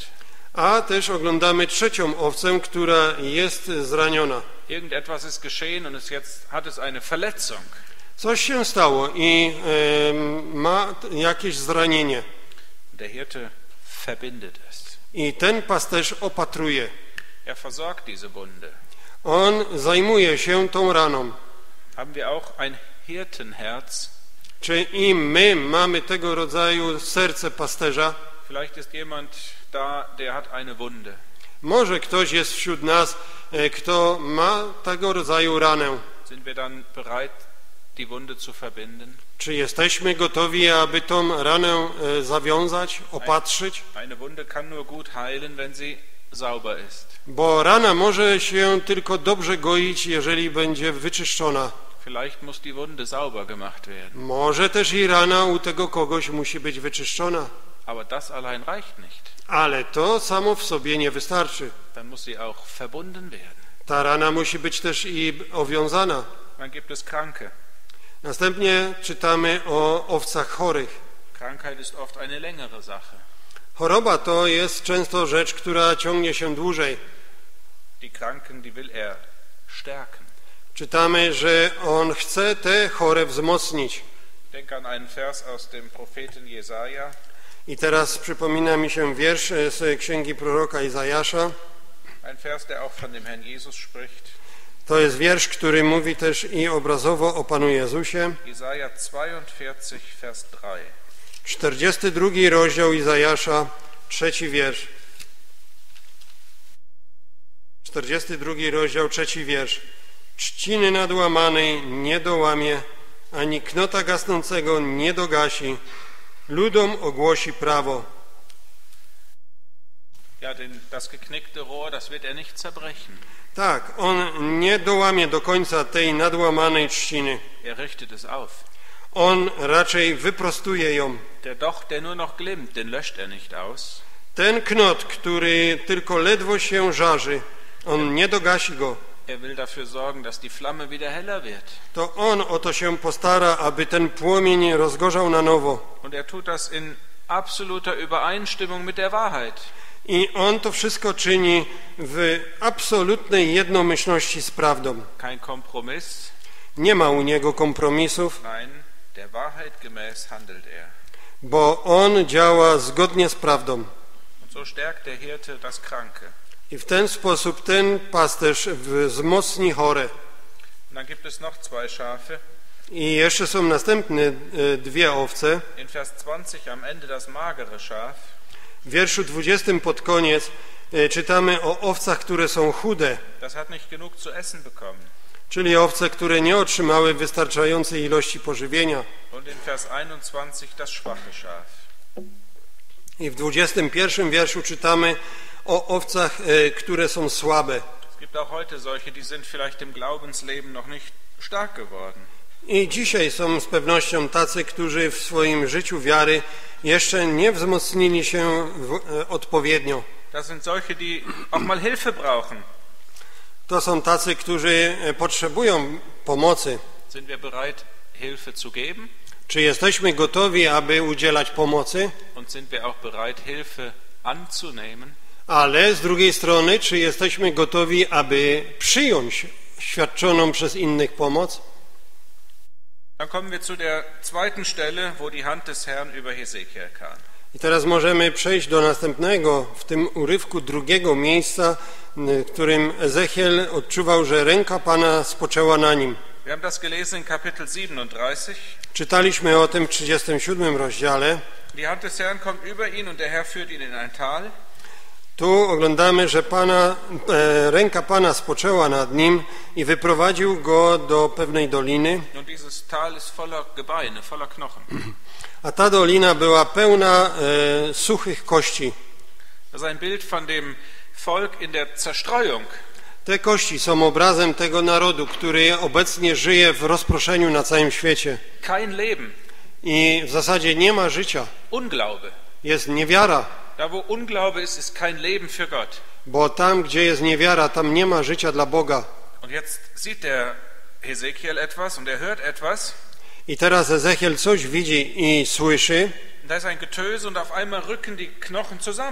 A też oglądamy trzecią owcę, która jest zraniona. Irgendetwas ist geschehen und es jetzt hat es eine Verletzung. Coś się stało i e, ma jakieś zranienie. Der Hirte verbindet es. I ten pasterz opatruje. Er versorgt diese Wunde. On zajmuje się tą raną. Haben wir auch ein Hirtenherz? Czy i my mamy tego rodzaju serce pasterza? Vielleicht ist jemand da, der hat eine Wunde. Może ktoś jest wśród nas, e, kto ma tego rodzaju ranę. Sind wir dann bereit, die Wunde zu verbinden? Czy jesteśmy gotowi, aby tą ranę e, zawiązać, opatrzyć? Eine Wunde kann nur gut heilen, wenn sie sauber ist. Bo rana może się tylko dobrze goić, jeżeli będzie wyczyszczona. Vielleicht muss die Wunde sauber gemacht werden. Może też i rana u tego kogoś musi być wyczyszczona. Aber das allein reicht nicht. Ale to samo w sobie nie wystarczy. Dann muss sie auch verbunden werden. Ta rana musi być też i owiązana. Dann gibt es Kranke. Następnie czytamy o owcach chorych. Krankheit ist oft eine längere Sache. Choroba to jest często rzecz, która ciągnie się dłużej. Die Kranken, die will er stärken. Czytamy, że on chce te chore wzmocnić. Denk an einen Vers aus dem Propheten Jesaja. I teraz przypomina mi się wiersz z księgi proroka Izajasza. Ein Vers, der auch von dem Herrn Jesus spricht. To jest wiersz, który mówi też i obrazowo o Panu Jezusie. Jesaja zweiundvierzig, Vers drei. czterdziesty drugi rozdział Izajasza, trzeci wiersz. czterdziesty drugi rozdział, trzeci wiersz. Trzciny nadłamanej nie dołamie, ani knota gasnącego nie dogasi. Ludom ogłosi prawo. Ja, denn das geknickte Rohr, das wird er nicht zerbrechen. Tak, on nie dołamie do końca tej nadłamanej trzciny. Er richtet es auf. On raczej wyprostuje ją. Der Docht, der nur noch glimmt, den löscht er nicht aus. Ten knot, który tylko ledwo się żarzy, on nie dogasi go. Er will dafür sorgen, dass die Flamme wieder heller wird. To on o to się postara, aby ten płomień rozgorzał na nowo. Und er tut das in absoluter Übereinstimmung mit der Wahrheit. I on to wszystko czyni w absolutnej jednomyślności z prawdą. Kein Kompromiss. Nie ma u niego kompromisów, Nein, der Wahrheit gemäß handelt er. bo on działa zgodnie z prawdą. Und so stärkt der Hirte das Kranke. I w ten sposób ten pasterz wzmocni chore. Und dann gibt es noch zwei Schafe. I jeszcze są następne e, dwie owce. In Vers zwanzig am Ende das magere Schaf. W wierszu dwudziestym pod koniec e, czytamy o owcach, które są chude, Das hat nicht genug zu essen bekommen. czyli owce, które nie otrzymały wystarczającej ilości pożywienia. Und in Vers einundzwanzig das schwache Schaf. I w dwudziestym pierwszym wierszu czytamy o owcach, e, które są słabe. Es gibt auch heute solche, die sind vielleicht im Glaubensleben noch nicht stark geworden. I dzisiaj są z pewnością tacy, którzy w swoim życiu wiary jeszcze nie wzmocnili się w, e, odpowiednio. Das sind solche, die auch mal Hilfe brauchen. To są tacy, którzy e, potrzebują pomocy. Sind wir bereit, Hilfe zu geben? Czy jesteśmy gotowi, aby udzielać pomocy? Und sind wir auch bereit, Hilfe anzunehmen? Ale z drugiej strony, czy jesteśmy gotowi, aby przyjąć świadczoną przez innych pomoc? Dann kommen wir zu der zweiten Stelle, wo die Hand des Herrn über Hesekiel kam. I teraz możemy przejść do następnego, w tym urywku drugiego miejsca, w którym Ezechiel odczuwał, że ręka Pana spoczęła na nim. Wir haben das gelesen in Kapitel siebenunddreißig. Czytaliśmy o tym w trzydziestym siódmym rozdziale. Die Hand des Herrn kommt über ihn und der Herr führt ihn in ein Tal. Tu oglądamy, że Pana, e, ręka Pana spoczęła nad nim i wyprowadził go do pewnej doliny. Und dieses Tal ist voller Gebeine, voller Knochen. A ta dolina była pełna e, suchych kości. Das ist ein Bild von dem Volk in der Zerstreuung. Te kości są obrazem tego narodu, który obecnie żyje w rozproszeniu na całym świecie. Kein Leben. I w zasadzie nie ma życia. Unglaube. Jest niewiara. Da wo Unglaube ist, ist kein Leben für Gott. Bo tam, gdzie jest niewiara, tam nie ma życia dla Boga. Und jetzt sieht der Hesekiel etwas und er hört etwas. I teraz Ezechiel coś widzi i słyszy. Da ist ein Getöse und auf einmal rücken die Knochen zusammen.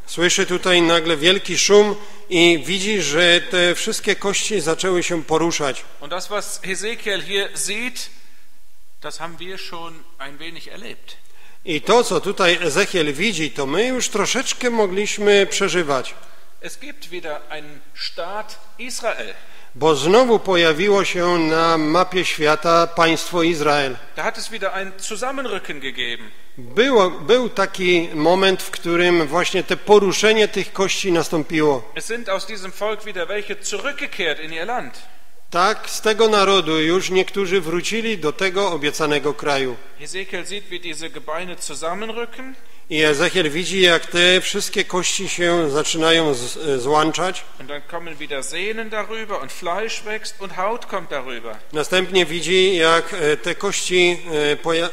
Słyszy tutaj nagle wielki szum i widzi, że te wszystkie kości zaczęły się poruszać. Und das, was Hesekiel hier sieht, das haben wir schon ein wenig erlebt. I to, co tutaj Ezechiel widzi, to my już troszeczkę mogliśmy przeżywać. Es gibt wieder einen Staat Israel. Bo znowu pojawiło się na mapie świata państwo Izrael. Da hat es wieder ein Zusammenrücken gegeben. Było, był taki moment, w którym właśnie te poruszenie tych kości nastąpiło. Es sind aus diesem Volk wieder welche zurückgekehrt in ihr Land. Tak, z tego narodu już niektórzy wrócili do tego obiecanego kraju. Hesekiel sieht, wie diese Gebeine zusammenrücken. I Ezechiel widzi, jak te wszystkie kości się zaczynają z, złączać. Und dann kommen wieder Sehnen darüber und Fleisch wächst und Haut kommt darüber. Następnie widzi, jak te kości poja-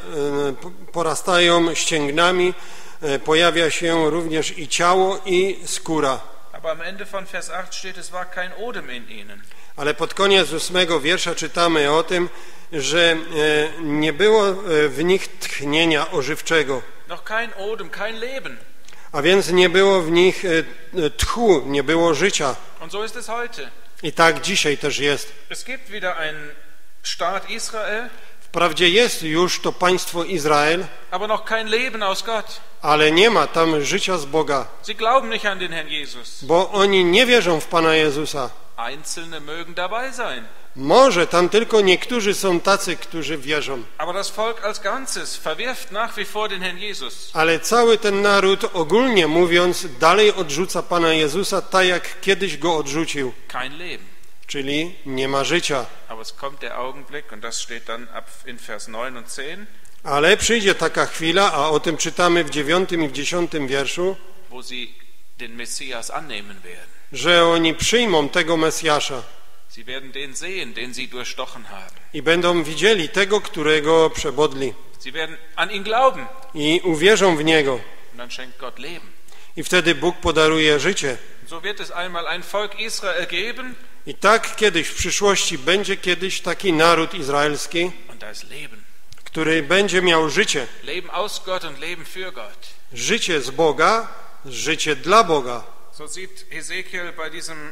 porastają ścięgnami, pojawia się również i ciało, i skóra. Aber am Ende von Vers acht steht, es war kein Odem in ihnen. Ale pod koniec ósmego wiersza czytamy o tym, że nie było w nich tchnienia ożywczego. Noch kein Odem, kein Leben. A więc nie było w nich tchu, nie było życia. Und so ist es heute. I tak dzisiaj też jest. Es gibt wieder einen Staat Israel, Wprawdzie jest już to państwo Izrael, aber noch kein Leben aus Gott. ale nie ma tam życia z Boga, Sie glauben nicht an den Herrn Jesus. bo oni nie wierzą w Pana Jezusa. Einzelne mögen dabei sein. Może tam tylko niektórzy są tacy, którzy wierzą, Aber das Volk als Ganzes verwirft nach wie vor den Herrn Jesus. ale cały ten naród, ogólnie mówiąc, dalej odrzuca Pana Jezusa tak, jak kiedyś go odrzucił, Kein Leben. czyli nie ma życia. Aber es kommt der Augenblick, und das steht dann ab in Vers neun und zehn, Ale przyjdzie taka chwila, a o tym czytamy w dziewiątym i w dziesiątym wierszu, wo sie den Messias annehmen werden. że oni przyjmą tego Mesjasza Sie werden den sehen, den sie durchstochen haben. i będą widzieli tego, którego przebodli, Sie werden an ihn glauben. i uwierzą w Niego. Und dann schenkt Gott Leben. I wtedy Bóg podaruje życie. So wird es einmal ein Volk Israel geben. I tak kiedyś w przyszłości będzie kiedyś taki naród izraelski, Und da ist Leben. który będzie miał życie. Leben aus Gott und Leben für Gott. Życie z Boga, życie dla Boga. So sieht Hesekiel bei diesem,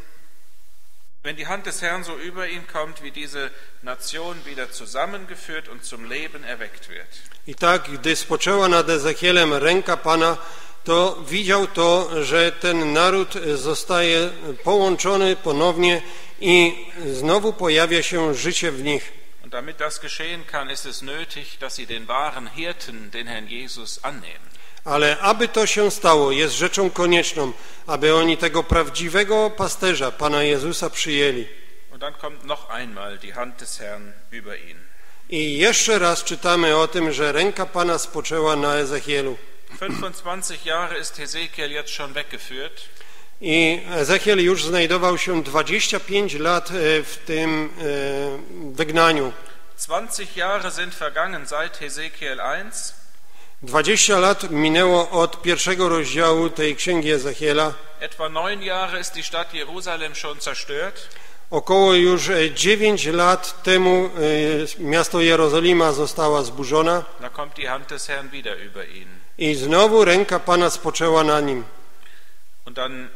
wenn die Hand des Herrn so über ihn kommt, wie diese Nation wieder zusammengeführt und zum Leben erweckt wird. I tak, gdy spoczęła nad Ezechielem ręka Pana, to widział to, że ten naród zostaje połączony ponownie i znowu pojawia się życie w nich. Und damit das geschehen kann, ist es nötig, dass sie den wahren Hirten, den Herrn Jesus, annehmen. Ale aby to się stało, jest rzeczą konieczną, aby oni tego prawdziwego pasterza, Pana Jezusa, przyjęli. Und dann kommt noch einmal die Hand des Herrn über ihn. I jeszcze raz czytamy o tym, że ręka Pana spoczęła na Ezechielu. fünfundzwanzig Jahre ist Hesekiel jetzt schon weggeführt. I Ezechiel już znajdował się dwadzieścia pięć lat w tym wygnaniu. zwanzig Jahre sind vergangen seit Hesekiel eins. dwadzieścia lat minęło od pierwszego rozdziału tej księgi Ezechiela. Etwa neun Jahre ist die Stadt Jerusalem schon zerstört. Około już dziewięć lat temu miasto Jerozolima została zburzona. Da kommt die Hand des Herrn wieder über ihn. I znowu ręka Pana spoczęła na nim. Und dann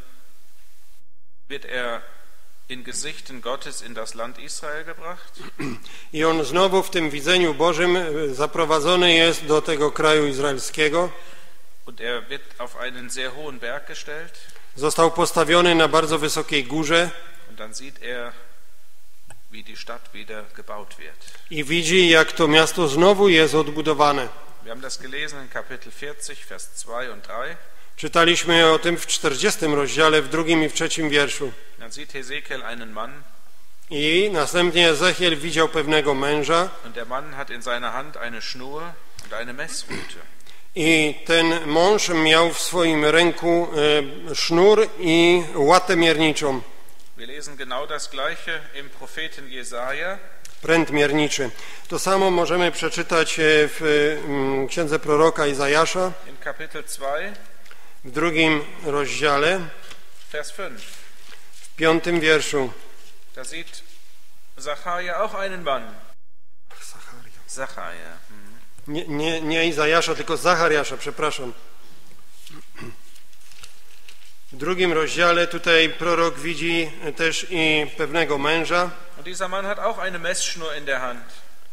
wird er in Gesichten Gottes in das Land Israel gebracht. I on znowu w tym widzeniu Bożym zaprowadzony jest do tego kraju izraelskiego. Und er wird auf einen sehr hohen Berg gestellt. Został postawiony na bardzo wysokiej górze. Und dann sieht er, wie die Stadt wieder gebaut wird. I widzi, jak to miasto znowu jest odbudowane. Wir haben das gelesen in Kapitel vierzig, Vers zwei und drei. Czytaliśmy o tym w czterdziestym rozdziale, w drugim i w trzecim wierszu. Dann sieht Hesekiel einen Mann. I następnie Ezechiel widział pewnego męża. Und der Mann hat in seiner Hand eine Schnur und eine Messrute. I ten mąż miał w swoim ręku e, sznur i łatę mierniczą. Wir lesen genau das Gleiche im Propheten Jesaja. Pręt mierniczy. To samo możemy przeczytać w mm, księdze proroka Izajasza, In Kapitel zwei, w drugim rozdziale, Vers fünf. w piątym wierszu. Da sieht Zacharia auch einen Mann. Zacharia. Hm. Nie, nie, nie Izajasza, tylko Zachariasza, przepraszam. drugim rozdziale tutaj prorok widzi też i pewnego męża. Und dieser Mann hat auch eine Messschnur in der Hand.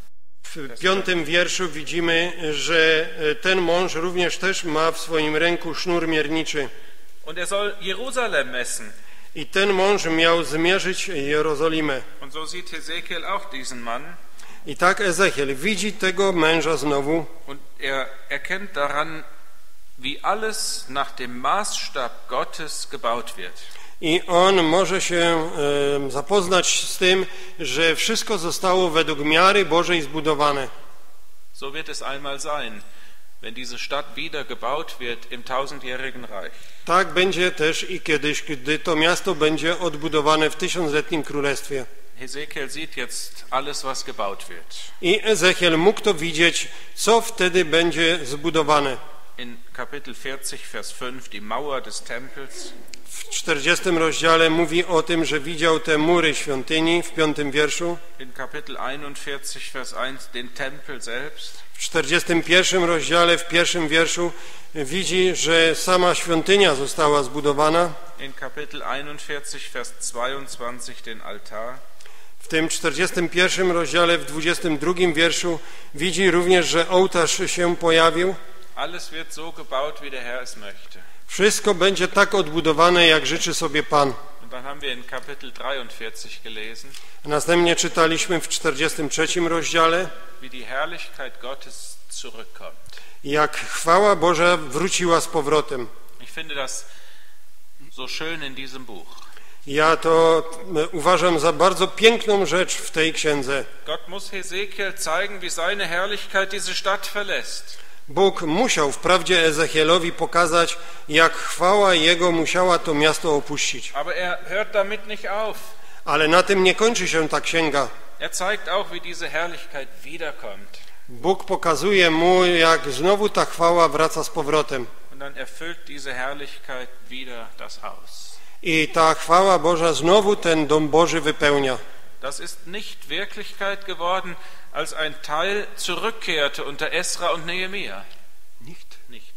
W piątym wierszu widzimy, że ten mąż również też ma w swoim ręku sznur mierniczy. Und er soll Jerusalem messen. I ten mąż miał zmierzyć Jerozolimę. Und so sieht Hesekiel auch diesen Mann. I tak Ezechiel widzi tego męża znowu. Und er erkennt daran, wie alles nach dem Maßstab Gottes gebaut wird. I on może się e, zapoznać z tym, że wszystko zostało według miary Bożej zbudowane. So wird es einmal sein, wenn diese Stadt wieder gebaut wird im tausendjährigen Reich. Tak będzie też i kiedyś, gdy to miasto będzie odbudowane w tysiącletnim królestwie. Hesekiel sieht jetzt alles, was gebaut wird. I Ezechiel mógł to widzieć, co wtedy będzie zbudowane. In Kapitel vierzig, Vers fünf, die Mauer des Tempels. W czterdziestym rozdziale mówi o tym, że widział te mury świątyni w piątym wierszu. In Kapitel einundvierzig, Vers eins, den Tempel selbst. W czterdziestym pierwszym rozdziale, w pierwszym wierszu widzi, że sama świątynia została zbudowana. In Kapitel einundvierzig, Vers zweiundzwanzig, den Altar. W tym czterdziestym pierwszym rozdziale, w dwudziestym drugim wierszu widzi również, że ołtarz się pojawił. Alles wird so gebaut, wie der Herr es möchte. Wszystko będzie tak odbudowane, jak życzy sobie Pan. Und dann haben wir in Kapitel dreiundvierzig gelesen, A następnie czytaliśmy w czterdziestym trzecim rozdziale, wie die Herrlichkeit Gottes zurückkommt. jak chwała Boża wróciła z powrotem. Ich finde das so schön in diesem Buch. Ja to uważam za bardzo piękną rzecz w tej księdze. Gott muss Hesekiel zeigen, wie seine Herrlichkeit diese Stadt verlässt. Bóg musiał wprawdzie Ezechielowi pokazać, jak chwała Jego musiała to miasto opuścić. Aber er hört damit nicht auf. Ale na tym nie kończy się ta księga. Er zeigt auch, wie diese Herrlichkeit wiederkommt. Bóg pokazuje mu, jak znowu ta chwała wraca z powrotem. Und dann erfüllt diese Herrlichkeit wieder das Haus. I ta chwała Boża znowu ten dom Boży wypełnia. Das ist nicht Wirklichkeit geworden, als ein Teil zurückkehrte unter Esra und Nehemia. Nicht. Nicht.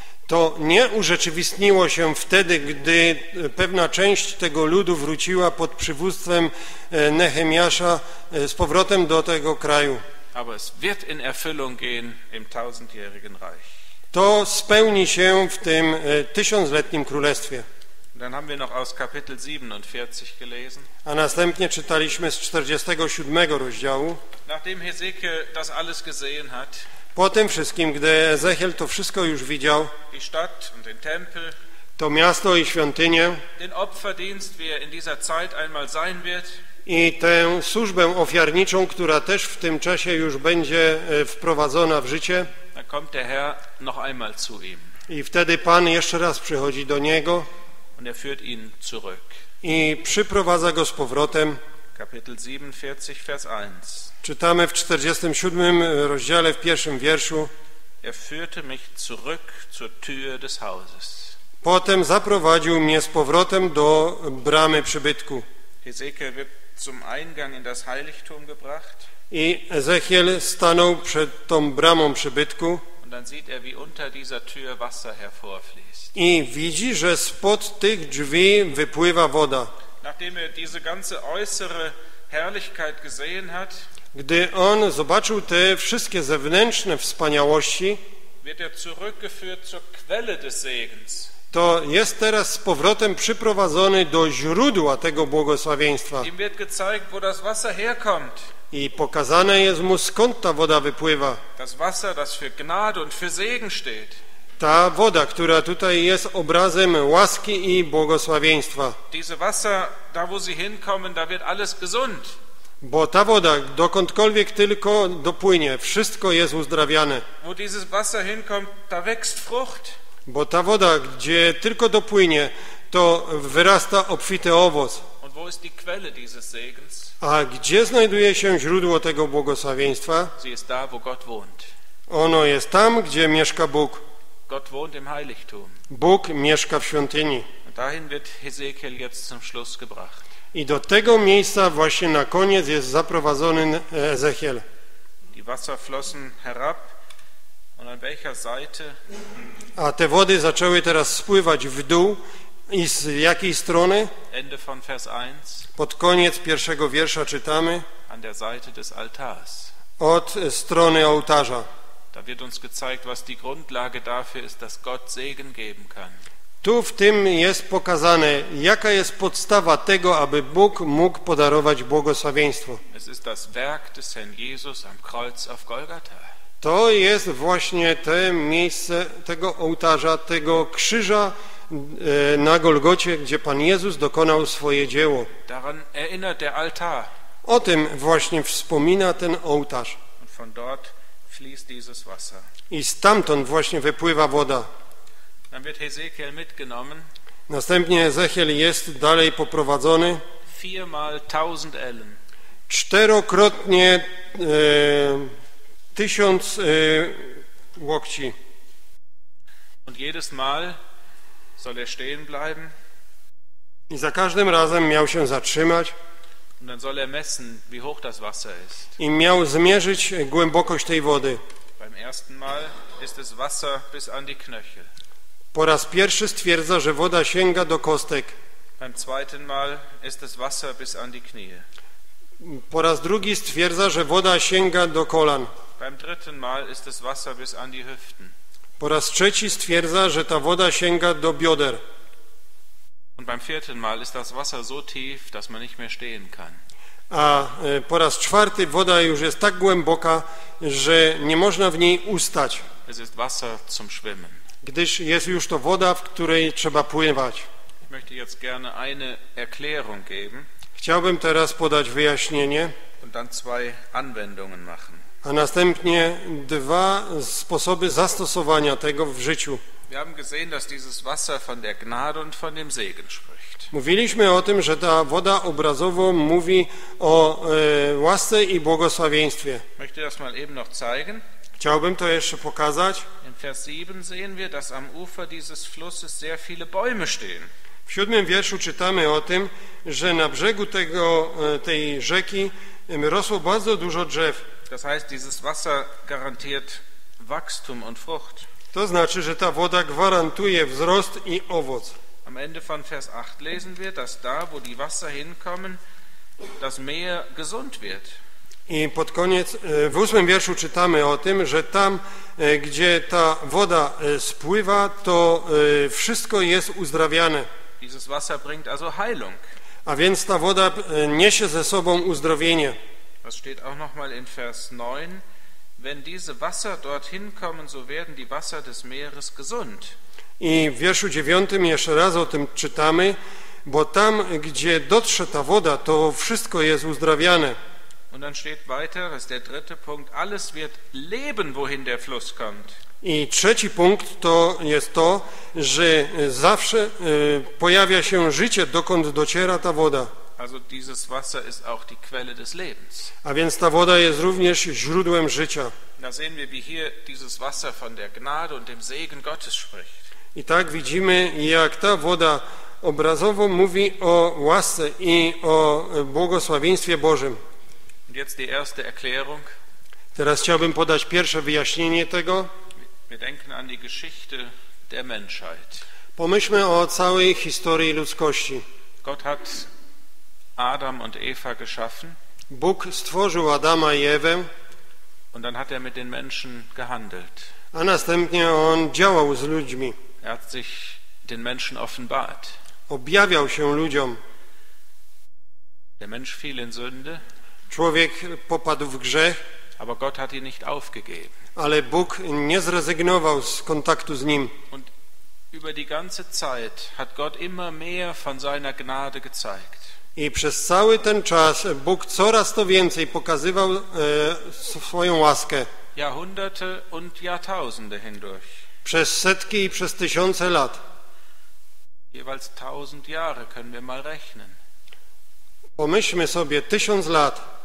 To nie urzeczywistniło się wtedy, gdy pewna część tego ludu wróciła pod przywództwem Nehemiasza z powrotem do tego kraju. Aber es wird in Erfüllung gehen im tausendjährigen Reich. To spełni się w tym tysiącletnim królestwie. Dann haben wir noch aus Kapitel siebenundvierzig gelesen. A następnie czytaliśmy z czterdziestego siódmego rozdziału. Nachdem Hesekiel das alles gesehen hat, Po tym wszystkim, gdy Ezechiel to wszystko już widział, die Stadt und den Tempel, to miasto i świątynię den Opferdienst, wie er in dieser Zeit einmal sein wird, i tę służbę ofiarniczą, która też w tym czasie już będzie wprowadzona w życie, dann kommt der Herr noch einmal zu ihm i wtedy Pan jeszcze raz przychodzi do niego und er führt ihn zurück. i przyprowadza go z powrotem. Kapitel siebenundvierzig, Vers eins. Czytamy w czterdziestym siódmym rozdziale, w pierwszym wierszu. Er führte mich zurück zur Tür des Hauses. Potem zaprowadził mnie z powrotem do bramy przybytku. Hesekiel wird zum Eingang in das Heiligtum gebracht. I Ezechiel stanął przed tą bramą przybytku Und dann sieht er, wie unter dieser Tür Wasser hervorfließt. i widzi, że spod tych drzwi wypływa woda. Nachdem er diese ganze äußere Herrlichkeit gesehen hat, Gdy on zobaczył te wszystkie zewnętrzne wspaniałości, wird er zurückgeführt zur Quelle des Segens. to jest teraz z powrotem przyprowadzony do źródła tego błogosławieństwa. Ihm wird gezeigt, wo das Wasser herkommt. I pokazane jest mu, skąd ta woda wypływa. Das Wasser, das für Gnade und für Segen steht. Ta woda, która tutaj jest obrazem łaski i błogosławieństwa. Diese Wasser, da wo sie hinkommen, da wird alles gesund. Bo ta woda, dokądkolwiek tylko dopłynie, wszystko jest uzdrawiane. Wo dieses Wasser hinkommt, da wächst Frucht. Bo ta woda, gdzie tylko dopłynie, to wyrasta obfity owoc. Und wo ist die Quelle dieses Segens? A gdzie znajduje się źródło tego błogosławieństwa? Sie ist da, wo Gott wohnt. Ono jest tam, gdzie mieszka Bóg. Gott wohnt im Heiligtum. Bóg mieszka w świątyni. Und dahin wird Hesekiel jetzt zum Schluss gebracht. I do tego miejsca właśnie na koniec jest zaprowadzony Ezechiel. Die Wasser flossen herab. Und an welcher Seite? A te wody zaczęły teraz spływać w dół. I z jakiej strony? Ende von Vers eins. Pod koniec pierwszego wiersza czytamy An der Seite des Altars. od strony ołtarza. Da wird uns gezeigt, was die Grundlage dafür ist, dass Gott Segen geben kann. Tu w tym jest pokazane, jaka jest podstawa tego, aby Bóg mógł podarować błogosławieństwo. Es ist das Werk des Herrn Jesus am Kreuz auf Golgatha. To jest właśnie te miejsce tego ołtarza, tego krzyża e, na Golgocie, gdzie Pan Jezus dokonał swoje dzieło. Daran erinnert der Altar. O tym właśnie wspomina ten ołtarz. Und von dort fließt dieses Wasser. I stamtąd właśnie wypływa woda. Dann wird Hesekiel mitgenommen. Następnie Ezechiel jest dalej poprowadzony. Viermal tausend Ellen. Czterokrotnie e, tysiąc e, łokci. Und jedes Mal soll er stehen bleiben. I za każdym razem miał się zatrzymać Und dann soll er messen, wie hoch das Wasser ist. i miał zmierzyć głębokość tej wody. Beim ersten Mal ist es Wasser bis an die Knöchel. Po raz pierwszy stwierdza, że woda sięga do kostek. Beim zweiten Mal ist es Wasser bis an die Knie. Po raz drugi stwierdza, że woda sięga do kolan. Beim dritten Mal ist es Wasser bis an die Hüften. Po raz trzeci stwierdza, że ta woda sięga do bioder. Und beim vierten Mal ist das Wasser so tief, dass man nicht mehr stehen kann. A po raz czwarty woda już jest tak głęboka, że nie można w niej ustać, Es ist Wasser zum Schwimmen. gdyż jest już to woda, w której trzeba pływać. Ich möchte jetzt gerne eine Erklärung geben Chciałbym teraz podać wyjaśnienie, und dann zwei Anwendungen machen. a następnie dwa sposoby zastosowania tego w życiu. Wir haben gesehen, dass dieses Wasser von der Gnade und von dem Segen spricht. Mówiliśmy o tym, że ta woda obrazowo mówi o e, łasce i błogosławieństwie. Ich möchte das mal eben noch zeigen. Chciałbym to jeszcze pokazać. In Vers sieben sehen wir, dass am Ufer dieses Flusses sehr viele Bäume stehen. W siódmym wierszu czytamy o tym, że na brzegu tego, e, tej rzeki em, rosło bardzo dużo drzew. Das heißt, dieses Wasser garantiert Wachstum und Frucht. To znaczy, że ta woda gwarantuje wzrost i owoc. Am Ende von Vers acht lesen wir, dass da, wo die Wasser hinkommen, das Meer gesund wird. I pod koniec, e, w ósmym wierszu czytamy o tym, że tam, e, gdzie ta woda e, spływa, to e, wszystko jest uzdrawiane. Dieses Wasser bringt also Heilung. A więc ta woda e, niesie ze sobą uzdrowienie. Das steht auch nochmal in Vers neun. Wenn diese Wasser dorthin kommen, so werden die Wasser des Meeres gesund. I w wierszu dziewiątym jeszcze raz o tym czytamy, bo tam, gdzie dotrze ta woda, to wszystko jest uzdrawiane. Und dann steht weiter, das ist der dritte Punkt, alles wird leben, wohin der Fluss kommt. I trzeci punkt to jest to, że zawsze e, pojawia się życie, dokąd dociera ta woda. Also dieses Wasser ist auch die Quelle des Lebens. A więc ta woda jest również źródłem życia. Da sehen wir, wie hier dieses Wasser von der Gnade und dem Segen Gottes spricht. I tak widzimy, jak ta woda obrazowo mówi o łasce i o błogosławieństwie Bożym. Und jetzt die erste Erklärung. Teraz chciałbym podać pierwsze wyjaśnienie tego. Wir denken an die Geschichte der Menschheit. Pomyślmy o całej historii ludzkości. Gott hat Adam und Eva geschaffen Bóg stworzył Adama i Ewę, und dann hat er mit den Menschen gehandelt. a następnie On działał z ludźmi. Er hat sich den Menschen offenbart. Objawiał się ludziom. Der Mensch fiel in Sünde, Człowiek popadł w grzech, aber Gott hat ihn nicht aufgegeben. ale Bóg nie zrezygnował z kontaktu z Nim. Und über die ganze Zeit hat Gott immer mehr von seiner Gnade gezeigt. I przez cały ten czas Bóg coraz to więcej pokazywał e, swoją łaskę. Jahrhunderte und Jahrtausende hindurch. Przez setki i przez tysiące lat. Jeweils tausend Jahre können wir mal rechnen. Pomyślmy sobie, tysiąc lat.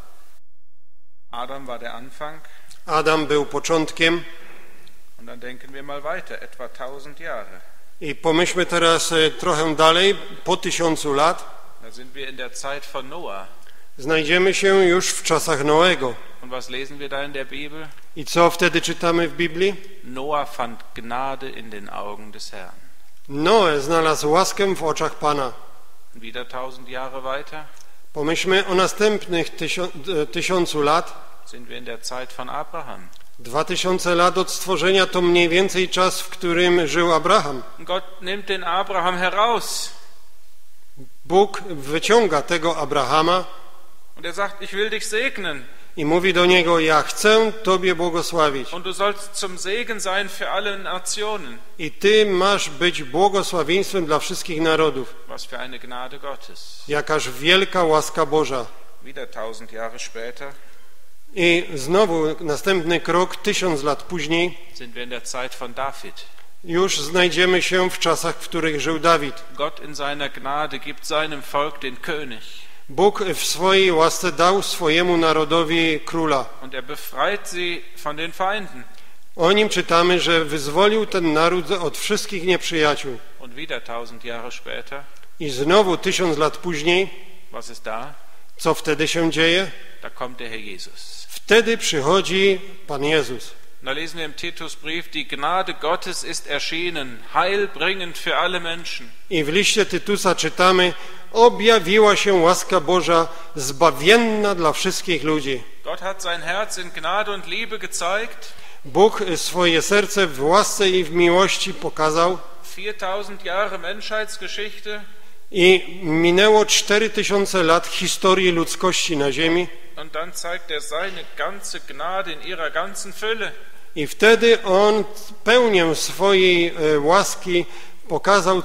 Adam war der Anfang. Adam był początkiem. Und dann denken wir mal weiter, etwa tausend Jahre. I pomyślmy teraz e, trochę dalej, po tysiącu lat. Da sind wir in der Zeit von Noah. Znajdziemy się już w czasach Noego. Und was lesen wir da in der Bibel? I co wtedy czytamy w Biblii? Noah fand Gnade in den Augen des Herrn. Noe znalazł łaskę w oczach Pana. Wieder tausend Jahre weiter Pomyślmy o następnych tysią, tysiącu lat. sind wir in der Zeit von Abraham. Dwa tysiące lat od stworzenia to mniej więcej czas, w którym żył Abraham. Gott nimmt den Abraham heraus Bóg wyciąga tego Abrahama und er sagt, ich will dich segnen i mówi do niego, ja chcę Tobie błogosławić. und du sollst zum Segen sein für alle Nationen. I Ty masz być błogosławieństwem dla wszystkich narodów. Was für eine Gnade Gottes. Jakaż wielka łaska Boża. Wieder tausend Jahre später I znowu następny krok, tysiąc lat później, sind wir in der Zeit von David. już znajdziemy się w czasach, w których żył Dawid. Gott in seiner Gnade gibt seinem Volk den König. Bóg w swojej łasce dał swojemu narodowi króla. Und er befreit sie von den Feinden. O nim czytamy, że wyzwolił ten naród od wszystkich nieprzyjaciół. Und wieder tausend Jahre später, I znowu tysiąc lat później, was ist da? co wtedy się dzieje? Da kommt der Herr Jesus. Wtedy przychodzi Pan Jezus. Da lesen wir im Titusbrief, die Gnade Gottes ist erschienen, heilbringend für alle Menschen. I w liście Tytusa czytamy, objawiła się łaska Boża zbawienna dla wszystkich ludzi. Gott hat sein Herz in Gnade und Liebe gezeigt. Bóg swoje serce w łasce i w miłości pokazał viertausend Jahre Menschheitsgeschichte. i minęło cztery tysiące lat historii ludzkości na ziemi. Und dann zeigt er seine ganze Gnade in ihrer ganzen Fülle. I wtedy On pełnię swojej e, łaski pokazał e,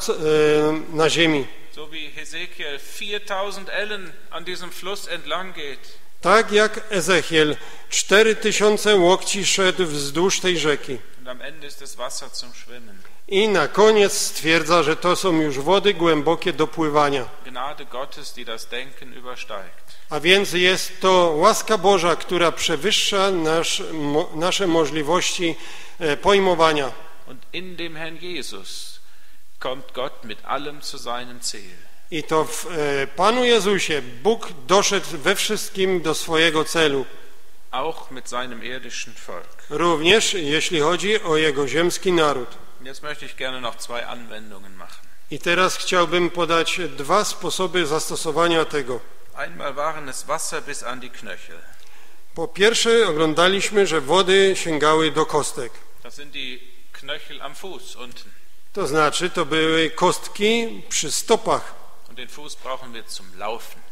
na ziemi. So wie Hesekiel viertausend Ellen an diesem Fluss entlang geht. Tak jak Ezechiel cztery tysiące łokci szedł wzdłuż tej rzeki. Und am Ende ist das Wasser zum Schwimmen. I na koniec stwierdza, że to są już wody głębokie do pływania. Gnade Gottes, die das Denken übersteigt. A więc jest to łaska Boża, która przewyższa nasz, mo, nasze możliwości e, pojmowania. Und in dem Herrn Jesus kommt Gott mit allem zu seinem Ziel. I to w e, Panu Jezusie Bóg doszedł we wszystkim do swojego celu. Auch mit seinem irdischen Volk. Również jeśli chodzi o Jego ziemski naród. Und jetzt möchte ich gerne noch zwei Anwendungen machen. I teraz chciałbym podać dwa sposoby zastosowania tego. Einmal waren es Wasser bis an die Knöchel. Po pierwsze oglądaliśmy, że wody sięgały do kostek. Das sind die Knöchel am Fuß unten. To znaczy, to były kostki przy stopach, Und den Fuß brauchen wir zum Laufen.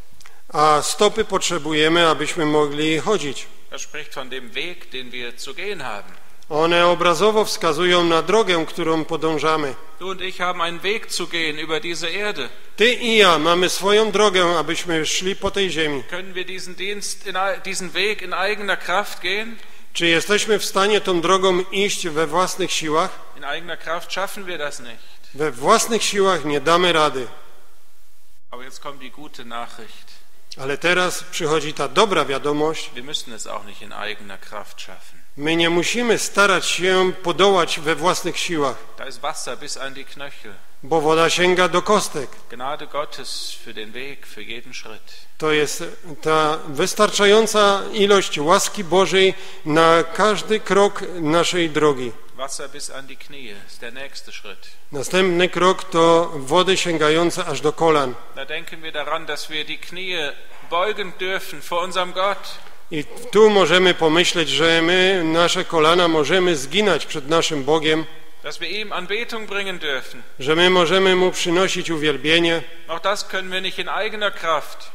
a stopy potrzebujemy, abyśmy mogli chodzić. Er spricht von dem Weg, den wir zu gehen haben. One obrazowo wskazują na drogę, którą podążamy. Du und ich haben einen Weg zu gehen über diese Erde. Ty i ja mamy swoją drogę, abyśmy szli po tej ziemi. Können wir diesen Dienst, in, diesen Weg in eigener Kraft gehen? Czy jesteśmy w stanie tą drogą iść we własnych siłach? In eigener Kraft schaffen wir das nicht. We własnych siłach nie damy rady. Aber jetzt kommt die gute Nachricht. Ale teraz przychodzi ta dobra wiadomość. Wir müssen es auch nicht in eigener Kraft schaffen. My nie musimy starać się podołać we własnych siłach, Da ist Wasser bis an die Knöchel. bo woda sięga do kostek. Gnade Gottes für den Weg, für jeden Schritt. To jest ta wystarczająca ilość łaski Bożej na każdy krok naszej drogi. Wasser bis an die Knie ist der nächste Schritt. Następny krok to wody sięgające aż do kolan. Da denken wir daran, dass wir die Knie beugen dürfen vor unserem Gott. I tu możemy pomyśleć, że my nasze kolana możemy zginać przed naszym Bogiem, Dass wir ihm Anbetung bringen dürfen. że my możemy Mu przynosić uwielbienie. Auch das können wir nicht in eigener Kraft.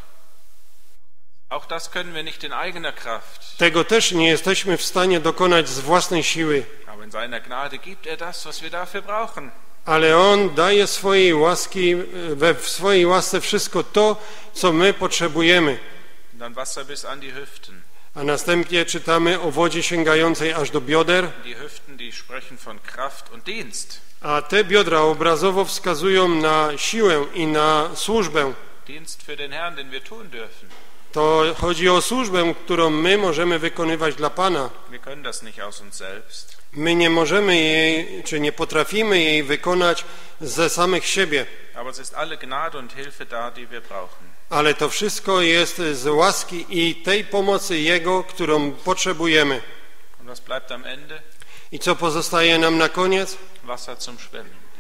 Auch das können wir nicht in eigener Kraft. Tego też nie jesteśmy w stanie dokonać z własnej siły, Aber in seiner Gnade gibt er das, was wir dafür brauchen. ale On daje swojej łaski, we w swojej łasce wszystko to, co my potrzebujemy. Und dann Wasser bis an die Hüften. A następnie czytamy o wodzie sięgającej aż do bioder, Die Hüften, die sprechen von Kraft und Dienst. a te biodra obrazowo wskazują na siłę i na służbę. Dienst für den Herrn, den wir tun dürfen. To chodzi o służbę, którą my możemy wykonywać dla Pana. Wir können das nicht aus uns selbst. My nie możemy jej, czy nie potrafimy jej wykonać ze samych siebie, Aber es ist alle Gnade und Hilfe da, die wir brauchen. ale to wszystko jest z łaski i tej pomocy Jego, którą potrzebujemy. Und was bleibt am Ende? I co pozostaje nam na koniec? Wasser zum Schwimmen.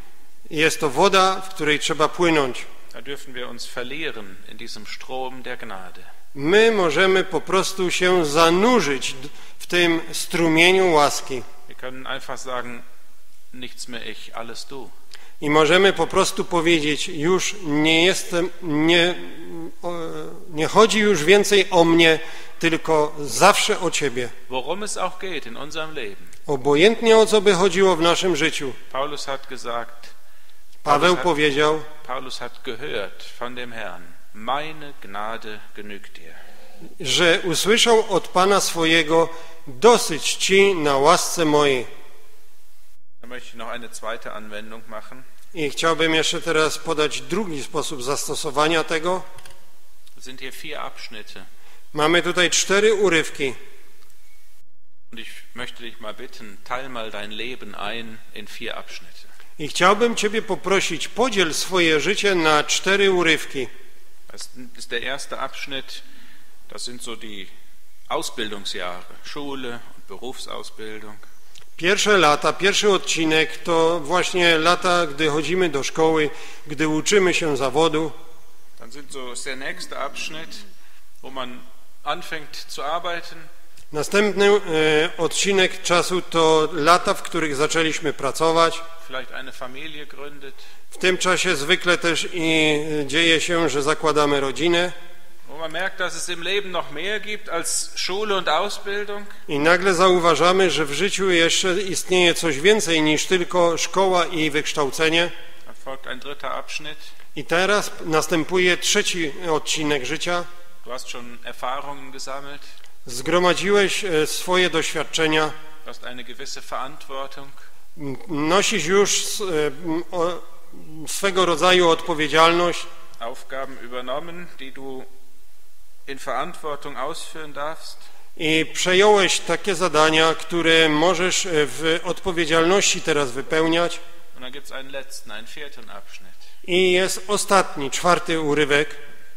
Jest to woda, w której trzeba płynąć. Da dürfen wir uns verlieren in diesem Strom der Gnade. My możemy po prostu się zanurzyć w tym strumieniu łaski. Wir können einfach sagen, nichts mehr ich, alles du. I możemy po prostu powiedzieć, już nie jestem, nie, nie chodzi już więcej o mnie, tylko zawsze o Ciebie. Worum es auch geht in unserem Leben. Obojętnie o co by chodziło w naszym życiu. Paulus hat gesagt, Paweł Paulus hat, powiedział, Paulus hat gehört von dem Herrn, meine Gnade genügt dir. że usłyszał od Pana swojego, dosyć Ci na łasce mojej. Da möchte ich noch eine zweite Anwendung machen. I chciałbym jeszcze teraz podać drugi sposób zastosowania tego. Es sind hier vier Abschnitte. Mamy tutaj cztery urywki. Und ich möchte dich mal bitten, teil mal dein Leben ein in vier Abschnitte. I chciałbym Ciebie poprosić, podziel swoje życie na cztery urywki. Das ist der erste Abschnitt, das sind so die Ausbildungsjahre, Schule und Berufsausbildung. Pierwsze lata, pierwszy odcinek to właśnie lata, gdy chodzimy do szkoły, gdy uczymy się zawodu. Dann sind so, ist der nächste Abschnitt, wo man anfängt zu arbeiten. Następny e, odcinek czasu to lata, w których zaczęliśmy pracować. Vielleicht eine Familie gründet. W tym czasie zwykle też i dzieje się, że zakładamy rodzinę. Wo man merkt, dass es im Leben noch mehr gibt als Schule und Ausbildung. I nagle zauważamy, że w życiu jeszcze istnieje coś więcej niż tylko szkoła i wykształcenie. Dann folgt ein dritter Abschnitt. I teraz następuje trzeci odcinek życia. Du hast schon Erfahrungen gesammelt. Zgromadziłeś swoje doświadczenia. Du hast eine gewisse Verantwortung. Nosisz już swego rodzaju odpowiedzialność. Aufgaben übernommen, die du in Verantwortung ausführen darfst. I przejąłeś takie zadania, które możesz w odpowiedzialności teraz wypełniać. Und dann gibt es einen letzten, einen vierten Abschnitt. I jest ostatni, czwarty urywek.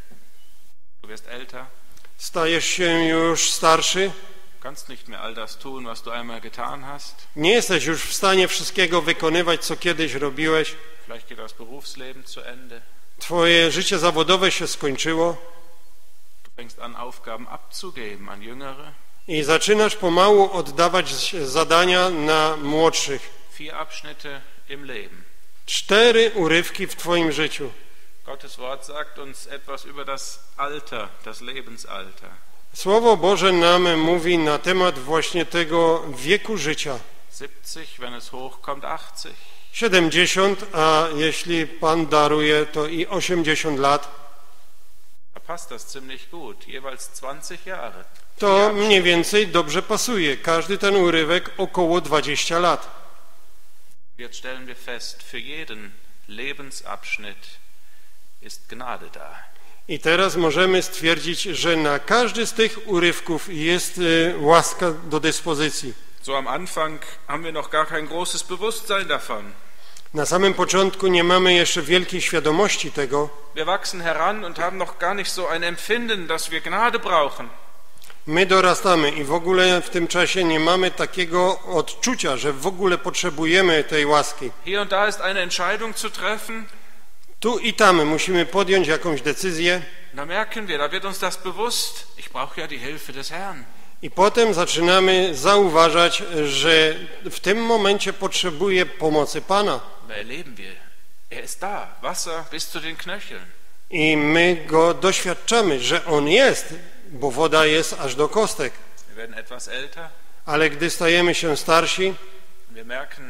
Du wirst älter. Stajesz się już starszy. Du kannst nicht mehr all das tun, was du einmal getan hast. Nie jesteś już w stanie wszystkiego wykonywać, co kiedyś robiłeś. Vielleicht geht das Berufsleben zu Ende. Twoje życie zawodowe się skończyło. Du fängst an, Aufgaben abzugeben an Jüngere. I zaczynasz pomału oddawać zadania na młodszych. Vier Abschnitte im Leben. Cztery urywki w Twoim życiu. Gottes Wort sagt uns etwas über das Alter, das Lebensalter. Słowo Boże nam mówi na temat właśnie tego wieku życia. siebzig, wenn es hochkommt, achtzig. siedemdziesiąt, a jeśli Pan daruje, to i osiemdziesiąt lat. Da passt das ziemlich gut, jeweils zwanzig Jahre. To mniej więcej dobrze pasuje. Każdy ten urywek około dwadzieścia lat. Jetzt stellen wir fest, für jeden Lebensabschnitt ist Gnade da. I teraz możemy stwierdzić, że na każdy z tych urywków jest y, łaska do dyspozycji. So am Anfang haben wir noch gar kein großes Bewusstsein davon. Na samym początku nie mamy jeszcze wielkiej świadomości tego. Wir wachsen heran und haben noch gar nicht so ein Empfinden, dass wir Gnade brauchen. My dorastamy i w ogóle w tym czasie nie mamy takiego odczucia, że w ogóle potrzebujemy tej łaski. Hier und da ist eine Entscheidung zu treffen. Tu i tam musimy podjąć jakąś decyzję. Da merken wir, da wird uns das bewusst. Ich brauche ja die Hilfe des Herrn. I potem zaczynamy zauważać, że w tym momencie potrzebuję pomocy Pana. Da erleben wir, er ist da, Wasser bis zu den Knöcheln. I my go doświadczamy, że On jest, bo woda jest aż do kostek. Wir werden etwas älter. Ale gdy stajemy się starsi, Wir merken,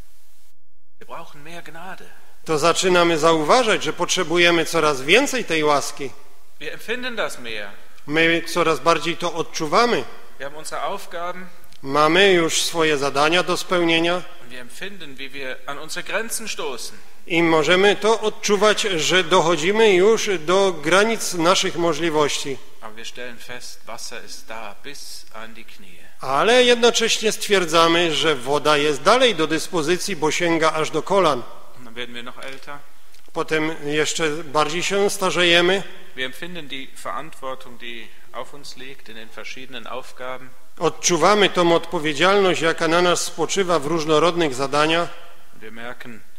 wir brauchen mehr Gnade. to zaczynamy zauważać, że potrzebujemy coraz więcej tej łaski. Wir empfinden das mehr. My coraz bardziej to odczuwamy. Wir haben unsere Aufgaben. Mamy już swoje zadania do spełnienia Und wir empfinden, wie wir an unsere Grenzen stoßen. i możemy to odczuwać, że dochodzimy już do granic naszych możliwości. Aber wir stellen fest, Wasser ist da bis an die Knie. Ale jednocześnie stwierdzamy, że woda jest dalej do dyspozycji, bo sięga aż do kolan. Und dann werden wir noch älter. Potem jeszcze bardziej się starzejemy. Wir empfinden die Verantwortung, die auf uns liegt in den verschiedenen Aufgaben. Odczuwamy tą odpowiedzialność, jaka na nas spoczywa w różnorodnych zadaniach. Und wir merken,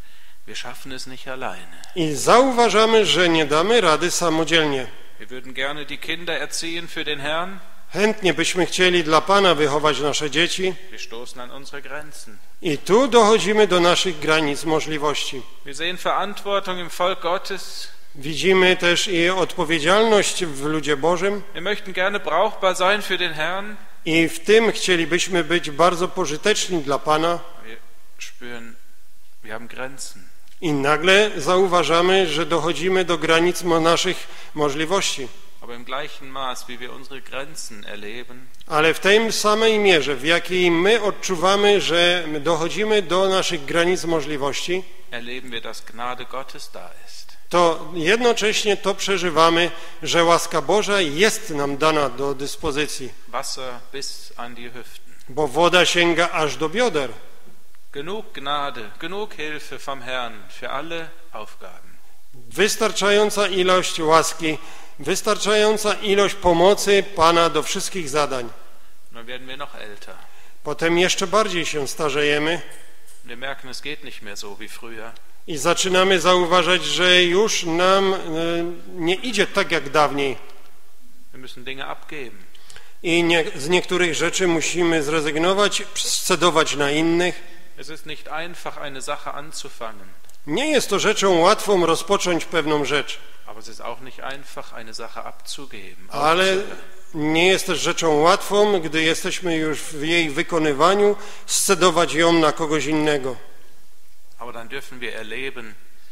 Wir schaffen es nicht alleine. I zauważamy, że nie damy rady samodzielnie. Wir würden gerne die Kinder erziehen für den Herrn. Chętnie byśmy chcieli dla Pana wychować nasze dzieci. Wir stoßen an unsere Grenzen. I tu dochodzimy do naszych granic możliwości. Wir sehen Verantwortung im Volk Gottes. Widzimy też i odpowiedzialność w ludzie Bożym. Wir möchten gerne brauchbar sein für den Herrn. I w tym chcielibyśmy być bardzo pożyteczni dla Pana. Wir spüren, wir haben Grenzen. I nagle zauważamy, że dochodzimy do granic naszych możliwości. Aber im gleichen Maß, wie wir unsere Grenzen erleben, Ale w tej samej mierze, w jakiej my odczuwamy, że dochodzimy do naszych granic możliwości, erleben wir, dass Gnade Gottes da ist. to jednocześnie to przeżywamy, że łaska Boża jest nam dana do dyspozycji, Wasser bis an die Hüften. bo woda sięga aż do bioder. Genug Gnade, genug Hilfe vom Herrn für alle Aufgaben. Wystarczająca ilość łaski, wystarczająca ilość pomocy Pana do wszystkich zadań. Dann werden wir noch älter. Potem jeszcze bardziej się starzejemy Wir merken, es geht nicht mehr so wie früher. i zaczynamy zauważać, że już nam e, nie idzie tak jak dawniej. Wir müssen Dinge abgeben. I nie, z niektórych rzeczy musimy zrezygnować, scedować na innych. Es ist nicht einfach, eine Sache anzufangen. Nie jest to rzeczą łatwą rozpocząć pewną rzecz, Aber es ist auch nicht einfach, eine Sache abzugeben. ale aufzuhören. nie jest też rzeczą łatwą, gdy jesteśmy już w jej wykonywaniu, scedować ją na kogoś innego. Aber dann dürfen wir erleben,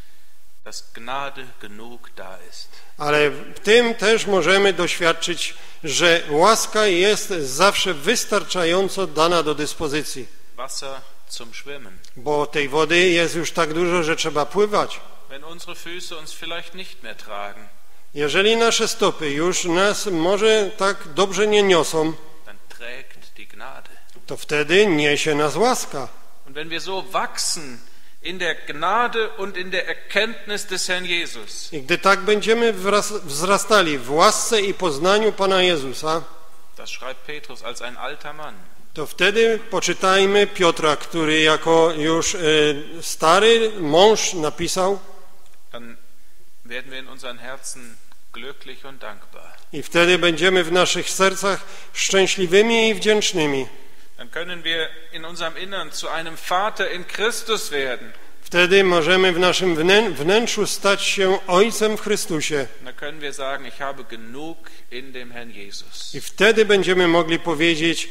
dass Gnade genug da ist. Ale w tym też możemy doświadczyć, że łaska jest zawsze wystarczająco dana do dyspozycji, Wasser zum Schwimmen. bo tej wody jest już tak dużo, że trzeba pływać. Wenn unsere Füße uns vielleicht nicht mehr tragen, Jeżeli nasze stopy już nas może tak dobrze nie niosą, dann trägt die Gnade. to wtedy niesie nas łaska. Und wenn wir so wachsen in der Gnade und in der Erkenntnis des Herrn Jesus, I gdy tak będziemy wraz, wzrastali w łasce i poznaniu Pana Jezusa, das schreibt Petrus als ein alter Mann, to wtedy poczytajmy Piotra, który jako już y, stary mąż napisał, dann werden wir in unseren Herzen glücklich und dankbar. i wtedy będziemy w naszych sercach szczęśliwymi i wdzięcznymi. Dann können wir in unserem Innern zu einem Vater in Christus werden. Wtedy możemy w naszym wnę, wnętrzu stać się Ojcem w Chrystusie. Dann können wir sagen, ich habe genug in dem Herrn Jesus. I wtedy będziemy mogli powiedzieć,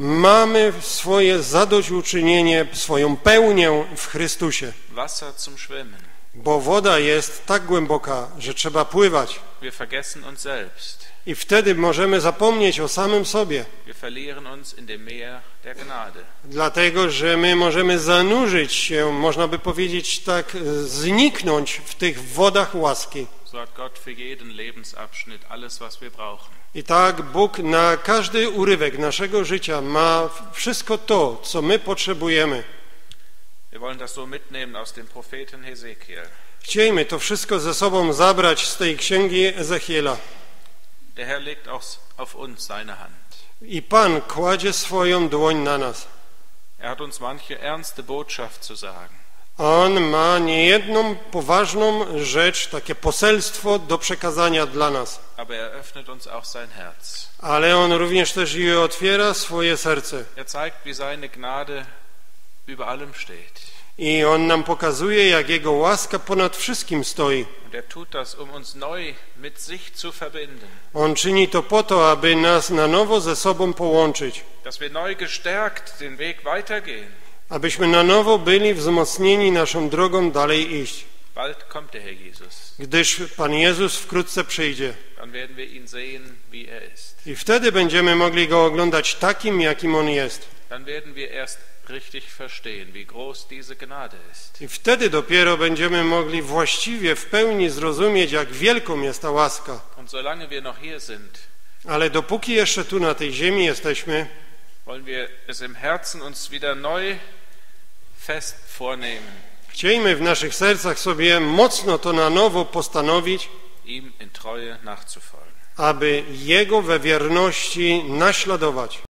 mamy swoje zadośćuczynienie, swoją pełnię w Chrystusie. Wasser zum Schwimmen. Bo woda jest tak głęboka, że trzeba pływać. Wir vergessen uns selbst. I wtedy możemy zapomnieć o samym sobie. Wir verlieren uns in dem Meer der Gnade. Dlatego, że my możemy zanurzyć się, można by powiedzieć tak, zniknąć w tych wodach łaski. So hat Gott für jeden Lebensabschnitt alles, was wir brauchen. I tak Bóg na każdy urywek naszego życia ma wszystko to, co my potrzebujemy. Wir wollen das so mitnehmen aus dem Propheten Hesekiel. Chciejmy to wszystko ze sobą zabrać z tej księgi Ezechiela. Der Herr legt auch auf uns seine Hand. I Pan kładzie swoją dłoń na nas. Er hat uns manche ernste Botschaft zu sagen. On ma niejedną poważną rzecz, takie poselstwo do przekazania dla nas. Aber er öffnet uns auch sein Herz. Ale On również też i otwiera swoje serce. Er zeigt, wie seine Gnade über allem steht. I On nam pokazuje, jak Jego łaska ponad wszystkim stoi. Und er tut das, um uns neu mit sich zu verbinden. On czyni to po to, aby nas na nowo ze sobą połączyć. Dass wir neu gestärkt den Weg weitergehen. Abyśmy na nowo byli wzmocnieni naszą drogą dalej iść. Bald kommt der Herr Jesus. Gdyż Pan Jezus wkrótce przyjdzie. Dann werden wir ihn sehen, wie er ist. I wtedy będziemy mogli Go oglądać takim, jakim On jest. Dann werden wir erst richtig verstehen, wie groß diese Gnade ist. I wtedy dopiero będziemy mogli właściwie w pełni zrozumieć, jak wielką jest ta łaska. Und solange wir noch hier sind, Ale dopóki jeszcze tu na tej ziemi jesteśmy, wollen wir es im Herzen uns wieder neu fest vornehmen, chciejmy w naszych sercach sobie mocno to na nowo postanowić, ihm in Treue nachzufolgen. aby Jego we wierności naśladować.